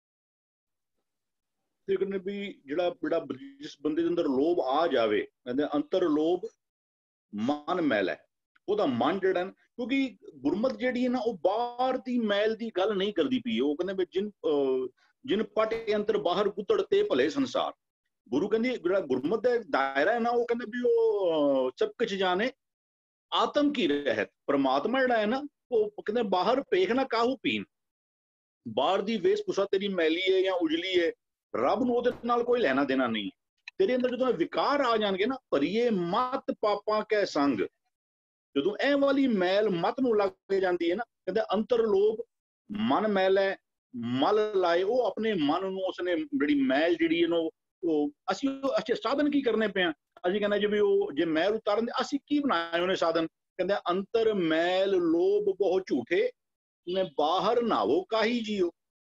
ਤੇ ਕਹਿੰਦੇ ਵੀ ਜਿਹੜਾ ਜਿਸ ਬੰਦੇ ਦੇ ਅੰਦਰ ਲੋਭ ਆ ਜਾਵੇ, ਕਹਿੰਦੇ ਅੰਤਰ ਲੋਭ ਮਨ ਮੈਲ ਹੈ, ਉਹਦਾ ਮਨ ਜਿਹੜਾ ਨਾ, ਕਿਉਂਕਿ ਗੁਰਮਤ ਜਿਹੜੀ ਹੈ ਨਾ ਉਹ ਬਾਹਰ ਦੀ ਮੈਲ ਦੀ ਗੱਲ ਨਹੀਂ ਕਰਦੀ ਪਈ। ਉਹ ਕਹਿੰਦੇ ਵੀ ਜਿਨ ਪਟ ਅੰਤਰ ਬਾਹਰ ਗੁੱਤੜ ਤੇ ਭਲੇ ਸੰਸਾਰ। ਗੁਰੂ ਕਹਿੰਦੀ ਜਿਹੜਾ ਗੁਰਮਤ ਦਾ ਦਾਇਰਾ ਹੈ ਨਾ, ਉਹ ਕਹਿੰਦੇ ਵੀ ਉਹ ਸਭ ਕੁਝ ਜਾਣੇ ਆਤਮ ਕੀ ਰਹਿਤ। ਪਰਮਾਤਮਾ ਜਿਹੜਾ ਹੈ ਨਾ, ਉਹ ਕਹਿੰਦੇ ਬਾਹਰ ਪੇਖ ਨਾ ਕਾਹੂ ਪੀਣ। ਬਾਹਰ ਦੀ ਵੇਸ਼ਭੂਸ਼ਾ ਤੇਰੀ ਮੈਲੀ ਹੈ ਜਾਂ ਉਜਲੀ ਹੈ, ਰੱਬ ਨੂੰ ਉਹਦੇ ਨਾਲ ਕੋਈ ਲੈਣਾ ਦੇਣਾ ਨਹੀਂ। ਤੇਰੇ ਅੰਦਰ ਜਦੋਂ ਵਿਕਾਰ ਆ ਜਾਣਗੇ ਨਾ, ਭਰੀਏ ਮਤ ਪਾਪਾਂ ਕੈ ਸੰਗ, ਜਦੋਂ ਇਹ ਵਾਲੀ ਮੈਲ ਮਤ ਨੂੰ ਲੱਗ ਜਾਂਦੀ ਹੈ ਨਾ, ਕਹਿੰਦੇ ਅੰਤਰ ਲੋਭ ਮਨ ਮੈਲ ਹੈ ਮਲ ਲਾਏ। ਉਹ ਆਪਣੇ ਮਨ ਨੂੰ ਉਸਨੇ ਜਿਹੜੀ ਮੈਲ ਜਿਹੜੀ ਇਹਨੂੰ ਉਹ ਅਸੀਂ ਸਾਧਨ ਕੀ ਕਰਨੇ ਪਏ ਆ? ਅਸੀਂ ਕਹਿੰਦੇ ਜਿਵੇਂ ਉਹ ਜੇ ਮੈਲ ਉਤਾਰਨ ਦੇ ਅਸੀਂ ਕੀ ਬਣਾਏ ਉਹਨੇ ਸਾਧਨ? ਕਹਿੰਦੇ ਅੰਤਰ ਮੈਲ ਲੋਭ ਬਹੁ ਝੂਠੇ ਨੇ ਬਾਹਰ ਨਾਵੋ ਕਾਹੀ ਜੀਓ।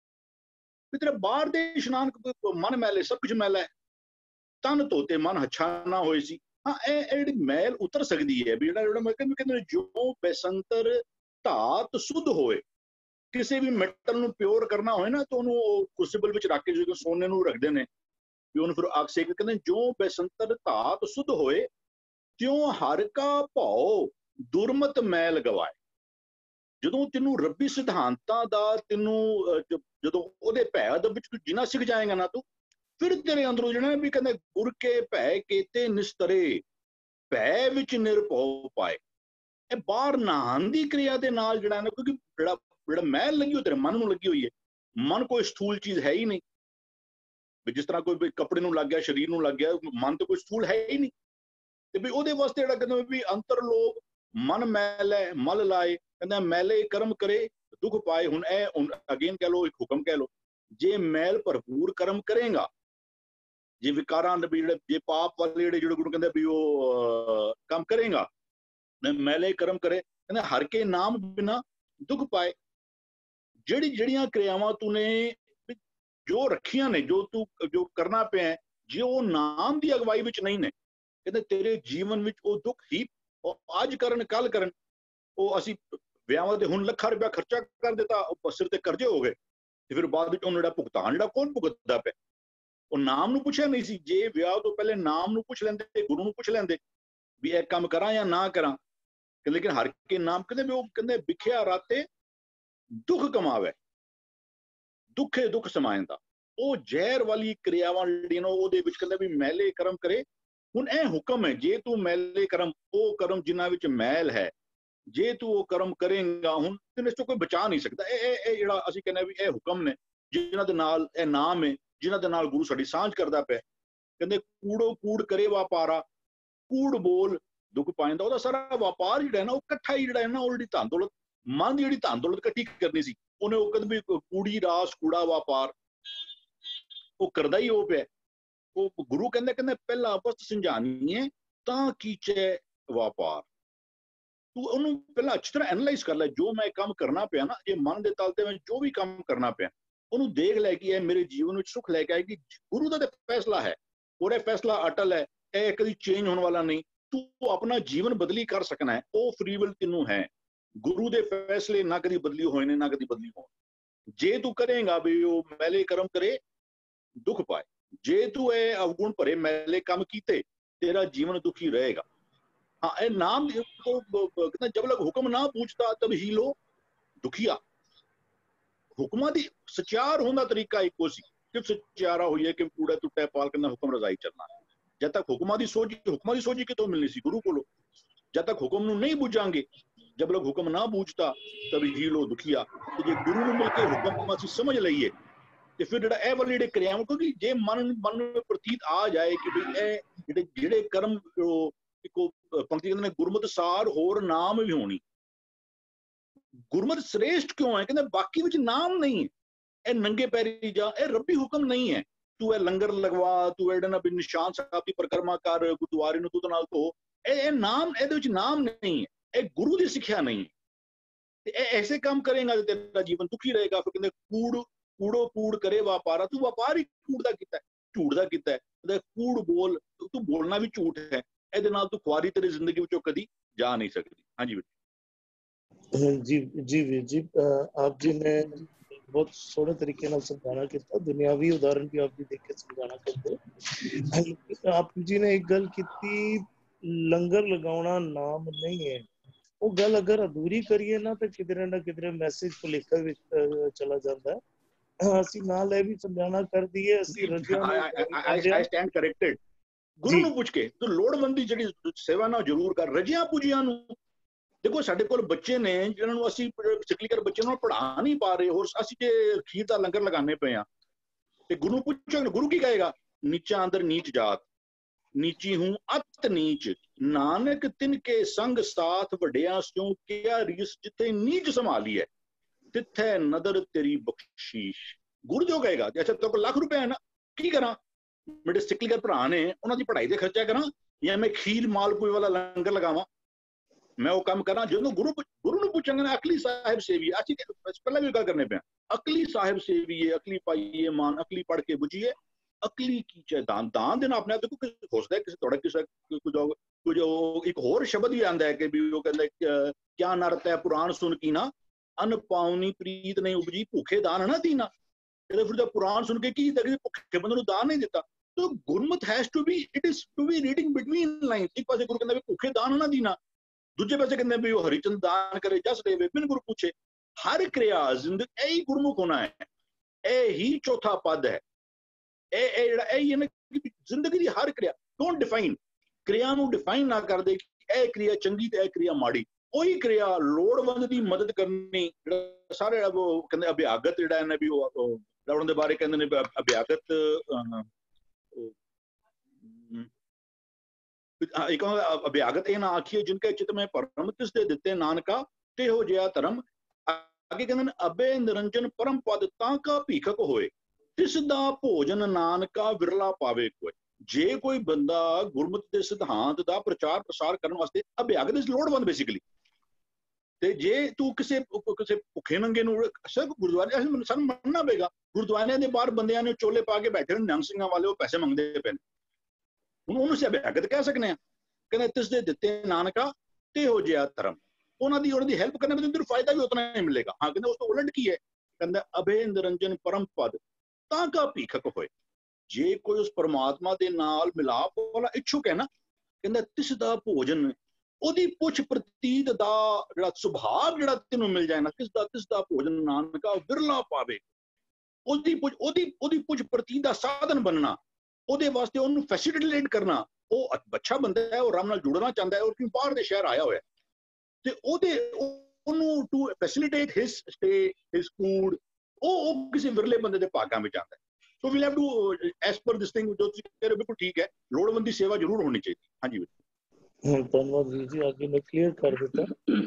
ਤੇਰੇ ਬਾਹਰ ਦੇ ਇਸ਼ਨਾਨ ਮਨ ਮੈਲੇ, ਸਭ ਕੁਝ ਮੈਲਾ ਹੈ। ਤਨ ਧੋਤੇ ਮਨ ਹੱਛਾ ਨਾ ਹੋਏ ਸੀ। ਹਾਂ, ਇਹ ਜਿਹੜੀ ਮੈਲ ਉਤਰ ਸਕਦੀ ਹੈ ਵੀ ਜਿਹੜਾ ਮੈਂ ਕਹਿੰਦੇ ਜੋ ਬੇਸੰਤਰ ਧਾਤ ਸੁਧ ਹੋਏ। ਕਿਸੇ ਵੀ ਮੈਟਲ ਨੂੰ ਪਿਓਰ ਕਰਨਾ ਹੋਏ ਨਾ, ਤਾਂ ਉਹਨੂੰ ਉਹ ਕ੍ਰੂਸੀਬਲ ਵਿੱਚ ਰੱਖ ਕੇ ਜਦੋਂ ਸੋਨੇ ਨੂੰ ਰੱਖਦੇ ਨੇ ਵੀ ਉਹਨੂੰ ਫਿਰ ਅੱਗ ਸੇਕ। ਕਹਿੰਦੇ ਜੋ ਬੇਸੰਤਰ ਧਾਤ ਸੁਧ ਹੋਏ ਤਿਉ ਹਰ ਕਾ ਭਉ ਦੁਰਮਤ ਮੈਲ ਗਵਾਏ। ਜਦੋਂ ਤੈਨੂੰ ਰੱਬੀ ਸਿਧਾਂਤਾਂ ਦਾ ਜਦੋਂ ਉਹਦੇ ਭੈ ਦੇ ਵਿੱਚ ਤੂੰ ਜਿਨਾ ਸਿੱਖ ਜਾਏਗਾ ਨਾ, ਤੂੰ ਫਿਰ ਤੇਰੇ ਅੰਦਰੋਂ ਜਿਹੜਾ ਵੀ ਕਹਿੰਦੇ ਗੁਰ ਕੇ ਭੈ ਕੀਤੇ ਨਿਸਤਰੇ ਭੈ ਵਿੱਚ ਨਿਰਭਉ ਪਾਏ। ਇਹ ਬਾਹਰ ਨਹਾਉਣ ਦੀ ਕਿਰਿਆ ਦੇ ਨਾਲ ਜਿਹੜਾ ਨਾ, ਕਿਉਂਕਿ ਜਿਹੜਾ ਮੈਲ ਲੱਗੀ ਹੋਈ ਤੇਰੇ ਮਨ ਨੂੰ ਲੱਗੀ ਹੋਈ ਹੈ। ਮਨ ਕੋਈ ਸਥੂਲ ਚੀਜ਼ ਹੈ ਹੀ ਨਹੀਂ ਵੀ ਜਿਸ ਤਰ੍ਹਾਂ ਕੋਈ ਕੱਪੜੇ ਨੂੰ ਲੱਗ ਗਿਆ, ਸਰੀਰ ਨੂੰ ਲੱਗ ਗਿਆ, ਮਨ ਤਾਂ ਕੋਈ ਸਥੂਲ ਹੈ ਹੀ ਨਹੀਂ। ਤੇ ਵੀ ਉਹਦੇ ਵਾਸਤੇ ਜਿਹੜਾ ਕਹਿੰਦੇ ਵੀ ਅੰਤਰ ਲੋਭ ਮਨ ਮੈਲ ਹੈ ਮਲ ਲਾਏ। ਕਹਿੰਦਾ ਮੈਲੇ ਕਰਮ ਕਰੇ ਦੁੱਖ ਪਾਏ। ਹੁਣ ਇਹ ਅਗੇਨ ਕਹਿ ਲਓ, ਇੱਕ ਹੁਕਮ ਕਹਿ ਲਓ, ਜੇ ਮੈਲ ਭਰਪੂਰ ਕਰਮ ਕਰੇਗਾ, ਜੇ ਵਿਕਾਰਾਂ ਦੇ ਜਿਹੜੇ ਜੇ ਪਾਪ ਵਾਲੇ ਜਿਹੜੇ ਗੁਰੂ ਕਹਿੰਦੇ ਵੀ ਉਹ ਕੰਮ ਕਰੇਗਾ, ਮੈਲੇ ਕਰਮ ਕਰੇ। ਕਹਿੰਦੇ ਹਰ ਕੇ ਨਾਮ ਬਿਨਾ ਦੁੱਖ ਪਾਏ। ਜਿਹੜੀਆਂ ਕਿਰਿਆਵਾਂ ਤੂਨੇ ਜੋ ਰੱਖੀਆਂ ਨੇ, ਜੋ ਕਰਨਾ ਪਿਆ, ਜੇ ਉਹ ਨਾਮ ਦੀ ਅਗਵਾਈ ਵਿੱਚ ਨਹੀਂ ਨੇ, ਕਹਿੰਦੇ ਤੇਰੇ ਜੀਵਨ ਵਿੱਚ ਉਹ ਦੁੱਖ ਹੀ ਅੱਜ ਕਰਨ ਕੱਲ ਕਰਨ। ਉਹ ਅਸੀਂ ਵਿਆਹਾਂ ਤੇ ਹੁਣ ਲੱਖਾਂ ਰੁਪਇਆ ਖਰਚਾ ਕਰ ਦਿੱਤਾ, ਉਹ ਸਿਰ ਤੇ ਕਰਜ਼ੇ ਹੋ ਗਏ, ਤੇ ਫਿਰ ਬਾਅਦ ਵਿੱਚ ਉਹਨੂੰ ਜਿਹੜਾ ਭੁਗਤਾਨ ਜਿਹੜਾ ਕੌਣ ਭੁਗਤਦਾ ਪਿਆ? ਉਹ ਨਾਮ ਨੂੰ ਪੁੱਛਿਆ ਨਹੀਂ ਸੀ। ਜੇ ਵਿਆਹ ਤੋਂ ਪਹਿਲੇ ਨਾਮ ਨੂੰ ਪੁੱਛ ਲੈਂਦੇ, ਗੁਰੂ ਨੂੰ ਪੁੱਛ ਲੈਂਦੇ ਵੀ ਇਹ ਕੰਮ ਕਰਾਂ ਜਾਂ ਨਾ ਕਰਾਂ। ਕਹਿੰਦੇ ਲੇਕਿਨ ਹਰ ਕੇ ਨਾਮ ਕਹਿੰਦੇ ਵੀ ਉਹ ਕਹਿੰਦੇ ਵਿਖਿਆ ਰਾਤੇ ਦੁੱਖ ਕਮਾਵੇ, ਦੁੱਖੇ ਦੁੱਖ ਸਮਾਇੰਦਾ। ਉਹ ਜ਼ਹਿਰ ਵਾਲੀ ਕਿਰਿਆਵਾਂ ਜਿਹੜੀਆਂ ਨੇ ਉਹਦੇ ਵਿੱਚ ਕਹਿੰਦੇ ਵੀ ਮੈਲੇ ਕਰਮ ਕਰੇ। ਹੁਣ ਇਹ ਹੁਕਮ ਹੈ, ਜੇ ਤੂੰ ਮੈਲੇ ਕਰਮ, ਉਹ ਕਰਮ ਜਿਨ੍ਹਾਂ ਵਿੱਚ ਮੈਲ ਹੈ, ਜੇ ਤੂੰ ਉਹ ਕਰਮ ਕਰੇਗਾ, ਹੁਣ ਤੈਨੂੰ ਇਸ ਤੋਂ ਕੋਈ ਬਚਾ ਨਹੀਂ ਸਕਦਾ। ਇਹ ਜਿਹੜਾ ਅਸੀਂ ਕਹਿੰਦੇ ਵੀ ਇਹ ਹੁਕਮ ਨੇ, ਜਿਨ੍ਹਾਂ ਦੇ ਨਾਲ ਇਹ ਨਾਮ ਹੈ, ਜਿਨ੍ਹਾਂ ਦੇ ਨਾਲ ਗੁਰੂ ਸਾਡੀ ਸਾਂਝ ਕਰਦਾ ਪਿਆ। ਕਹਿੰਦੇ ਕੂੜੋ ਕੂੜ ਕਰੇ ਵਾਪਾਰਾ, ਕੂੜ ਬੋਲ ਦੁੱਖ ਪਾਇੰਦਾ। ਉਹਦਾ ਸਾਰਾ ਵਪਾਰ ਜਿਹੜਾ ਹੈ ਨਾ, ਉਹ ਇਕੱਠਾ ਹੀ ਜਿਹੜਾ ਹੈ ਨਾ, ਉਹ ਜਿਹੜੀ ਧਨ ਦੌਲਤ, ਮਨ ਦੀ ਜਿਹੜੀ ਧਨ ਦੌਲਤ ਇਕੱਠੀ ਕਰਨੀ ਸੀ, ਉਹਨੇ ਉਹ ਕਹਿੰਦੇ ਵੀ ਕੂੜੀ ਰਾਸ ਕੂੜਾ ਵਪਾਰ ਉਹ ਕਰਦਾ ਹੀ ਉਹ ਪਿਆ। ਉਹ ਗੁਰੂ ਕਹਿੰਦੇ ਪਹਿਲਾਂ ਅਵਸਥ ਸਮਝਾਣੀ ਹੈ ਤਾਂ ਕੀਚੇ ਵਪਾਰ। ਤੂੰ ਉਹਨੂੰ ਪਹਿਲਾਂ ਅੱਛੀ ਤਰ੍ਹਾਂ ਐਨਾਲਾਈਜ਼ ਕਰ ਲੈ। ਜੋ ਮੈਂ ਕੰਮ ਕਰਨਾ ਪਿਆ ਨਾ, ਇਹ ਮਨ ਦੇ ਤਲ ਤੇ ਮੈਂ ਜੋ ਵੀ ਕੰਮ ਕਰਨਾ ਪਿਆ, ਉਹਨੂੰ ਦੇਖ ਲੈ ਕਿ ਇਹ ਮੇਰੇ ਜੀਵਨ ਵਿੱਚ ਸੁੱਖ ਲੈ ਕੇ ਆਏਗੀ। ਗੁਰੂ ਦਾ ਤੇ ਫੈਸਲਾ ਹੈ, ਔਰ ਇਹ ਫੈਸਲਾ ਅਟਲ ਹੈ, ਇਹ ਕਦੀ ਚੇਂਜ ਹੋਣ ਵਾਲਾ ਨਹੀਂ। ਤੂੰ ਆਪਣਾ ਜੀਵਨ ਬਦਲੀ ਕਰ ਸਕਣਾ ਹੈ, ਉਹ ਫ੍ਰੀ ਵਿਲ ਤੈਨੂੰ ਹੈ। ਗੁਰੂ ਦੇ ਫੈਸਲੇ ਨਾ ਕਦੀ ਬਦਲੀ ਹੋਏ ਨੇ, ਨਾ ਕਦੀ ਬਦਲੀ ਹੋਣ। ਜੇ ਤੂੰ ਕਰੇਗਾ ਵੀ ਉਹ ਮੈਲੇ ਕਰਮ ਕਰੇ ਦੁੱਖ ਪਾਏ, ਜੇ ਤੂੰ ਇਹ ਅਵਗੁਣ ਭਰੇ ਮੈਲੇ ਕੰਮ ਕੀਤੇ, ਤੇਰਾ ਜੀਵਨ ਦੁਖੀ ਰਹੇਗਾ। हाँ ये नाम को कहते जब लग हुक्म ना पूछता तब ही लो दुखिया। हुक्मा दी सचार होना तरीका इको सी कि सचारा होइए कि कूड़ा टुट्टा पाल करना हुक्म रजाई चलना। जब तक हुक्मा दी सोची कितों मिलनी सी गुरु को। जब तक हुक्म नूं नहीं बूझांगे, जब लोग हुक्म ना बूझता तब ही लो दुखिया। ते जे गुरु नूं मिल के हुक्म असीं समझ लईए ते फिर जेड़ा ए वाले जेड़े क्रियावां, क्योंकि जे मन में प्रतीत आ जाए कि भाई ए जेड़े कर्म इको पंक्ति कहंदे ने गुरमत सार होर नाम भी होनी। गुरमत श्रेष्ठ क्यों है? कहते बाकी विच नाम नहीं है। ए नंगे पैरी जा, ए रब्बी हुक्म नहीं है। तू ए लंगर लगवा, तू एडे ना भी निशान साहब दी परिक्रमा कर, गुरुद्वारे नूं तू नाल धो, ए नाम ए दे विच नाम नहीं है, ए गुरु दी सिक्ख्या नहीं है। ते ए ऐसे काम करेगा तो तेरा जीवन दुखी रहेगा। फिर कहंदे कूड़ो कूड़ करे व्यापारा, तू व्यापार ही कूड़ दा कीता है, झूठ दा कीता है। कहंदे कूड़ बोल, तू बोलना भी झूठ है। ਇਹਦੇ ਨਾਲ ਤੂੰ ਖੁਆਰੀ ਤੇਰੀ ਜ਼ਿੰਦਗੀ ਵਿੱਚੋਂ ਕਦੀ ਜਾ ਨਹੀਂ ਸਕਦੀ। ਹਾਂਜੀ जी जी वीर जी, आप जी ने बहुत सोहने तरीके नाल समझाना किया। दुनियावी उदाहरण भी आप जी देख के समझाना करते। आप जी ने एक गल की, लंगर लगाना नाम नहीं है। वो गल अगर अधूरी करिए ना तो किधरे ना किधरे मैसेज भुलेखा विच चला जाता है। ਅਸੀਂ ਨਾਲ ਇਹ ਵੀ ਸਮਝਾਣਾ ਕਰ ਦਈਏ, ਅਸੀਂ ਰਜਿਆਂ ਨੂੰ ਆਈ ਸਟੈਂਡ ਕਰੈਕਟਡ। ਗੁਰੂ ਨੂੰ ਪੁੱਛ ਕੇ ਤੂੰ ਲੋੜਵੰਦੀ ਜਿਹੜੀ ਸੇਵਾ ਨਾ ਜ਼ਰੂਰ ਕਰ। ਰਜਿਆਂ ਪੁਜੀਆਂ ਨੂੰ ਦੇਖੋ, ਸਾਡੇ ਕੋਲ ਬੱਚੇ ਨੇ ਜਿਹਨਾਂ ਨੂੰ ਅਸੀਂ ਸਿਕਲੀਕਰ ਬੱਚੇ ਨੂੰ ਪੜ੍ਹਾ ਨਹੀਂ ਪਾ ਰਹੇ, ਹੋਰ ਅਸੀਂ ਜੇ ਖੀਰ ਦਾ ਲੰਗਰ ਲਗਾਣੇ ਪਏ ਆ ਤੇ ਗੁਰੂ ਨੂੰ ਪੁੱਛੋ, ਗੁਰੂ ਕੀ ਕਹੇਗਾ? ਨੀਚਾ ਅੰਦਰ ਨੀਚ ਜਾਤ, ਨੀਚੀ ਹੂੰ ਅਤ ਨੀਚ, ਨਾਨਕ ਤਿਨ ਕੇ ਸੰਗ ਸਾਥ ਵੱਡਿਆ ਸਿਉ ਕਿਆ ਰੀਸ, ਜਿੱਥੇ ਨੀਚ ਸੰਭਾਲੀ ਹੈ ਤਿੱਥੇ ਨਦਰ ਤੇਰੀ ਬਖਸ਼ੀਸ਼। ਗੁਰੂ ਜੋ ਕਹੇਗਾ। ਅੱਛਾ ਤੇਰੇ ਕੋਲ ਲੱਖ ਰੁਪਏ ਹੈ ਨਾ, ਕੀ ਕਰਾਂ? ਮੇਰੇ ਸਿਕਲੀਕਰ ਭਰਾ ਨੇ, ਉਹਨਾਂ ਦੀ ਪੜ੍ਹਾਈ ਤੇ ਖਰਚਾ ਕਰਾਂ ਜਾਂ ਮੈਂ ਖੀਰ ਮਾਲਪੂਏ ਵਾਲਾ ਲੰਗਰ ਲਗਾਵਾਂ? ਮੈਂ ਉਹ ਕੰਮ ਕਰਾਂ? ਜਦੋਂ ਗੁਰੂ ਨੂੰ ਪੁੱਛਾਂਗੇ ਨਾ, ਅਕਲੀ ਸਾਹਿਬ ਸੇਵੀਏ, ਅਸੀਂ ਪਹਿਲਾਂ ਵੀ ਗੱਲ ਕਰਨੇ ਪਿਆ, ਅਕਲੀ ਸਾਹਿਬ ਸੇਵੀਏ, ਅਕਲੀ ਪਾਈਏ ਮਾਨ, ਅਕਲੀ ਪੜ੍ਹ ਕੇ ਬੁਝੀਏ, ਅਕਲੀ ਕੀ ਚਾਹੇ ਦਾਨ ਦੇਣਾ ਆਪਣੇ ਆਪ। ਦੇਖੋ ਕਿਸੇ ਹੋ ਸਕਦਾ ਕਿਸੇ ਤੁਹਾਡਾ ਕਿਸੇ ਕੁਝ ਇੱਕ ਹੋਰ ਸ਼ਬਦ ਵੀ ਆਉਂਦਾ ਹੈ ਕਿ ਵੀ ਉਹ ਕਹਿੰਦਾ ਕਿਆ ਨਰਤ ਹੈ ਪੁਰਾਣ ਸੁਣ ਕੀ ਨਾ, ਅਨ ਪਾਉਣੀ ਪ੍ਰੀਤ ਨਹੀਂ ਉਪਜੀ, ਭੁੱਖੇ ਦਾਨ ਨਾ ਦੀਨਾ। ਇਹਦੇ ਫਿਰ ਪੁਰਾਣ ਸੁਣ ਕੇ ਕੀ ਕੀਤਾ? ਭੁੱਖੇ ਬੰਦੇ ਨੂੰ ਦਾਨ ਨਹੀਂ ਦਿੱਤਾ। ਤਾਂ Gurmat has to be, it is to be reading between lines. ਇੱਕ ਪਾਸੇ ਗੁਰੂ ਕਹਿੰਦਾ ਵੀ ਭੁੱਖੇ ਦਾਨ ਨਾ ਦੀਨਾ, ਦੂਜੇ ਪਾਸੇ ਕਹਿੰਦੇ ਵੀ ਉਹ ਹਰੀਚੰਦ ਦਾਨ ਕਰੇ, ਜਸ ਦੇਵੇ ਬਿਨ ਗੁਰੂ ਪੁੱਛੇ। ਹਰ ਕਿਰਿਆ ਜ਼ਿੰਦਗੀ ਇਹੀ ਗੁਰਮੁਖ ਹੋਣਾ ਹੈ, ਇਹ ਹੀ ਚੌਥਾ ਪਦ ਹੈ। ਇਹ ਜਿਹੜਾ ਇਹ ਨਾ ਜ਼ਿੰਦਗੀ ਦੀ ਹਰ ਕਿਰਿਆ, ਡੋਂਟ ਡਿਫਾਈਨ, ਕਿਰਿਆ ਨੂੰ ਡਿਫਾਈਨ ਨਾ ਕਰਦੇ ਕਿ ਇਹ ਕਿਰਿਆ ਚੰਗੀ ਤੇ ਇਹ ਕਿਰਿਆ ਮਾੜੀ। ਉਹੀ ਕਿਰਿਆ ਲੋੜਵੰਦ ਦੀ ਮਦਦ ਕਰਨੀ, ਜਿਹੜਾ ਸਾਰੇ ਉਹ ਕਹਿੰਦੇ ਅਭਿਆਗਤ ਜਿਹੜਾ ਇਹਨੇ ਵੀ ਉਹ ਉਹਨਾਂ ਦੇ ਬਾਰੇ ਕਹਿੰਦੇ ਨੇ ਅਭਿਆਗਤ, ਇੱਕ ਅਭਿਆਗਤ ਇਹ ਨਾ ਆਖੀਏ ਜਿਨਕੇ ਚਿਤ ਮੈਂ ਪਰਮ ਤਿਸ ਦੇ ਦਿੱਤੇ ਨਾਨਕਾ ਤੇਹੋ ਜਿਹਾ ਧਰਮ। ਅੱਗੇ ਕਹਿੰਦੇ ਨੇ ਅਬੇ ਨਿਰੰਜਨ ਪਰਮ ਪਦ ਤਾਂ ਕਾ ਭੀਖਕ ਹੋਏ, ਤਿਸ ਦਾ ਭੋਜਨ ਨਾਨਕਾ ਵਿਰਲਾ ਪਾਵੇ ਕੋਈ। ਜੇ ਕੋਈ ਬੰਦਾ ਗੁਰਮਤਿ ਦੇ ਸਿਧਾਂਤ ਦਾ ਪ੍ਰਚਾਰ ਪ੍ਰਸਾਰ ਕਰਨ ਵਾਸਤੇ ਅਭਿਆਗਤ ਇਸ ਲੋੜਵੰਦ ਬੇਸਿਕਲੀ, ਤੇ ਜੇ ਤੂੰ ਕਿਸੇ ਭੁੱਖੇ ਨੰਗੇ ਨੂੰ ਸਭ ਗੁਰਦੁਆਰੇ ਸਾਨੂੰ ਮੰਨਣਾ ਪਏਗਾ। ਗੁਰਦੁਆਰਿਆਂ ਦੇ ਬਾਹਰ ਬੰਦਿਆਂ ਨੇ ਚੋਲੇ ਪਾ ਕੇ ਬੈਠੇ ਨੇ, ਨਿਹੰਗ ਸਿੰਘਾਂ ਵਾਲੇ, ਉਹ ਪੈਸੇ ਮੰਗਦੇ ਪਏ ਨੇ। ਹੁਣ ਉਹਨੂੰ ਅਸੀਂ ਅਭਿਆਗਤ ਕਹਿ ਸਕਦੇ ਹਾਂ? ਕਹਿੰਦੇ ਤਿਸ ਦੇ ਦਿੱਤੇ ਨਾਨਕਾ ਤੇਹੋ ਜਿਹਾ ਧਰਮ। ਉਹਨਾਂ ਦੀ ਹੈਲਪ ਕਰਨ ਵਿੱਚ ਤੈਨੂੰ ਫਾਇਦਾ ਵੀ ਉਤਨਾ ਹੀ ਮਿਲੇਗਾ। ਹਾਂ ਕਹਿੰਦੇ ਉਸ ਤੋਂ ਉਲਟ ਕੀ ਹੈ? ਕਹਿੰਦਾ ਅਭੇ ਨਿਰੰਜਨ ਪਰਮ ਪਦ ਤਾਂ ਕਾ ਭੀਖਕ ਹੋਏ। ਜੇ ਕੋਈ ਉਸ ਪਰਮਾਤਮਾ ਦੇ ਨਾਲ ਮਿਲਾਪ ਵਾਲਾ ਇੱਛੁਕ ਹੈ ਨਾ, ਕਹਿੰਦਾ ਤਿਸ ਦਾ ਭੋਜਨ, ਉਹਦੀ ਪੁੱਛ ਪ੍ਰਤੀਤ ਦਾ ਜਿਹੜਾ ਸੁਭਾਅ ਜਿਹੜਾ ਤੈਨੂੰ ਮਿਲ ਜਾਏ ਨਾ, ਤਿਸ ਦਾ ਭੋਜਨ ਨਾਨਕਾ ਵਿਰਲਾ ਪਾਵੇ। ਉਹਦੀ ਪੁੱਛ ਪ੍ਰਤੀਤ ਦਾ ਸਾਧਨ ਬਣਨਾ, ਉਹਦੇ ਵਾਸਤੇ ਉਹਨੂੰ ਫੈਸਿਲਿਟੇਟ ਕਰਨਾ। ਉਹ ਅੱਛਾ ਬੰਦਾ ਹੈ, ਉਹ ਆਰਾਮ ਨਾਲ ਜੁੜਨਾ ਚਾਹੁੰਦਾ ਹੈ, ਉਹ ਕਿਉਂ ਬਾਹਰ ਦੇ ਸ਼ਹਿਰ ਆਇਆ ਹੋਇਆ, ਤੇ ਉਹਨੂੰ to facilitate his stay, his food, ਉਹ ਕਿਸੇ ਵਿਰਲੇ ਬੰਦੇ ਦੇ ਭਾਗਾਂ ਵਿੱਚ ਆਉਂਦਾ ਹੈ। So we have to as per this thing, ਜੋ ਤੁਸੀਂ ਕਹਿ ਰਹੇ ਬਿਲਕੁਲ ਠੀਕ ਹੈ, ਲੋੜਵੰਦੀ ਸੇਵਾ ਜ਼ਰੂਰ ਹੋਣੀ ਚਾਹੀਦੀ। ਹਾਂਜੀ ਧੰਨਵਾਦ ਵੀਰ ਜੀ, ਅੱਗੇ ਮੈਂ ਕਲੀਅਰ ਕਰ ਦਿੱਤਾ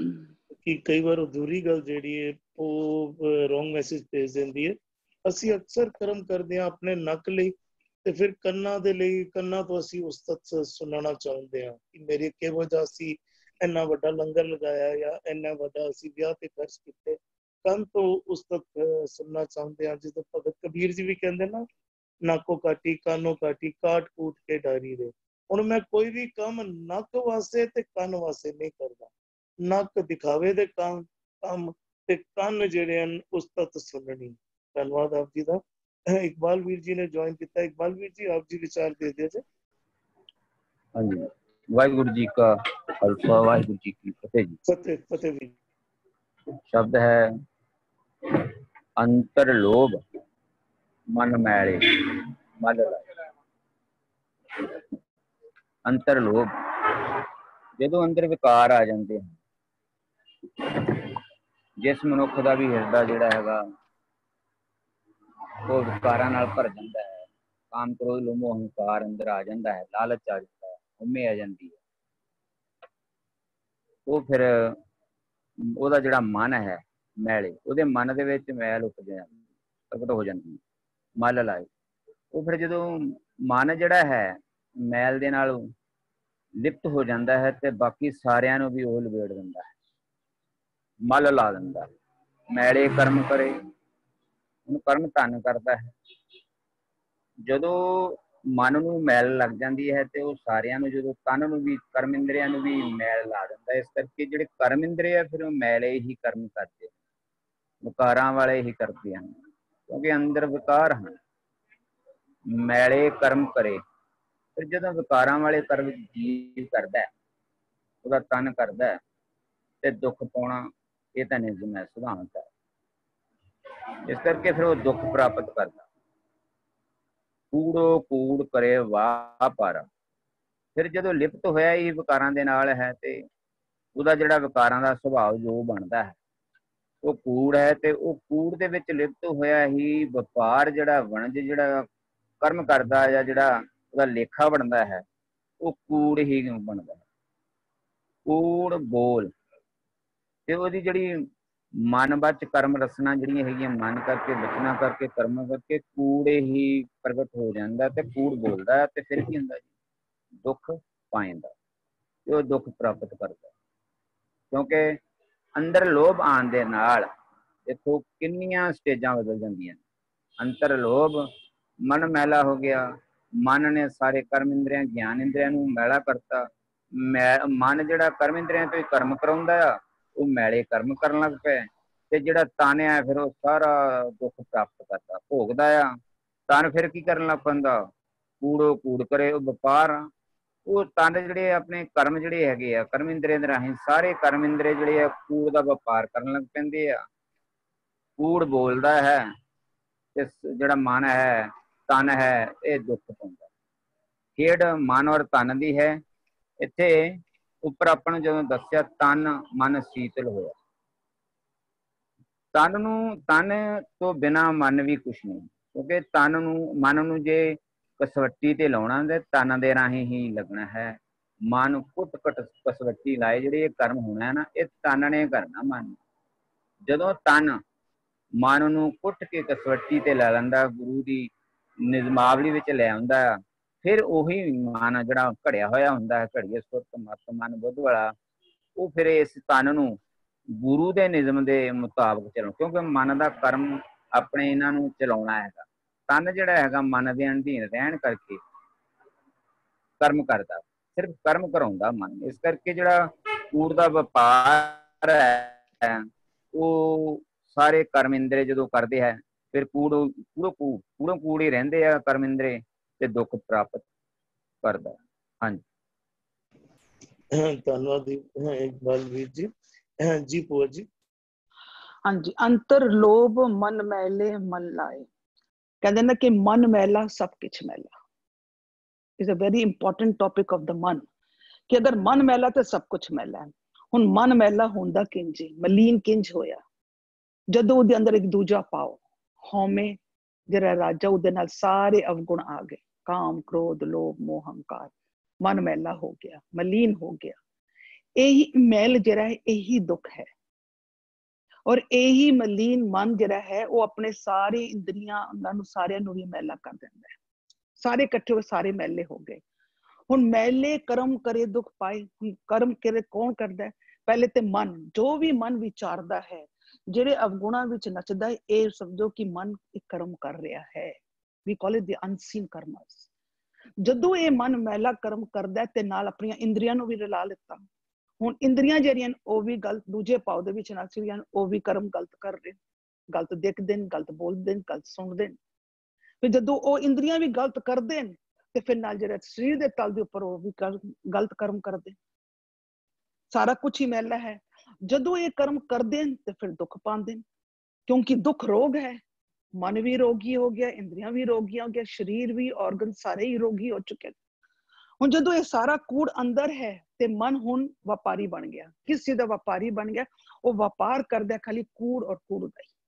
ਕਿ ਕਈ ਵਾਰ ਅਧੂਰੀ ਗੱਲ ਜਿਹੜੀ ਹੈ ਉਹ ਰੋਂਗ ਮੈਸੇਜ ਭੇਜ ਦਿੰਦੀ ਹੈ। ਅਸੀਂ ਅਕਸਰ ਕਰਮ ਕਰਦੇ ਹਾਂ ਆਪਣੇ ਨੱਕ ਲਈ, ਤੇ ਫਿਰ ਕੰਨਾਂ ਦੇ ਲਈ, ਕੰਨਾਂ ਤੋਂ ਅਸੀਂ ਉਸ ਤੱਕ ਸੁਣਨਾ ਚਾਹੁੰਦੇ ਹਾਂ ਕਿ ਮੇਰੇ ਕਿਹੋ ਜਿਹਾ ਅਸੀਂ ਇੰਨਾ ਵੱਡਾ ਲੰਗਰ ਲਗਾਇਆ ਜਾਂ ਇੰਨਾ ਵੱਡਾ ਅਸੀਂ ਵਿਆਹ ਤੇ ਖਰਚ ਕੀਤੇ। ਕੰਨ ਤੋਂ ਉਸ ਤੱਕ ਸੁਣਨਾ ਚਾਹੁੰਦੇ ਹਾਂ। ਜਦੋਂ ਭਗਤ ਕਬੀਰ ਜੀ ਵੀ ਕਹਿੰਦੇ ਨਾ, ਨਾਕੋ ਕਾਟੀ ਕਾਨੋ ਕਾਟੀ ਕਾਟ ਕੂਟ ਕੇ ਡਾਰੀ ਦੇ। ਹੁਣ ਮੈਂ ਕੋਈ ਵੀ ਕੰਮ ਨੱਕ ਵਾਸਤੇ ਤੇ ਕੰਨ ਵਾਸਤੇ ਨਹੀਂ ਕਰਦਾ। ਨੱਕ ਦਿਖਾਵੇ ਦੇ ਕੰਮ ਤੇ ਕੰਨ ਜਿਹੜੇ ਹਨ ਉਸ ਤੱਕ ਸੁਣਨੀ। ਧੰਨਵਾਦ ਆਪ ਜੀ ਦਾ। इकबाल वीर जी ने ज्वाइन किया। इकबाल वीर जी, आप जी विचार दे दीजिए। हाँ जी, ਵਾਹਿਗੁਰੂ ਜੀ ਕਾ ਖਾਲਸਾ ਵਾਹਿਗੁਰੂ ਜੀ ਕੀ ਫਤਿਹ ਜੀ। ਫਤਿਹ ਫਤਿਹ ਵੀ। ਸ਼ਬਦ ਹੈ ਅੰਤਰ ਲੋਭ ਮਨ ਮੈਲੇ ਮਲ ਲਾਏ। ਅੰਤਰ ਲੋਭ, ਜਦੋਂ ਅੰਦਰ ਵਿਕਾਰ ਆ ਜਾਂਦੇ ਹਨ, ਜਿਸ ਮਨੁੱਖ ਦਾ ਵੀ ਹਿਰਦਾ ਜਿਹੜਾ ਹੈਗਾ ਉਹ ਵਿਕਾਰਾਂ ਨਾਲ ਭਰ ਜਾਂਦਾ ਹੈ, ਕਾਮ ਕ੍ਰੋਧ ਲੋਭ ਮੋਹ ਹੰਕਾਰ ਅੰਦਰ ਆ ਜਾਂਦਾ ਹੈ, ਲਾਲਚ ਆ ਜਾਂਦਾ ਹੈ, ਉਮੇ ਆ ਜਾਂਦੀ ਹੈ, ਉਹ ਫਿਰ ਉਹਦਾ ਜਿਹੜਾ ਮਨ ਹੈ ਮੈਲੇ, ਉਹਦੇ ਮਨ ਦੇ ਵਿੱਚ ਮੈਲ ਉੱਠ ਜਾਂਦੀ, ਪ੍ਰਗਟ ਹੋ ਜਾਂਦੀ, ਮਲ ਲਾਏ। ਉਹ ਫਿਰ ਜਦੋਂ ਮਨ ਜਿਹੜਾ ਹੈ ਮੈਲ ਦੇ ਨਾਲ ਲਿਪਤ ਹੋ ਜਾਂਦਾ ਹੈ ਤੇ ਬਾਕੀ ਸਾਰਿਆਂ ਨੂੰ ਵੀ ਉਹ ਲਵੇੜ ਦਿੰਦਾ ਹੈ, ਮਲ ਲਾ ਦਿੰਦਾ ਹੈ। ਮੈਲੇ ਕਰਮ ਕਰੇ, ਉਹਨੂੰ ਕਰਮ ਧੰਨ ਕਰਦਾ ਹੈ। ਜਦੋਂ ਮਨ ਨੂੰ ਮੈਲ ਲੱਗ ਜਾਂਦੀ ਹੈ ਤੇ ਉਹ ਸਾਰਿਆਂ ਨੂੰ, ਜਦੋਂ ਤਨ ਨੂੰ ਵੀ, ਕਰਮ ਇੰਦਰੀਆਂ ਨੂੰ ਵੀ ਮੈਲ ਲਾ ਦਿੰਦਾ। ਇਸ ਕਰਕੇ ਜਿਹੜੇ ਕਰਮ ਇੰਦਰੀ ਆ ਫਿਰ ਉਹ ਮੈਲੇ ਹੀ ਕਰਮ ਕਰਦੇ, ਵਿਕਾਰਾਂ ਵਾਲੇ ਹੀ ਕਰਦੇ ਹਨ, ਕਿਉਂਕਿ ਅੰਦਰ ਵਿਕਾਰ ਹਨ। ਮੈਲੇ ਕਰਮ ਕਰੇ, ਫਿਰ ਜਦੋਂ ਵਿਕਾਰਾਂ ਵਾਲੇ ਕਰਮ ਜੀਵ ਕਰਦਾ, ਉਹਦਾ ਤਨ ਕਰਦਾ ਤੇ ਦੁੱਖ ਪਾਉਣਾ ਇਹ ਤਾਂ ਨਿਯਮ ਹੈ, ਸਿਧਾਂਤ ਹੈ। ਇਸ ਕਰਕੇ ਫਿਰ ਉਹ ਦੁੱਖ ਪ੍ਰਾਪਤ ਕਰਦਾ। ਕੂੜੋ ਕੂੜ ਕਰੇ ਵਾਹ ਪਰ, ਫਿਰ ਜਦੋਂ ਲਿਪਤ ਹੋਇਆ ਹੀ ਵਿਕਾਰਾਂ ਦੇ ਨਾਲ ਹੈ ਤੇ ਉਹਦਾ ਜਿਹੜਾ ਵਿਕਾਰਾਂ ਦਾ ਸੁਭਾਅ ਜੋ ਬਣਦਾ ਹੈ ਉਹ ਕੂੜ ਹੈ, ਤੇ ਉਹ ਕੂੜ ਦੇ ਵਿੱਚ ਲਿਪਤ ਹੋਇਆ ਹੀ ਵਪਾਰ ਜਿਹੜਾ ਵਣਜ ਜਿਹੜਾ ਕਰਮ ਕਰਦਾ ਜਾਂ ਜਿਹੜਾ ਉਹਦਾ ਲੇਖਾ ਬਣਦਾ ਹੈ ਉਹ ਕੂੜ ਹੀ ਬਣਦਾ ਹੈ। ਕੂੜ ਬੋਲ ਤੇ ਉਹਦੀ ਜਿਹੜੀ ਮਨ ਵਿੱਚ ਕਰਮ ਰਸਨਾ ਜਿਹੜੀਆਂ ਹੈਗੀਆਂ, ਮਨ ਕਰਕੇ, ਬਚਨਾ ਕਰਕੇ, ਕਰਮ ਕਰਕੇ ਕੂੜੇ ਹੀ ਪ੍ਰਗਟ ਹੋ ਜਾਂਦਾ ਤੇ ਕੂੜ ਬੋਲਦਾ ਤੇ ਫਿਰ ਕੀ ਹੁੰਦਾ ਜੀ, ਦੁੱਖ ਪਾਇੰਦਾ ਤੇ ਉਹ ਦੁੱਖ ਪ੍ਰਾਪਤ ਕਰਦਾ। ਕਿਉਂਕਿ ਅੰਦਰ ਲੋਭ ਆਉਣ ਦੇ ਨਾਲ ਦੇਖੋ ਕਿੰਨੀਆਂ ਸਟੇਜਾਂ ਬਦਲ ਜਾਂਦੀਆਂ। ਅੰਤਰ ਲੋਭ, ਮਨ ਮੈਲਾ ਹੋ ਗਿਆ, ਮਨ ਨੇ ਸਾਰੇ ਕਰਮ ਇੰਦਰੀਆਂ, ਗਿਆਨ ਇੰਦਰੀਆਂ ਨੂੰ ਮੈਲਾ ਕਰਤਾ। ਮਨ ਜਿਹੜਾ ਕਰਮ ਇੰਦਰੀਆਂ ਤੋਂ ਕਰਮ ਕਰਾਉਂਦਾ ਆ, ਉਹ ਮੈਲੇ ਕਰਮ ਕਰਨ ਲੱਗ ਪਏ ਤੇ ਜਿਹੜਾ ਤਨ ਆ ਫਿਰ ਉਹ ਸਾਰਾ ਦੁੱਖ ਪ੍ਰਾਪਤ ਕਰਦਾ, ਭੋਗਦਾ ਆ। ਤਨ ਫਿਰ ਕੀ ਕਰਨ ਲੱਗ ਪੈਂਦਾ, ਕੂੜੋ ਕੂੜ ਕਰੇ, ਉਹ ਵਪਾਰ ਆ। ਉਹ ਤਨ ਜਿਹੜੇ ਆਪਣੇ ਕਰਮ ਜਿਹੜੇ ਹੈਗੇ ਆ, ਕਰਮ ਇੰਦਰੀਆਂ ਦੇ ਰਾਹੀਂ ਸਾਰੇ ਕਰਮ ਇੰਦਰੀ ਜਿਹੜੇ ਆ ਕੂੜ ਦਾ ਵਪਾਰ ਕਰਨ ਲੱਗ ਪੈਂਦੇ ਆ। ਕੂੜ ਬੋਲਦਾ ਹੈ ਤੇ ਜਿਹੜਾ ਮਨ ਹੈ, ਤਨ ਹੈ, ਇਹ ਦੁੱਖ ਪਾਉਂਦਾ। ਖੇਡ ਮਨ ਔਰ ਤਨ ਦੀ ਹੈ। ਇੱਥੇ ਉੱਪਰ ਆਪਾਂ ਨੂੰ ਜਦੋਂ ਦੱਸਿਆ ਤਨ ਮਨ ਸੀਤਲ ਹੋਇਆ, ਤਨ ਤੋਂ ਬਿਨਾਂ ਮਨ ਵੀ ਕੁਛ ਨਹੀਂ, ਕਿਉਂਕਿ ਮਨ ਨੂੰ ਜੇ ਕਸਵੱਟੀ ਤੇ ਲਾਉਣਾ ਤੇ ਤਨ ਦੇ ਰਾਹੀਂ ਹੀ ਲੱਗਣਾ ਹੈ। ਮਨ ਕੁੱਟ ਕਟ ਕਸਵੱਟੀ ਲਾਏ, ਜਿਹੜੇ ਇਹ ਕਰਮ ਹੋਣਾ ਹੈ ਨਾ, ਇਹ ਤਨ ਨੇ ਕਰਨਾ। ਮਨ ਜਦੋਂ ਤਨ ਮਨ ਨੂੰ ਕੁੱਟ ਕੇ ਕਸਵੱਟੀ ਤੇ ਲੈ ਲੈਂਦਾ, ਗੁਰੂ ਦੀ ਨਿਯਮਾਵਲੀ ਵਿੱਚ ਲੈ ਆਉਂਦਾ, ਫਿਰ ਉਹੀ ਮਨ ਜਿਹੜਾ ਘੜਿਆ ਹੋਇਆ ਹੁੰਦਾ ਹੈ, ਘੜੀਏ ਸੁਰਤ ਮਤ ਮਨ ਬੁੱਧ ਵਾਲਾ, ਉਹ ਫਿਰ ਇਸ ਤਨ ਨੂੰ ਗੁਰੂ ਦੇ ਨਿਯਮ ਦੇ ਮੁਤਾਬਕ ਚਲਾਉਣਾ। ਕਿਉਂਕਿ ਮਨ ਦਾ ਕਰਮ ਆਪਣੇ ਇਹਨਾਂ ਨੂੰ ਚਲਾਉਣਾ ਹੈਗਾ। ਤਨ ਜਿਹੜਾ ਹੈਗਾ ਮਨ ਦੇ ਅਧੀਨ ਰਹਿਣ ਕਰਕੇ ਕਰਮ ਕਰਦਾ, ਸਿਰਫ ਕਰਮ ਕਰਾਉਂਦਾ ਮਨ। ਇਸ ਕਰਕੇ ਜਿਹੜਾ ਕੂੜ ਦਾ ਵਪਾਰ ਹੈ ਉਹ ਸਾਰੇ ਕਰਮ ਇੰਦਰੀ ਜਦੋਂ ਕਰਦੇ ਹੈ ਫਿਰ ਕੂੜੋ ਕੂੜ ਹੀ ਰਹਿੰਦੇ ਆ ਕਰਮ ਇੰਦਰੀ ਤੇ ਦੁੱਖ ਪ੍ਰਾਪਤ ਕਰਦਾ। ਹਾਂਜੀ, ਧੰਨਵਾਦ ਇਕਬਾਲ ਵੀਰ ਜੀ। ਜੀ ਭੂਆ ਜੀ। ਹਾਂਜੀ, ਅੰਤਰ ਲੋਭ ਮਨ ਮੈਲੇ ਮਨ ਲਾਏ। ਕਹਿੰਦੇ ਨਾ ਕਿ ਮਨ ਮੈਲਾ ਸਭ ਕੁਛ ਮੈਲਾ। Is a very important topic of the man, ਕਿ ਅਗਰ ਮਨ ਮੈਲਾ ਤਾਂ ਸਭ ਕੁਛ ਮੈਲਾ ਹੈ। ਹੁਣ ਮਨ ਮੈਲਾ ਹੁੰਦਾ ਕਿੰਜ, ਮਲੀਨ ਕਿੰਜ ਹੋਇਆ, ਜਦੋਂ ਉਹਦੇ ਅੰਦਰ ਇੱਕ ਦੂਜਾ ਪਾਓ ਹਉਮੈ ਜਿਹੜਾ ਰਾਜਾ, ਉਹਦੇ ਨਾਲ ਸਾਰੇ ਅਵਗੁਣ ਆ ਗਏ, ਕਾਮ ਕ੍ਰੋਧ ਲੋਭ ਮੋਹ ਹੰਕਾਰ, ਮਨ ਮੈਲਾ ਹੋ ਗਿਆ, ਮਲੀਨ ਹੋ ਗਿਆ। ਇਹੀ ਮੈਲ ਜਿਹੜਾ ਹੈ ਇਹੀ ਦੁੱਖ ਹੈ। ਔਰ ਇਹੀ ਮਲੀਨ ਮਨ ਜਿਹੜਾ ਹੈ ਉਹ ਆਪਣੇ ਸਾਰੇ ਇੰਦਰੀਆਂ ਅੰਗਾਂ ਨੂੰ ਸਾਰਿਆਂ ਨੂੰ ਵੀ ਮੈਲਾ ਕਰ ਦਿੰਦਾ ਹੈ। ਸਾਰੇ ਇਕੱਠੇ ਹੋ ਸਾਰੇ ਮੈਲੇ ਹੋ ਗਏ। ਹੁਣ ਮੈਲੇ ਕਰਮ ਕਰੇ ਦੁੱਖ ਪਾਏ। ਹੁਣ ਕਰਮ ਕਰੇ ਕੌਣ ਕਰਦਾ ਹੈ? ਪਹਿਲੇ ਤੇ ਮਨ, ਜੋ ਵੀ ਮਨ ਵਿਚਾਰਦਾ ਹੈ, ਜਿਹੜੇ ਅਵਗੁਣਾਂ ਵਿੱਚ ਨੱਚਦਾ ਹੈ, ਇਹ ਸਮਝੋ ਕਿ ਮਨ ਇੱਕ ਕਰਮ ਕਰ ਰਿਹਾ ਹੈ। We call it the unseen karmas. ਜਦੋਂ ਇਹ ਮਨ ਮੈਲਾ ਕਰਮ ਕਰਦਾ ਤੇ ਨਾਲ ਆਪਣੀਆਂ ਇੰਦਰੀਆਂ ਨੂੰ ਵੀ ਰਲਾ ਲਿੱਤਾ। ਹੁਣ ਇੰਦਰੀਆਂ ਜਿਹੜੀਆਂ ਉਹ ਵੀ ਗਲਤ ਦੂਜੇ ਭਾਵ ਦੇ ਵਿੱਚ ਨੱਚ ਰਹੀਆਂ, ਉਹ ਵੀ ਕਰਮ ਗਲਤ ਕਰ ਰਹੇ, ਗਲਤ ਦੇਖਦੇ ਨੇ, ਗਲਤ ਬੋਲਦੇ ਨੇ, ਗਲਤ ਸੁਣਦੇ ਨੇ। ਫਿਰ ਜਦੋਂ ਉਹ ਇੰਦਰੀਆਂ ਵੀ ਗਲਤ ਕਰਦੇ ਨੇ ਤੇ ਫਿਰ ਨਾਲ ਜਿਹੜਾ ਸਰੀਰ ਦੇ ਤਲ ਦੇ ਉੱਪਰ ਉਹ ਵੀ ਗਲਤ ਕਰਮ ਕਰਦੇ। ਸਾਰਾ ਕੁਝ ਹੀ ਮੈਲਾ ਹੈ। ਜਦੋਂ ਇਹ ਕਰਮ ਕਰਦੇ ਨੇ ਤੇ ਫਿਰ ਦੁੱਖ ਪਾਉਂਦੇ ਨੇ, ਕਿਉਂਕਿ ਦੁੱਖ ਰੋਗ ਹੈ। ਮਨ ਵੀ ਰੋਗੀ ਹੋ ਗਿਆ, ਇੰਦਰੀਆਂ ਵੀ ਰੋਗੀਆਂ ਹੋ ਗਿਆ, ਸਰੀਰ ਵੀ, ਆਰਗਨ ਸਾਰੇ ਹੀ ਰੋਗੀ ਹੋ ਚੁੱਕੇ। ਹੁਣ ਜਦੋਂ ਇਹ ਸਾਰਾ ਕੂੜ ਅੰਦਰ ਹੈ ਤੇ ਮਨ ਹੁਣ ਵਪਾਰੀ ਬਣ ਗਿਆ। ਕਿਸ ਚੀਜ਼ ਦਾ ਵਪਾਰੀ ਬਣ ਗਿਆ? ਉਹ ਵਪਾਰ ਕਰਦਾ ਖਾਲੀ ਕੂੜ ਔਰ ਕੂੜ ਦਾ ਹੀ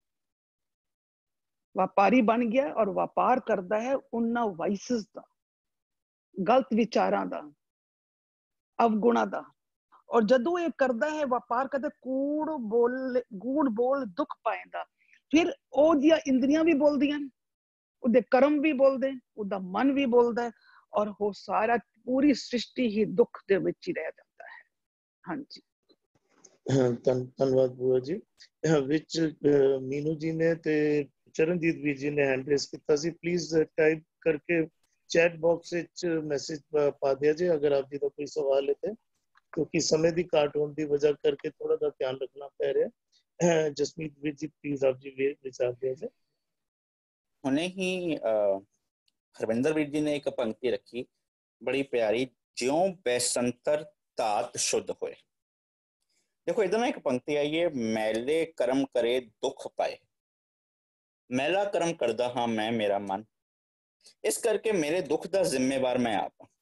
ਵਪਾਰੀ ਬਣ ਗਿਆ, ਔਰ ਵਪਾਰ ਕਰਦਾ ਹੈ ਉਹਨਾਂ ਵਾਈਸਸ ਦਾ, ਗਲਤ ਵਿਚਾਰਾਂ ਦਾ, ਅਵਗੁਣਾ ਦਾ। ਔਰ ਜਦੋਂ ਇਹ ਕਰਦਾ ਹੈ, ਵਪਾਰ ਕਰਦਾ, ਕੂੜ ਬੋਲ ਦੁੱਖ ਪਾਏਂਦਾ, ਫਿਰ ਉਹਦੀਆਂ ਇੰਦਰੀਆਂ ਵੀ ਬੋਲਦੀਆਂ, ਉਹਦੇ ਕਰਮ ਵੀ ਬੋਲਦੇ, ਉਹਦਾ ਮਨ ਵੀ ਬੋਲਦਾ, ਔਰ ਉਹ ਸਾਰਾ ਪੂਰੀ ਸ੍ਰਿਸ਼ਟੀ ਹੀ ਦੁੱਖ ਦੇ ਵਿੱਚ ਹੀ ਰਹਿ ਜਾਂਦਾ ਹੈ। ਹਾਂਜੀ, ਧੰਨਵਾਦ ਬੂਆ ਜੀ। ਵਿੱਚ ਮੀਨੂ ਜੀ ਨੇ ਤੇ ਚਰਨਜੀਤ ਵੀਰ ਜੀ ਨੇ ਹੈਂਡ ਰੇਸ ਕੀਤਾ ਸੀ। ਪਲੀਜ਼ ਟਾਈਪ ਕਰਕੇ ਚੈਟ ਬਾਕਸ ਵਿੱਚ ਮੈਸੇਜ ਪਾ ਦਿਆ ਜੇ ਅਗਰ ਆਪ ਜੀ ਦਾ ਕੋਈ ਸਵਾਲ ਹੈ ਤੇ, ਕਿਉਂਕਿ ਸਮੇਂ ਦੀ ਘਾਟ ਹੋਣ ਦੀ ਵਜ੍ਹਾ ਕਰਕੇ ਥੋੜਾ ਜਿਹਾ ਧਿਆਨ ਰੱਖਣਾ ਪੈ ਰਿਹਾ। ਜਸਮੀਤ ਵੀਰ ਜੀ ਪਲੀਜ਼ ਆਪ ਜੀ ਵਿਚਾਰ ਦਿਆ ਜੇ। ਹੁਣੇ ਹੀ ਹਰਵਿੰਦਰ ਵੀਰ ਜੀ ਨੇ ਇੱਕ ਪੰਕਤੀ ਰੱਖੀ ਬੜੀ ਪਿਆਰੀ, ਜਿਉਂ ਬੈਸੰਤਰ ਧਾਤ ਸ਼ੁੱਧ ਹੋਏ। ਦੇਖੋ ਇਹਦਾ ਨਾ ਇੱਕ ਪੰਕਤੀ ਆਈ ਹੈ, ਮੈਲੇ ਕਰਮ ਕਰੇ ਦੁੱਖ ਪਾਏ। ਮੈਲਾ ਕਰਮ ਕਰਦਾ ਹਾਂ ਮੈਂ, ਮੇਰਾ ਮਨ, ਇਸ ਕਰਕੇ ਮੇਰੇ ਦੁੱਖ ਦਾ ਜ਼ਿੰਮੇਵਾਰ ਮੈਂ ਆਪ ਹਾਂ।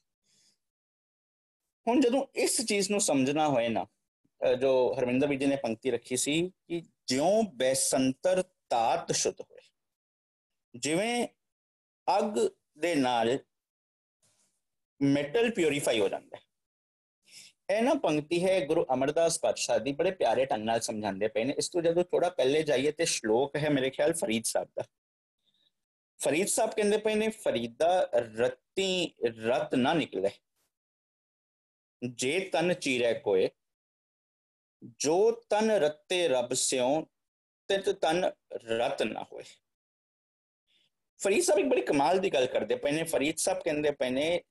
ਹੁਣ ਜਦੋਂ ਇਸ ਚੀਜ਼ ਨੂੰ ਸਮਝਣਾ ਹੋਏ ਨਾ, ਜੋ ਹਰਵਿੰਦਰ ਵੀਰ ਜੀ ਨੇ ਪੰਕਤੀ ਰੱਖੀ ਸੀ ਕਿ ਜਿਉਂ ਬੈਸੰਤਰ ਧਾਤ ਸ਼ੁੱਧ ਹੋਏ, ਜਿਵੇਂ ਅੱਗ ਦੇ ਨਾਲ ਮੈਟਲ ਪਿਉਰੀਫਾਈ ਹੋ ਜਾਂਦਾ ਹੈ। ਇਹ ਨਾ ਪੰਕਤੀ ਹੈ ਗੁਰੂ ਅਮਰਦਾਸ ਪਾਤਸ਼ਾਹ ਦੀ, ਬੜੇ ਪਿਆਰੇ ਢੰਗ ਨਾਲ ਸਮਝਾਉਂਦੇ ਪਏ ਨੇ। ਇਸ ਤੋਂ ਜਦੋਂ ਥੋੜਾ ਪਹਿਲੇ ਜਾਈਏ ਤੇ ਸ਼ਲੋਕ ਹੈ ਮੇਰੇ ਖਿਆਲ ਫਰੀਦ ਸਾਹਿਬ ਦਾ। ਫਰੀਦ ਸਾਹਿਬ ਕਹਿੰਦੇ ਪਏ ਨੇ, ਫਰੀਦਾ ਰੱਤੀ ਰਤ ਨਾ ਨਿਕਲੇ, ਜੇ ਤਨ ਚੀਰੈ ਕੋਏ, ਜੋ ਤਨ ਰੱਤੇ ਰੱਬ ਸਿਉ, ਤਿਤ ਤਨ ਰਤ ਨਾ ਹੋਏ। ਫਰੀਦ ਸਾਹਿਬ ਇੱਕ ਬੜੀ ਕਮਾਲ ਦੀ ਗੱਲ ਕਰਦੇ ਪਏ ਨੇ। ਫਰੀਦ ਸਾਹਿਬ ਕਹਿੰਦੇ ਪਏ ਨੇ,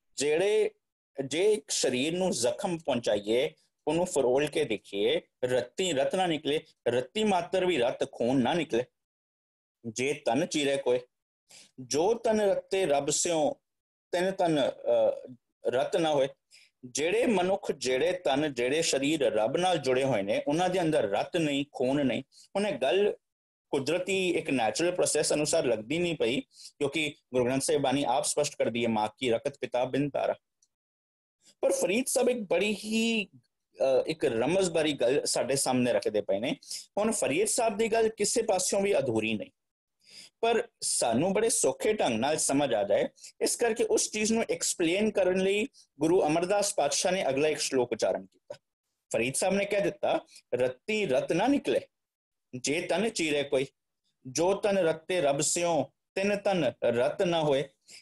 ਜੇ ਇੱਕ ਸਰੀਰ ਨੂੰ ਜ਼ਖਮ ਪਹੁੰਚਾਈਏ, ਉਹਨੂੰ ਫਰੋਲ ਕੇ ਦੇਖੀਏ, ਰੱਤੀ ਰਤ ਨਾ ਨਿਕਲੇ, ਰੱਤੀ ਮਾਤਰ ਵੀ ਰਤ ਖੂਨ ਨਾ ਨਿਕਲੇ। ਜੇ ਤਨ ਚੀਰੇ ਕੋਏ, ਜੋ ਤਨ ਰੱਤੇ ਰੱਬ ਸਿਉ, ਤਿਨ ਤਨ ਰਤ ਨਾ ਹੋਏ। ਜਿਹੜੇ ਮਨੁੱਖ, ਜਿਹੜੇ ਤਨ, ਜਿਹੜੇ ਸਰੀਰ ਰੱਬ ਨਾਲ ਜੁੜੇ ਹੋਏ ਨੇ, ਉਹਨਾਂ ਦੇ ਅੰਦਰ ਰਤ ਨਹੀਂ, ਖੂਨ ਨਹੀਂ। ਹੁਣ ਇਹ ਗੱਲ ਕੁਦਰਤੀ ਇੱਕ ਨੈਚੁਰਲ ਪ੍ਰੋਸੈਸ ਅਨੁਸਾਰ ਲੱਗਦੀ ਨਹੀਂ ਪਈ, ਕਿਉਂਕਿ ਗੁਰੂ ਗ੍ਰੰਥ ਸਾਹਿਬ ਬਾਣੀ ਆਪ ਸਪਸ਼ਟ ਕਰਦੀ ਹੈ, ਮਾਂ ਕੀ ਰਕਤ ਪਿਤਾ ਬਿਨ ਤਾਰਾ। ਪਰ ਫਰੀਦ ਸਾਹਿਬ ਇੱਕ ਬੜੀ ਹੀ ਇੱਕ ਰਮਜ਼ ਭਰੀ ਗੱਲ ਸਾਡੇ ਸਾਹਮਣੇ ਰੱਖਦੇ ਪਏ ਨੇ। ਹੁਣ ਫਰੀਦ ਸਾਹਿਬ ਦੀ ਗੱਲ ਕਿਸੇ ਪਾਸਿਓਂ ਵੀ ਅਧੂਰੀ ਨਹੀਂ, ਪਰ ਸਾਨੂੰ ਬੜੇ ਸੌਖੇ ਢੰਗ ਨਾਲ ਸਮਝ ਆ ਜਾਏ, ਇਸ ਕਰਕੇ ਉਸ ਚੀਜ਼ ਨੂੰ ਐਕਸਪਲੇਨ ਕਰਨ ਲਈ ਗੁਰੂ ਅਮਰਦਾਸ ਪਾਤਸ਼ਾਹ ਨੇ ਅਗਲਾ ਇੱਕ ਸ਼ਲੋਕ ਉਚਾਰਨ ਕੀਤਾ। ਫਰੀਦ ਸਾਹਿਬ ਨੇ ਕਹਿ ਦਿੱਤਾ, ਰੱਤੀ ਰਤ ਨਾ ਨਿਕਲੇ, ਜੇ ਤਨ ਚੀਰੇ ਕੋਈ, ਜੋ ਤਨ ਰੱਤੇ ਰੱਬ ਸਿਉ, ਤਿਨ ਤਨ ਰਤ ਨਾ ਹੋਏ।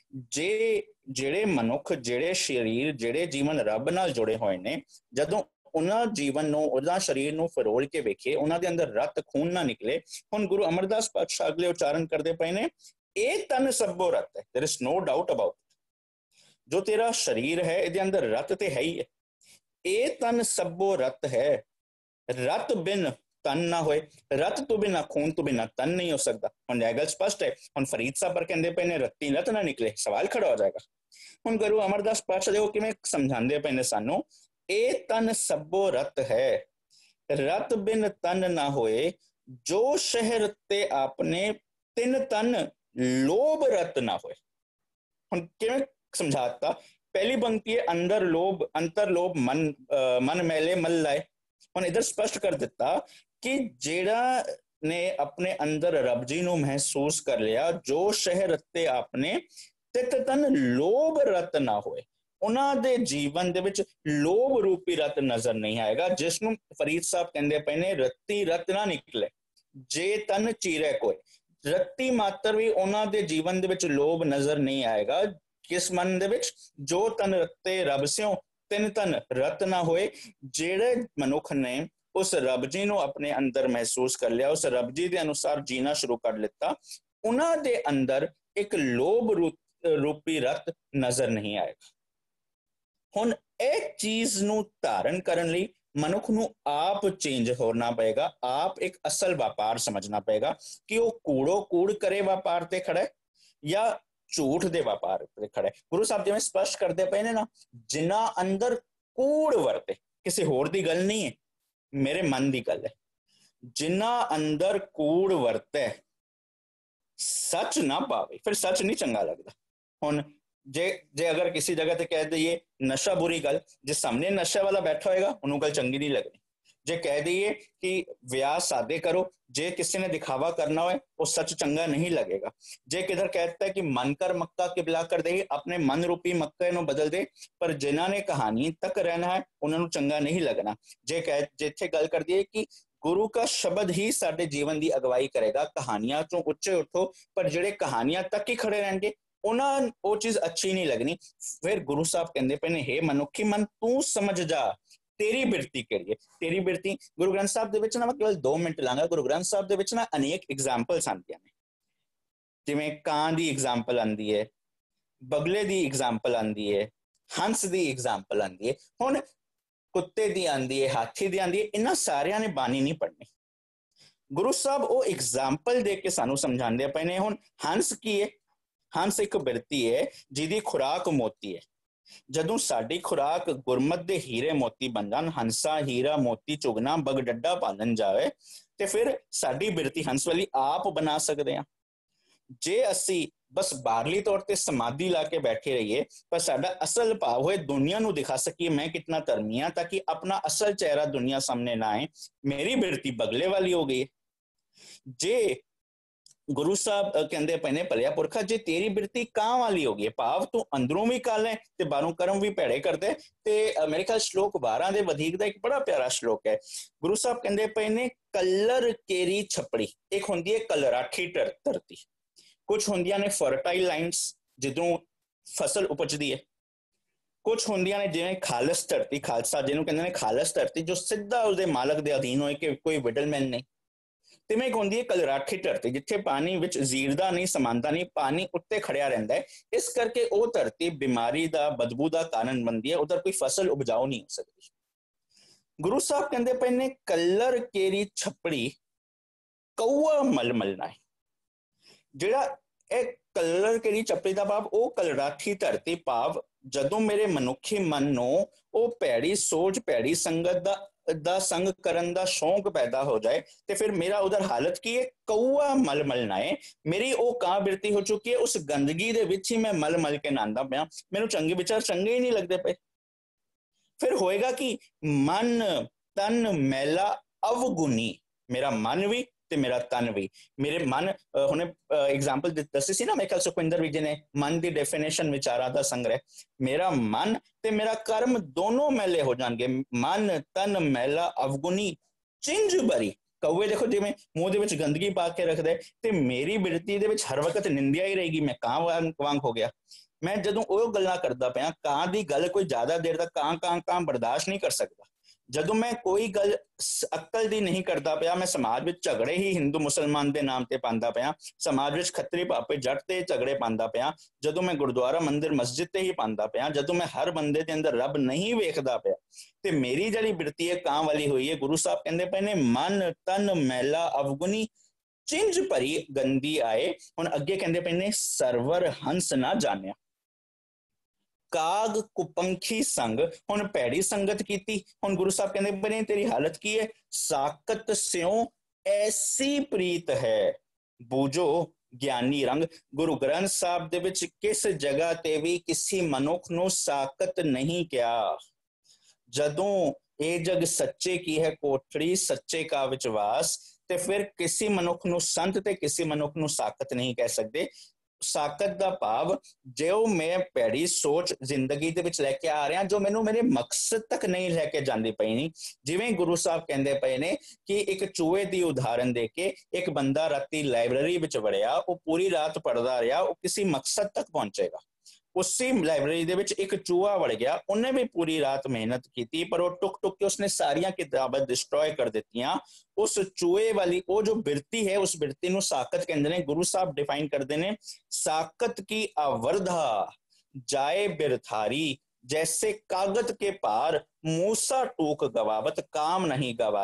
ਜਿਹੜੇ ਮਨੁੱਖ, ਜਿਹੜੇ ਸਰੀਰ, ਜਿਹੜੇ ਜੀਵਨ ਰੱਬ ਨਾਲ ਜੁੜੇ ਹੋਏ ਨੇ, ਜਦੋਂ ਉਹਨਾਂ ਜੀਵਨ ਨੂੰ, ਉਹਨਾਂ ਸਰੀਰ ਨੂੰ ਫਰੋਲ ਕੇ ਵੇਖੇ, ਉਹਨਾਂ ਦੇ ਅੰਦਰ ਰਤ ਖੂਨ ਨਾ ਨਿਕਲੇ। ਹੁਣ ਗੁਰੂ ਅਮਰਦਾਸ ਪਾਤਸ਼ਾਹ ਅਗਲੇ ਉਚਾਰਨ ਕਰਦੇ ਪਏ ਨੇ, ਇਹ ਤਨ ਸਭੋ ਰਤ ਹੈ, there is no doubt about it। ਜੋ ਤੇਰਾ ਸਰੀਰ ਹੈ, ਇਹਦੇ ਅੰਦਰ ਰਤ ਤੇ ਹੈ ਹੀ ਹੈ। ਇਹ ਤਨ ਸਭੋ ਰਤ ਹੈ, ਰਤ ਬਿਨ ਤਨ ਨਾ ਹੋਏ, ਰਤ ਤੋਂ ਬਿਨਾ, ਖੂਨ ਤੋਂ ਬਿਨਾ ਤਨ ਨਹੀਂ ਹੋ ਸਕਦਾ। ਹੁਣ ਇਹ ਗੱਲ ਸਪਸ਼ਟ ਹੈ। ਹੁਣ ਫਰੀਦ ਸਾਹਿਬ ਕਹਿੰਦੇ ਪਏ ਨੇ ਰੱਤੀ ਰਤ ਨਾ ਨਿਕਲੇ, ਸਵਾਲ ਖੜਾ ਹੋ ਜਾਏਗਾ। ਹੁਣ ਗੁਰੂ ਅਮਰਦਾਸ ਪਾਤਸ਼ਾਹ ਦੇਖੋ ਕਿਵੇਂ ਸਮਝਾਉਂਦੇ ਪਏ ਨੇ ਸਾਨੂੰ, ਇਹ ਤਨ ਸਭੋ ਰਤ ਹੈ, ਰਤ ਬਿਨ ਤਨ ਨਾ ਹੋਏ, ਜੋ ਸ਼ਹਿਰ ਤੇ ਆਪਨੇ, ਤਿੰਨ ਤਨ ਲੋਭ ਰਤ ਨਾ ਹੋਏ। ਹੁਣ ਕਿਵੇਂ ਸਮਝਾਤਾ? ਪਹਿਲੀ ਪੰਕਤੀ ਹੈ, ਅੰਦਰ ਲੋਭ, ਅੰਤਰ ਲੋਭ, ਮਨ ਮੈਲੇ ਮਲ ਲਾਏ। ਹੁਣ ਇਧਰ ਸਪਸ਼ਟ ਕਰ ਦਿੱਤਾ ਕਿ ਜਿਹੜਾ ਨੇ ਆਪਣੇ ਅੰਦਰ ਰੱਬ ਜੀ ਨੂੰ ਮਹਿਸੂਸ ਕਰ ਲਿਆ, ਜੋ ਸ਼ਹਿਰ ਤੇ ਆਪਣੇ, ਤਿਤ ਤਨ ਲੋਭ ਰਤ ਨਾ ਹੋਏ, ਉਹਨਾਂ ਦੇ ਜੀਵਨ ਦੇ ਵਿੱਚ ਲੋਭ ਰੂਪੀ ਰਤ ਨਜ਼ਰ ਨਹੀਂ ਆਏਗਾ, ਜਿਸ ਨੂੰ ਫਰੀਦ ਸਾਹਿਬ ਕਹਿੰਦੇ ਪਏ ਨੇ ਰੱਤੀ ਰਤ ਨਾ ਨਿਕਲੇ, ਜੇ ਤਨ ਚੀਰੇ ਕੋਏ। ਰੱਤੀ ਮਾਤਰ ਵੀ ਉਹਨਾਂ ਦੇ ਜੀਵਨ ਦੇ ਵਿੱਚ ਲੋਭ ਨਜ਼ਰ ਨਹੀਂ ਆਏਗਾ। ਕਿਸ ਮਨ ਦੇ ਵਿੱਚ? ਜੋ ਤਨ ਰੱਤੇ ਰੱਬ ਸਿਉ, ਤਿਨ ਤਨ ਰਤ ਨਾ ਹੋਏ। ਜਿਹੜੇ ਮਨੁੱਖ ਨੇ ਉਸ ਰੱਬ ਜੀ ਨੂੰ ਆਪਣੇ ਅੰਦਰ ਮਹਿਸੂਸ ਕਰ ਲਿਆ, ਉਸ ਰੱਬ ਜੀ ਦੇ ਅਨੁਸਾਰ ਜੀਣਾ ਸ਼ੁਰੂ ਕਰ ਲਿੱਤਾ, ਉਹਨਾਂ ਦੇ ਅੰਦਰ ਇੱਕ ਲੋਭ ਰੂਪੀ ਰਤ ਨਜ਼ਰ ਨਹੀਂ ਆਏਗਾ। ਹੁਣ ਇਹ ਚੀਜ਼ ਨੂੰ ਧਾਰਨ ਕਰਨ ਲਈ ਮਨੁੱਖ ਨੂੰ ਆਪ ਚੇਂਜ ਹੋਣਾ ਪਏਗਾ, ਆਪ ਇੱਕ ਅਸਲ ਵਪਾਰ ਸਮਝਣਾ ਪਏਗਾ ਕਿ ਉਹ ਕੂੜੋ ਕੂੜ ਕਰੇ ਵਪਾਰ ਤੇ ਖੜਾ ਹੈ, ਜਾਂ ਝੂਠ ਦੇ ਵਪਾਰ ਤੇ ਖੜਾ ਹੈ। ਗੁਰੂ ਸਾਹਿਬ ਜਿਵੇਂ ਸਪਸ਼ਟ ਕਰਦੇ ਪਏ ਨੇ ਨਾ, ਜਿਨ੍ਹਾਂ ਅੰਦਰ ਕੂੜ ਵਰਤੇ, ਕਿਸੇ ਹੋਰ ਦੀ ਗੱਲ ਨਹੀਂ ਹੈ, ਮੇਰੇ ਮਨ ਦੀ ਗੱਲ ਹੈ, ਜਿਨ੍ਹਾਂ ਅੰਦਰ ਕੂੜ ਵਰਤੇ ਸੱਚ ਨਾ ਪਾਵੇ, ਫਿਰ ਸੱਚ ਨਹੀਂ ਚੰਗਾ ਲੱਗਦਾ। ਹੁਣ ਜੇ ਅਗਰ ਕਿਸੇ ਜਗ੍ਹਾ ਤੇ ਕਹਿ ਦਈਏ ਨਸ਼ਾ ਬੁਰੀ ਗੱਲ, ਜੇ ਸਾਹਮਣੇ ਨਸ਼ਾ ਵਾਲਾ ਬੈਠਾ ਹੋਏਗਾ ਉਹਨੂੰ ਗੱਲ ਚੰਗੀ ਨਹੀਂ ਲੱਗਣੀ। ਜੇ ਕਹਿ ਦਈਏ ਕਿ ਵਿਆਹ ਸਾਦੇ ਕਰੋ, ਜੇ ਕਿਸੇ ਨੇ ਦਿਖਾਵਾ ਕਰਨਾ ਹੋਏ ਉਹ ਸੱਚ ਚੰਗਾ ਨਹੀਂ लगेगा। ਜੇ ਕਿਧਰ कहता है कि मन कर मक्का किबला कर दे, अपने मन रूपी मक्के ਨੂੰ ਬਦਲ ਦੇ, ਪਰ ਜਿਨ੍ਹਾਂ ਨੇ ਕਹਾਣੀ ਤੱਕ ਰਹਿਣਾ ਹੈ ਉਹਨਾਂ ਨੂੰ ਚੰਗਾ ਨਹੀਂ ਲੱਗਣਾ। ਜਿੱਥੇ ਗੱਲ ਕਰਦੀ ਹੈ ਕਿ ਗੁਰੂ का ਸ਼ਬਦ ਹੀ ਸਾਡੇ ਜੀਵਨ ਦੀ ਅਗਵਾਈ ਕਰੇਗਾ, ਕਹਾਣੀਆਂ ਤੋਂ ਉੱਚੇ ਉੱਠੋ, ਪਰ ਜਿਹੜੇ ਕਹਾਣੀਆਂ ਤੱਕ ਹੀ ਖੜੇ ਰਹਿਣਗੇ ਉਹਨਾਂ ਉਹ ਚੀਜ਼ ਅੱਛੀ ਨਹੀਂ ਲੱਗਣੀ। ਫਿਰ ਗੁਰੂ ਸਾਹਿਬ ਕਹਿੰਦੇ ਪਏ ਨੇ, ਹੇ ਮਨੁੱਖੀ ਮਨ ਤੂੰ ਸਮਝ ਜਾ ਤੇਰੀ ਬਿਰਤੀ ਕਿਹੜੀ ਹੈ। ਤੇਰੀ ਬਿਰਤੀ ਗੁਰੂ ਗ੍ਰੰਥ ਸਾਹਿਬ ਦੇ ਵਿੱਚ ਨਾ, ਮੈਂ ਕੇਵਲ 2 ਮਿੰਟ ਲਾਂਗਾ। ਗੁਰੂ ਗ੍ਰੰਥ ਸਾਹਿਬ ਦੇ ਵਿੱਚ ਨਾ ਅਨੇਕ ਐਗਜ਼ਾਮਪਲਸ ਆਉਂਦੀਆਂ ਨੇ, ਜਿਵੇਂ ਕਾਂ ਦੀ ਐਗਜ਼ਾਮਪਲ ਆਉਂਦੀ ਹੈ, ਬਗਲੇ ਦੀ ਐਗਜ਼ਾਮਪਲ ਆਉਂਦੀ ਹੈ, ਹੰਸ ਦੀ ਐਗਜ਼ਾਮਪਲ ਆਉਂਦੀ ਹੈ, ਹੁਣ ਕੁੱਤੇ ਦੀ ਆਉਂਦੀ ਹੈ, ਹਾਥੀ ਦੀ ਆਉਂਦੀ ਹੈ। ਇਹਨਾਂ ਸਾਰਿਆਂ ਨੇ ਬਾਣੀ ਨਹੀਂ ਪੜ੍ਹਨੀ। ਗੁਰੂ ਸਾਹਿਬ ਉਹ ਐਗਜ਼ਾਮਪਲ ਦੇ ਕੇ ਸਾਨੂੰ ਸਮਝਾਉਂਦੇ ਪਏ ਨੇ। ਹੁਣ ਹੰਸ ਕੀ ਹੈ? ਹੰਸ ਇੱਕ ਬਿਰਤੀ ਹੈ ਜਿਹਦੀ ਖੁਰਾਕ ਮੋਤੀ ਹੈ। ਜਦੋਂ ਸਾਡੀ ਖੁਰਾਕ ਗੁਰਮਤ ਦੇ ਹੀਰੇ ਮੋਤੀ ਬਣ ਜਾਣ, ਹੰਸਾ ਹੀਰਾ ਮੋਤੀ ਚੁਗਣਾ ਬਗ ਡੱਡਾ ਪਾਲਣ ਜਾਵੇ, ਤੇ ਫਿਰ ਸਾਡੀ ਬਿਰਤੀ ਹੰਸ ਵਾਲੀ ਆਪ ਬਣਾ ਸਕਦੇ ਹਾਂ। ਜੇ ਅਸੀਂ ਬਸ ਬਾਹਰਲੀ ਤੌਰ ਤੇ ਸਮਾਧੀ ਲਾ ਕੇ ਬੈਠੇ ਰਹੀਏ, ਪਰ ਸਾਡਾ ਅਸਲ ਭਾਵ ਹੋਏ ਦੁਨੀਆ ਨੂੰ ਦਿਖਾ ਸਕੀਏ ਮੈਂ ਕਿਤਨਾ ਧਰਮੀ ਹਾਂ, ਤਾਂ ਕਿ ਆਪਣਾ ਅਸਲ ਚਿਹਰਾ ਦੁਨੀਆ ਸਾਹਮਣੇ ਨਾ ਆਏ, ਮੇਰੀ ਬਿਰਤੀ ਬਗਲੇ ਵਾਲੀ ਹੋ ਗਈ। ਜੇ ਗੁਰੂ ਸਾਹਿਬ ਕਹਿੰਦੇ ਪਏ ਨੇ, ਭਲਿਆ ਪੁਰਖਾ ਜੇ ਤੇਰੀ ਬਿਰਤੀ ਕਾਂ ਵਾਲੀ ਹੋ ਗਈ, ਭਾਵ ਤੂੰ ਅੰਦਰੋਂ ਵੀ ਕਾਲਾ ਹੈ ਤੇ ਬਾਹਰੋਂ ਕਰਮ ਵੀ ਭੈੜੇ ਕਰਦੇ। ਤੇ ਮੇਰੇ ਖਿਆਲ ਸ਼ਲੋਕ 12 ਦੇ ਵਧੇਕ ਦਾ ਇੱਕ ਬੜਾ ਪਿਆਰਾ ਸ਼ਲੋਕ ਹੈ। ਗੁਰੂ ਸਾਹਿਬ ਕਹਿੰਦੇ ਪਏ ਨੇ, ਕਲਰ ਕੇਰੀ ਛਪੜੀ, ਇੱਕ ਹੁੰਦੀ ਹੈ ਕਲਰਾਠੀ ਧਰਤੀ, ਕੁਝ ਹੁੰਦੀਆਂ ਨੇ ਫਰਟਾਈਲ ਲਾਈਨਸ ਜਿੱਧਰੋਂ ਫਸਲ ਉਪਜਦੀ ਹੈ, ਕੁਝ ਹੁੰਦੀਆਂ ਨੇ ਜਿਵੇਂ ਖਾਲਸ ਧਰਤੀ, ਖਾਲਸਾ ਜਿਹਨੂੰ ਕਹਿੰਦੇ ਨੇ ਖਾਲਸ ਧਰਤੀ, ਜੋ ਸਿੱਧਾ ਉਸਦੇ ਮਾਲਕ ਦੇ ਅਧੀਨ ਹੋਏ ਕਿ ਕੋਈ ਮਿਡਲਮੈਨ ਨਹੀਂ। ਤੇ ਮੈਂ ਹੁੰਦੀ ਹੈ ਕਲਰਾਠੀ ਧਰਤੀ, ਜਿੱਥੇ ਪਾਣੀ ਵਿੱਚ ਜ਼ੀਰਦਾ ਨਹੀਂ, ਸਮਾਂਦਾ ਨਹੀਂ, ਪਾਣੀ ਉੱਤੇ ਖੜਿਆ ਰਹਿੰਦਾ ਹੈ। ਇਸ ਕਰਕੇ ਉਹ ਧਰਤੀ ਬਿਮਾਰੀ ਦਾ, ਬਦਬੂ ਦਾ ਕਾਰਨ ਬਣਦੀ ਹੈ, ਉਧਰ ਕੋਈ ਫਸਲ ਉਪਜਾਊ ਨਹੀਂ ਹੋ ਸਕਦੀ। ਗੁਰੂ ਸਾਹਿਬ ਕਹਿੰਦੇ ਪਏ ਨੇ, ਕਲਰ ਕੇਰੀ ਛਪੜੀ ਕਊਆ ਮਲਮਲਣਾ ਹੈ। ਜਿਹੜਾ ਇਹ ਕਲਰ ਕੇਰੀ ਛਪੜੀ ਦਾ ਭਾਵ ਉਹ ਕਲਰਾਠੀ ਧਰਤੀ, ਭਾਵ ਜਦੋਂ ਮੇਰੇ ਮਨੁੱਖੀ ਮਨ ਨੂੰ ਉਹ ਭੈੜੀ ਸੋਚ, ਭੈੜੀ ਸੰਗਤ ਦਾ ਸੰਗ ਕਰਨ ਦਾ ਸ਼ੌਂਕ ਪੈਦਾ ਹੋ ਜਾਏ, ਤੇ ਫਿਰ ਮੇਰਾ ਉਧਰ ਹਾਲਤ ਕੀ ਹੈ? ਕਊਆ ਮਲਮਲਣਾ ਹੈ। ਮੇਰੀ ਉਹ ਕਾਂ ਬਿਰਤੀ ਹੋ ਚੁੱਕੀ ਹੈ, ਉਸ ਗੰਦਗੀ ਦੇ ਵਿੱਚ ਹੀ ਮੈਂ ਮਲ ਕੇ ਨਹਾਉਂਦਾ ਪਿਆ, ਮੈਨੂੰ ਚੰਗੇ ਵਿਚਾਰ ਚੰਗੇ ਹੀ ਨਹੀਂ ਲੱਗਦੇ ਪਏ। ਫਿਰ ਹੋਏਗਾ ਕਿ ਮਨ ਤਨ ਮੈਲਾ ਅਵਗੁਣੀ, ਮੇਰਾ ਮਨ ਵੀ ਤੇ ਮੇਰਾ ਤਨ ਵੀ। ਮੇਰੇ ਮਨ, ਹੁਣੇ ਐਗਜ਼ਾਮਪਲ ਦੱਸੀ ਸੀ ਨਾ ਮੇਰੇ ਖਿਆਲ ਸੁਖਵਿੰਦਰ ਵਿਜੇ ਨੇ, ਮਨ ਦੀ ਡੈਫੀਨੇਸ਼ਨ ਵਿਚਾਰਾਂ ਦਾ ਸੰਗ੍ਰਹਿ। ਮੇਰਾ ਮਨ ਤੇ ਮੇਰਾ ਕਰਮ ਦੋਨੋਂ ਮੈਲੇ ਹੋ ਜਾਣਗੇ। ਮਨ ਤਨ ਮੈਲਾ ਅਵਗੁਣੀ ਚਿੰਜ ਭਰੀ। ਕਊਏ ਦੇਖੋ ਜਿਵੇਂ ਮੂੰਹ ਦੇ ਵਿੱਚ ਗੰਦਗੀ ਪਾ ਕੇ ਰੱਖਦੇ, ਤੇ ਮੇਰੀ ਬਿਰਤੀ ਦੇ ਵਿੱਚ ਹਰ ਵਕਤ ਨਿੰਦਿਆ ਹੀ ਰਹੇਗੀ, ਮੈਂ ਕਾਂ ਵਾਂਗ ਹੋ ਗਿਆ। ਮੈਂ ਜਦੋਂ ਉਹ ਗੱਲਾਂ ਕਰਦਾ ਪਿਆ, ਕਾਂ ਦੀ ਗੱਲ ਕੋਈ ਜ਼ਿਆਦਾ ਦੇਰ ਤੱਕ ਕਾਂ ਬਰਦਾਸ਼ਤ ਨਹੀਂ ਕਰ ਸਕਦਾ। ਜਦੋਂ ਮੈਂ ਕੋਈ ਗੱਲ ਅਕਲ ਦੀ ਨਹੀਂ ਕਰਦਾ ਪਿਆ, ਮੈਂ ਸਮਾਜ ਵਿੱਚ ਝਗੜੇ ਹੀ ਹਿੰਦੂ ਮੁਸਲਮਾਨ ਦੇ ਨਾਮ ਤੇ ਪਾਉਂਦਾ ਪਿਆ, ਸਮਾਜ ਵਿੱਚ ਖੱਤਰੀ ਪਾਪੇ ਜੱਟ ਤੇ ਝਗੜੇ ਪਾਉਂਦਾ ਪਿਆ, ਜਦੋਂ ਮੈਂ ਗੁਰਦੁਆਰਾ ਮੰਦਿਰ ਮਸਜਿਦ ਤੇ ਹੀ ਪਾਉਂਦਾ ਪਿਆ, ਜਦੋਂ ਮੈਂ ਹਰ ਬੰਦੇ ਦੇ ਅੰਦਰ ਰੱਬ ਨਹੀਂ ਵੇਖਦਾ ਪਿਆ, ਤੇ ਮੇਰੀ ਜਿਹੜੀ ਬਿਰਤੀ ਹੈ ਕਾਂ ਵਾਲੀ ਹੋਈ ਹੈ। ਗੁਰੂ ਸਾਹਿਬ ਕਹਿੰਦੇ ਪਏ ਨੇ, ਮਨ ਤਨ ਮੈਲਾ ਅਵਗੁਣੀ ਚਿੰਜ ਭਰੀ ਗੰਦੀ ਆਏ। ਹੁਣ ਅੱਗੇ ਕਹਿੰਦੇ ਪਏ ਨੇ, ਸਰਵਰ ਹੰਸ ਨਾ ਜਾਣਿਆ ਕਾਗ ਕੁਪੰਖੀ ਸੰਗ। ਹੁਣ ਭੈੜੀ ਸੰਗਤ ਕੀਤੀ। ਹੁਣ ਗੁਰੂ ਸਾਹਿਬ ਕਹਿੰਦੇ ਪਏ ਨੇ, ਤੇਰੀ ਹਾਲਤ ਕੀ ਹੈ? ਸਾਕਤ ਸਿਉ ਐਸੀ ਪ੍ਰੀਤ ਹੈ ਬੂਝੋ ਗਿਆਨੀ ਰੰਗ। ਗੁਰੂ ਗ੍ਰੰਥ ਸਾਹਿਬ ਦੇ ਵਿੱਚ ਕਿਸ ਜਗ੍ਹਾ ਤੇ ਵੀ ਕਿਸੇ ਮਨੁੱਖ ਨੂੰ ਸਾਕਤ ਨਹੀਂ ਕਿਹਾ। ਜਦੋਂ ਇਹ ਜਗ ਸੱਚੇ ਕੀ ਹੈ ਕੋਠੜੀ, ਸੱਚੇ ਕਾ ਵਿਚਵਾਸ, ਤੇ ਫਿਰ ਕਿਸੇ ਮਨੁੱਖ ਨੂੰ ਸੰਤ ਤੇ ਕਿਸੇ ਮਨੁੱਖ ਨੂੰ ਸਾਕਤ ਨਹੀਂ ਕਹਿ ਸਕਦੇ। ਸਾਕਤ ਦਾ ਭਾਵ ਜੋ ਮੈਂ ਭੈੜੀ ਸੋਚ ਜ਼ਿੰਦਗੀ ਦੇ ਵਿੱਚ ਲੈ ਕੇ ਆ ਰਿਹਾ, ਜੋ ਮੈਨੂੰ ਮੇਰੇ ਮਕਸਦ ਤੱਕ ਨਹੀਂ ਲੈ ਕੇ ਜਾਂਦੀ ਪਈ ਨਹੀਂ। ਜਿਵੇਂ ਗੁਰੂ ਸਾਹਿਬ ਕਹਿੰਦੇ ਪਏ ਨੇ ਕਿ ਇੱਕ ਚੂਹੇ ਦੀ ਉਦਾਹਰਨ ਦੇ ਕੇ, ਇੱਕ ਬੰਦਾ ਰਾਤੀ ਲਾਇਬ੍ਰੇਰੀ ਵਿੱਚ ਵੜਿਆ, ਉਹ ਪੂਰੀ ਰਾਤ ਪੜ੍ਹਦਾ ਰਿਹਾ, ਉਹ ਕਿਸੇ ਮਕਸਦ ਤੱਕ ਪਹੁੰਚੇਗਾ। ਉਸੇ ਲਾਇਬ੍ਰੇਰੀ ਦੇ ਵਿੱਚ ਇੱਕ ਚੂਹਾ ਵੜ ਗਿਆ, ਉਹਨੇ ਵੀ ਪੂਰੀ ਰਾਤ ਮਿਹਨਤ ਕੀਤੀ, ਪਰ ਉਹ ਟੁਕ ਕੇ ਉਸਨੇ ਸਾਰੀਆਂ ਕਿਤਾਬਾਂ ਡਿਸਟਰੋਏ ਕਰ ਦਿੱਤੀਆਂ। ਉਸ ਚੂਹੇ ਵਾਲੀ ਉਹ ਜੋ ਬਿਰਤੀ ਹੈ, ਉਸ ਬਿਰਤੀ ਨੂੰ ਸਾਕਤ ਕਹਿੰਦੇ ਨੇ। ਗੁਰੂ ਸਾਹਿਬ ਡਿਫਾਈਨ ਕਰਦੇ ਨੇ, ਸਾਕਤ ਕੀ ਅਵਰਧਾ ਜਾਏ ਬਿਰਥਾਰੀ, ਜੈਸੇ ਕਾਗਤ ਕੇ ਪਾਰ मूसा टूक गवावत काम नहीं गवारी।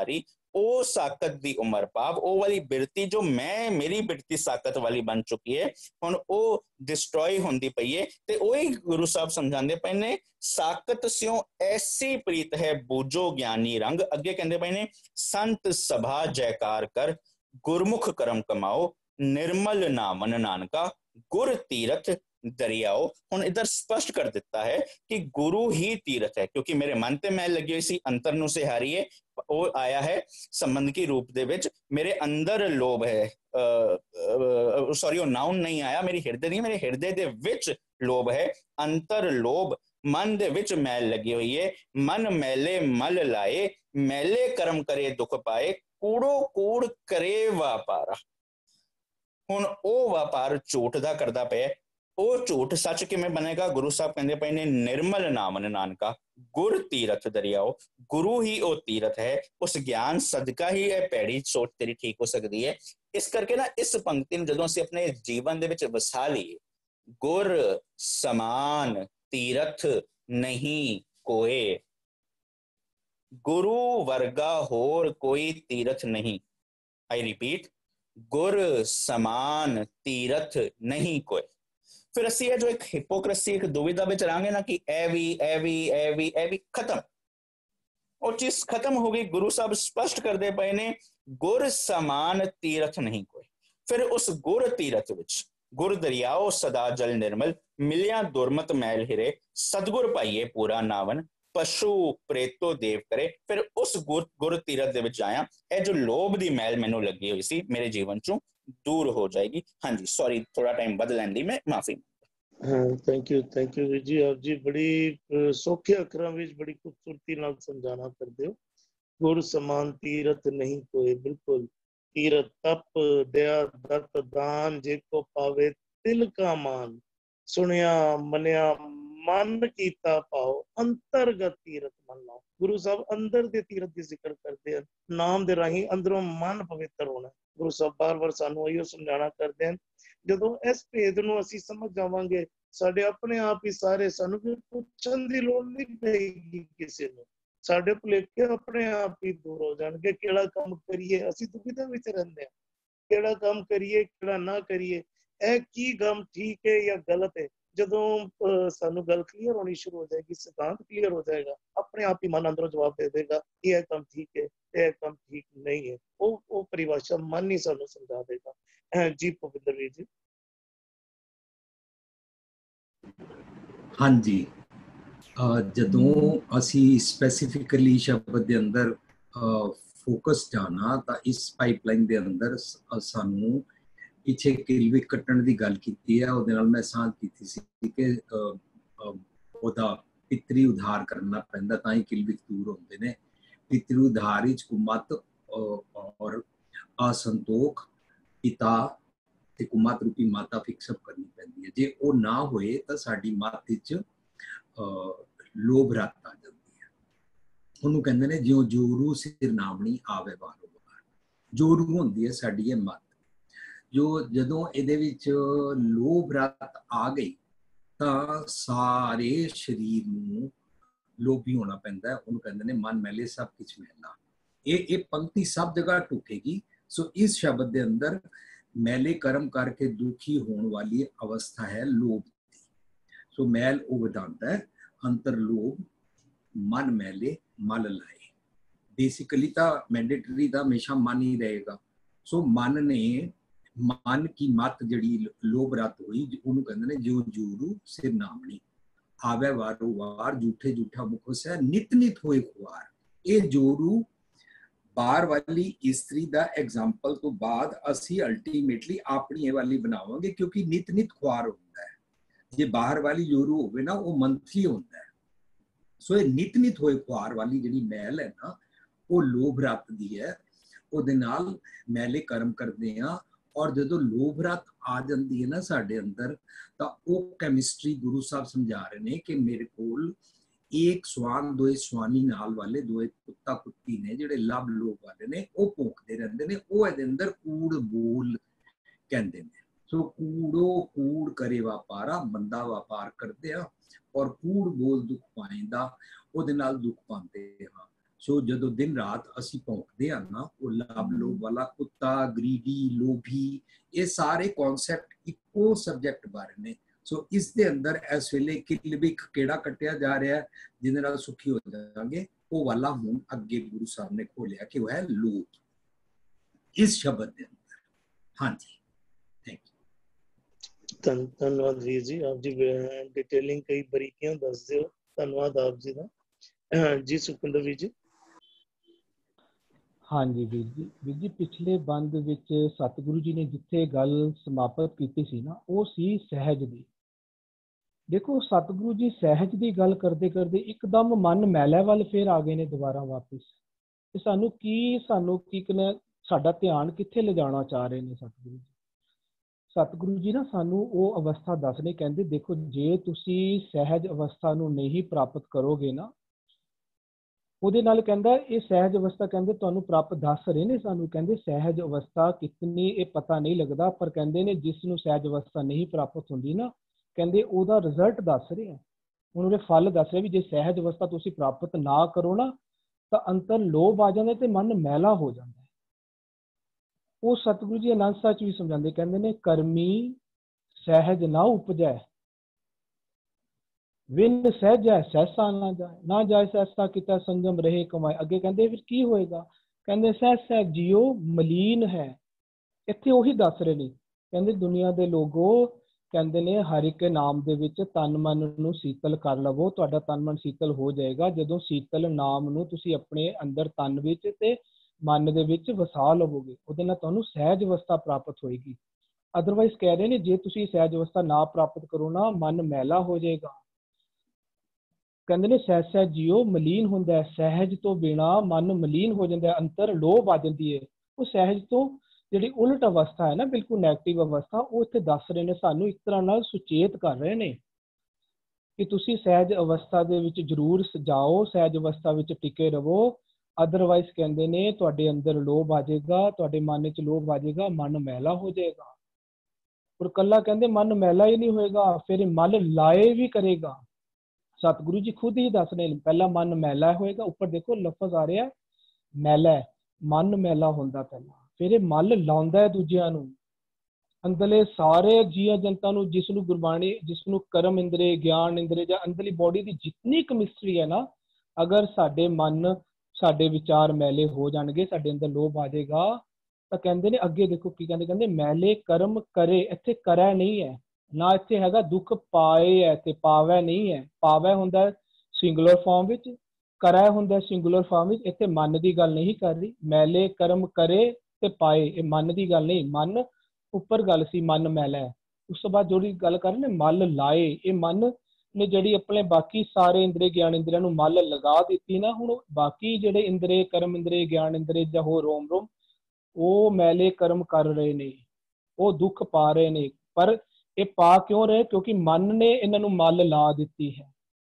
ਉਹ ਸਾਕਤ ਦੀ ਉਮਰ, ਭਾਵ ਉਹ ਵਾਲੀ ਬਿਰਤੀ ਜੋ ਮੇਰੀ ਬਿਰਤੀ ਸਾਕਤ ਵਾਲੀ ਬਣ ਚੁੱਕੀ ਹੈ, ਹੁਣ ਉਹ ਡਿਸਟਰੋਏ ਹੁੰਦੀ ਪਈ ਹੈ। ਤੇ ਉਹੀ ਗੁਰੂ ਸਾਹਿਬ ਸਮਝਾਉਂਦੇ ਪਏ ਨੇ, ਸਾਕਤ ਸਿਓ ਐਸੀ ਪ੍ਰੀਤ ਹੈ ਬੂਝੋ ਗਿਆਨੀ ਰੰਗ। ਅੱਗੇ ਕਹਿੰਦੇ ਪਏ ਨੇ, ਸੰਤ ਸਭਾ ਜੈਕਾਰ ਕਰ ਗੁਰਮੁਖ ਕਰਮ ਕਮਾਓ, ਨਿਰਮਲ ਨਾਮਨ ਨਾਨਕਾ ਗੁਰ ਤੀਰਥ ਦਰਿਆਓ। ਹੁਣ ਇਧਰ ਸਪਸ਼ਟ ਕਰ ਦਿੱਤਾ ਹੈ ਕਿ ਗੁਰੂ ਹੀ ਤੀਰਥ ਹੈ, ਕਿਉਂਕਿ ਮੇਰੇ ਮਨ ਤੇ ਮੈਲ ਲੱਗੀ ਹੋਈ ਸੀ, ਅੰਤਰ ਨੂੰ ਸਿਹਾਰੀਏ, ਉਹ ਆਇਆ ਹੈ ਸੰਬੰਧ ਕੀ ਰੂਪ ਦੇ ਵਿੱਚ। ਮੇਰੇ ਅੰਦਰ ਲੋਭ ਹੈ, ਸੌਰੀ ਉਹ ਨਾਉਨ ਨਹੀਂ ਆਇਆ, ਮੇਰੀ ਹਿਰਦੇ ਨਹੀਂ, ਮੇਰੇ ਹਿਰਦੇ ਦੇ ਵਿੱਚ ਲੋਭ ਹੈ, ਅੰਤਰ ਲੋਭ। ਮਨ ਦੇ ਵਿੱਚ ਮੈਲ ਲੱਗੀ ਹੋਈ ਹੈ, ਮਨ ਮੈਲੇ ਮਲ ਲਾਏ, ਮੈਲੇ ਕਰਮ ਕਰੇ ਦੁੱਖ ਪਾਏ, ਕੂੜੋ ਕੂੜ ਕਰੇ ਵਾਪਾਰਾ। ਹੁਣ ਉਹ ਵਪਾਰ ਝੂਠ ਦਾ ਕਰਦਾ ਪਿਆ, ਉਹ ਝੂਠ ਸੱਚ ਕਿਵੇਂ ਬਣੇਗਾ? ਗੁਰੂ ਸਾਹਿਬ ਕਹਿੰਦੇ ਪਏ ਨੇ, ਨਿਰਮਲ ਨਾਮਨ ਨਾਨਕਾ ਗੁਰ ਤੀਰਥ ਦਰਿਆਓ। ਗੁਰੂ ਹੀ ਉਹ ਤੀਰਥ ਹੈ, ਉਸ ਗਿਆਨ ਸਦਕਾ ਹੀ ਇਹ ਭੈੜੀ ਸੋਚ ਤੇਰੀ ਠੀਕ ਹੋ ਸਕਦੀ ਹੈ। ਇਸ ਕਰਕੇ ਨਾ ਇਸ ਪੰਕਤੀ ਨੂੰ ਜਦੋਂ ਅਸੀਂ ਆਪਣੇ ਜੀਵਨ ਦੇ ਵਿੱਚ ਵਸਾ ਲਈਏ, ਗੁਰ ਸਮਾਨ ਤੀਰਥ ਨਹੀਂ ਕੋਏ, ਗੁਰੂ ਵਰਗਾ ਹੋਰ ਕੋਈ ਤੀਰਥ ਨਹੀਂ। ਆਈ ਰਿਪੀਟ, ਗੁਰ ਸਮਾਨ ਤੀਰਥ ਨਹੀਂ ਕੋਏ। ਫਿਰ ਅਸੀਂ ਇਹ ਜੋ ਇੱਕ ਹਿਪੋਕ੍ਰੇਸੀ, ਇੱਕ ਦੁਵਿਧਾ ਵਿੱਚ ਰਹਾਂਗੇ ਨਾ ਕਿ ਇਹ ਵੀ ਖਤਮ, ਉਹ ਚੀਜ਼ ਖਤਮ ਹੋ ਗਈ। ਗੁਰੂ ਸਾਹਿਬ ਸਪਸ਼ਟ ਕਰਦੇ ਪਏ ਨੇ, ਗੁਰ ਸਮਾਨ ਤੀਰਥ ਨਹੀਂ ਕੋਈ। ਫਿਰ ਉਸ ਗੁਰ ਤੀਰਥ ਵਿੱਚ ਗੁਰ ਦਰਿਆਓ ਸਦਾ ਜਲ ਨਿਰਮਲ, ਮਿਲਿਆ ਦੁਰਮਤ ਮੈਲ ਹਿਰੇ, ਸਤਗੁਰ ਪਾਈਏ ਪੂਰਾ ਨਾਵਨ, ਪਸ਼ੂ ਪ੍ਰੇਤੋ ਦੇਵ ਕਰੇ। ਫਿਰ ਉਸ ਗੁਰ ਤੀਰਥ ਦੇ ਵਿੱਚ ਆਇਆ, ਇਹ ਜੋ ਲੋਭ ਦੀ ਮੈਲ ਮੈਨੂੰ ਲੱਗੀ ਹੋਈ ਸੀ ਮੇਰੇ ਜੀਵਨ ਚੋਂ ਦੂਰ ਹੋ ਜਾਏਗੀ। ਹਾਂਜੀ, ਸੌਰੀ ਥੋੜਾ ਟਾਈਮ ਵੱਧ ਲੈਣ ਦੀ ਮੈਂ ਮਾਫੀ। ਹਾਂ, ਥੈਂਕ ਯੂ ਵੀਰ ਜੀ। ਆਪ ਜੀ ਬੜੀ ਸੌਖੇ ਅੱਖਰਾਂ ਵਿੱਚ ਬੜੀ ਖੂਬਸੂਰਤੀ ਨਾਲ ਸਮਝਾਣਾ ਕਰਦੇ ਹੋ। ਗੁਰ ਸਮਾਨ ਤੀਰਥ ਨਹੀਂ ਕੋਏ, ਬਿਲਕੁਲ ਤੀਰਥ ਤਪ ਦਇਆ ਦਤ ਦਾਨ ਜੇ ਕੋ ਪਾਵੇ ਤਿਲ ਕਾ ਮਾਨ, ਸੁਣਿਆ ਮੰਨਿਆ ਮਨ ਕੀਤਾ ਪਾਓ, ਅੰਤਰਗਤ ਤੀਰਥ ਮੰਨ ਲਾਓ। ਗੁਰੂ ਸਾਹਿਬ ਅੰਦਰ ਦੇ ਤੀਰਥ ਦੀ ਜ਼ਿਕਰ ਕਰਦੇ ਹਨ, ਨਾਮ ਦੇ ਰਾਹੀਂ ਅੰਦਰੋਂ ਮਨ ਪਵਿੱਤਰ ਹੋਣਾ। ਗੁਰੂ ਸਾਹਿਬ ਬਾਰ-ਬਾਰ ਸਾਨੂੰ ਇਹੋ ਸਮਝਾਣਾ ਕਰਦੇ ਹਨ। ਜਦੋਂ ਇਸ ਭੇਦ ਨੂੰ ਅਸੀਂ ਸਮਝ ਜਾਵਾਂਗੇ, ਸਾਡੇ ਆਪਣੇ ਆਪ ਹੀ ਸਾਰੇ, ਸਾਨੂੰ ਕੋਈ ਪੁੱਛਣ ਦੀ ਲੋੜ ਨਹੀਂ ਪਏਗੀ ਕਿਸੇ ਨੂੰ, ਸਾਡੇ ਭੁਲੇਖੇ ਆਪਣੇ ਆਪ ਹੀ ਦੂਰ ਹੋ ਜਾਣਗੇ। ਕਿਹੜਾ ਕੰਮ ਕਰੀਏ, ਅਸੀਂ ਦੁਵਿਧਾ ਵਿੱਚ ਰਹਿੰਦੇ ਹਾਂ, ਕਿਹੜਾ ਕੰਮ ਕਰੀਏ ਕਿਹੜਾ ਨਾ ਕਰੀਏ, ਇਹ ਕੀ ਕੰਮ ਠੀਕ ਹੈ ਜਾਂ ਗਲਤ ਹੈ। ਜਦੋਂ ਸਾਨੂੰ ਗੱਲ ਕਲੀਅਰ ਹੋਣੀ ਸ਼ੁਰੂ ਹੋ ਜਾਏਗੀ, ਸਿਧਾਂਤ ਕਲੀਅਰ ਹੋ ਜਾਏਗਾ, ਆਪਣੇ ਆਪ ਹੀ ਮਨ ਅੰਦਰੋਂ ਜਵਾਬ ਦੇ ਦੇਗਾ ਕਿ ਇਹ ਕੰਮ ਠੀਕ ਹੈ, ਇਹ ਕੰਮ ਠੀਕ ਨਹੀਂ ਹੈ। ਉਹ ਪਰਿਭਾਸ਼ਾ ਮਨ ਹੀ ਸਾਨੂੰ ਸਮਝਾ ਦੇਗਾ। ਜੀ ਭੁਪਿੰਦਰ ਵੀਰ ਜੀ। ਹਾਂਜੀ, ਜਦੋਂ ਅਸੀਂ ਸਪੈਸੀਫਿਕਲੀ ਸ਼ਬਦ ਦੇ ਅੰਦਰ ਫੋਕਸ ਜਾਣਾ, ਤਾਂ ਇਸ ਪਾਈਪਲਾਈਨ ਦੇ ਅੰਦਰ ਸਾਨੂੰ ਪਿੱਛੇ ਕਿਲਵਿਕ ਕੱਟਣ ਦੀ ਗੱਲ ਕੀਤੀ ਹੈ। ਉਹਦੇ ਨਾਲ ਮੈਂ ਸਾਂਝ ਕੀਤੀ ਸੀ ਕਿ ਉਹਦਾ ਪਿਤਰੀ ਉਧਾਰ ਕਰਨਾ ਪੈਂਦਾ, ਤਾਂ ਹੀ ਕਿਲਵਿਕ ਦੂਰ ਹੁੰਦੇ ਨੇ। ਪਿਤਰੀ ਉਧਾਰ ਵਿੱਚ ਕੁਮਤ ਔਰ ਅਸੰਤੋਖ ਪਿਤਾ ਤੇ ਕੁਮਤ ਰੂਪੀ ਮਾਤਾ ਫਿਕਸਅਪ ਕਰਨੀ ਪੈਂਦੀ ਹੈ। ਜੇ ਉਹ ਨਾ ਹੋਏ ਤਾਂ ਸਾਡੀ ਮੱਤ ਵਿੱਚ ਲੋਭ ਰੱਤ ਆ ਜਾਂਦੀ ਹੈ। ਉਹਨੂੰ ਕਹਿੰਦੇ ਨੇ ਜਿਉਂ ਜੋਰੂ ਸਿਰ ਨਾਮਣੀ ਆਵੇ ਵਾਰੋ ਵਾਰ। ਜੋਰੂ ਹੁੰਦੀ ਹੈ ਸਾਡੀ ਇਹ ਮੱਤ, ਜਦੋਂ ਇਹਦੇ ਵਿੱਚ ਲੋਭ ਰੱਤ ਆ ਗਈ ਤਾਂ ਸਾਰੇ ਸਰੀਰ ਨੂੰ ਲੋਭੀ ਹੋਣਾ ਪੈਂਦਾ। ਉਹਨੂੰ ਕਹਿੰਦੇ ਨੇ ਮਨ ਮੈਲੇ ਸਭ ਕੁਛ ਮੈਲਾ। ਇਹ ਪੰਕਤੀ ਸਭ ਜਗ੍ਹਾ ਟੁਕੇਗੀ। ਸੋ ਇਸ ਸ਼ਬਦ ਦੇ ਅੰਦਰ ਮੈਲੇ ਕਰਮ ਕਰਕੇ ਦੁਖੀ ਹੋਣ ਵਾਲੀ ਅਵਸਥਾ ਹੈ ਲੋਭ ਦੀ। ਸੋ ਮੈਲ ਉਹ ਵਧਾਉਂਦਾ ਹੈ, ਅੰਤਰ ਲੋਭ ਮਨ ਮੈਲੇ ਮਲ ਲਾਏ। ਬੇਸਿਕਲੀ ਤਾਂ ਮੈਂਡੇਟਰੀ ਦਾ ਹਮੇਸ਼ਾ ਮਨ ਹੀ ਰਹੇਗਾ। ਸੋ ਮਨ ਕੀ ਮੱਤ ਜਿਹੜੀ ਲੋਭ ਰੱਤ ਹੋਈ, ਉਹਨੂੰ ਕਹਿੰਦੇ ਨੇ ਜਿਉ ਜੋਰੂ ਸਿਰ ਨਾਮਣੀ ਆਵੇ ਵਾਰੋ ਵਾਰ, ਝੂਠੇ ਝੂਠਾ ਮੁਖ ਵਸਿਆ ਨਿਤ ਨਿਤ ਹੋਏ ਖੁਆਰ। ਇਹ ਜੋਰੂ ਬਾਹਰ ਵਾਲੀ ਇਸਤਰੀ ਦਾ ਐਗਜ਼ਾਮਪਲ ਤੋਂ ਬਾਅਦ ਅਸੀਂ ਅਲਟੀਮੇਟਲੀ ਆਪਣੀ ਇਹ ਵਾਲੀ ਬਣਾਵਾਂਗੇ, ਕਿਉਂਕਿ ਨਿਤ ਨਿਤ ਖੁਆਰ ਹੁੰਦਾ ਹੈ। ਜੇ ਬਾਹਰ ਵਾਲੀ ਜੋਰੂ ਹੋਵੇ ਨਾ, ਉਹ ਮੰਥਲੀ ਹੁੰਦਾ ਹੈ। ਸੋ ਇਹ ਨਿਤ ਨਿਤ ਹੋਏ ਖੁਆਰ ਵਾਲੀ ਜਿਹੜੀ ਮੈਲ ਹੈ ਨਾ, ਉਹ ਲੋਭ ਰੱਤ ਦੀ ਹੈ। ਉਹਦੇ ਨਾਲ ਮੈਲੇ ਕਰਮ ਕਰਦੇ ਹਾਂ, ਔਰ ਜਦੋਂ ਲੋਭ ਰੱਤ ਆ ਜਾਂਦੀ ਹੈ ਨਾ ਸਾਡੇ ਅੰਦਰ, ਤਾਂ ਉਹ ਕੈਮਿਸਟਰੀ ਗੁਰੂ ਸਾਹਿਬ ਸਮਝਾ ਰਹੇ ਨੇ ਕਿ ਮੇਰੇ ਕੋਲ ਇੱਕ ਸਵਾਨ ਦੋਏ ਸਵਾਨੀ ਨਾਲ ਵਾਲੇ ਦੋਏ ਕੁੱਤਾ ਕੁੱਤੀ ਨੇ, ਜਿਹੜੇ ਲੱਭ ਲੋਭ ਵਾਲੇ ਨੇ, ਉਹ ਭੌਂਕਦੇ ਰਹਿੰਦੇ ਨੇ। ਉਹ ਇਹਦੇ ਅੰਦਰ ਕੂੜ ਬੋਲ ਕਹਿੰਦੇ ਨੇ। ਸੋ ਕੂੜੋ ਕੂੜ ਕਰੇ ਵਪਾਰਾ, ਬੰਦਾ ਵਪਾਰ ਕਰਦੇ ਆ ਔਰ ਕੂੜ ਬੋਲ ਦੁੱਖ ਪਾਏਂਦਾ, ਉਹਦੇ ਨਾਲ ਦੁੱਖ ਪਾਉਂਦੇ ਹਾਂ। ਸੋ ਜਦੋਂ ਦਿਨ ਰਾਤ ਅਸੀਂ ਭੌਂਕਦੇ ਹਾਂ ਨਾ, ਉਹ ਲਾਭ ਲੋਭ ਵਾਲਾ ਕੁੱਤਾ, ਗਰੀਡੀ, ਲੋਭੀ, ਇਹ ਸਾਰੇ ਕਨਸੈਪਟ ਇੱਕੋ ਸਬਜੈਕਟ ਬਾਰੇ ਨੇ। ਸੋ ਇਸ ਦੇ ਅੰਦਰ ਇਸ ਵੇਲੇ ਕਿਲਬਿਕ ਕਿਹੜਾ ਕੱਟਿਆ ਜਾ ਰਿਹਾ ਹੈ ਜਿਹਦੇ ਨਾਲ ਸੁਖੀ ਹੋ ਜਾਵਾਂਗੇ, ਉਹ ਵਾਲਾ ਹੁਣ ਅੱਗੇ ਗੁਰੂ ਸਾਹਿਬ ਨੇ ਖੋਲਿਆ ਕਿ ਉਹ ਹੈ ਲੋਭ ਇਸ ਸ਼ਬਦ ਦੇ ਅੰਦਰ। ਹਾਂਜੀ, ਥੈਂਕ ਯੂ। ਧੰਨਵਾਦ ਵੀਰ ਜੀ, ਆਪ ਜੀ ਡਿਟੇਲਿੰਗ ਕਈ ਬਰੀਕੀਆਂ ਦੱਸਦੇ ਹੋ, ਧੰਨਵਾਦ ਆਪ ਜੀ ਦਾ। ਜੀ ਸੁਖਿੰਦਰ ਵੀਰ ਜੀ। ਹਾਂਜੀ ਵੀਰ ਜੀ ਪਿਛਲੇ ਬੰਦ ਵਿੱਚ ਸਤਿਗੁਰੂ ਜੀ ਨੇ ਜਿੱਥੇ ਗੱਲ ਸਮਾਪਤ ਕੀਤੀ ਸੀ ਨਾ, ਉਹ ਸੀ ਸਹਿਜ ਦੀ। ਦੇਖੋ ਸਤਿਗੁਰੂ ਜੀ ਸਹਿਜ ਦੀ ਗੱਲ ਕਰਦੇ ਕਰਦੇ ਇੱਕਦਮ ਮਨ ਮੈਲਾ ਵੱਲ ਫੇਰ ਆ ਗਏ ਨੇ ਦੁਬਾਰਾ ਵਾਪਿਸ। ਤੇ ਸਾਨੂੰ ਕੀ ਕਹਿੰਦੇ, ਸਾਡਾ ਧਿਆਨ ਕਿੱਥੇ ਲਿਜਾਣਾ ਚਾਹ ਰਹੇ ਨੇ ਸਤਿਗੁਰੂ ਜੀ? ਸਤਿਗੁਰੂ ਜੀ ਨਾ ਸਾਨੂੰ ਉਹ ਅਵਸਥਾ ਦੱਸਣੇ, ਕਹਿੰਦੇ ਦੇਖੋ ਜੇ ਤੁਸੀਂ ਸਹਿਜ ਅਵਸਥਾ ਨੂੰ ਨਹੀਂ ਪ੍ਰਾਪਤ ਕਰੋਗੇ ਨਾ, ਉਹਦੇ ਨਾਲ ਕਹਿੰਦਾ ਇਹ ਸਹਿਜ ਅਵਸਥਾ ਕਹਿੰਦੇ ਤੁਹਾਨੂੰ ਪ੍ਰਾਪਤ ਦੱਸ ਰਹੇ ਨੇ ਸਾਨੂੰ, ਕਹਿੰਦੇ ਸਹਿਜ ਅਵਸਥਾ ਕਿਤਨੀ ਇਹ ਪਤਾ ਨਹੀਂ ਲੱਗਦਾ, ਪਰ ਕਹਿੰਦੇ ਨੇ ਜਿਸ ਨੂੰ ਸਹਿਜ ਅਵਸਥਾ ਨਹੀਂ ਪ੍ਰਾਪਤ ਹੁੰਦੀ ਨਾ, ਕਹਿੰਦੇ ਉਹਦਾ ਰਿਜ਼ਲਟ ਦੱਸ ਰਿਹਾ, ਹੁਣ ਉਹਦੇ ਫਲ ਦੱਸ ਰਿਹਾ ਵੀ ਜੇ ਸਹਿਜ ਅਵਸਥਾ ਤੁਸੀਂ ਪ੍ਰਾਪਤ ਨਾ ਕਰੋ ਨਾ ਤਾਂ ਅੰਤਰ ਲੋਭ ਆ ਜਾਂਦਾ ਤੇ ਮਨ ਮੈਲਾ ਹੋ ਜਾਂਦਾ। ਉਹ ਸਤਿਗੁਰੂ ਜੀ ਆਨੰਦ ਸਾਹਿਬ ਚ ਵੀ ਸਮਝਾਉਂਦੇ, ਕਹਿੰਦੇ ਨੇ ਕਰਮੀ ਸਹਿਜ ਨਾ ਉਪਜੈ, ਵਿਨ ਸਹਿਜੈ ਸਹਿਸਾ ਨਾ ਜਾਏ, ਨਾ ਜਾਏ ਸਹਿਸਾ ਕੀਤਾ ਸੰਜਮ ਰਹੇ ਕਮਾਏ। ਅੱਗੇ ਕਹਿੰਦੇ ਫਿਰ ਕੀ ਹੋਏਗਾ? ਕਹਿੰਦੇ ਸਹਿਸਾ ਜੀਓ ਮਲੀਨ ਹੈ। ਇੱਥੇ ਉਹੀ ਦੱਸ ਰਹੇ ਨੇ, ਕਹਿੰਦੇ ਦੁਨੀਆ ਦੇ ਲੋਗੋ ਕਹਿੰਦੇ ਨੇ ਹਰ ਇੱਕ ਨਾਮ ਦੇ ਵਿੱਚ ਤਨ ਮਨ ਨੂੰ ਸੀਤਲ ਕਰ ਲਵੋ, ਤੁਹਾਡਾ ਤਨ ਮਨ ਸੀਤਲ ਹੋ ਜਾਏਗਾ ਜਦੋਂ ਸੀਤਲ ਨਾਮ ਨੂੰ ਤੁਸੀਂ ਆਪਣੇ ਅੰਦਰ ਤਨ ਵਿੱਚ ਤੇ ਮਨ ਦੇ ਵਿੱਚ ਵਸਾ ਲਵੋਗੇ, ਉਹਦੇ ਨਾਲ ਤੁਹਾਨੂੰ ਸਹਿਜ ਅਵਸਥਾ ਪ੍ਰਾਪਤ ਹੋਏਗੀ। ਅਦਰਵਾਈਜ਼ ਕਹਿ ਰਹੇ ਨੇ ਜੇ ਤੁਸੀਂ ਸਹਿਜ ਅਵਸਥਾ ਨਾ ਪ੍ਰਾਪਤ ਕਰੋ ਨਾ, ਮਨ ਮੈਲਾ ਹੋ ਜਾਏਗਾ। ਕਹਿੰਦੇ ਨੇ ਸਹਿਸਾ ਜੀਓ ਮਲੀਨ ਹੁੰਦਾ ਹੈ, ਸਹਿਜ ਤੋਂ ਬਿਨਾ ਮਨ ਮਲੀਨ ਹੋ ਜਾਂਦਾ, ਅੰਤਰ ਲੋਭ ਆ ਜਾਂਦੀ ਹੈ। ਉਹ ਸਹਿਜ ਤੋਂ ਜਿਹੜੀ ਉਲਟ ਅਵਸਥਾ ਹੈ ਨਾ, ਬਿਲਕੁਲ ਨੈਗੇਟਿਵ ਅਵਸਥਾ, ਉਹ ਇੱਥੇ ਦੱਸ ਰਹੇ ਨੇ ਸਾਨੂੰ, ਇੱਕ ਤਰ੍ਹਾਂ ਨਾਲ ਸੁਚੇਤ ਕਰ ਰਹੇ ਨੇ ਕਿ ਤੁਸੀਂ ਸਹਿਜ ਅਵਸਥਾ ਦੇ ਵਿੱਚ ਜ਼ਰੂਰ ਜਾਓ, ਸਹਿਜ ਅਵਸਥਾ ਵਿੱਚ ਟਿਕੇ ਰਹੋ। ਅਦਰਵਾਈਜ਼ ਕਹਿੰਦੇ ਨੇ ਤੁਹਾਡੇ ਅੰਦਰ ਲੋਭ ਆ ਜਾਏਗਾ, ਤੁਹਾਡੇ ਮਨ 'ਚ ਲੋਭ ਆ ਜਾਏਗਾ, ਮਨ ਮੈਲਾ ਹੋ ਜਾਏਗਾ। ਔਰ ਕੱਲਾ ਕਹਿੰਦੇ ਮਨ ਮੈਲਾ ਹੀ ਨਹੀਂ ਹੋਏਗਾ, ਫਿਰ ਮਲ ਲਾਏ ਵੀ ਕਰੇਗਾ। ਸਤਿਗੁਰੂ ਜੀ ਖੁਦ ਹੀ ਦੱਸ ਰਹੇ ਨੇ, ਪਹਿਲਾਂ ਮਨ ਮੈਲਾ ਹੋਏਗਾ, ਉੱਪਰ ਦੇਖੋ ਲਫ਼ਜ਼ ਆ ਰਿਹਾ ਮੈਲਾ, ਮਨ ਮੈਲਾ ਹੁੰਦਾ ਪਹਿਲਾਂ, ਫਿਰ ਇਹ ਮਲ ਲਾਉਂਦਾ ਹੈ ਦੂਜਿਆਂ ਨੂੰ, ਅੰਦਰਲੇ ਸਾਰੇ ਜੀਵ ਜਨਤਾ ਨੂੰ, ਜਿਸ ਨੂੰ ਗੁਰਬਾਣੀ, ਜਿਸ ਨੂੰ ਕਰਮ ਇੰਦਰੀ, ਗਿਆਨ ਇੰਦਰੀ ਜਾਂ ਅੰਦਰਲੀ ਬੋਡੀ ਦੀ ਜਿੰਨੀ ਕੈਮਿਸਟਰੀ ਹੈ ਨਾ, ਅਗਰ ਸਾਡੇ ਮਨ ਸਾਡੇ ਵਿਚਾਰ ਮੈਲੇ ਹੋ ਜਾਣਗੇ, ਸਾਡੇ ਅੰਦਰ ਲੋਭ ਆ ਜਾਏਗਾ, ਤਾਂ ਕਹਿੰਦੇ ਨੇ ਅੱਗੇ ਦੇਖੋ ਕੀ ਕਹਿੰਦੇ, ਕਹਿੰਦੇ ਮੈਲੇ ਕਰਮ ਕਰੇ, ਇੱਥੇ ਕਰੈ ਨਹੀਂ ਹੈ ਨਾ, ਇੱਥੇ ਹੈਗਾ ਦੁੱਖ ਪਾਏ ਹੈ ਤੇ ਪਾਵੈ ਨਹੀਂ ਹੈ। ਪਾਵੈ ਹੁੰਦਾ ਸਿੰਗੂਲਰ ਫਾਰਮ ਵਿੱਚ, ਕਰੈ ਹੁੰਦਾ ਸਿੰਗੂਲਰ ਫਾਰਮ ਵਿੱਚ। ਇੱਥੇ ਮਨ ਦੀ ਗੱਲ ਨਹੀਂ ਕਰ ਰਹੀ, ਮੈਲੇ ਕਰਮ ਕਰੇ ਤੇ ਪਾਏ, ਇਹ ਮਨ ਦੀ ਗੱਲ ਨਹੀਂ। ਮਨ ਉੱਪਰ ਗੱਲ ਸੀ, ਮਨ ਮੈਲਾ ਹੈ। ਉਸ ਤੋਂ ਬਾਅਦ ਜਿਹੜੀ ਗੱਲ ਕਰ ਰਹੇ ਨੇ ਮਲ ਲਾਏ, ਇਹ ਮਨ ਨੇ ਜਿਹੜੀ ਆਪਣੇ ਬਾਕੀ ਸਾਰੇ ਇੰਦਰੀ ਗਿਆਨ ਇੰਦਰੀਆਂ ਨੂੰ ਮਲ ਲਗਾ ਦਿੱਤੀ ਨਾ, ਹੁਣ ਬਾਕੀ ਜਿਹੜੇ ਇੰਦਰੀ ਕਰਮ ਇੰਦਰੀ ਗਿਆਨ ਇੰਦਰੀ ਜਾਂ ਹੋਰ ਰੋਮ ਰੋਮ, ਉਹ ਮੈਲੇ ਕਰਮ ਕਰ ਰਹੇ ਨੇ, ਉਹ ਦੁੱਖ ਪਾ ਰਹੇ ਨੇ। ਪਰ ਇਹ ਪਾ ਕਿਉਂ ਰਹੇ? ਕਿਉਂਕਿ ਮਨ ਨੇ ਇਹਨਾਂ ਨੂੰ ਮਲ ਲਾ ਦਿੱਤੀ ਹੈ,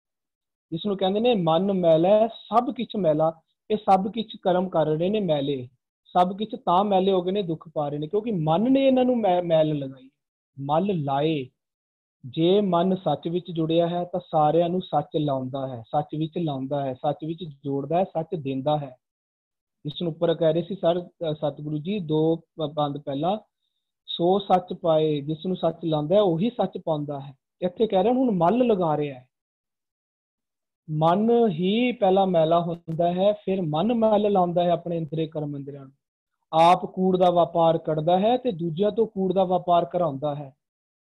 ਜਿਸ ਨੂੰ ਕਹਿੰਦੇ ਨੇ ਮਨ ਮੈਲਾ ਸਭ ਕੁਛ ਮੈਲਾ। ਇਹ ਸਭ ਕੁਛ ਕਰਮ ਕਰ ਰਹੇ ਨੇ ਮੈਲੇ, ਸਭ ਕੁਛ ਤਾਂ ਮੈਲੇ ਹੋ ਗਏ ਨੇ, ਦੁੱਖ ਪਾ ਰਹੇ ਨੇ, ਕਿਉਂਕਿ ਮਨ ਨੇ ਇਹਨਾਂ ਨੂੰ ਮੈਲ ਲਗਾਈ, ਮਲ ਲਾਏ। ਜੇ ਮਨ ਸੱਚ ਵਿੱਚ ਜੁੜਿਆ ਹੈ ਤਾਂ ਸਾਰਿਆਂ ਨੂੰ ਸੱਚ ਲਾਉਂਦਾ ਹੈ, ਸੱਚ ਵਿੱਚ ਲਾਉਂਦਾ ਹੈ, ਸੱਚ ਵਿੱਚ ਜੋੜਦਾ ਹੈ, ਸੱਚ ਦਿੰਦਾ ਹੈ। ਇਸ ਨੂੰ ਉੱਪਰ ਕਹਿ ਰਹੇ ਸੀ ਸਰ ਸਤਿਗੁਰੂ ਜੀ 2 ਬੰਦ ਪਹਿਲਾਂ, ਸੋ ਸੱਚ ਪਾਏ, ਜਿਸ ਨੂੰ ਸੱਚ ਲਾਉਂਦਾ ਹੈ ਉਹੀ ਸੱਚ ਪਾਉਂਦਾ ਹੈ। ਇੱਥੇ ਕਹਿ ਰਹੇ ਹੁਣ ਮਲ ਲਗਾ ਰਿਹਾ ਹੈ, ਮਨ ਹੀ ਪਹਿਲਾਂ ਮੈਲਾ ਹੁੰਦਾ ਹੈ, ਫਿਰ ਮਨ ਮਲ ਲਾਉਂਦਾ ਹੈ ਆਪਣੇ ਇੰਦਰੀ ਕਰਮ ਇੰਦਰੀਆਂ ਨੂੰ। ਆਪ ਕੂੜ ਦਾ ਵਪਾਰ ਕਰਦਾ ਹੈ ਤੇ ਦੂਜਿਆਂ ਤੋਂ ਕੂੜ ਦਾ ਵਪਾਰ ਕਰਾਉਂਦਾ ਹੈ।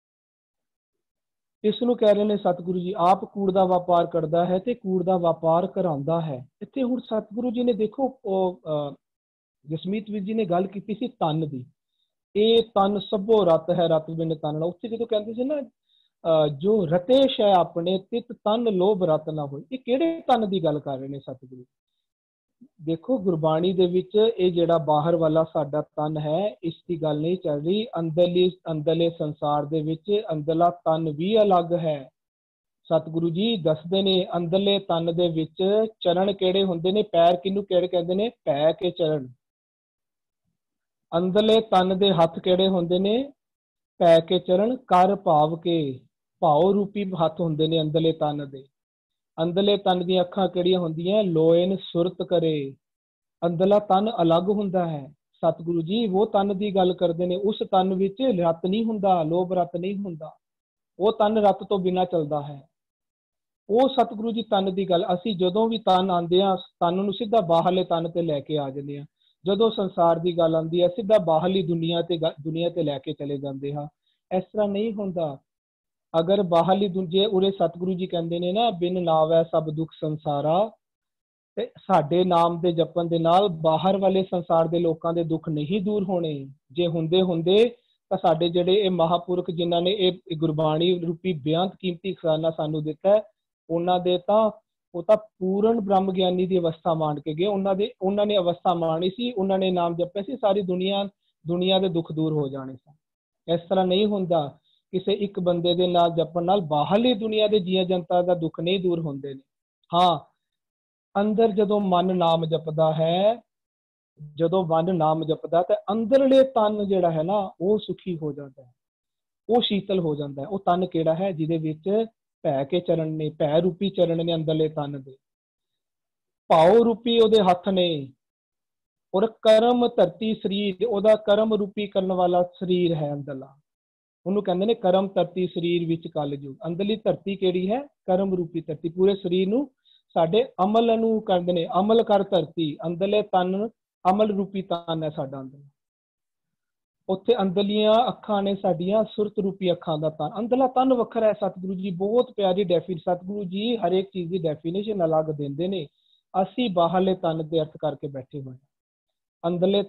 ਇਸ ਨੂੰ ਕਹਿ ਰਹੇ ਨੇ ਸਤਿਗੁਰੂ ਜੀ, ਆਪ ਕੂੜ ਦਾ ਵਪਾਰ ਕਰਦਾ ਹੈ ਤੇ ਕੂੜ ਦਾ ਵਪਾਰ ਕਰਾਉਂਦਾ ਹੈ। ਇੱਥੇ ਹੁਣ ਸਤਿਗੁਰੂ ਜੀ ਨੇ ਦੇਖੋ, ਜਸਮੀਤ ਵੀਰ ਜੀ ਨੇ ਗੱਲ ਕੀਤੀ ਸੀ ਤਨ ਦੀ, ਇਹ ਤਨ ਸਭੋ ਰਤ ਹੈ, ਰਤ ਬਿਨ ਤਨ ਨਾ। ਉੱਥੇ ਜਦੋਂ ਕਹਿੰਦੇ ਸੀ ਨਾ ਜੋ ਰਤੇਸ਼ ਹੈ ਆਪਣੇ ਤਿਤ ਤਨ ਲੋਭ ਰਤ ਨਾ ਹੋਏ, ਇਹ ਕਿਹੜੇ ਤਨ ਦੀ ਗੱਲ ਕਰ ਰਹੇ ਨੇ ਸਤਿਗੁਰੂ? ਦੇਖੋ ਗੁਰਬਾਣੀ ਦੇ ਵਿੱਚ ਇਹ ਜਿਹੜਾ ਬਾਹਰ ਵਾਲਾ ਸਾਡਾ ਤਨ ਹੈ, ਇਸ ਦੀ ਗੱਲ ਨਹੀਂ ਚੱਲ ਰਹੀ। ਅੰਦਰਲੇ ਸੰਸਾਰ ਦੇ ਵਿੱਚ ਅੰਦਰਲਾ ਤਨ ਵੀ ਅਲੱਗ ਹੈ। ਸਤਿਗੁਰੂ ਜੀ ਦੱਸਦੇ ਨੇ ਅੰਦਰਲੇ ਤਨ ਦੇ ਵਿੱਚ ਚਰਨ ਕਿਹੜੇ ਹੁੰਦੇ ਨੇ, ਪੈਰ ਕਿਹਨੂੰ ਕਿਹੜੇ ਕਹਿੰਦੇ ਨੇ? ਪੈ ਕੇ ਚਰਨ। ਅੰਦਰਲੇ ਤਨ ਦੇ ਹੱਥ ਕਿਹੜੇ ਹੁੰਦੇ ਨੇ? ਪੈ ਕੇ ਚਰਨ। ਕਰ ਭਾਵ ਕੇ, ਭਾਵ ਰੂਪੀ ਹੱਥ ਹੁੰਦੇ ਨੇ ਅੰਦਰਲੇ ਤਨ ਦੇ। ਅੰਦਰਲੇ ਤਨ ਦੀਆਂ ਅੱਖਾਂ ਕਿਹੜੀਆਂ ਹੁੰਦੀਆਂ? ਲੋਇਨ ਸੁਰਤ ਕਰੇ। ਅੰਦਰਲਾ ਤਨ ਅਲੱਗ ਹੁੰਦਾ ਹੈ। ਸਤਿਗੁਰੂ ਜੀ ਉਹ ਤਨ ਦੀ ਗੱਲ ਕਰਦੇ ਨੇ। ਉਸ ਤਨ ਵਿੱਚ ਰਤ ਨਹੀਂ ਹੁੰਦਾ, ਲੋਭ ਰਤ ਨਹੀਂ ਹੁੰਦਾ। ਉਹ ਤਨ ਰਤ ਤੋਂ ਬਿਨਾਂ ਚੱਲਦਾ ਹੈ। ਉਹ ਸਤਿਗੁਰੂ ਜੀ ਤਨ ਦੀ ਗੱਲ। ਅਸੀਂ ਜਦੋਂ ਵੀ ਤਨ ਆਉਂਦੇ ਹਾਂ, ਤਨ ਨੂੰ ਸਿੱਧਾ ਬਾਹਰਲੇ ਤਨ ਤੇ ਲੈ ਕੇ ਆ ਜਾਂਦੇ ਹਾਂ। ਜਦੋਂ ਸੰਸਾਰ ਦੀ ਗੱਲ ਆਉਂਦੀ ਹੈ, ਸਿੱਧਾ ਬਾਹਰਲੀ ਦੁਨੀਆ ਤੇ ਲੈ ਕੇ ਚਲੇ ਜਾਂਦੇ ਹਾਂ। ਇਸ ਤਰ੍ਹਾਂ ਨਹੀਂ ਹੁੰਦਾ। ਅਗਰ ਬਾਹਰਲੀ ਜੇ ਉਰੇ ਸਤਿਗੁਰੂ ਜੀ ਕਹਿੰਦੇ ਨੇ ਨਾ, ਬਿਨ ਨਾਵੈ ਸਭ ਦੁੱਖ ਸੰਸਾਰਾ, ਤੇ ਸਾਡੇ ਨਾਮ ਦੇ ਜਪਣ ਦੇ ਨਾਲ ਬਾਹਰ ਵਾਲੇ ਸੰਸਾਰ ਦੇ ਲੋਕਾਂ ਦੇ ਦੁੱਖ ਨਹੀਂ ਦੂਰ ਹੋਣੇ। ਜੇ ਹੁੰਦੇ ਤਾਂ ਸਾਡੇ ਜਿਹੜੇ ਇਹ ਮਹਾਪੁਰਖ ਜਿਨ੍ਹਾਂ ਨੇ ਇਹ ਗੁਰਬਾਣੀ ਰੂਪੀ ਬੇਅੰਤ ਕੀਮਤੀ ਖਜ਼ਾਨਾ ਸਾਨੂੰ ਦਿੱਤਾ ਹੈ, ਉਹਨਾਂ ਦੇ ਤਾਂ ਉਹ ਤਾਂ ਪੂਰਨ ਬ੍ਰਹਮ ਗਿਆਨੀ ਦੀ ਅਵਸਥਾ ਮਾਣ ਕੇ ਗਏ। ਉਹਨਾਂ ਨੇ ਅਵਸਥਾ ਮਾਣੀ ਸੀ, ਉਹਨਾਂ ਨੇ ਨਾਮ ਜਪਿਆ ਸੀ, ਸਾਰੀ ਦੁਨੀਆ ਦੇ ਦੁੱਖ ਦੂਰ ਹੋ ਜਾਣੇ ਸਨ। ਇਸ ਤਰ੍ਹਾਂ ਨਹੀਂ ਹੁੰਦਾ। ਕਿਸੇ ਇੱਕ ਬੰਦੇ ਦੇ ਨਾਲ ਜਪਣ ਨਾਲ ਬਾਹਰਲੀ ਦੁਨੀਆ ਦੇ ਜੀਵ ਜਨਤਾ ਦਾ ਦੁੱਖ ਨਹੀਂ ਦੂਰ ਹੁੰਦੇ ਨੇ। ਹਾਂ, ਅੰਦਰ ਜਦੋਂ ਮਨ ਨਾਮ ਜਪਦਾ ਹੈ, ਜਦੋਂ ਮਨ ਨਾਮ ਜਪਦਾ ਤਾਂ ਅੰਦਰਲੇ ਤਨ ਜਿਹੜਾ ਹੈ ਨਾ, ਉਹ ਸੁਖੀ ਹੋ ਜਾਂਦਾ ਹੈ, ਉਹ ਸ਼ੀਤਲ ਹੋ ਜਾਂਦਾ ਹੈ। ਉਹ ਤਨ ਕਿਹੜਾ ਹੈ? ਜਿਹਦੇ ਵਿੱਚ ਭੈ ਕੇ ਚਰਨ ਨੇ, ਭੈ ਰੂਪੀ ਚਰਨ ਨੇ ਅੰਦਰਲੇ ਤਨ ਦੇ, ਭਾਉ ਰੂਪੀ ਉਹਦੇ ਹੱਥ ਨੇ, ਔਰ ਕਰਮ ਧਰਤੀ ਸਰੀਰ, ਉਹਦਾ ਕਰਮ ਰੂਪੀ ਕਰਨ ਵਾਲਾ ਸਰੀਰ ਹੈ ਅੰਦਰਲਾ। ਉਹਨੂੰ ਕਹਿੰਦੇ ਨੇ ਕਰਮ ਧਰਤੀ ਸਰੀਰ ਵਿੱਚ ਕਲਯੁਗ। ਅੰਦਰਲੀ ਧਰਤੀ ਕਿਹੜੀ ਹੈ? ਕਰਮ ਰੂਪੀ ਧਰਤੀ। ਪੂਰੇ ਸਰੀਰ ਨੂੰ ਸਾਡੇ ਅਮਲ ਨੂੰ ਕਰਦੇ ਨੇ, ਅਮਲ ਕਰ ਧਰਤੀ। ਅੰਦਰਲੇ ਤਨ ਅਮਲ ਰੂਪੀ ਤਨ ਹੈ ਸਾਡਾ ਅੰਦਰ। ਉੱਥੇ ਅੰਦਰਲੀਆਂ ਅੱਖਾਂ ਨੇ ਸਾਡੀਆਂ ਸੁਰਤ ਰੂਪੀ ਅੱਖਾਂ ਦਾ ਤਨ। ਅੰਦਰਲਾ ਤਨ ਵੱਖਰਾ ਹੈ। ਸਤਿਗੁਰੂ ਜੀ ਬਹੁਤ ਪਿਆਰੀ ਸਤਿਗੁਰੂ ਜੀ ਹਰੇਕ ਚੀਜ਼ ਦੀ ਡੈਫੀਨੇਸ਼ਨ ਅਲੱਗ ਦਿੰਦੇ ਨੇ। ਅਸੀਂ ਬਾਹਰਲੇ ਤਨ ਦੇ ਅਰਥ ਕਰਕੇ ਬੈਠੇ ਹੋਏ ਹਾਂ। ਅੰਦਰਲੇ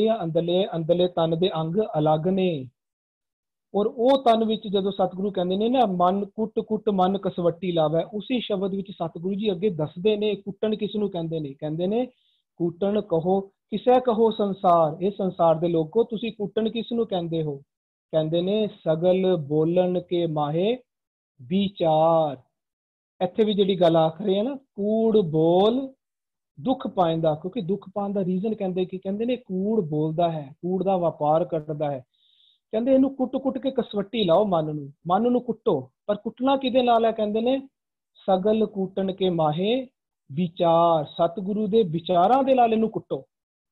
ਤਨ ਦੇ ਅੰਗ ਅਲੱਗ ਨੇ। ਔਰ ਉਹ ਤਨ ਵਿੱਚ ਜਦੋਂ ਸਤਿਗੁਰੂ ਕਹਿੰਦੇ ਨੇ ਨਾ, ਮਨ ਕੁੱਟ ਮਨ ਕਸਵੱਟੀ ਲਾਵੇ, ਉਸੇ ਸ਼ਬਦ ਵਿੱਚ ਸਤਿਗੁਰੂ ਜੀ ਅੱਗੇ ਦੱਸਦੇ ਨੇ ਕੁੱਟਣ ਕਿਸ ਨੂੰ ਕਹਿੰਦੇ ਨੇ। ਕਹਿੰਦੇ ਨੇ ਕੁੱਟਣ ਕਹੋ ਕਿਸੇ ਕਹੋ ਸੰਸਾਰ। ਇਹ ਸੰਸਾਰ ਦੇ ਲੋਕੋ, ਤੁਸੀਂ ਕੁੱਟਣ ਕਿਸ ਨੂੰ ਕਹਿੰਦੇ ਹੋ? ਕਹਿੰਦੇ ਨੇ ਸਗਲ ਬੋਲਣ ਕੇ ਮਾਹੇ ਵਿਚਾਰ। ਇੱਥੇ ਵੀ ਜਿਹੜੀ ਗੱਲ ਆਖ ਰਹੇ ਆ ਨਾ, ਕੂੜ ਬੋਲ ਦੁੱਖ ਪਾਉਂਦਾ। ਕਿਉਂਕਿ ਦੁੱਖ ਪਾਉਣ ਦਾ ਰੀਜ਼ਨ ਕਹਿੰਦੇ ਨੇ ਕੂੜ ਬੋਲਦਾ ਹੈ, ਕੂੜ ਦਾ ਵਪਾਰ ਕਰਦਾ ਹੈ। ਕਹਿੰਦੇ ਇਹਨੂੰ ਕੁੱਟ ਕੇ ਕਸਵੱਟੀ ਲਾਓ, ਮਨ ਨੂੰ ਕੁੱਟੋ। ਪਰ ਕੁੱਟਣਾ ਕਿਹਦੇ ਨਾਲ ਹੈ? ਕਹਿੰਦੇ ਨੇ ਸਗਲ ਕੂਟਣ ਕੇ ਮਾਹੇ ਵਿਚਾਰ। ਸਤਿਗੁਰੂ ਦੇ ਵਿਚਾਰਾਂ ਦੇ ਨਾਲ ਇਹਨੂੰ ਕੁੱਟੋ।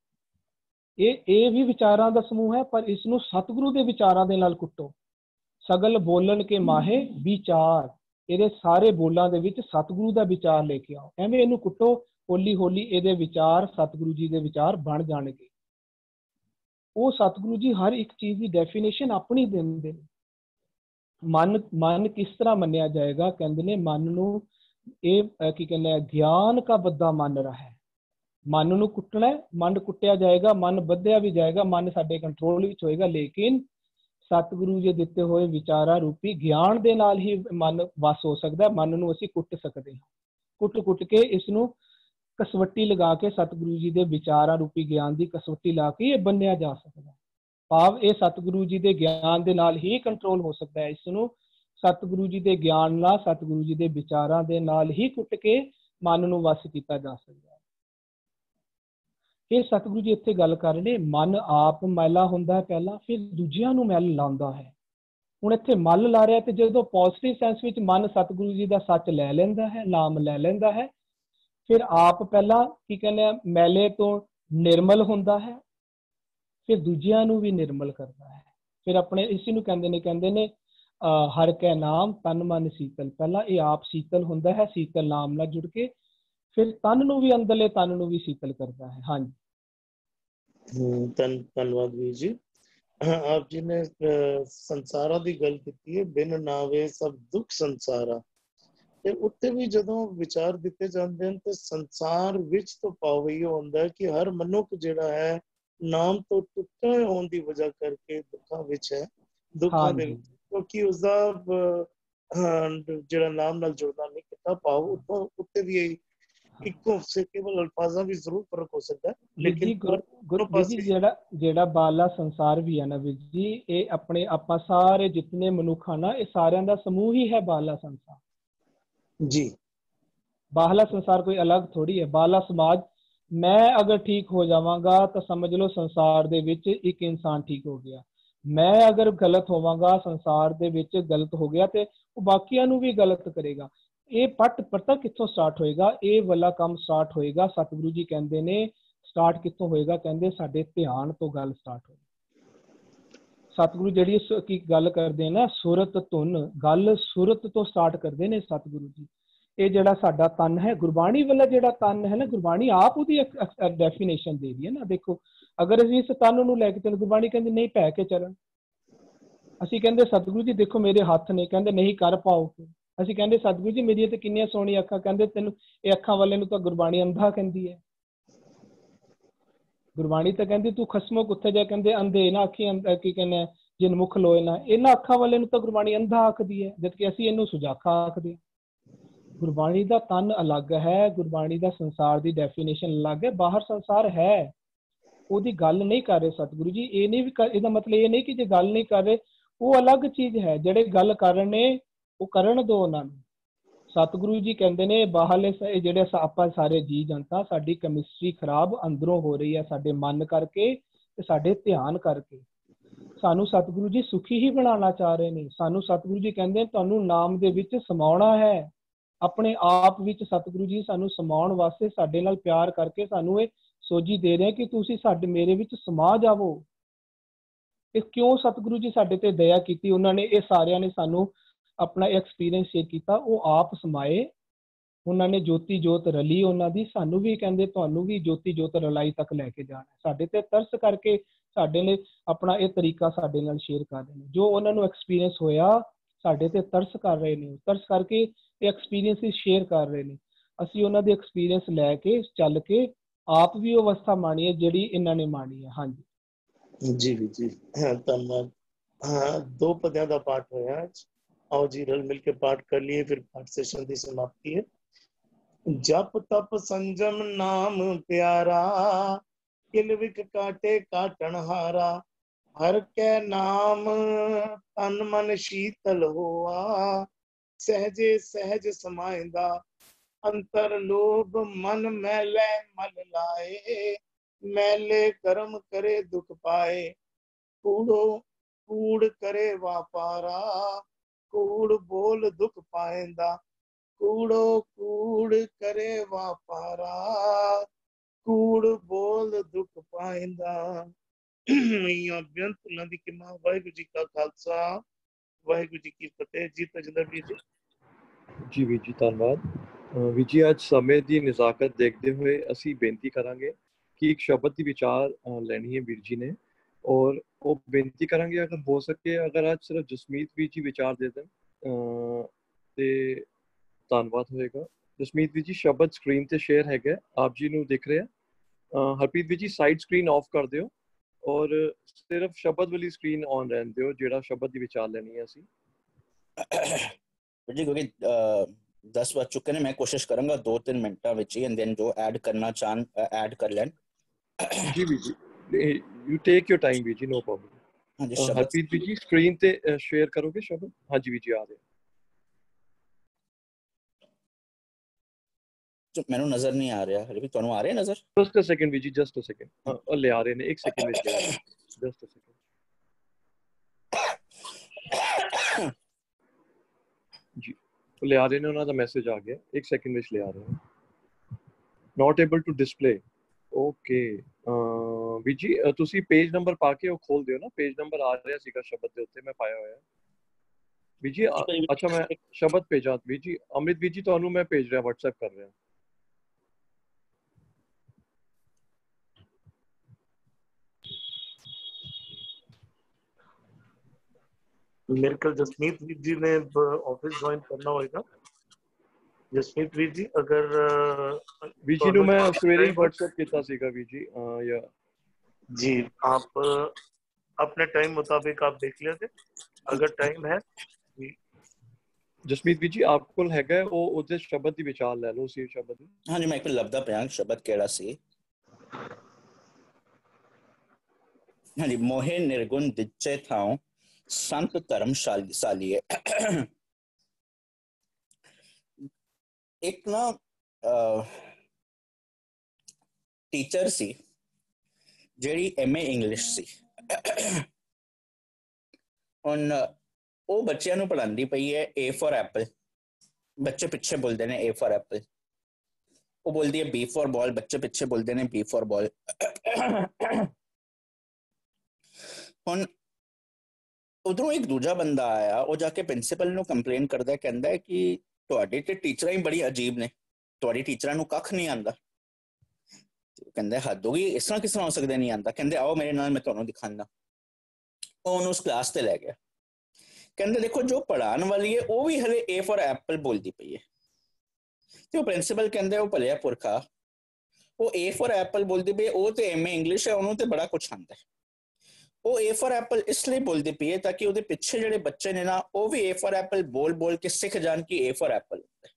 ਇਹ ਵੀ ਵਿਚਾਰਾਂ ਦਾ ਸਮੂਹ ਹੈ, ਪਰ ਇਸ ਨੂੰ ਸਤਿਗੁਰੂ ਦੇ ਵਿਚਾਰਾਂ ਦੇ ਨਾਲ ਕੁੱਟੋ। ਸਗਲ ਬੋਲਣ ਕੇ ਮਾਹੇ ਵਿਚਾਰ। ਇਹਦੇ ਸਾਰੇ ਬੋਲਾਂ ਦੇ ਵਿੱਚ ਸਤਿਗੁਰੂ ਦਾ ਵਿਚਾਰ ਲੈ ਕੇ ਆਓ। ਐਵੇਂ ਇਹਨੂੰ ਕੁੱਟੋ, ਹੌਲੀ ਹੌਲੀ ਇਹਦੇ ਵਿਚਾਰ ਸਤਿਗੁਰੂ ਜੀ ਦੇ ਵਿਚਾਰ ਬਣ ਜਾਣਗੇ। ਉਹ ਸਤਿਗੁਰੂ ਜੀ ਹਰ ਇੱਕ ਚੀਜ਼ ਦੀ ਡੈਫੀਨੇਸ਼ਨ ਆਪਣੀ ਦਿੰਦੇ ਨੇ। ਮਨ ਕਿਸ ਤਰ੍ਹਾਂ ਮੰਨਿਆ ਜਾਏਗਾ? ਕਹਿੰਦੇ ਨੇ ਮਨ ਨੂੰ ਇਹ ਕੀ ਕਹਿੰਦੇ ਆ, ਗਿਆਨ ਕਾ ਬੱਧਾ ਮੰਨ ਰਹਾ ਹੈ। ਮਨ ਨੂੰ ਕੁੱਟਣਾ, ਮਨ ਕੁੱਟਿਆ ਜਾਏਗਾ, ਮਨ ਬੱਧਿਆ ਵੀ ਜਾਏਗਾ, ਮਨ ਸਾਡੇ ਕੰਟਰੋਲ ਵਿੱਚ ਹੋਏਗਾ। ਲੇਕਿਨ ਸਤਿਗੁਰੂ ਜੀ ਦਿੱਤੇ ਹੋਏ ਵਿਚਾਰਾਂ ਰੂਪੀ ਗਿਆਨ ਦੇ ਨਾਲ ਹੀ ਮਨ ਵਸ ਹੋ ਸਕਦਾ। ਮਨ ਨੂੰ ਅਸੀਂ ਕੁੱਟ ਸਕਦੇ ਹਾਂ। ਕੁੱਟ ਕੇ ਇਸ ਨੂੰ ਕਸਵੱਟੀ ਲਗਾ ਕੇ, ਸਤਿਗੁਰੂ ਜੀ ਦੇ ਵਿਚਾਰਾਂ ਰੂਪੀ ਗਿਆਨ ਦੀ ਕਸਵੱਟੀ ਲਾ ਕੇ ਇਹ ਬੰਨਿਆ ਜਾ ਸਕਦਾ। ਭਾਵ ਇਹ ਸਤਿਗੁਰੂ ਜੀ ਦੇ ਗਿਆਨ ਦੇ ਨਾਲ ਹੀ ਕੰਟਰੋਲ ਹੋ ਸਕਦਾ ਹੈ। ਇਸ ਨੂੰ ਸਤਿਗੁਰੂ ਜੀ ਦੇ ਗਿਆਨ ਨਾਲ, ਸਤਿਗੁਰੂ ਜੀ ਦੇ ਵਿਚਾਰਾਂ ਦੇ ਨਾਲ ਹੀ ਕੁੱਟ ਕੇ ਮਨ ਨੂੰ ਵਸ ਕੀਤਾ ਜਾ ਸਕਦਾ ਹੈ। ਇਹ ਸਤਿਗੁਰੂ ਜੀ ਇੱਥੇ ਗੱਲ ਕਰ ਰਹੇ ਨੇ, ਮਨ ਆਪ ਮੈਲਾ ਹੁੰਦਾ ਹੈ ਪਹਿਲਾਂ, ਫਿਰ ਦੂਜਿਆਂ ਨੂੰ ਮੈਲ ਲਾਉਂਦਾ ਹੈ। ਹੁਣ ਇੱਥੇ ਮਲ ਲਾ ਰਿਹਾ, ਤੇ ਜਦੋਂ ਪੋਜ਼ਿਟਿਵ ਸੈਂਸ ਵਿੱਚ ਮਨ ਸਤਿਗੁਰੂ ਜੀ ਦਾ ਸੱਚ ਲੈ ਲੈਂਦਾ ਹੈ, ਨਾਮ ਲੈ ਲੈਂਦਾ ਹੈ, ਫਿਰ ਆਪ ਪਹਿਲਾਂ ਕੀ ਕਹਿੰਦੇ ਆ, ਮੈਲੇ ਤੋਂ ਨਿਰਮਲ ਹੁੰਦਾ ਹੈ, ਫਿਰ ਦੂਜਿਆਂ ਨੂੰ ਵੀ ਨਿਰਮਲ ਕਰਦਾ ਹੈ। ਫਿਰ ਆਪਣੇ ਇਸੇ ਨੂੰ ਕਹਿੰਦੇ ਨੇ ਹਰ ਕੈ ਨਾਮ ਤਨ ਮਨ ਸੀਤਲ। ਪਹਿਲਾਂ ਇਹ ਆਪ ਸੀਤਲ ਹੁੰਦਾ ਹੈ, ਸੀਤਲ ਨਾਮ ਨਾਲ ਜੁੜ ਕੇ, ਫਿਰ ਤਨ ਨੂੰ ਵੀ, ਅੰਦਰਲੇ ਤਨ ਨੂੰ ਵੀ ਸੀਤਲ ਕਰਦਾ ਹੈ। ਹਾਂਜੀ, ਧੰਨਵਾਦ ਵੀਰ ਜੀ। ਆਪ ਜੀ ਨੇ ਸੰਸਾਰਾਂ ਦੀ ਗੱਲ ਕੀਤੀ ਹੈ, ਬਿਨ ਨਾਵੇ ਸਭ ਦੁੱਖ ਸੰਸਾਰਾ। ਤੇ ਉੱਤੇ ਵੀ ਜਦੋਂ ਵਿਚਾਰ ਦਿੱਤੇ ਜਾਂਦੇ ਹਨ ਤੇ ਸੰਸਾਰ ਵਿੱਚ ਤੋਂ ਭਾਵ ਇਹ ਹੁੰਦਾ ਹੈ ਕਿ ਹਰ ਮਨੁੱਖ ਜਿਹੜਾ ਹੈ ਨਾਮ ਤੋਂ ਟੁੱਟੇ ਹੋਣ ਦੀ ਵਜ੍ਹਾ ਕਰਕੇ ਦੁੱਖਾਂ ਵਿੱਚ ਹੈ, ਦੁੱਖਾਂ ਦੇ ਵਿੱਚ, ਕਿਉਂਕਿ ਉਸਦਾ ਜਿਹੜਾ ਨਾਮ ਨਾਲ ਜੁੜਨਾ ਨਹੀਂ ਕੀਤਾ। ਭਾਵ ਉੱਤੇ ਵੀ ਇੱਕੋ ਸੇ ਕੇਵਲ ਅਲਫਾਜ਼ਾਂ ਵੀ ਜ਼ਰੂਰ ਫਰਕ ਹੋ ਸਕਦਾ ਹੈ, ਲੇਕਿਨ ਜਿਹੜਾ ਬਾਲਾ ਸੰਸਾਰ ਵੀ ਹੈ ਨਾ ਵੀਰ ਜੀ, ਇਹ ਆਪਣੇ ਆਪਾਂ ਸਾਰੇ ਜਿਤਨੇ ਮਨੁੱਖ ਹਨ ਨਾ, ਇਹ ਸਾਰਿਆਂ ਦਾ ਸਮੂਹ ਹੀ ਹੈ ਬਾਲਾ ਸੰਸਾਰ ਜੀ। ਬਾਹਲਾ ਸੰਸਾਰ ਕੋਈ ਅਲੱਗ ਥੋੜੀ ਹੈ। ਬਾਹਲਾ ਸਮਾਜ, ਮੈਂ ਅਗਰ ਠੀਕ ਹੋ ਜਾਵਾਂਗਾ ਤਾਂ ਸਮਝ ਲਓ ਸੰਸਾਰ ਦੇ ਵਿੱਚ ਇੱਕ ਇਨਸਾਨ ਠੀਕ ਹੋ ਗਿਆ। ਮੈਂ ਅਗਰ ਗਲਤ ਹੋਵਾਂਗਾ, ਸੰਸਾਰ ਦੇ ਵਿੱਚ ਗਲਤ ਹੋ ਗਿਆ, ਤੇ ਉਹ ਬਾਕੀਆਂ ਨੂੰ ਵੀ ਗਲਤ ਕਰੇਗਾ। ਇਹ ਪੱਟ ਪਤਾ ਕਿੱਥੋਂ ਸਟਾਰਟ ਹੋਏਗਾ? ਇਹ ਵਾਲਾ ਕੰਮ ਸਟਾਰਟ ਹੋਏਗਾ, ਸਤਿਗੁਰੂ ਜੀ ਕਹਿੰਦੇ ਨੇ ਸਟਾਰਟ ਕਿੱਥੋਂ ਹੋਏਗਾ? ਕਹਿੰਦੇ ਸਾਡੇ ਧਿਆਨ ਤੋਂ ਗੱਲ ਸਟਾਰਟ ਹੋਈ। ਸਤਿਗੁਰੂ ਜਿਹੜੀ ਕੀ ਗੱਲ ਕਰਦੇ ਨਾ, ਸੁਰਤ ਧੁਨ, ਗੱਲ ਸੁਰਤ ਤੋਂ ਸਟਾਰਟ ਕਰਦੇ ਨੇ ਸਤਿਗੁਰੂ ਜੀ। ਇਹ ਜਿਹੜਾ ਸਾਡਾ ਤਨ ਹੈ, ਗੁਰਬਾਣੀ ਵਾਲਾ ਜਿਹੜਾ ਤਨ ਹੈ ਨਾ, ਗੁਰਬਾਣੀ ਆਪ ਉਹਦੀ ਡੈਫੀਨੇਸ਼ਨ ਦੇ ਰਹੀ ਹੈ ਨਾ। ਦੇਖੋ, ਅਗਰ ਅਸੀਂ ਇਸ ਤਨ ਨੂੰ ਲੈ ਕੇ ਚੱਲ, ਗੁਰਬਾਣੀ ਕਹਿੰਦੀ ਨਹੀਂ ਪੈ ਕੇ ਚੱਲਣ। ਅਸੀਂ ਕਹਿੰਦੇ ਸਤਿਗੁਰੂ ਜੀ ਦੇਖੋ ਮੇਰੇ ਹੱਥ ਨੇ, ਕਹਿੰਦੇ ਨਹੀਂ ਕਰ ਪਾਓ। ਅਸੀਂ ਕਹਿੰਦੇ ਸਤਿਗੁਰੂ ਜੀ ਮੇਰੀਆਂ ਤੇ ਕਿੰਨੀਆਂ ਸੋਹਣੀਆਂ ਅੱਖਾਂ, ਕਹਿੰਦੇ ਤੈਨੂੰ ਇਹ ਅੱਖਾਂ ਵਾਲੇ ਨੂੰ ਤਾਂ ਗੁਰਬਾਣੀ ਅੰਧਾ ਕਹਿੰਦੀ ਹੈ। ਗੁਰਬਾਣੀ ਤਾਂ ਕਹਿੰਦੀ ਤੂੰ ਖਸਮੋ ਕਿੱਥੇ ਜਾ, ਕਹਿੰਦੇ ਅੰਧੇ ਨਾ ਅੱਖੀ ਕੀ ਕਹਿੰਦੇ ਜਿਨ ਮੁਖ ਲੋਏ ਨਾ। ਇਹਨਾਂ ਅੱਖਾਂ ਵਾਲੇ ਨੂੰ ਤਾਂ ਗੁਰਬਾਣੀ ਅੰਧਾ ਆਖਦੀ ਹੈ, ਜਦਕਿ ਅਸੀਂ ਇਹਨੂੰ ਸੁਜਾਖਾ ਆਖਦੇ ਹਾਂ। ਗੁਰਬਾਣੀ ਦਾ ਤਨ ਅਲੱਗ ਹੈ, ਗੁਰਬਾਣੀ ਦਾ ਸੰਸਾਰ ਦੀ ਡੈਫੀਨੇਸ਼ਨ ਅਲੱਗ ਹੈ। ਬਾਹਰ ਸੰਸਾਰ ਹੈ, ਉਹਦੀ ਗੱਲ ਨਹੀਂ ਕਰ ਰਹੇ ਸਤਿਗੁਰੂ ਜੀ। ਇਹ ਨਹੀਂ ਵੀ ਇਹਦਾ ਮਤਲਬ ਇਹ ਨਹੀਂ ਕਿ ਜੇ ਗੱਲ ਨਹੀਂ ਕਰ ਰਹੇ ਉਹ ਅਲੱਗ ਚੀਜ਼ ਹੈ। ਜਿਹੜੇ ਗੱਲ ਕਰਨ ਨੇ ਉਹ ਕਰਨ ਦੋ ਉਹਨਾਂ ਨੂੰ। ਸਤਿਗੁਰੂ ਜੀ ਕਹਿੰਦੇ ਨੇ ਬਾਹਰਲੇ ਜਿਹੜੇ ਆਪਾਂ ਸਾਰੇ ਜੀ ਜਨਤਾ, ਸਾਡੀ ਕੈਮਿਸਟਰੀ ਖਰਾਬ ਅੰਦਰੋਂ ਹੋ ਰਹੀ ਹੈ, ਸਾਡੇ ਮਨ ਕਰਕੇ ਤੇ ਸਾਡੇ ਧਿਆਨ ਕਰਕੇ। ਸਾਨੂੰ ਸਤਿਗੁਰੂ ਜੀ ਸੁਖੀ ਹੀ ਬਣਾਉਣਾ ਚਾਹ ਰਹੇ ਨੇ। ਸਾਨੂੰ ਸਤਿਗੁਰੂ ਜੀ ਕਹਿੰਦੇ ਤੁਹਾਨੂੰ ਨਾਮ ਦੇ ਵਿੱਚ ਸਮਾਉਣਾ ਹੈ, ਆਪਣੇ ਆਪ ਵਿੱਚ। ਸਤਿਗੁਰੂ ਜੀ ਸਾਨੂੰ ਸਮਾਉਣ ਵਾਸਤੇ ਸਾਡੇ ਨਾਲ ਪਿਆਰ ਕਰਕੇ ਸਾਨੂੰ ਇਹ ਸੋਝੀ ਦੇ ਰਹੇ ਕਿ ਤੁਸੀਂ ਸਾਡੇ ਮੇਰੇ ਵਿੱਚ ਸਮਾ ਜਾਵੋ। ਇਹ ਕਿਉਂ ਸਤਿਗੁਰੂ ਜੀ ਸਾਡੇ ਤੇ ਦਇਆ ਕੀਤੀ? ਉਹਨਾਂ ਨੇ ਇਹ ਸਾਰਿਆਂ ਨੇ ਸਾਨੂੰ ਆਪਣਾ ਐਕਸਪੀਰੀਅੰਸ ਸ਼ੇਅਰ ਕੀਤਾ। ਉਹ ਆਪ ਸਮਾਏ, ਉਹਨਾਂ ਨੇ ਜੋਤੀ ਜੋਤ ਰਲੀ ਉਹਨਾਂ ਦੀ। ਸਾਨੂੰ ਵੀ ਕਹਿੰਦੇ ਤੁਹਾਨੂੰ ਵੀ ਜੋਤੀ ਜੋਤ ਰਲਾਈ ਤੱਕ ਲੈ ਕੇ ਜਾਣਾ। ਸਾਡੇ ਤੇ ਤਰਸ ਕਰਕੇ ਸਾਡੇ ਨੇ ਆਪਣਾ ਇਹ ਤਰੀਕਾ ਸਾਡੇ ਨਾਲ ਸ਼ੇਅਰ ਕਰ ਰਹੇ ਨੇ। ਜੋ ਉਹਨਾਂ ਨੂੰ ਐਕਸਪੀਰੀਅੰਸ ਹੋਇਆ ਸਾਡੇ ਤੇ ਤਰਸ ਕਰ ਰਹੇ ਨੇ, ਤਰਸ ਕਰਕੇ ਇਹ ਐਕਸਪੀਰੀਅੰਸ ਸ਼ੇਅਰ ਕਰ ਰਹੇ ਨੇ। ਅਸੀਂ ਉਹਨਾਂ ਦੇ ਐਕਸਪੀਰੀਅੰਸ ਲੈ ਕੇ ਚੱਲ ਕੇ ਆਪ ਵੀ ਉਹ ਅਵਸਥਾ ਮਾਣੀ ਹੈ ਜਿਹੜੀ ਇਹਨਾਂ ਨੇ ਮਾਣੀ ਹੈ। ਹਾਂਜੀ ਜੀ ਜੀ, ਧੰਨਵਾਦ। ਹਾਂ, 2 ਪਦਿਆਂ ਦਾ ਪਾਠ ਹੋਇਆ ਅੱਜ। आओ जी रल मिल के पाठ कर लिए, फिर पाठ सेशन की समाप्ति है। जप तप संजम नाम प्यारा, किल विक काटे काटन हारा। हर के नाम तन मन शीतल होआ, सहजे सहज समाइंदा। अंतर लोभ मन मैले मल लाए, मैले कर्म करे दुख पाए। कूड़ो कूड़ करे वापारा, कूड़ बोल दुख पाएंदा। कूड़ो कूड़ करे वापारा, कूड़ बोल दुख पाएंदा। बेअंत भुलां दी किमा। वाहिगुरू जी का खालसा, वाहिगुरू जी की फतेह। जी तजदर ਵੀਰ ਜੀ ਵੀਰ ਜੀ ਧੰਨਵਾਦ। ਵੀਰ ਜੀ ਅੱਜ ਸਮੇਂ ਦੀ ਨਜ਼ਾਕਤ ਦੇਖਦੇ ਹੋਏ ਅਸੀਂ ਬੇਨਤੀ ਕਰਾਂਗੇ ਕਿ ਇੱਕ ਸ਼ਬਦ ਦੀ ਵਿਚਾਰ ਲੈਣੀ ਹੈ ਵੀਰ ਜੀ ਨੇ, ਔਰ ਉਹ ਬੇਨਤੀ ਕਰਾਂਗੇ ਅਗਰ ਹੋ ਸਕੇ ਅਗਰ ਅੱਜ ਸਿਰਫ ਜਸਮੀਤ ਵੀਰ ਜੀ ਵਿਚਾਰ ਦੇ ਦੇਣ ਤੇ ਧੰਨਵਾਦ ਹੋਏਗਾ। ਜਸਮੀਤ ਵੀਰ ਜੀ ਸ਼ਬਦ ਸਕਰੀਨ ਤੇ ਸ਼ੇਅਰ ਹੈਗਾ, ਆਪ ਜੀ ਨੂੰ ਦਿਖ ਰਿਹਾ। ਹਰਪ੍ਰੀਤ ਵੀਰ ਜੀ ਸਾਈਡ ਸਕਰੀਨ ਆਫ ਕਰ ਦਿਓ ਔਰ ਸਿਰਫ ਸ਼ਬਦ ਵਾਲੀ ਸਕਰੀਨ ਔਨ ਰਹਿਣ ਦਿਓ, ਜਿਹੜਾ ਸ਼ਬਦ ਦੀ ਵਿਚਾਰ ਲੈਣੀ ਹੈ ਅਸੀਂ। ਜੀ ਕਿਉਂਕਿ 10 ਵੱਜ ਚੁੱਕੇ ਨੇ, ਮੈਂ ਕੋਸ਼ਿਸ਼ ਕਰਾਂਗਾ 2-3 ਮਿੰਟਾਂ ਵਿੱਚ ਹੀ, ਐਂਡ ਦੈਨ ਜੋ ਐਡ ਕਰਨਾ ਚਾਹਣ ਐਡ ਕਰ ਲੈਣ। ਜੀ ਵੀਰ ਜੀ, ਯੂ ਟੇਕ ਯੋਰ ਟਾਈਮ ਵੀਰ ਜੀ, ਨੋ ਪ੍ਰੋਬਲਮ। ਹਾਂਜੀ, ਹਰਪ੍ਰੀਤ ਵੀਰ ਜੀ ਸਕਰੀਨ ਤੇ ਸ਼ੇਅਰ ਕਰੋਗੇ ਸ਼ਬਦ? ਹਾਂਜੀ ਵੀਰ ਜੀ ਆ ਰਹੇ। ਮੈਨੂੰ ਨਜ਼ਰ ਨਹੀਂ ਆ ਰਿਹਾ ਹਲੇ ਵੀ, ਤੁਹਾਨੂੰ ਆ ਰਿਹਾ ਨਜ਼ਰ? ਜਸਟ ਅ ਸੈਕਿੰਡ ਵੀਰ ਜੀ, ਜਸਟ ਅ ਸੈਕਿੰਡ। ਹਾਂ ਲਿਆ ਰਹੇ ਨੇ, 1 ਸੈਕਿੰਡ ਵਿੱਚ ਲਿਆ ਰਹੇ, ਜਸਟ ਅ ਸੈਕਿੰਡ ਜੀ। ਲਿਆ ਰਹੇ ਨੇ, ਉਹਨਾਂ ਦਾ ਮੈਸੇਜ ਆ ਗਿਆ, 1 ਸੈਕਿੰਡ ਵਿੱਚ ਲਿਆ ਰਹੇ ਨੇ। Not able to display. Okay ਵੀਰ ਜੀ ਤੁਸੀਂ ਪੇਜ ਨੰਬਰ ਪਾ ਕੇ ਉਹ ਖੋਲ ਦਿਓ ਨਾ, ਪੇਜ ਨੰਬਰ ਆ ਰਿਹਾ ਸੀਗਾ ਸ਼ਬਦ ਦੇ ਉੱਤੇ, ਮੈਂ ਪਾਇਆ ਹੋਇਆ ਵੀਰ ਜੀ। ਅੱਛਾ ਮੈਂ ਸ਼ਬਦ ਭੇਜਾਂ ਵੀਰ ਜੀ। ਅਮਰਿਤ ਵੀਰ ਜੀ ਤੁਹਾਨੂੰ ਮੈਂ ਭੇਜ ਰਿਹਾ, WhatsApp ਕਰ ਰਿਹਾ। मेरे ख्याल जसमीत वीर जी ने ऑफिस ज्वाइन करना होगा। जसमीत वीर जी अगर ਵੀਰ ਜੀ ਨੂੰ ਮੈਂ ਸਵੇਰੇ ਹੀ WhatsApp ਕੀਤਾ ਸੀਗਾ ਵੀਰ ਜੀ। या जी आप अपने टाइम मुताबिक आप देख लेते, अगर टाइम है। ਜਸਮੀਤ ਵੀਰ ਜੀ ਆਪ ਕੋਲ ਹੈਗਾ ਉਹ ਉਹਦੇ ਸ਼ਬਦ ਦੀ ਵਿਚਾਰ ਲੈ ਲਓ ਸੀ ਸ਼ਬਦ। ਹਾਂਜੀ ਮੈਂ ਇੱਕ ਲੱਭਦਾ ਪਿਆ ਸ਼ਬਦ ਕਿਹੜਾ ਸੀ। ਹਾਂਜੀ, ਮੋਹੇ ਨਿਰਗੁਣ ਦਿੱਚੇ ਥਾਉ ਸੰਤ ਧਰਮਸ਼ਾਲੀ ਸਾਲੀਏ। ਇੱਕ ਨਾ ਟੀਚਰ ਸੀ ਜਿਹੜੀ MA ਇੰਗਲਿਸ਼ ਸੀ। ਹੁਣ ਉਹ ਬੱਚਿਆਂ ਨੂੰ ਪੜ੍ਹਾਉਂਦੀ ਪਈ ਹੈ A for ਐਪਲ, बच्चे पिछे बोलते हैं ए फॉर एप्पल, वो बोलती है बी फॉर बॉल, बच्चे पिछे बोलते हैं बी फॉर बॉल। हुण उधरों एक दूजा बंदा आया, वो जाके प्रिंसीपल नूं कंप्लेन करदा है, कहंदा है कि तुहाडी ते टीचरां ही बड़ी अजीब ने, तुहाडी टीचरां नूं कख नहीं आंदा। कहंदा हद हो गई, इस तरह किस तरह हो सकदा नहीं आंदा। कहंदे आओ मेरे नाल, मैं तुहानूं दिखांदा। ਉਹ ਉਹਨੂੰ ਉਸ ਕਲਾਸ ਤੇ ਲੈ ਗਿਆ, ਕਹਿੰਦੇ ਦੇਖੋ ਜੋ ਪੜ੍ਹਾਉਣ ਵਾਲੀ ਹੈ ਉਹ ਵੀ ਹਲੇ ਏ ਫॉर ਐਪਲ ਬੋਲਦੀ ਪਈ ਹੈ। ਤੇ ਉਹ ਪ੍ਰਿੰਸੀਪਲ ਕਹਿੰਦੇ ਉਹ ਭਲਿਆ ਪੁਰਖਾ, ਉਹ ਏ ਫॉर ਐਪਲ ਬੋਲਦੀ ਪਈ, ਉਹ ਤੇ ਐਮਏ ਇੰਗਲਿਸ਼ ਹੈ, ਉਹਨੂੰ ਤੇ ਬੜਾ ਕੁਛ ਆਉਂਦਾ ਹੈ। ਉਹ ਏ ਫॉर ਐਪਲ ਇਸ ਲਈ ਬੋਲਦੀ ਪਈ ਹੈ ਤਾਂ ਕਿ ਉਹਦੇ ਪਿੱਛੇ ਜਿਹੜੇ ਬੱਚੇ ਨੇ ਨਾ ਉਹ ਵੀ ਏ ਫॉर ਐਪਲ ਬੋਲ ਬੋਲ ਕੇ ਸਿੱਖ ਜਾਣ ਕਿ ਏ ਫॉर ਐਪਲ ਹੁੰਦਾ ਹੈ।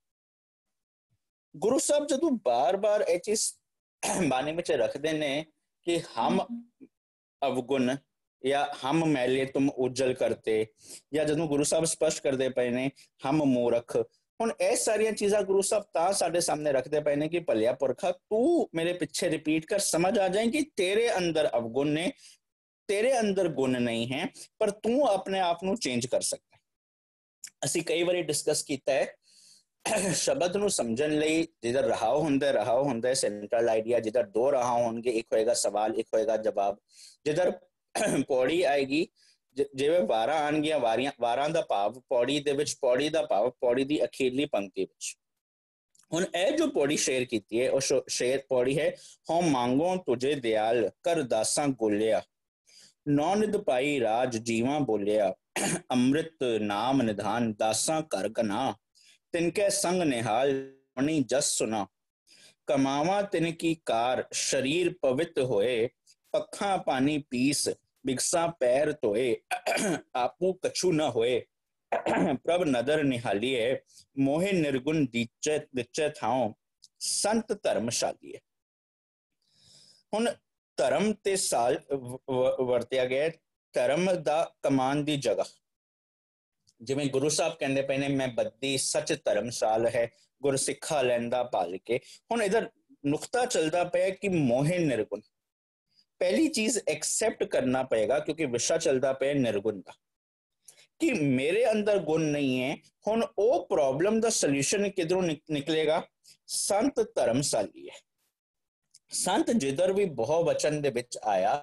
ਗੁਰੂ ਸਾਹਿਬ ਜਦੋਂ ਬਾਰ-ਬਾਰ ਇਹ ਚੀਜ਼ ਬਾਣੀ ਵਿੱਚ ਰੱਖਦੇ ਨੇ ਕਿ ਹਮ ਅਵਗੁਣ या हम मैले तुम उज्जल करते, या ਜਦੋਂ ਗੁਰੂ ਸਾਹਿਬ ਸਪਸ਼ਟ ਕਰਦੇ ਪਏ ਨੇ ਹਮ ਮੂਰਖ। ਹੁਣ ਇਹ ਸਾਰੀਆਂ ਚੀਜ਼ਾਂ ਗੁਰੂ ਸਾਹਿਬ ਤਾਂ ਸਾਡੇ ਸਾਹਮਣੇ ਰੱਖਦੇ ਪਏ ਨੇ ਕਿ ਭਲਿਆ ਪੁਰਖਾ ਤੂੰ ਮੇਰੇ ਪਿੱਛੇ ਰਿਪੀਟ ਕਰ, ਸਮਝ ਆ ਜਾਏ ਕਿ ਤੇਰੇ ਅੰਦਰ ਅਵਗੁਣ ਨੇ, ਤੇਰੇ ਅੰਦਰ ਗੁਣ ਨਹੀਂ ਹੈ, ਪਰ ਤੂੰ ਆਪਣੇ ਆਪ ਨੂੰ ਚੇਂਜ ਕਰ ਸਕਦਾ। ਅਸੀਂ ਕਈ ਵਾਰੀ ਡਿਸਕਸ ਕੀਤਾ ਹੈ ਸ਼ਬਦ ਨੂੰ ਸਮਝਣ ਲਈ ਜਿੱਧਰ ਰਹਾਉ ਹੁੰਦਾ ਸੈਂਟਰਲ ਆਈਡੀਆ, ਜਿੱਧਰ ਦੋ ਰਹਾਉ ਹੋਣਗੇ, ਇੱਕ ਹੋਏਗਾ ਸਵਾਲ, ਇੱਕ ਹੋਏਗਾ ਜਵਾਬ। ਜਿੱਧਰ ਪੌੜੀ ਆਏਗੀ, ਜਿਵੇਂ ਵਾਰਾਂ ਆਣਗੀਆਂ, ਵਾਰਾਂ ਦਾ ਭਾਵ ਪੌੜੀ ਦੇ ਵਿੱਚ, ਪੌੜੀ ਦਾ ਭਾਵ ਪੌੜੀ ਦੀ ਅਖੀਰਲੀ ਪੰਕਤੀ ਵਿੱਚ। ਹੁਣ ਇਹ ਜੋ ਪੌੜੀ ਸ਼ੇਅਰ ਕੀਤੀ ਹੈ ਉਹ ਸ਼ੇਅਰ ਪੌੜੀ ਹੈ, ਹਉ ਮੰਗੋ ਤੁਝੇ ਦਿਆਲ ਕਰ ਦਾਸਾਂ ਗੋਲਿਆ, ਨੌ ਨਿਧ ਪਾਈ ਰਾਜ ਜੀਵਾਂ ਬੋਲਿਆ, ਅੰਮ੍ਰਿਤ ਨਾਮ ਨਿਧਾਨ ਦਾਸਾਂ ਘਰ ਕਨਾ, ਤਿਨਕੇ ਸੰਗ ਨਿਹਾਲ ਮਣੀ ਜਸ ਸੁਨਾ, ਕਮਾਵਾ ਤਿਨ ਕੀ ਕਾਰ ਸ਼ਰੀਰ ਪਵਿੱਤ ਹੋਏ, ਪੱਖਾਂ ਪਾਣੀ ਪੀਸ ਬਿਗਸਾ ਪੈਰ ਧੋਏ, ਆਪੂ ਕਛੂ ਨਾ ਹੋਏ, ਪ੍ਰਭ ਨਦਰ ਨਿਹਾਲੀਏ, ਮੋਹਿ ਨਿਰਗੁਣ ਦੀਚੇ ਥਾਉ, ਸੰਤ ਧਰਮਸ਼ਾਲੀਏ। ਹੁਣ ਧਰਮ ਤੇ ਸਾਲ ਵਰਤਿਆ ਗਿਆ, ਧਰਮ ਦਾ ਕਮਾਨ ਦੀ ਜਗ੍ਹਾ। ਜਿਵੇਂ ਗੁਰੂ ਸਾਹਿਬ ਕਹਿੰਦੇ ਪਏ ਨੇ ਮੈਂ ਬੱਦੀ ਸੱਚ ਧਰਮਸ਼ਾਲ ਹੈ, ਗੁਰ ਸਿੱਖਾ ਲੈਂਦਾ ਭਾਲ ਕੇ। ਹੁਣ ਇਧਰ ਨੁਕਤਾ ਚੱਲਦਾ ਪਿਆ ਕਿ ਮੋਹਿ ਨਿਰਗੁਣ, पहली चीज एक्सेप्ट करना पड़ेगा क्योंकि विषय चलता पे निर्गुण का कि मेरे अंदर गुण नहीं है। हुण ओ प्रॉब्लम दा सॉल्यूशन किधरों निकलेगा? संत धर्मशाली है। संत जिधर भी बहुवचन दे विच आया,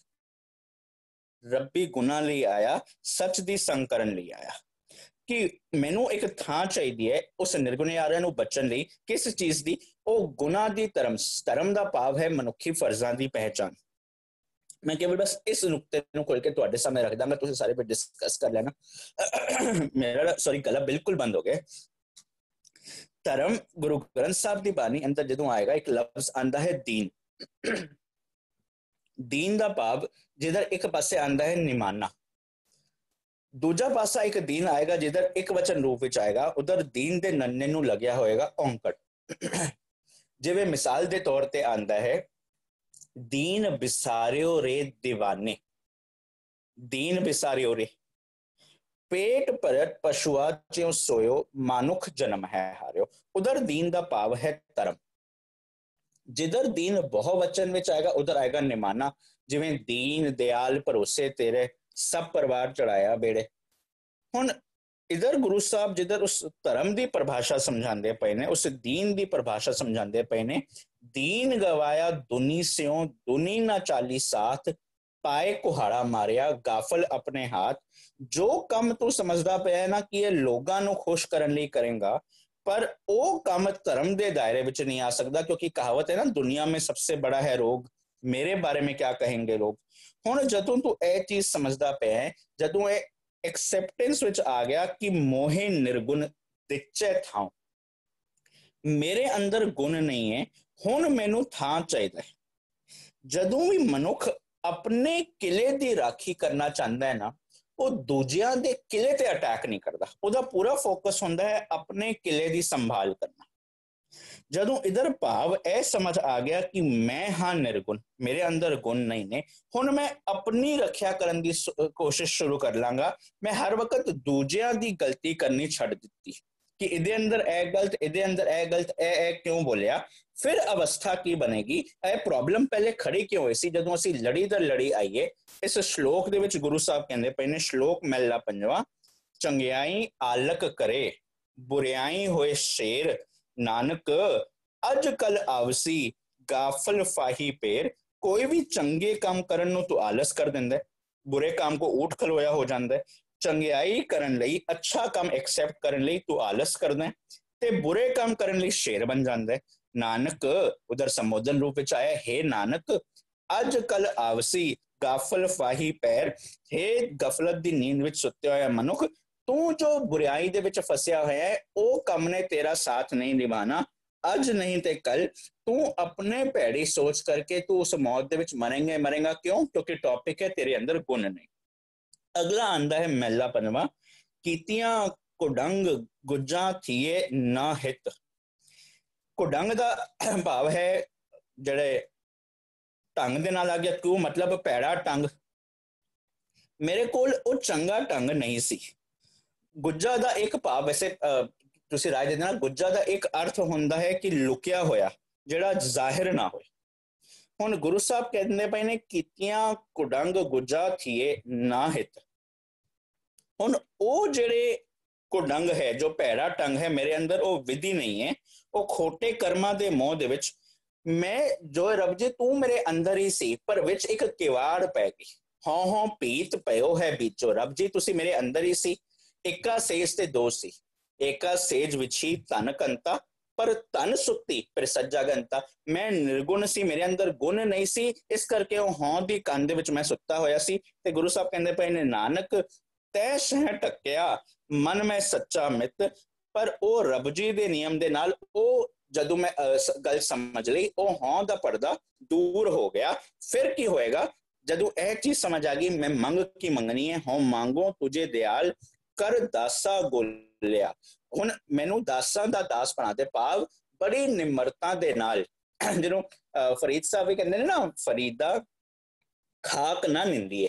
रब्बी गुना लई आया, सच दी संग करन लई आया कि मैनू एक थां चाहिदी है उस निर्गुणियारियां नू बचन लई। किस चीज दी? ओ गुना दी। धर्म दा भाव है मनुखी फर्जां दी पहचान। मैं केवल बस इस नुकते को खोल के तुहाडे सामने रख दांगा, तुसीं सारे पे डिस्कस कर लेना। मेरा गला बिल्कुल बंद हो गया। धर्म गुरु ग्रंथ साहब की बानी अंदर जदों आएगा एक लफ्ज आंदा है दीन। दीन का भाव जिधर एक पासे आंदा है निमाना, दूजा पासा एक दीन आएगा जिधर एक वचन रूप विच आएगा, उधर दीन दे नन्ने नू लग्या होएगा औंकड़। जिवें मिसाल दे तौर ते आंदा है दीन बिसारियो रे दीवाने, दीन बिसारियो रे, पेट भरत पशुआ ज्यों सोयो, मानुख जन्म है हारियो। उधर दीन का भाव है धर्म। जिधर दीन बहुवचन में आएगा उधर आएगा निमाना। जिवें दीन दयाल भरोसे तेरे, सब परिवार चढ़ाया बेड़े। हुण इधर गुरु साहब जिधर उस धर्म की परिभाषा समझाते पे ने, उस दीन की परिभाषा समझाते पे ने। दीन गवाया दुनी स्यों, दुनी ना चाली साथ, पाए कुहाड़ा मारिया गाफल अपने हाथ। जो कम तू समझदा पिया है ना कि ये लोगां नू खुश करन लई करेगा, पर वो कम धर्म के दायरे विच नहीं आ सकता, क्योंकि कहावत है ना दुनिया में सबसे बड़ा है रोग, मेरे बारे में क्या कहेंगे लोग। हुण जदों तू ये चीज समझदा पिया है, जदों ये एक्सेप्टेंस विच आ गया कि मोहे निर्गुण दिचे थां, मेरे अंदर गुण नहीं है, हुण मैनू थां चाहिए। जदों भी मनुख अपने किले की राखी करना चाहता है ना, वो दूजियां दे किले ते अटैक नहीं करता, उसका पूरा फोकस होता है अपने किले की संभाल करना। जदों इधर भाव ऐ समझ आ गया कि मैं हाँ निर्गुण, मेरे अंदर गुण नहीं ने, हुण मैं अपनी रक्षा करने की कोशिश शुरू कर लांगा। मैं हर वक्त दूजियां दी गलती करनी छड़ दित्ती कि इहदे अंदर ए गलत, इहदे अंदर ए गलत, ए क्यों बोलिया। फिर अवस्था की बनेगी? ए प्रॉब्लम पहले खड़ी क्यों हुई सी? जदों असीं लड़ी दर लड़ी आईए। इस श्लोक दे विच गुरु साहब कहंदे पए ने, श्लोक महला 5वां, चंगियाई आलक करे बुरियाई होए शेर, नानक अज कल आवसी गाफल फाही पेर। कोई भी चंगे काम करन नूं तू आलस कर दिंदा है, बुरे काम को ऊठ खलोया हो जाता है। चंगियाई करन लई, अच्छा काम एक्सैप्ट करन लई तू आलस करदा है ते बुरे काम करन लई शेर बन जाता है। नानक उधर संबोधन रूप विच आया, हे नानक अज कल आवसी गाफल फाही पैर। हे गफलत दी नींद विच सुत्या होया मनुख, तू जो बुराई दे विच फसिया होया है वो कम ने तेरा साथ नहीं निभाना। अज नहीं ते कल तू अपने भैड़ी सोच करके तू उस मौत दे विच मरेंगा। क्यों? क्योंकि टॉपिक है तेरे अंदर गुण नहीं। अगला आंदा है मैला पनवा, कीतियां कुडंग गुज्जा थिए ना हित। कुडंग दा भाव है जड़े ढंग दे नाल आ गया, क्यों मतलब भैड़ा ढंग, मेरे कोल वो चंगा ढंग नहीं सी। गुज्जा दा एक भाव वैसे तुसी राय दे देना, गुज्जा दा एक अर्थ हुंदा है कि लुकिया होया ਜਿਹੜਾ ਜ਼ਾਹਿਰ ਨਾ ਹੋਏ। ਹੁਣ ਗੁਰੂ ਸਾਹਿਬ ਕਹਿੰਦੇ ਪਏ ਨੇ ਕੀਤੀਆਂ ਕੁਡੰਗ ਗੁੱਜਾ ਥੀਏ ਨਾ ਹਿਤ। ਹੁਣ ਉਹ ਜਿਹੜੇ ਕੁਡੰਗ ਹੈ, ਜੋ ਭੈੜਾ ਢੰਗ ਹੈ ਮੇਰੇ ਅੰਦਰ, ਉਹ ਵਿਧੀ ਨਹੀਂ ਹੈ, ਉਹ ਖੋਟੇ ਕਰਮਾਂ ਦੇ ਮੋਹ ਦੇ ਵਿੱਚ ਮੈਂ ਜੋ ਰੱਬ ਜੀ ਤੂੰ ਮੇਰੇ ਅੰਦਰ ਹੀ ਸੀ, ਪਰ ਵਿੱਚ ਇੱਕ ਕਿਵਾੜ ਪੈ ਗਈ। ਹੋਂ ਪੀਤ ਪਇਓ ਹੈ ਬੀਚੋ। ਰੱਬ ਜੀ ਤੁਸੀਂ ਮੇਰੇ ਅੰਦਰ ਹੀ ਸੀ, ਏਕਾ ਸੇਜ ਤੇ ਦੋ ਸੀ। ਏਕਾ ਸੇਜ ਵਿਛੀ ਧਨ ਕੰਤਾ, ਪਰ ਧਨ ਸੁੱਤੀ ਪਰ ਸੱਜਾ ਗੰਤਾ। ਮੈਂ ਨਿਰਗੁਣ ਸੀ, ਮੇਰੇ ਅੰਦਰ ਗੁਣ ਨਹੀਂ ਸੀ, ਇਸ ਕਰਕੇ ਉਹ ਹੋਂ ਦੀ ਕੰਨ ਦੇ ਵਿੱਚ ਮੈਂ ਸੁੱਤਾ ਹੋਇਆ ਸੀ। ਤੇ ਗੁਰੂ ਸਾਹਿਬ ਕਹਿੰਦੇ ਪਏ ਨੇ, ਨਾਨਕ ਤੈ ਸ਼ਹਿ ਟੱਕਿਆ ਮਨ ਮੈਂ ਸੱਚਾ ਮਿੱਤ। ਪਰ ਉਹ ਰੱਬ ਜੀ ਦੇ ਨਿਯਮ ਦੇ ਨਾਲ ਉਹ ਜਦੋਂ ਮੈਂ ਗੱਲ ਸਮਝ ਲਈ, ਉਹ ਹੋਂ ਦਾ ਪਰਦਾ ਦੂਰ ਹੋ ਗਿਆ। ਫਿਰ ਕੀ ਹੋਏਗਾ? ਜਦੋਂ ਇਹ ਚੀਜ਼ ਸਮਝ ਆ ਗਈ, ਮੈਂ ਮੰਗ ਕੀ ਮੰਗਣੀ ਹੈ, ਹੋਂ ਮੰਗੋ ਤੁਝੇ ਦਿਆਲ ਕਰ ਦਾਸਾ ਗੋਲਿਆ। ਹੁਣ ਮੈਨੂੰ ਦਾਸਾਂ ਦਾ ਦਾਸ ਬਣਾ ਦੇ, ਭਾਵ ਬੜੀ ਨਿਮਰਤਾ ਦੇ ਨਾਲ। ਜਿਹਨੂੰ ਫਰੀਦ ਸਾਹਿਬ ਵੀ ਕਹਿੰਦੇ ਨੇ ਨਾ, ਫਰੀਦਾ ਖਾਕ ਨਾ ਨਿੰਦੀਏ,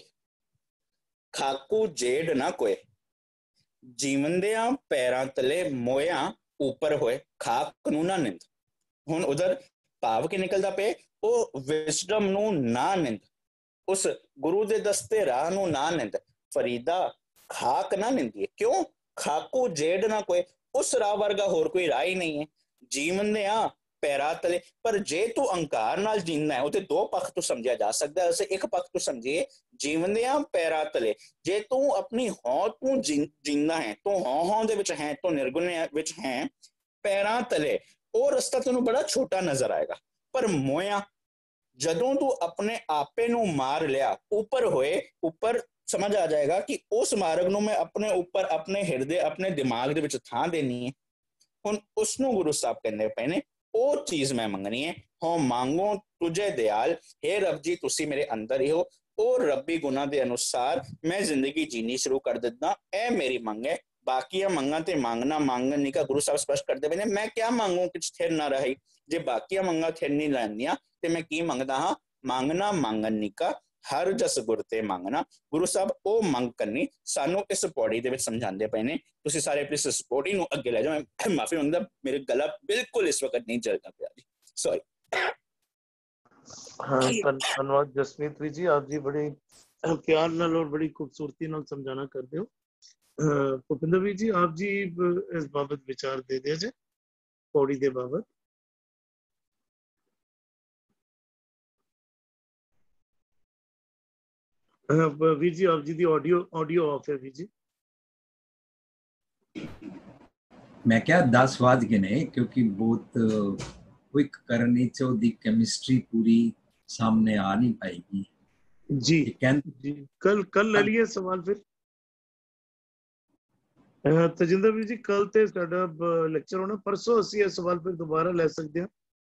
ਖਾਕੂ ਜੇਡ ਨਾ ਕੋਏ, ਜੀਵਨਦਿਆਂ ਪੈਰਾਂ ਤਲੇ ਮੋਇਆਂ ਉੱਪਰ ਹੋਏ, ਖਾਕ ਨੂੰ ਨਾ ਨਿੰਦ। ਹੁਣ ਉਧਰ ਭਾਵ ਕੀ ਨਿਕਲਦਾ ਪਏ? ਉਹ ਵਿਜ਼ਡਮ ਨੂੰ ਨਾ ਨਿੰਦ, ਉਸ ਗੁਰੂ ਦੇ ਦਸਤੇ ਰਾਹ ਨੂੰ ਨਾ ਨਿੰਦ। ਫਰੀਦਾ ਖਾਕ ਨਾ ਨਿੰਦੀਏ, ਕਿਉਂ? ਖਾਕੂ ਜੇਡ ਨਾ ਕੋਏ, ਉਸ ਰਾਹ ਵਰਗਾ ਹੋਰ ਕੋਈ ਰਾਹ ਹੀ ਨਹੀਂ ਹੈ। ਜੀਵਨ ਦੇ ਆ ਪੈਰਾਂ ਤਲੇ, ਪਰ ਜੇ ਤੂੰ ਅਹੰਕਾਰ ਨਾਲ ਜੀਣਾ ਹੈ, ਉਹਦੇ ਦੋ ਪੱਖ ਤੋਂ ਸਮਝਿਆ ਜਾ ਸਕਦਾ ਹੈ। ਅਸੀਂ ਇੱਕ ਪੱਖ ਤੋਂ ਸਮਝੀਏ, ਜੀਵਨ ਦੇ ਆ ਪੈਰਾਂ ਤਲੇ, ਜੇ ਤੂੰ ਆਪਣੀ ਹੋਂ ਤੂੰ ਜੀਣਾ ਹੈ, ਤੂੰ ਹੋਂ ਦੇ ਵਿੱਚ ਹੈ, ਤੂੰ ਨਿਰਗੁਣ ਵਿੱਚ ਹੈ, ਪੈਰਾਂ ਤਲੇ ਉਹ ਰਸਤਾ ਤੈਨੂੰ ਬੜਾ ਛੋਟਾ ਨਜ਼ਰ ਆਏਗਾ। ਪਰ ਮੋਇਆ ਜਦੋਂ ਤੂੰ ਆਪਣੇ ਆਪੇ ਨੂੰ ਮਾਰ ਲਿਆ, ਉੱਪਰ ਹੋਏ, ਉੱਪਰ ਸਮਝ ਆ ਜਾਏਗਾ ਕਿ ਉਸ ਮਾਰਗ ਨੂੰ ਮੈਂ ਆਪਣੇ ਉੱਪਰ, ਆਪਣੇ ਹਿਰਦੇ, ਆਪਣੇ ਦਿਮਾਗ ਦੇ ਵਿੱਚ ਥਾਂ ਦੇਣੀ ਹੈ। ਹੁਣ ਉਸ ਨੂੰ ਗੁਰੂ ਸਾਹਿਬ ਕਹਿੰਦੇ ਪਏ ਨੇ, ਉਹ ਚੀਜ਼ ਮੈਂ ਮੰਗਣੀ ਹੈ। ਹੋਂ ਮੰਗੋ ਤੁਝੇ ਦਿਆਲ, ਹੇ ਰੱਬ ਜੀ ਤੁਸੀਂ ਮੇਰੇ ਅੰਦਰ ਹੀ ਹੋ। ਉਹ ਰੱਬੀ ਗੁਣਾ ਦੇ ਅਨੁਸਾਰ ਮੈਂ ਜ਼ਿੰਦਗੀ ਜੀਣੀ ਸ਼ੁਰੂ ਕਰ ਦਿੰਦਾ, ਇਹ ਮੇਰੀ ਮੰਗ ਹੈ। ਬਾਕੀਆਂ ਮੰਗਾਂ ਤੇ ਮੰਗਣਾ ਮੰਗਣ ਨਹੀਂ ਕਾ ਗੁਰੂ ਸਾਹਿਬ ਸਪਸ਼ਟ ਕਰਦੇ ਪਏ ਨੇ। ਮੈਂ ਕਿਆ ਮੰਗੂ ਕਿ ਥਿਰ ਨਾ ਰਹੀ, ਜੇ ਬਾਕੀਆਂ ਮੰਗਾਂ ਥਿਰ ਨਹੀਂ ਲੈਂਦੀਆਂ ਤੇ ਮੈਂ ਕੀ ਮੰਗਦਾ ਹਾਂ? ਮੰਗਣਾ ਮੰਗਣ ਨਹੀਂ ਕਾ ਹਰ ਜਸ ਗੁਰ ਤੇ ਮੰਗਣਾ। ਗੁਰੂ ਸਾਹਿਬ ਉਹ ਮੰਗ ਕਰਨੀ ਸਾਨੂੰ ਇਸ ਪੌੜੀ ਦੇ ਵਿੱਚ ਸਮਝਾਉਂਦੇ ਪਏ ਨੇ। ਤੁਸੀਂ ਸਾਰੇ ਪਲੀਜ਼ ਇਸ ਪੌੜੀ ਨੂੰ ਅੱਗੇ ਲੈ ਜਾਓ। ਮੈਂ ਮਾਫੀ ਮੰਗਦਾ, ਮੇਰੇ ਗਲਾ ਬਿਲਕੁਲ ਇਸ ਵਕਤ ਨਹੀਂ ਚੱਲਦਾ ਪਿਆ ਜੀ, ਸੌਰੀ। ਹਾਂ, ਧੰਨਵਾਦ ਜਸਮੀਤ ਵੀ ਜੀ, ਆਪ ਜੀ ਬੜੇ ਪਿਆਰ ਨਾਲ ਔਰ ਬੜੀ ਖੂਬਸੂਰਤੀ ਨਾਲ ਸਮਝਾਣਾ ਕਰਦੇ ਹੋ। ਭੁਪਿੰਦਰ ਵੀ ਜੀ, ਆਪ ਜੀ ਇਸ ਬਾਬਤ ਵਿਚਾਰ ਦੇ ਦਿਆ ਜੇ ਪੌੜੀ ਦੇ ਬਾਬਤ। ਵੀਰ ਜੀ, ਆਪ ਜੀ ਦੀ ਆਡੀਓ ਆਫ ਹੈ ਵੀਰ ਜੀ। मैं क्या 10 ਵੱਜ ਗਏ ਨੇ, ਕਿਉਂਕਿ ਬਹੁਤ क्विक करने से ਉਹਦੀ केमिस्ट्री पूरी सामने आ नहीं पाएगी जी। कल ले लिए सवाल फिर ਤਜਿੰਦਰ ਵੀਰ ਜੀ। ਕੱਲ ਤੇ ਸਾਡਾ ਲੈਕਚਰ ਹੋਣਾ, ਪਰਸੋਂ ਅਸੀਂ ਇਹ ਸਵਾਲ ਫਿਰ ਦੁਬਾਰਾ ਲੈ ਸਕਦੇ ਹਾਂ।